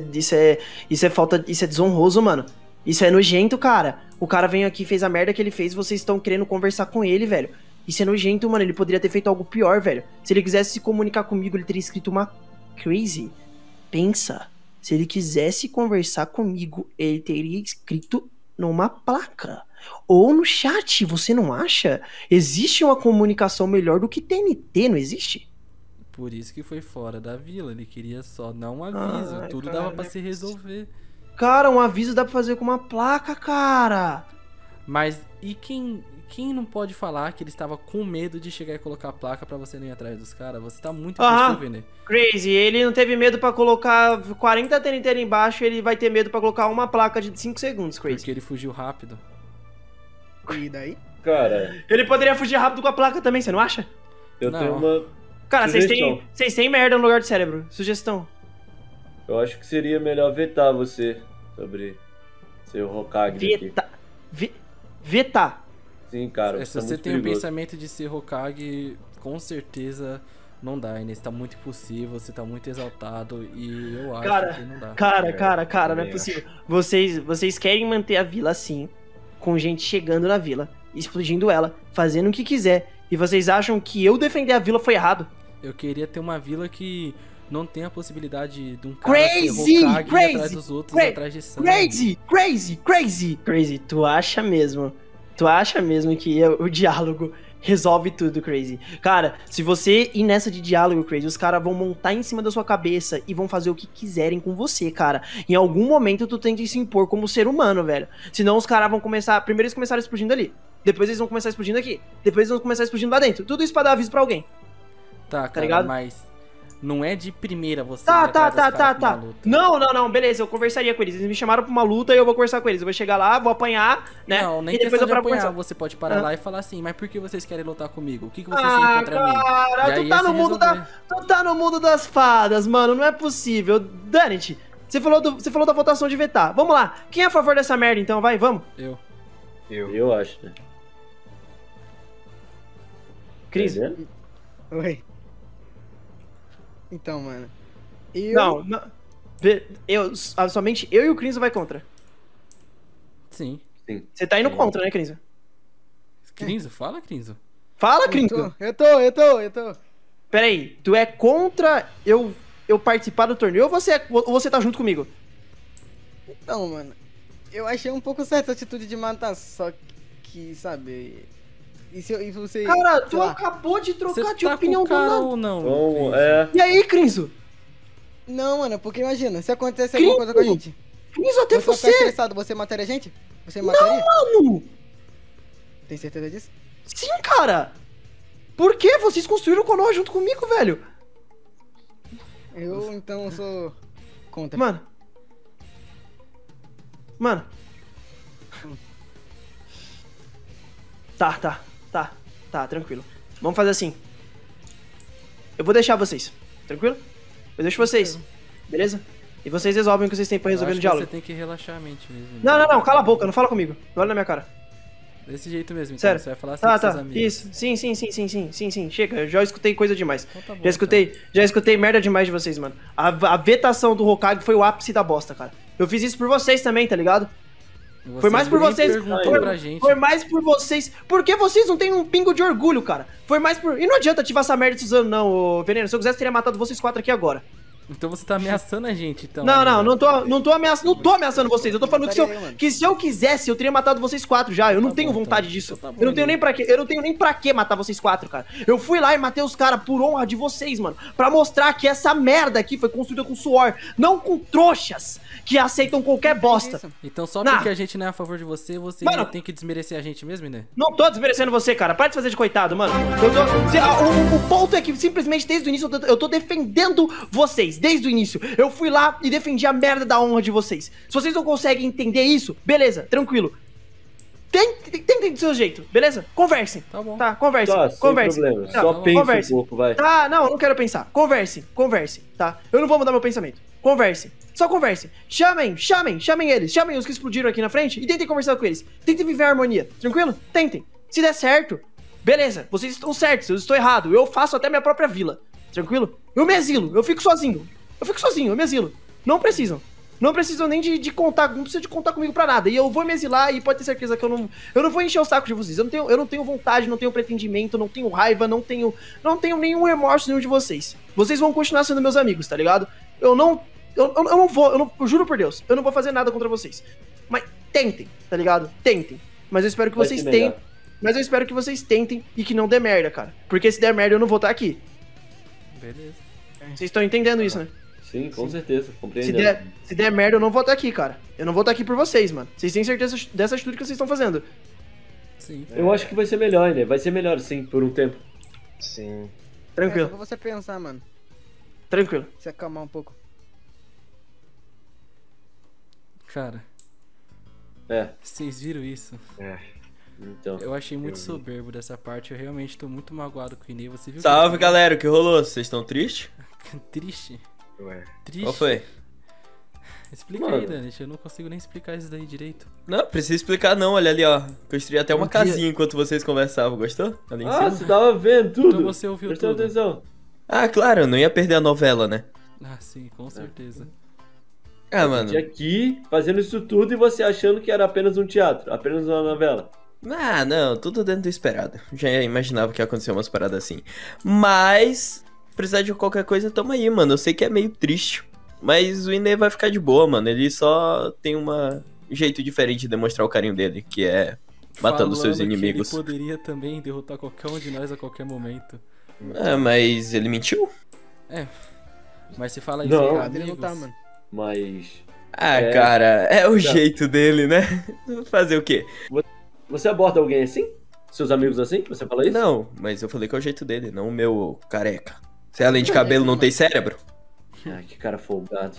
é falta. Isso é desonroso, mano. Isso é nojento, cara. O cara veio aqui, fez a merda que ele fez, vocês estão querendo conversar com ele, velho. Isso é nojento, mano. Ele poderia ter feito algo pior, velho. Se ele quisesse se comunicar comigo, ele teria escrito uma crazy. Pensa. Se ele quisesse conversar comigo, ele teria escrito numa placa. Ou no chat, você não acha? Existe uma comunicação melhor do que TNT, não existe? Por isso que foi fora da vila. Ele queria só dar um aviso. Tudo dava pra se resolver. Cara, um aviso dá pra fazer com uma placa, cara. Mas e quem não pode falar que ele estava com medo de chegar e colocar a placa pra você não ir atrás dos caras? Você tá muito impossível, né? Crazy, ele não teve medo pra colocar 40 TNT ali embaixo, ele vai ter medo pra colocar uma placa de 5 segundos, Crazy. Porque ele fugiu rápido. E daí? Cara... Ele poderia fugir rápido com a placa também, você não acha? Eu tenho uma... Cara, vocês têm merda no lugar do cérebro. Sugestão. Eu acho que seria melhor vetar você sobre ser o Hokage aqui. Vetar? Sim, cara. Se você tem o pensamento de ser Hokage, com certeza não dá, Inês. Tá muito impossível, você tá muito exaltado e eu acho que não dá. Cara, não é possível. Vocês querem manter a vila assim, com gente chegando na vila, explodindo ela, fazendo o que quiser, e vocês acham que eu defender a vila foi errado? Eu queria ter uma vila que não tem a possibilidade de um cara ser Hokage ir atrás dos outros, atrás de sangue. Crazy, tu acha mesmo que o diálogo resolve tudo, Crazy? Cara, se você ir nessa de diálogo, Crazy, os caras vão montar em cima da sua cabeça e vão fazer o que quiserem com você, cara. Em algum momento tu tem que se impor como ser humano, velho. Senão os caras vão começar... Primeiro eles começaram explodindo ali. Depois eles vão começar explodindo aqui. Depois eles vão começar explodindo lá dentro. Tudo isso pra dar aviso pra alguém. Tá, cara, ligado? Mas não é de primeira você Tá. Não, beleza, eu conversaria com eles. Eles me chamaram pra uma luta e eu vou conversar com eles. Eu vou chegar lá, vou apanhar, né? Não, nem e depois eu de apanhar, conversar. você pode parar lá e falar assim, mas por que vocês querem lutar comigo? O que vocês têm contra mim? Cara, tu tá no mundo das fadas, mano, não é possível. Danit, você falou da votação de vetar. Vamos lá, quem é a favor dessa merda então? Vai, vamos. Eu acho, né? Cris? Oi. Então, mano. Somente eu e o Crinzo vai contra. Sim. Você tá indo contra, né, Crinzo? Crinzo? Fala, Crinzo. Fala, Crinzo. Eu tô. Pera aí, tu é contra eu participar do torneio ou você tá junto comigo? Então, mano, eu achei um pouco certa a atitude de matar, só que, sabe... E você... Cara, tu acabou de trocar de opinião do nada. Ou não? E aí, Crinzo? Não, mano, porque imagina, se acontece alguma coisa com a gente... Crinzo, até você... Tá estressado, você mataria a gente? Você mataria? Não, mano! Tem certeza disso? Sim, cara! Por quê? Vocês construíram o Konoha junto comigo, velho! Eu, então, sou... contra. Mano. Tá, tranquilo. Vamos fazer assim. Eu vou deixar vocês, tranquilo? Eu deixo vocês, beleza? E vocês resolvem o que vocês têm pra resolver no diálogo. Você tem que relaxar a mente mesmo. Não, cala a boca, não fala comigo. Não olha na minha cara. Desse jeito mesmo, então. Sério? Você vai falar assim com seus amigos. Isso. Sim. Chega, eu já escutei coisa demais. Então tá bom, já escutei merda demais de vocês, mano. A vetação do Hokage foi o ápice da bosta, cara. Eu fiz isso por vocês também, tá ligado? Foi mais por vocês. Foi mais por vocês. Porque vocês não têm um pingo de orgulho, cara. Foi mais por... E não adianta ativar essa merda de Suzano, não, ô Veneno. Se eu quisesse, teria matado vocês 4 aqui agora. Então você tá ameaçando a gente, então. Não tô ameaçando vocês. Eu tô falando que se eu quisesse, eu teria matado vocês 4 já. Eu não tenho vontade disso. Eu não tenho nem pra que matar vocês 4, cara. Eu fui lá e matei os caras por honra de vocês, mano. Pra mostrar que essa merda aqui foi construída com suor, não com trouxas que aceitam qualquer bosta. Então só porque a gente não é a favor de você, mano, tem que desmerecer a gente mesmo, né? Não tô desmerecendo você, cara. Para de fazer de coitado, mano. O ponto é que simplesmente desde o início eu tô defendendo vocês. Desde o início. Eu fui lá e defendi a merda da honra de vocês. Se vocês não conseguem entender isso, beleza, tranquilo. Tentem do seu jeito, beleza? Conversem. Tá bom. Tá, conversem. Tá, sem Conversem. problema. Tá, Só pensa converse. um pouco, vai. Tá, não, eu não quero pensar. Conversem, tá? Eu não vou mudar meu pensamento. Conversem. Só conversem. Chamem eles. Chamem os que explodiram aqui na frente e tentem conversar com eles. Tentem viver a harmonia. Tranquilo? Tentem. Se der certo, beleza. Vocês estão certos, eu estou errado. Eu faço até minha própria vila. Tranquilo? Eu me exilo. Eu fico sozinho, eu me exilo. Não precisam nem de contar, não precisa de contar comigo pra nada. E eu vou me exilar e pode ter certeza que eu não vou encher o saco de vocês. Eu não tenho vontade, não tenho pretendimento, não tenho raiva, não tenho nenhum remorso nenhum de vocês. Vocês vão continuar sendo meus amigos, tá ligado? Eu juro por Deus, eu não vou fazer nada contra vocês. Mas tentem, tá ligado? Tentem. Mas eu espero que vocês tentem. Mas eu espero que vocês tentem e que não dê merda, cara. Porque se der merda eu não vou estar aqui. Beleza. Vocês estão entendendo isso, né? Sim, com certeza, compreendendo. Se der merda, eu não vou estar aqui, cara. Eu não vou estar aqui por vocês, mano. Vocês têm certeza dessa atitude que vocês estão fazendo? Sim. Eu acho que vai ser melhor, né? Vai ser melhor, sim, por um tempo. Sim. Tranquilo. É só pra você pensar, mano. Tranquilo. Se acalmar um pouco. Cara, É, vocês viram isso? então. Eu achei muito soberbo dessa parte. Eu realmente tô muito magoado com o Inê. Você viu? Salve, galera, o que rolou? Vocês estão tristes? Triste? Ué. Triste? Qual foi? Explica aí, Danite. Eu não consigo nem explicar isso daí direito. Não, precisa explicar não, olha ali, ó. Construí até uma casinha enquanto vocês conversavam, gostou? Ali em cima. Você tava vendo tudo. Então você ouviu Prestando tudo. atenção. Ah, claro, eu não ia perder a novela, né? Ah, sim, com certeza. Ah, mano. gente aqui fazendo isso tudo e você achando que era apenas um teatro, apenas uma novela. Ah, não, tudo dentro do esperado. Já imaginava que ia acontecer umas paradas assim. Mas, precisar de qualquer coisa, tamo aí, mano. Eu sei que é meio triste. Mas o Inê vai ficar de boa, mano. Ele só tem um jeito diferente de demonstrar o carinho dele, que é matando seus inimigos. Ele poderia também derrotar qualquer um de nós a qualquer momento. Ah, mas ele mentiu? É. Mas se fala isso Não. com Ele não amigos... tá, mano. Mas. Ah, cara, é o jeito dele, né? Fazer o quê? Você aborda alguém assim? Seus amigos assim? Você fala isso? Não, mas eu falei que é o jeito dele, não o meu careca. Você além de cabelo não tem cérebro? Ah, que cara folgado.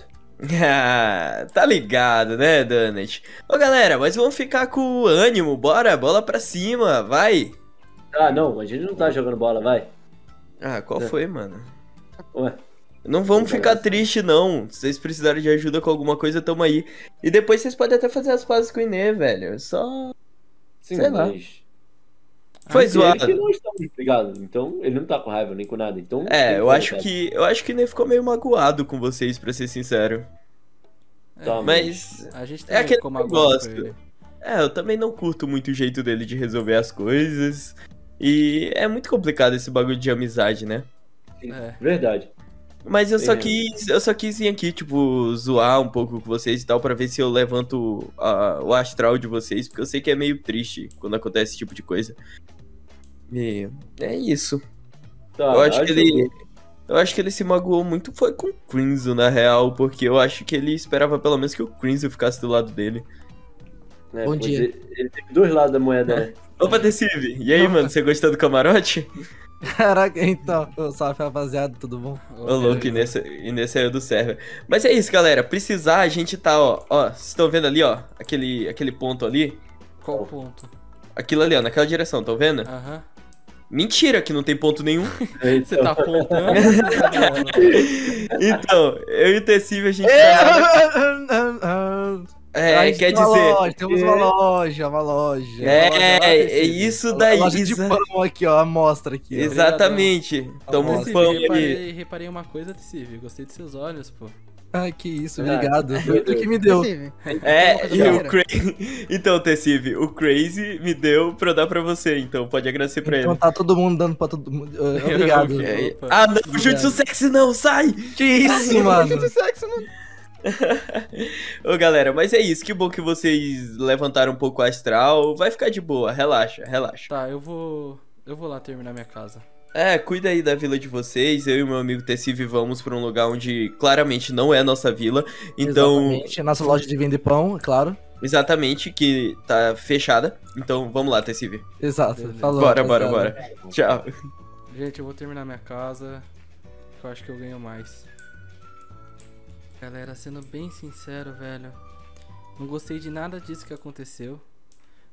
Ah, tá ligado, né, Danet? Ô, galera, mas vamos ficar com o ânimo, bora, bola pra cima, vai. Ah, não, a gente não tá jogando bola, vai. Ah, qual foi, mano? Ué. Não vamos ficar triste, não. Se vocês precisarem de ajuda com alguma coisa, tamo aí. E depois vocês podem até fazer as pazes com o Inê, velho. Só... Sim, sei lá. mas... Foi Ele zoado. que não está ligado, então ele não tá com raiva nem com nada, então... É, eu acho que o Inê ficou meio magoado com vocês, pra ser sincero. Tá, Mas... A gente é também aquele ficou magoado com negócio. ele. É, eu também não curto muito o jeito dele de resolver as coisas. E é muito complicado esse bagulho de amizade, né? Sim, É. verdade. Mas eu só quis vir aqui, tipo, zoar um pouco com vocês e tal, pra ver se eu levanto o astral de vocês, porque eu sei que é meio triste quando acontece esse tipo de coisa. E é isso. Tá, eu acho que ele se magoou muito foi com o Crimson, na real, porque eu acho que ele esperava pelo menos que o Crimson ficasse do lado dele. É, Bom pois dia. Ele tem dois lados da moeda, né? Opa, Decive, e aí, mano, você gostou do camarote? Caraca, então. Salve, rapaziada, tudo bom? Ô, louco, e nesse saiu do server. Mas é isso, galera. Precisar, a gente tá, ó. Ó, vocês estão vendo ali, ó? Aquele ponto ali? Qual ponto? Aquilo ali, ó, naquela direção, estão vendo? Aham. Mentira, que não tem ponto nenhum. Você tá apontando? Então, eu e o Tecive, a gente tá... É, quer dizer... Temos uma loja. É isso daí. Loja de pão aqui, ó, a amostra aqui. Ó. Exatamente. Toma um pão aí. Reparei uma coisa, Tecive. Gostei dos seus olhos, pô. Ai, que isso, obrigado. Foi tu que me deu. E o Crazy... Então, Tecive, o Crazy me deu pra eu dar pra você, então pode agradecer pra ele. Então tá todo mundo dando pra todo mundo. Obrigado. Ah, não, o Jutsu Sexy não, sai! Que isso, mano? Jutsu Sexy, mano. Ô, galera, mas é isso, que bom que vocês levantaram um pouco o astral. Vai ficar de boa, relaxa. Tá, eu vou lá terminar minha casa. É, cuida aí da vila de vocês. Eu e meu amigo Tecive vamos pra um lugar onde claramente não é nossa vila. Então. Exatamente, nossa loja de vender pão, é claro. Exatamente, que tá fechada. Então vamos lá, Tecive. Exato, falou. Bora. Tchau. Gente, eu vou terminar minha casa, que eu acho que eu ganho mais. Galera, sendo bem sincero, velho, não gostei de nada disso que aconteceu.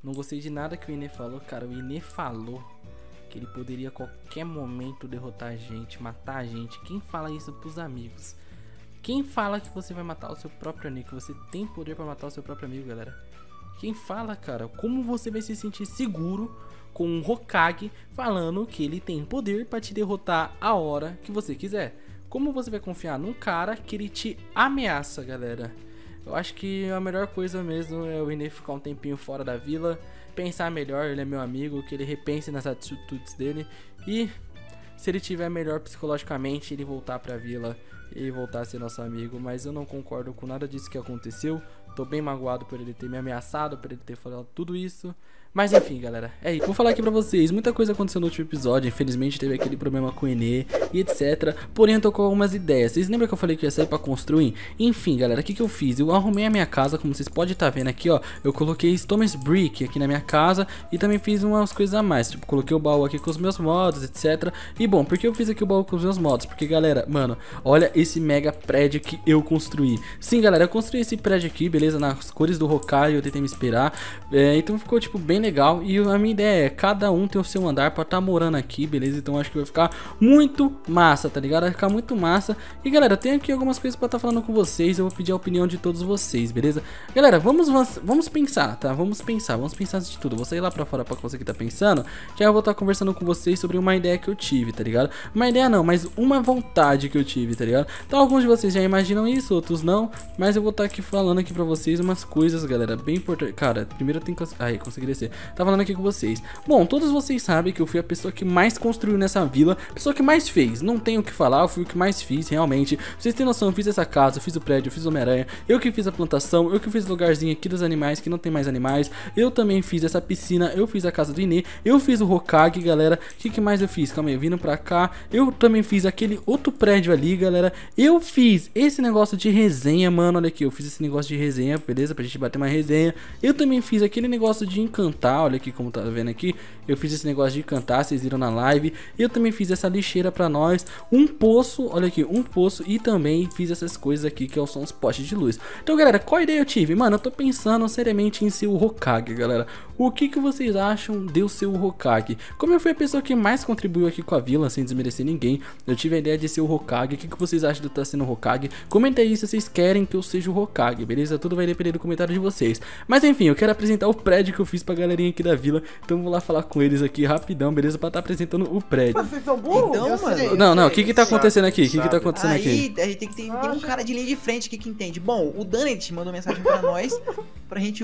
Não gostei de nada que o Inê falou, cara. O Inê falou que ele poderia a qualquer momento derrotar a gente, matar a gente. Quem fala isso pros amigos? Quem fala que você vai matar o seu próprio amigo? Que você tem poder pra matar o seu próprio amigo, galera? Quem fala, cara? Como você vai se sentir seguro com um Hokage falando que ele tem poder pra te derrotar a hora que você quiser? Como você vai confiar num cara que ele te ameaça, galera? Eu acho que a melhor coisa mesmo é o Inê ficar um tempinho fora da vila, pensar melhor, ele é meu amigo, que ele repense nas atitudes dele e se ele tiver melhor psicologicamente, ele voltar pra vila e voltar a ser nosso amigo. Mas eu não concordo com nada disso que aconteceu. Tô bem magoado por ele ter me ameaçado, por ele ter falado tudo isso. Mas enfim, galera, é isso. Vou falar aqui pra vocês, muita coisa aconteceu no último episódio. Infelizmente teve aquele problema com o Inê e etc. Porém eu tô com algumas ideias. Vocês lembram que eu falei que ia sair pra construir? Enfim, galera, o que eu fiz? Eu arrumei a minha casa, como vocês podem estar vendo aqui, ó. Eu coloquei Stones Brick aqui na minha casa e também fiz umas coisas a mais. Tipo, coloquei o baú aqui com os meus mods, etc. E bom, por que eu fiz aqui o baú com os meus mods? Porque, galera, mano, olha esse mega prédio que eu construí. Sim, galera, eu construí esse prédio aqui, beleza? Nas cores do Hokage, eu tentei me inspirar. Então ficou, tipo, bem legal. E a minha ideia é, cada um tem o seu andar pra estar morando aqui, beleza? Então acho que vai ficar muito massa, tá ligado? Vai ficar muito massa. E galera, eu tenho aqui algumas coisas pra estar falando com vocês. Eu vou pedir a opinião de todos vocês, beleza? Galera, vamos pensar, tá? Vamos pensar antes de tudo. Eu vou sair lá pra fora pra você que tá pensando, que aí eu vou estar conversando com vocês sobre uma ideia que eu tive, tá ligado? Uma ideia não, mas uma vontade que eu tive, tá ligado? Então alguns de vocês já imaginam isso, outros não. Mas eu vou estar aqui falando aqui pra vocês umas coisas, galera, bem importantes. Cara, primeiro eu tenho que... Aí, consegui descer. Tá falando aqui com vocês. Bom, todos vocês sabem que eu fui a pessoa que mais construiu nessa vila, a pessoa que mais fez. Não tenho o que falar, eu fui o que mais fiz, realmente. Pra vocês terem noção, eu fiz essa casa, eu fiz o prédio, eu fiz o Homem-Aranha, eu que fiz a plantação, eu que fiz o lugarzinho aqui dos animais, que não tem mais animais. Eu também fiz essa piscina, eu fiz a casa do Inê, eu fiz o Hokage, galera. O que mais eu fiz? Calma aí, vindo pra cá. Eu também fiz aquele outro prédio ali, galera. Eu fiz esse negócio de resenha, mano, olha aqui, eu fiz esse negócio de resenha, beleza? Pra gente bater uma resenha. Eu também fiz aquele negócio de encantar, olha aqui como tá vendo aqui. Eu fiz esse negócio de cantar, vocês viram na live. Eu também fiz essa lixeira pra nós. Um poço, olha aqui, um poço. E também fiz essas coisas aqui que são os postes de luz. Então, galera, qual ideia eu tive? Mano, eu tô pensando seriamente em ser o Hokage, galera. O que vocês acham de eu ser o Hokage? Como eu fui a pessoa que mais contribuiu aqui com a vila, sem desmerecer ninguém, eu tive a ideia de ser o Hokage. O que vocês acham de eu estar sendo o Hokage? Comenta aí se vocês querem que eu seja o Hokage, beleza? Tudo vai depender do comentário de vocês. Mas enfim, eu quero apresentar o prédio que eu fiz pra galerinha aqui da vila. Então vou lá falar com eles aqui rapidão, beleza? Pra estar apresentando o prédio. Vocês são burros? Então, mano. Não, o que tá acontecendo aqui? O que tá acontecendo aqui? Aí, a gente tem um cara de linha de frente aqui que entende. Bom, o Danet mandou mensagem pra nós pra gente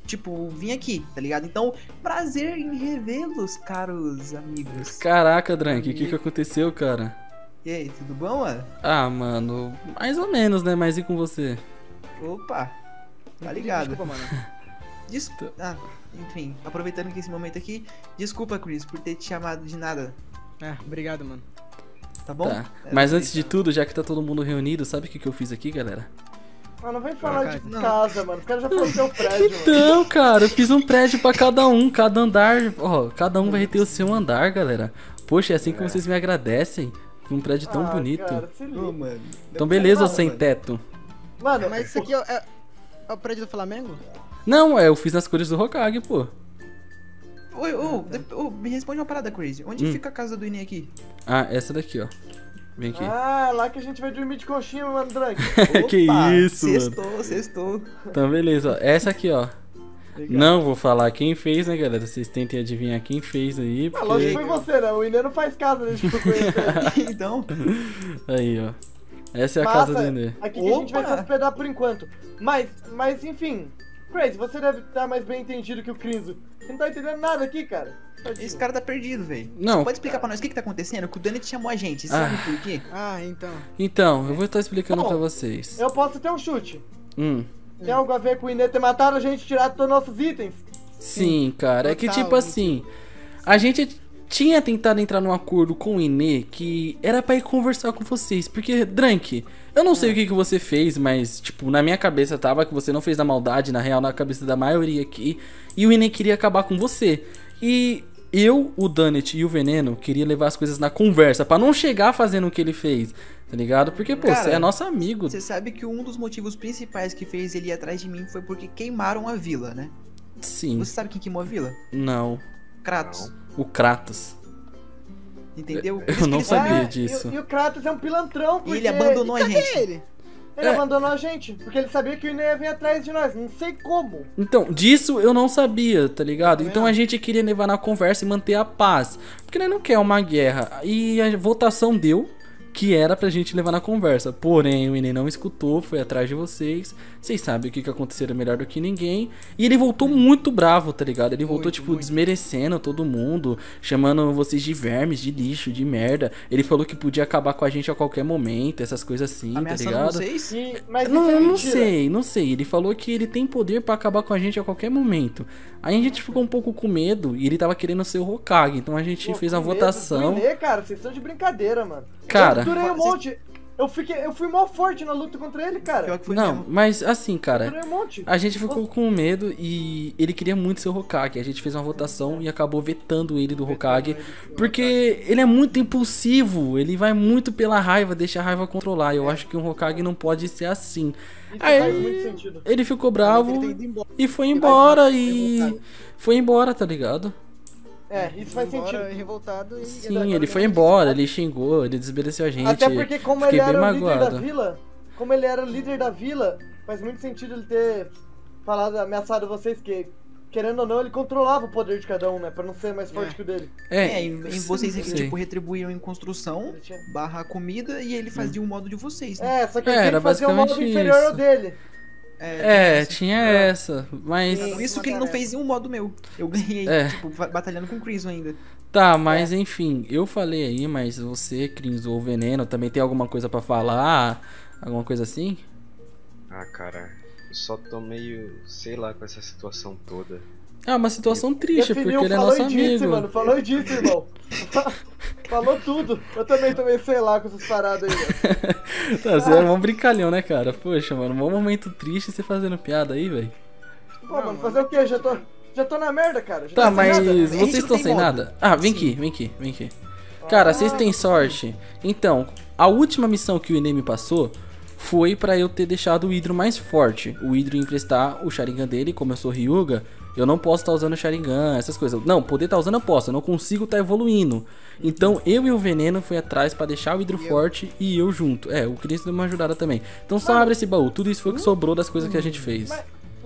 vir aqui, tá ligado? Então, prazer em revê-los, caros amigos. Caraca, Drank, o que aconteceu, cara? E aí, tudo bom, mano? Ah, mano, mais ou menos, né? Mas e com você? Opa, tá ligado. Desculpa, mano. Enfim, aproveitando que esse momento aqui, desculpa, Chris, por ter te chamado de nada. Obrigado, mano. Tá bom? Tá. Mas antes de tudo, já que tá todo mundo reunido, sabe o que eu fiz aqui, galera? Não vem falar de casa, mano. O cara já falou que é o prédio, então, mano. Cara, eu fiz um prédio pra cada um, cada andar. Ó, cada um vai ter o seu andar, galera. Poxa, é assim que vocês me agradecem. Um prédio tão bonito. Cara, mano. Então beleza, sem teto. Mano, mas isso aqui é o prédio do Flamengo? Não, eu fiz nas cores do Hokage, pô. Me responde uma parada, Crazy. Onde fica a casa do Inê aqui? Ah, essa daqui, ó. Vem aqui. Lá que a gente vai dormir de conchinha, mano, Drake. Que isso, mano. Sextou. Então beleza, ó. Essa aqui, ó. Legal. Não vou falar quem fez, né, galera? Vocês tentem adivinhar quem fez aí. Porque... lógico que foi você, né? O Inê não faz casa, desde que eu conheço. Então. Aí, ó. Essa é a casa do Inê. Aqui que a gente vai se hospedar por enquanto. Mas enfim. Crazy, você deve estar mais bem entendido que o Crinzo. Você não tá entendendo nada aqui, cara. Tadinho. Esse cara tá perdido, velho. Não. Você pode explicar pra nós o que tá acontecendo? Que o Danet chamou a gente. Sabe por quê? Então, eu vou estar explicando pra vocês. Eu posso ter um chute. Tem algo a ver com o Inê ter matado a gente e tirado todos os nossos itens? Sim, cara. É que tipo assim, a gente tinha tentado entrar num acordo com o Inê que era pra ir conversar com vocês. Porque, Drank, eu não sei o que você fez, mas, tipo, na minha cabeça tava que você não fez da maldade, na real, na cabeça da maioria aqui. E o Inê queria acabar com você. E eu, o Danet e o Veneno queria levar as coisas na conversa, pra não chegar fazendo o que ele fez, tá ligado? Porque, pô, você é nosso amigo. Você sabe que um dos motivos principais que fez ele ir atrás de mim foi porque queimaram a vila, né? Sim. Você sabe quem queimou a vila? Não. Kratos. O Kratos. Entendeu? Eu não sabia É, disso. E o Kratos é um pilantrão, porque... E ele abandonou a Cadê gente. ele? Ele abandonou a gente, porque ele sabia que o Ine ia vir atrás de nós, não sei como. Então, disso eu não sabia, tá ligado? Então a gente queria levar na conversa e manter a paz. Porque nós não quer uma guerra. E a votação deu que era pra gente levar na conversa. Porém, o Enem não escutou, foi atrás de vocês. Vocês sabem o que aconteceu melhor do que ninguém. E ele voltou muito bravo, tá ligado? Ele voltou, tipo, desmerecendo todo mundo, chamando vocês de vermes, de lixo, de merda. Ele falou que podia acabar com a gente a qualquer momento, essas coisas assim, Ameaçando tá ligado? vocês? Mas Não, isso é não mentira. não sei. Ele falou que ele tem poder pra acabar com a gente a qualquer momento. Aí a gente ficou um pouco com medo e ele tava querendo ser o Hokage. Então a gente fez uma Com medo votação. do Ine, cara, vocês estão de brincadeira, mano. Cara, Eu durei um monte. Eu fui mó forte na luta contra ele, cara. não, mas assim, cara, Durei um monte. a gente ficou com medo e ele queria muito ser o Hokage. A gente fez uma votação e acabou vetando ele do Hokage, porque ele é muito impulsivo, ele vai muito pela raiva, deixa a raiva controlar. Eu acho que um Hokage não pode ser assim. Isso Aí faz muito sentido. ele ficou bravo e foi embora foi embora, tá ligado? É, isso faz sentido. Revoltado e Sim, ele foi embora, ele xingou, ele desmereceu a gente. Até porque como Fiquei ele bem era o líder da magoado. vila, como ele era o líder da vila, faz muito sentido ele ter falado, ameaçado vocês que, querendo ou não, ele controlava o poder de cada um, né? Pra não ser mais forte que o dele. Em vocês sei. tipo, retribuíam em construção, barra comida, e ele fazia o modo de vocês, né? É, só que É, ele era fazia um modo basicamente inferior ao isso. dele. Tinha essa, mas... Por isso que ele não fez em um modo meu. Eu ganhei, tipo, batalhando com o Crinzo ainda. Tá, mas enfim, eu falei aí, mas você, Crinzo ou Veneno, também tem alguma coisa pra falar? Alguma coisa assim? Ah, cara, eu só tô meio, sei lá, com essa situação toda. É uma situação triste, Definiu, porque ele é falou nosso disso, amigo. mano, falou disso, irmão. Falou tudo. Eu também tomei sei lá com essas paradas aí, velho. Tá, você é um brincalhão, né, cara? Poxa, mano, um momento triste você fazendo piada aí, velho. Pô, mano, fazer o quê? Já tô na merda, cara. Já Tá, tô sem mas nada. vocês estão sem nada? Ah, vem aqui. Cara, vocês têm sorte. Então, a última missão que o Ine me passou foi pra eu ter deixado o Hydro mais forte. O Hydro emprestar o Sharingan dele, como eu sou Ryuga, eu não posso estar usando o Sharingan, essas coisas. Não, poder estar usando eu posso, eu não consigo estar evoluindo. Então eu e o Veneno foi atrás pra deixar o Hydro forte e eu junto. É, o Chris deu uma ajudada também. Então só abre esse baú, tudo isso foi o que sobrou das coisas que a gente fez. Mas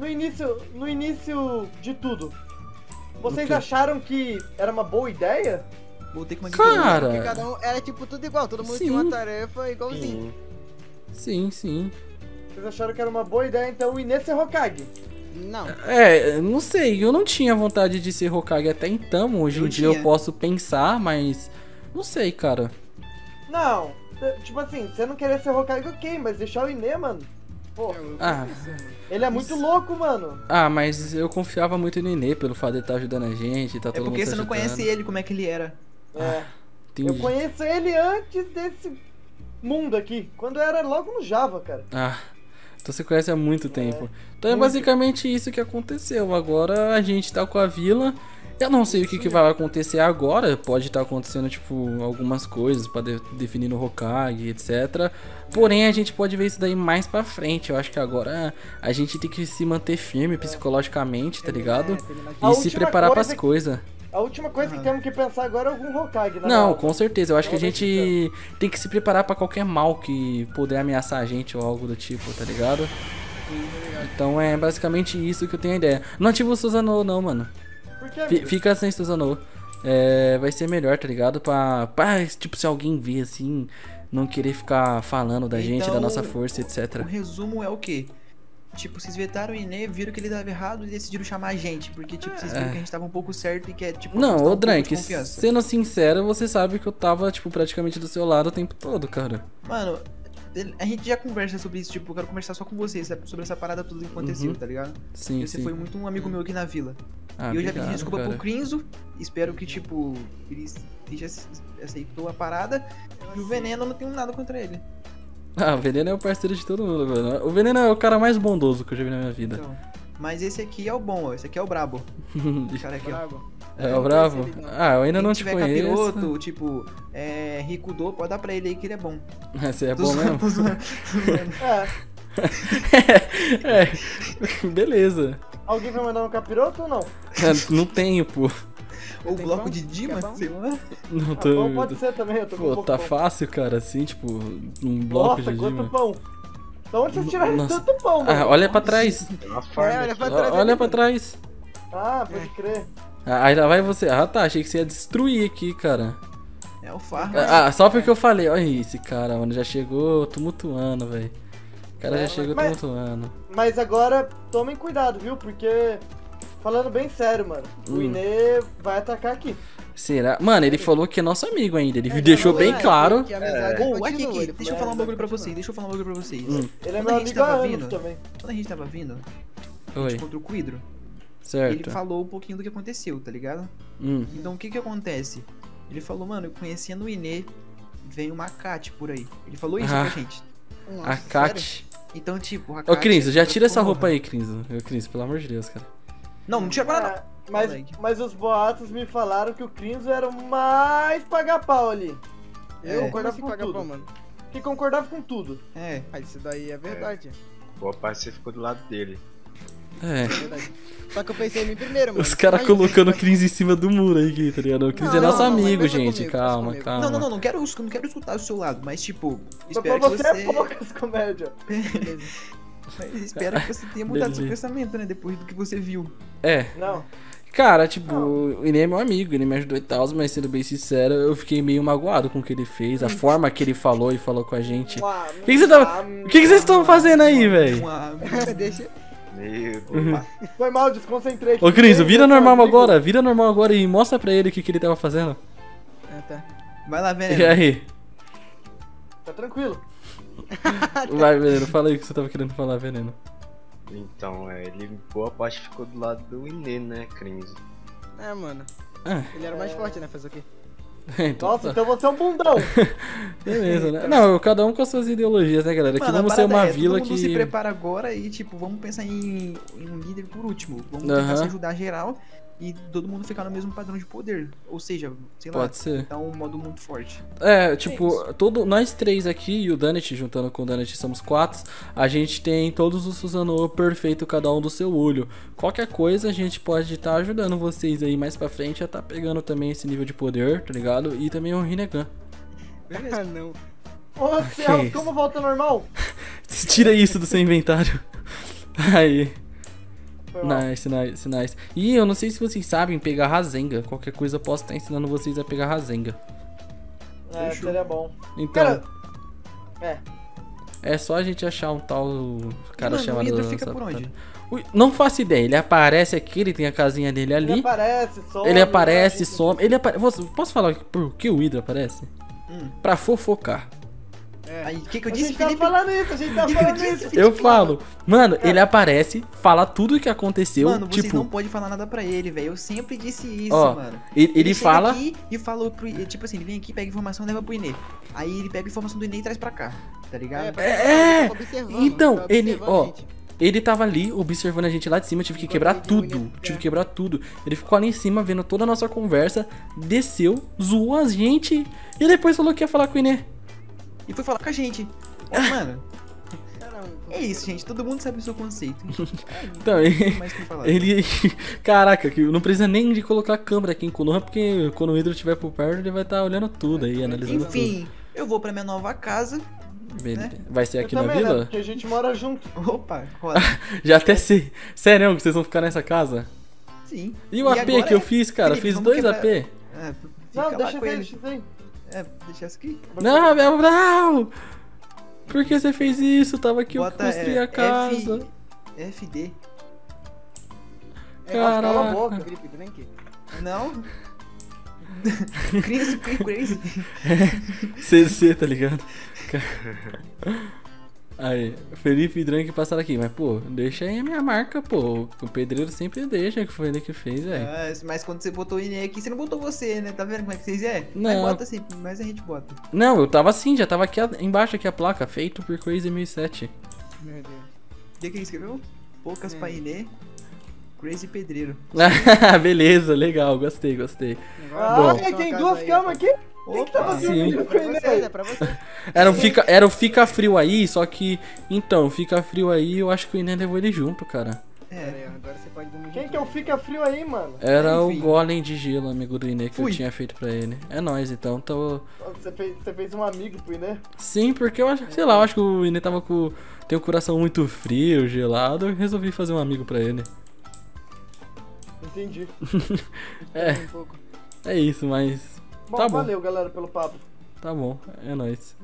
no início de tudo, vocês acharam que era uma boa ideia? Vou ter que Porque Cara, cada um era tipo tudo igual, todo mundo Sim. tinha uma tarefa igualzinho. sim. Vocês acharam que era uma boa ideia, então, o Ine ser Hokage? Não. É, não sei, eu não tinha vontade de ser Hokage até então. Hoje em dia eu tinha. posso pensar, mas não sei, cara. Não, tipo assim, você não querer ser Hokage, ok, mas deixar o Ine, mano. Pô, Ah, ele é muito louco, mano. mas eu confiava muito no Ine pelo fato de ele estar ajudando a gente, tá É todo mundo porque se você não ajudando. conhece ele, como é que ele era. É. Entendi. Eu conheço ele antes desse mundo aqui, quando eu era logo no Java, cara. Ah, então você conhece há muito tempo. Então é basicamente isso que aconteceu. Agora a gente tá com a vila. Eu não sei o que vai acontecer agora. Pode estar acontecendo, tipo, algumas coisas pra definir no Hokage, etc. Porém, a gente pode ver isso daí mais pra frente. Eu acho que agora a gente tem que se manter firme psicologicamente, tá ligado? A E se última preparar coisa pras coisas. A última coisa que temos que pensar agora é algum Hokage, na Não, real. com certeza. Eu acho que a gente tem que se preparar pra qualquer mal que puder ameaçar a gente ou algo do tipo, tá ligado? Então é basicamente isso que eu tenho a ideia. Não ativa o Susanoo não, mano. Por quê? Fica sem Susanoo. Vai ser melhor, tá ligado? Pra, tipo, se alguém ver assim, não querer ficar falando da gente, da nossa força, O etc. resumo é o quê? Tipo, vocês vetaram o Ine, viram que ele tava errado e decidiram chamar a gente. Porque, tipo, vocês viram que a gente tava um pouco certo e que é, tipo, Não, apostar ô um pouco de Drank, confiança. sendo sincero, você sabe que eu tava, tipo, praticamente do seu lado o tempo todo, cara. Mano, a gente já conversa sobre isso, tipo, eu quero conversar só com vocês, sabe, sobre essa parada tudo que aconteceu, tá ligado? Sim, E você sim. foi muito um amigo meu aqui na vila. Ah, E eu já pedi obrigado, desculpa cara. pro Crinzo, espero que, tipo, ele já aceitou a parada. E o Veneno, eu não tenho nada contra ele. Ah, o Veneno é o parceiro de todo mundo, mano. O Veneno é o cara mais bondoso que eu já vi na minha vida. Então, mas esse aqui é o bom, ó, esse aqui é o brabo. Esse cara aqui, ó. É o bravo? Ah, eu ainda não te tiver conheço. capiroto, tipo, Rikudo, pode dar pra ele aí que ele é bom. Esse é Tô bom zoando, mesmo? tô zoando. É. Beleza. Alguém vai mandar um capiroto ou não? Não tenho, pô. Ou bloco de Dima, sei lá. Não Ah, pão pode ser também, eu tô com Pô, pouco tá pão. fácil, cara, assim, tipo, um bloco Nossa, de quanto Dima. pão. Da onde vocês tiraram Nossa. tanto pão, mano? Ah, olha pra trás. olha pra trás. Olha pra trás. Ah, pode crer. Aí lá vai você. Ah, tá, achei que você ia destruir aqui, cara. É o farm. Ah, só porque eu falei. Olha esse cara, mano, já chegou tumultuando, velho. O cara já chegou tumultuando. Mas agora, tomem cuidado, viu? Porque, falando bem sério, mano, o Inê vai atacar aqui. Será? Mano, ele falou que é nosso amigo ainda. Ele deixou bem claro. Aqui, deixa eu falar um bagulho pra vocês. Ele é meu amigo há anos também. Quando a gente tava vindo, a Oi. gente encontrou com o Hidro. Certo. Ele falou um pouquinho do que aconteceu, tá ligado? Então o que que acontece? Ele falou, mano, conhecendo o Inê, vem uma Kat por aí. Ele falou isso pra gente. A Kat. Então, tipo, a Ô, Kat... Cris, já tira essa roupa aí, Cris. Cris, pelo amor de Deus, cara. Não tira pra não. Mas os boatos me falaram que o Crinzo era o mais paga-pau ali. Eu concordava com tudo. Mano? Que concordava com tudo. Mas isso daí é verdade. Boa parte você ficou do lado dele. É. Verdade. Só que eu pensei em mim primeiro, mano. Os caras colocando o Cris em cima do muro aí, tá ligado? O Cris é nosso amigo, gente. Calma, calma. Não quero escutar o seu lado, mas tipo, Só espero pra que você você... é poucas comédia. Mas espero que você tenha mudado seu pensamento, né? Depois do que você viu. É. Não. Cara, tipo, o Inê é meu amigo, ele me ajudou e tal, mas sendo bem sincero, eu fiquei meio magoado com o que ele fez, a forma que ele falou e falou com a gente. O que vocês estão fazendo aí, velho? Deixa. Meu Deus. Foi mal, desconcentrei. Ô, Cris, vira normal agora e mostra pra ele o que ele tava fazendo. Tá. Vai lá, E Veneno. aí? Tá tranquilo. Vai, Veneno, fala aí o que você tava querendo falar, Veneno. Então, ele boa parte ficou do lado do Inê, né, Crinzo? É, mano. Ah. Ele era mais forte, né? Fazer o quê? Nossa, então você é um bundão. Beleza, né? Não, cada um com as suas ideologias, né, galera? Aqui vamos ser uma vila todo que... mundo se prepara agora e, tipo, vamos pensar em um líder por último. Vamos tentar se ajudar geral e todo mundo ficar no mesmo padrão de poder. Ou seja, sei lá, Pode ser. tá um modo muito forte. É, tipo, nós três aqui e o Danet, juntando com o Danet, somos 4. A gente tem todos os Susanoo perfeito, cada um do seu olho. Qualquer coisa a gente pode estar ajudando vocês aí mais pra frente a tá pegando também esse nível de poder, tá ligado? E também o Rinnegan. Ah, não. Ô, Celso, como volta normal? Tira isso do seu inventário. Aí. Foi mal. Nice. E eu não sei se vocês sabem pegar Rasenga. Qualquer coisa eu posso estar ensinando vocês a pegar Rasenga. É, seria bom. Então. Cara, é só a gente achar um tal cara chamado... O Hidro fica por onde? Não faço ideia, ele aparece aqui, ele tem a casinha dele ali. Ele aparece, some. Posso falar por que o Hidro aparece? Pra fofocar. Aí, o que eu a disse, gente tá Felipe? falando isso, a gente tá falando isso. Eu falo, mano, ele aparece, fala tudo o que aconteceu. Mano, vocês tipo, não podem falar nada pra ele, velho. Eu sempre disse isso, ó, mano. Ele chega fala. aqui e falou pro. Tipo assim, ele vem aqui, pega informação e leva pro Inê. Aí ele pega a informação do Inê e traz pra cá, tá ligado? Então, ele, ó. Ele tava ali observando a gente lá de cima, tive que quebrar tudo. Ele ficou ali em cima vendo toda a nossa conversa, desceu, zoou a gente e depois falou que ia falar com o Inê. E foi falar com a gente. Ó, mano. É isso, gente. Todo mundo sabe o seu conceito. Então, ele. Caraca, que não precisa nem de colocar a câmera aqui em Konoha, porque quando o Hidro estiver por perto, ele vai estar olhando tudo aí, analisando tudo. Enfim, eu vou pra minha nova casa. Né? Vai ser aqui eu na também, vila? Né? Porque a gente mora junto. Opa, roda. Já até sei. Sério que vocês vão ficar nessa casa? Sim. E o AP agora, que eu fiz, cara? Felipe, fiz 2 AP. Não, deixa isso aí. Deixa isso aqui. Não! Por que você fez isso? Tava aqui, eu construí a casa. FD. Caraca. Cala a boca, Felipe, vem aqui. Não. Crazy. CC, tá ligado? Aí, Felipe e Drunk passaram aqui, mas pô, deixa aí a minha marca, pô. O pedreiro sempre deixa, que foi ele que fez, velho. Mas quando você botou o Inê aqui, você não botou você, né? Tá vendo como é que vocês é? Não. Mas bota assim, mas a gente bota. Não, eu tava assim, já tava aqui embaixo aqui a placa, feito por Crazy 1007. Meu Deus. O que ele escreveu? Poucas pra Inê, Crazy Pedreiro. Beleza, legal, gostei. Ah, tem 2 camas aqui? Opa, sim. É pra você. Era o Fica Frio aí, só que... Então, Fica Frio aí, eu acho que o Inê levou ele junto, cara. Agora você pode dormir. Quem que é o Fica Frio aí, mano? Era o golem de gelo, amigo do Inê, que eu tinha feito pra ele. É nóis, então. Você fez um amigo pro Inê? Sim, porque eu acho, sei lá, eu acho que o Inê tava com... Tem um coração muito frio, gelado, eu resolvi fazer um amigo pra ele. Entendi. É isso, mas... Bom, tá bom. Valeu, galera, pelo papo. Tá bom, é nóis.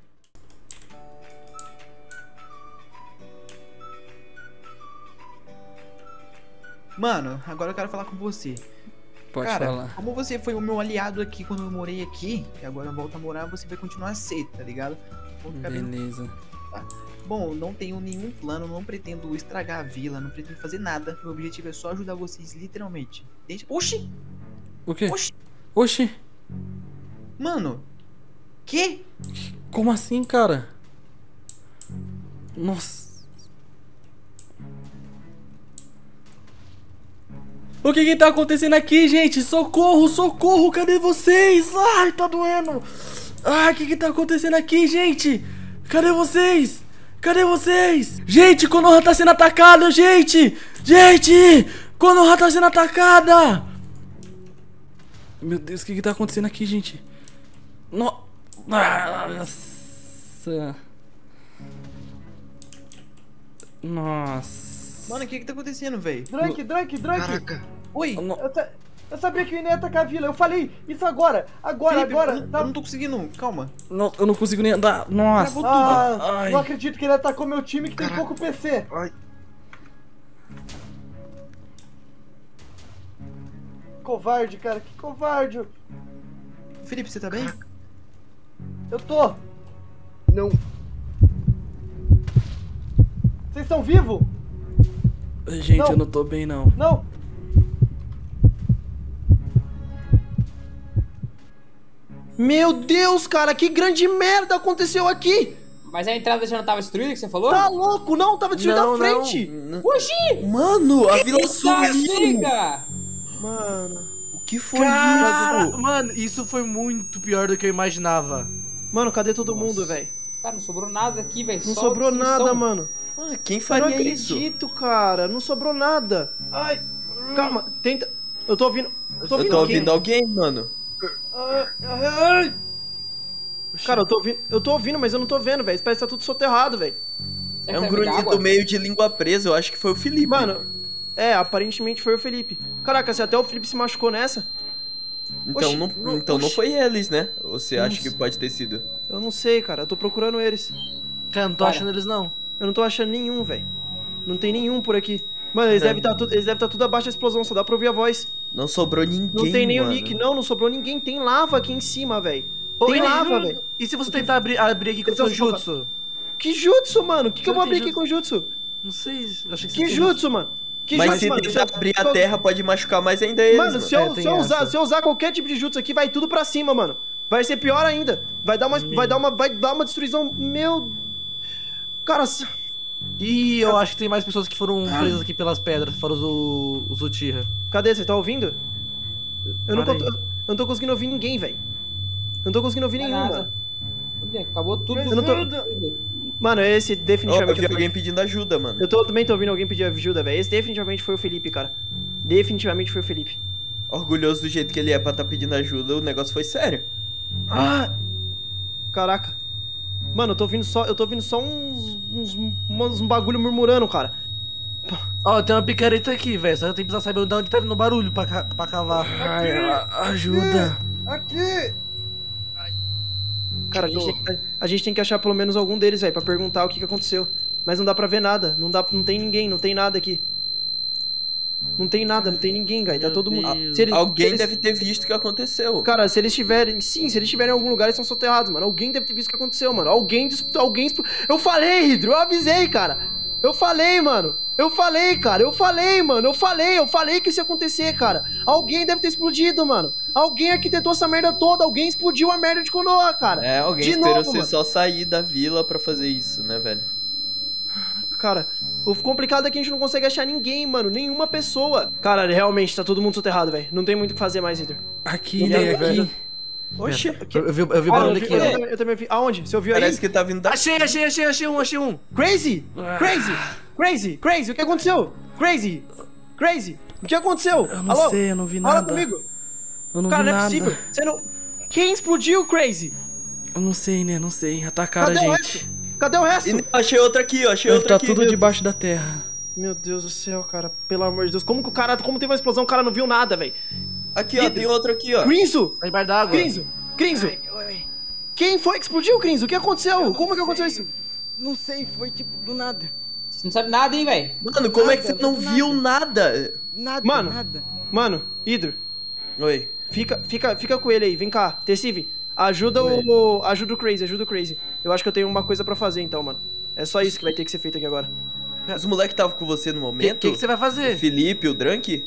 Mano, agora eu quero falar com você. Pode Cara, falar. como você foi o meu aliado aqui quando eu morei aqui, e agora eu volto a morar, você vai continuar a ser, tá ligado? Vamos ficar bem- Beleza. Tá. Bom, não tenho nenhum plano, não pretendo estragar a vila, não pretendo fazer nada. Meu objetivo é só ajudar vocês, literalmente. Deixa... Oxi! O quê? Oxi! Oxi! Mano! Que? Como assim, cara? Nossa. O que tá acontecendo aqui, gente? Socorro, socorro, cadê vocês? Ai, tá doendo. Ai, o que tá acontecendo aqui, gente? Cadê vocês? Cadê vocês? Gente, Konoha tá sendo atacada, gente! Gente! Konoha tá sendo atacada! Meu Deus, o que tá acontecendo aqui, gente? Nossa! Nossa! Mano, o que tá acontecendo, velho? Drunk! Caraca. Oi! Eu sabia que o Inê ia atacar a vila, eu falei isso agora! Felipe, eu não tô conseguindo, calma. Não, eu não consigo nem andar. Nossa! Ah, não acredito que ele atacou meu time que tem pouco PC! Ai. Covarde, cara, que covarde! Felipe, você tá bem? Eu tô! Não. Vocês estão vivos? Gente, Não. eu não tô bem, não. Não! Meu Deus, cara, que grande merda aconteceu aqui! Mas a entrada já não tava destruída que você falou? Tá louco? Não, tava destruída à frente! Oxi! Mano, a vila sumiu! Chega! Mano... O que foi Cara, isso? mano, isso foi muito pior do que eu imaginava. Mano, cadê todo mundo, velho? Cara, não sobrou nada aqui, velho. Não só sobrou destruição. nada, mano. Ah, quem Eu não faria isso? acredito, cara. Não sobrou nada. Ai, calma, tenta. Eu tô ouvindo. Eu tô Eu ouvindo tô alguém. ouvindo alguém, mano. Ai. Cara, eu tô ouvindo, mas eu não tô vendo, velho. Parece que tá tudo soterrado, velho. É um grunhido meio de língua presa, eu acho que foi o Felipe. Mano, aparentemente foi o Felipe. Caraca, se até o Felipe se machucou nessa. Então, Oxi, não foi eles, né? Ou você acha Nossa. que pode ter sido? Eu não sei, cara. Eu tô procurando eles. Cara, não tô achando eles, não. Eu não tô achando nenhum, velho. Não tem nenhum por aqui. Mano, eles devem estar tudo abaixo da explosão, só dá pra ouvir a voz. Não sobrou ninguém, Não tem nem o mano. Nick, não sobrou ninguém. Tem lava aqui em cima, velho. Ô, Tem Inê, lava, velho. E se você tentar abrir aqui com o seu jutsu? Que jutsu, mano? O que eu vou abrir tem aqui com jutsu? Não sei, achei que Que você jutsu, mano? Que Mas jutsu, se mano? tentar abrir a terra, pode machucar mais ainda eles, Mano, se mano. eu usar qualquer tipo de jutsu aqui, vai tudo pra cima, mano. Vai ser pior ainda. Vai dar uma destruição. Meu. Cara. Ih, eu acho que tem mais pessoas que foram presas aqui pelas pedras, fora os Uchiha. Cadê? Você tá ouvindo? Eu não Para aí. tô conseguindo ouvir ninguém, velho. Eu não tô conseguindo ouvir nenhum, nada. mano. Acabou tudo. Eu não tô... Mano, esse definitivamente... Eu vi alguém pedindo ajuda, mano. Eu também tô ouvindo alguém pedir ajuda, velho. Esse definitivamente foi o Felipe, cara. Definitivamente foi o Felipe. Orgulhoso do jeito que ele é pra tá pedindo ajuda, o negócio foi sério. Ah! Caraca. Mano, eu tô ouvindo só uns bagulho murmurando, cara. Ó, tem uma picareta aqui, velho. Só eu tenho que precisar saber de onde tá vindo o barulho pra cavar. Ai, ajuda. Aqui! Cara, a gente tem que achar pelo menos algum deles, velho, pra perguntar o que aconteceu. Mas não dá pra ver nada. Não tem ninguém, não tem nada aqui. Não tem nada, não tem ninguém, velho. Tá todo mundo. Alguém deve ter visto o que aconteceu. Cara, se eles tiverem em algum lugar, eles são soterrados, mano. Alguém deve ter visto o que aconteceu, mano. Alguém. Eu falei, Hidro, eu avisei, cara. Eu falei, mano. Eu falei, cara. Eu falei que isso ia acontecer, cara. Alguém deve ter explodido, mano. Alguém arquitetou essa merda toda. Alguém explodiu a merda de Konoha, cara. É, alguém esperou você só sair da vila pra fazer isso, né, velho? Cara, o complicado é que a gente não consegue achar ninguém, mano. Nenhuma pessoa. Cara, realmente, tá todo mundo soterrado, velho. Não tem muito o que fazer mais, Hidro. Aqui, né? Aqui. Oxi. Eu vi o barulho aqui. Eu também vi. Aonde? Você ouviu aí? Parece que tá vindo da... Achei um. Crazy! Crazy! O que aconteceu? Crazy! O que aconteceu? Eu não Alô? sei, eu não vi Fala nada. comigo! Eu não Cara, vi não é nada. possível! Você não... Quem explodiu, Crazy? Eu não sei, né? Não sei. Atacaram Cadê a o gente. resto? Cadê o resto? Achei outra aqui, ó. Tá tudo debaixo da terra. Meu Deus do céu, cara. Pelo amor de Deus. Como que o cara... Como teve uma explosão, o cara não viu nada, velho? Aqui, ó. Tem outro aqui, ó. Crinzo! Tá debaixo d'água. Crinzo! Quem foi que explodiu, Crinzo? O que aconteceu? Como que aconteceu isso? Não sei, foi tipo do nada. Você não sabe nada, hein, velho? Mano, como é que você não viu nada? Nada, Mano. nada. Mano, Hidro, Oi. fica com ele aí. Vem cá. Tessive, ajuda o Crazy. Eu acho que eu tenho uma coisa pra fazer então, mano. É só isso que vai ter que ser feito aqui agora. Os moleques estavam com você no momento? O que você vai fazer? O Felipe, o Drunk?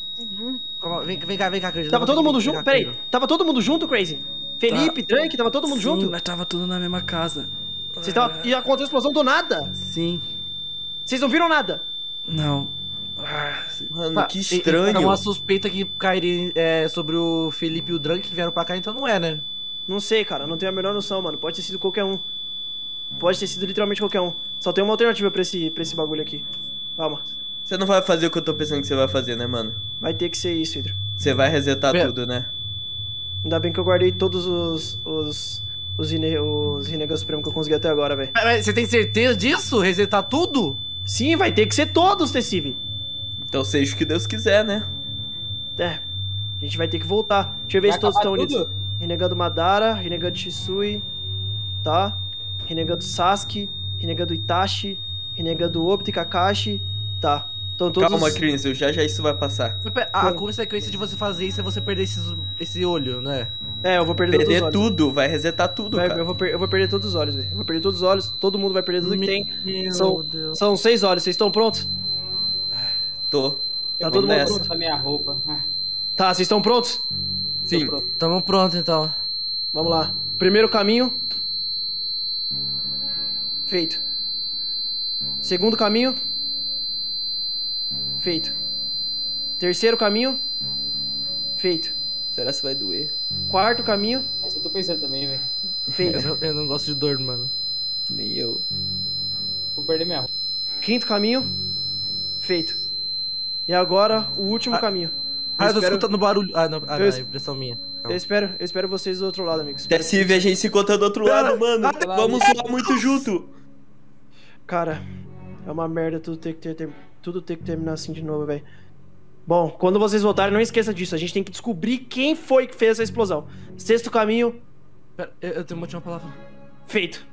Vem cá, acredita. Tava todo mundo junto? Peraí, tava todo mundo junto, Crazy? Felipe, Drunk, tava todo mundo Sim, junto? nós tava tudo na mesma casa. E aconteceu a explosão do nada? Sim. Vocês não viram nada? Não. Mano, que É estranho. uma suspeita que cairia sobre o Felipe e o Drunk que vieram pra cá, então não é, né? Não sei, cara. Não tenho a menor noção, mano. Pode ter sido qualquer um. Pode ter sido literalmente qualquer um. Só tem uma alternativa pra esse bagulho aqui. Calma. Você não vai fazer o que eu tô pensando que você vai fazer, né, mano? Vai ter que ser isso, Hidro. Você vai resetar tudo, né? Ainda bem que eu guardei todos os Rinnegan Supremo que eu consegui até agora, velho. Mas você tem certeza disso? Resetar tudo? Sim, vai ter que ser todos, Tessive. Então seja o que Deus quiser, né? É. A gente vai ter que voltar. Deixa eu ver Vai se todos acabar estão tudo? unidos. Rinnegan do Madara, Rinnegan do Shisui, tá? Rinnegan do Sasuke, Rinnegan do Itachi, Rinnegan do Obito e Kakashi, tá. Então todos Calma, os... Crinzo, já isso vai passar. A consequência de você fazer isso é você perder esse olho, né? É, eu vou perder todos os olhos. Tudo, vai resetar tudo, cara. Eu vou perder todos os olhos, velho. Eu vou perder todos os olhos, todo mundo vai perder tudo que tem. Meu Deus. São 6 olhos, vocês estão prontos? Tô. Tá todo mundo nessa. pronto? A minha roupa. Tá, vocês estão prontos? Sim. Tamo pronto, então. Vamos lá. Primeiro caminho. Feito. Segundo caminho. Feito. Terceiro caminho. Feito. Será que vai doer? Quarto caminho. Isso eu tô pensando também, velho. Feito. Eu não gosto de dor, mano. Nem eu. Vou perder minha roupa. Quinto caminho. Feito. E agora, o último caminho. Eu tô escutando barulho. Não, Eu é impressão minha. Eu espero vocês do outro lado, amigos. Tessive, a gente se encontra do outro lado, mano. Vamos zoar muito junto. Cara, é uma merda tudo ter que terminar assim de novo, velho. Bom, quando vocês voltarem, não esqueça disso. A gente tem que descobrir quem foi que fez essa explosão. Sexto caminho. Pera, eu tenho uma última palavra. Feito.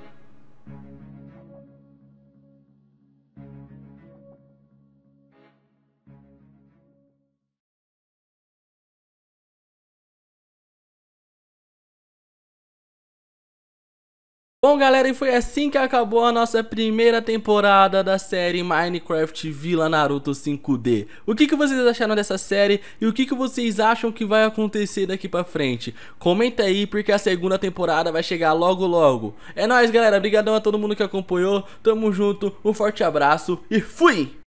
Bom, galera, e foi assim que acabou a nossa primeira temporada da série Minecraft Vila Naruto 5D. O que vocês acharam dessa série e o que vocês acham que vai acontecer daqui pra frente? Comenta aí, porque a segunda temporada vai chegar logo logo. É nóis, galera, obrigadão a todo mundo que acompanhou, tamo junto, um forte abraço e fui!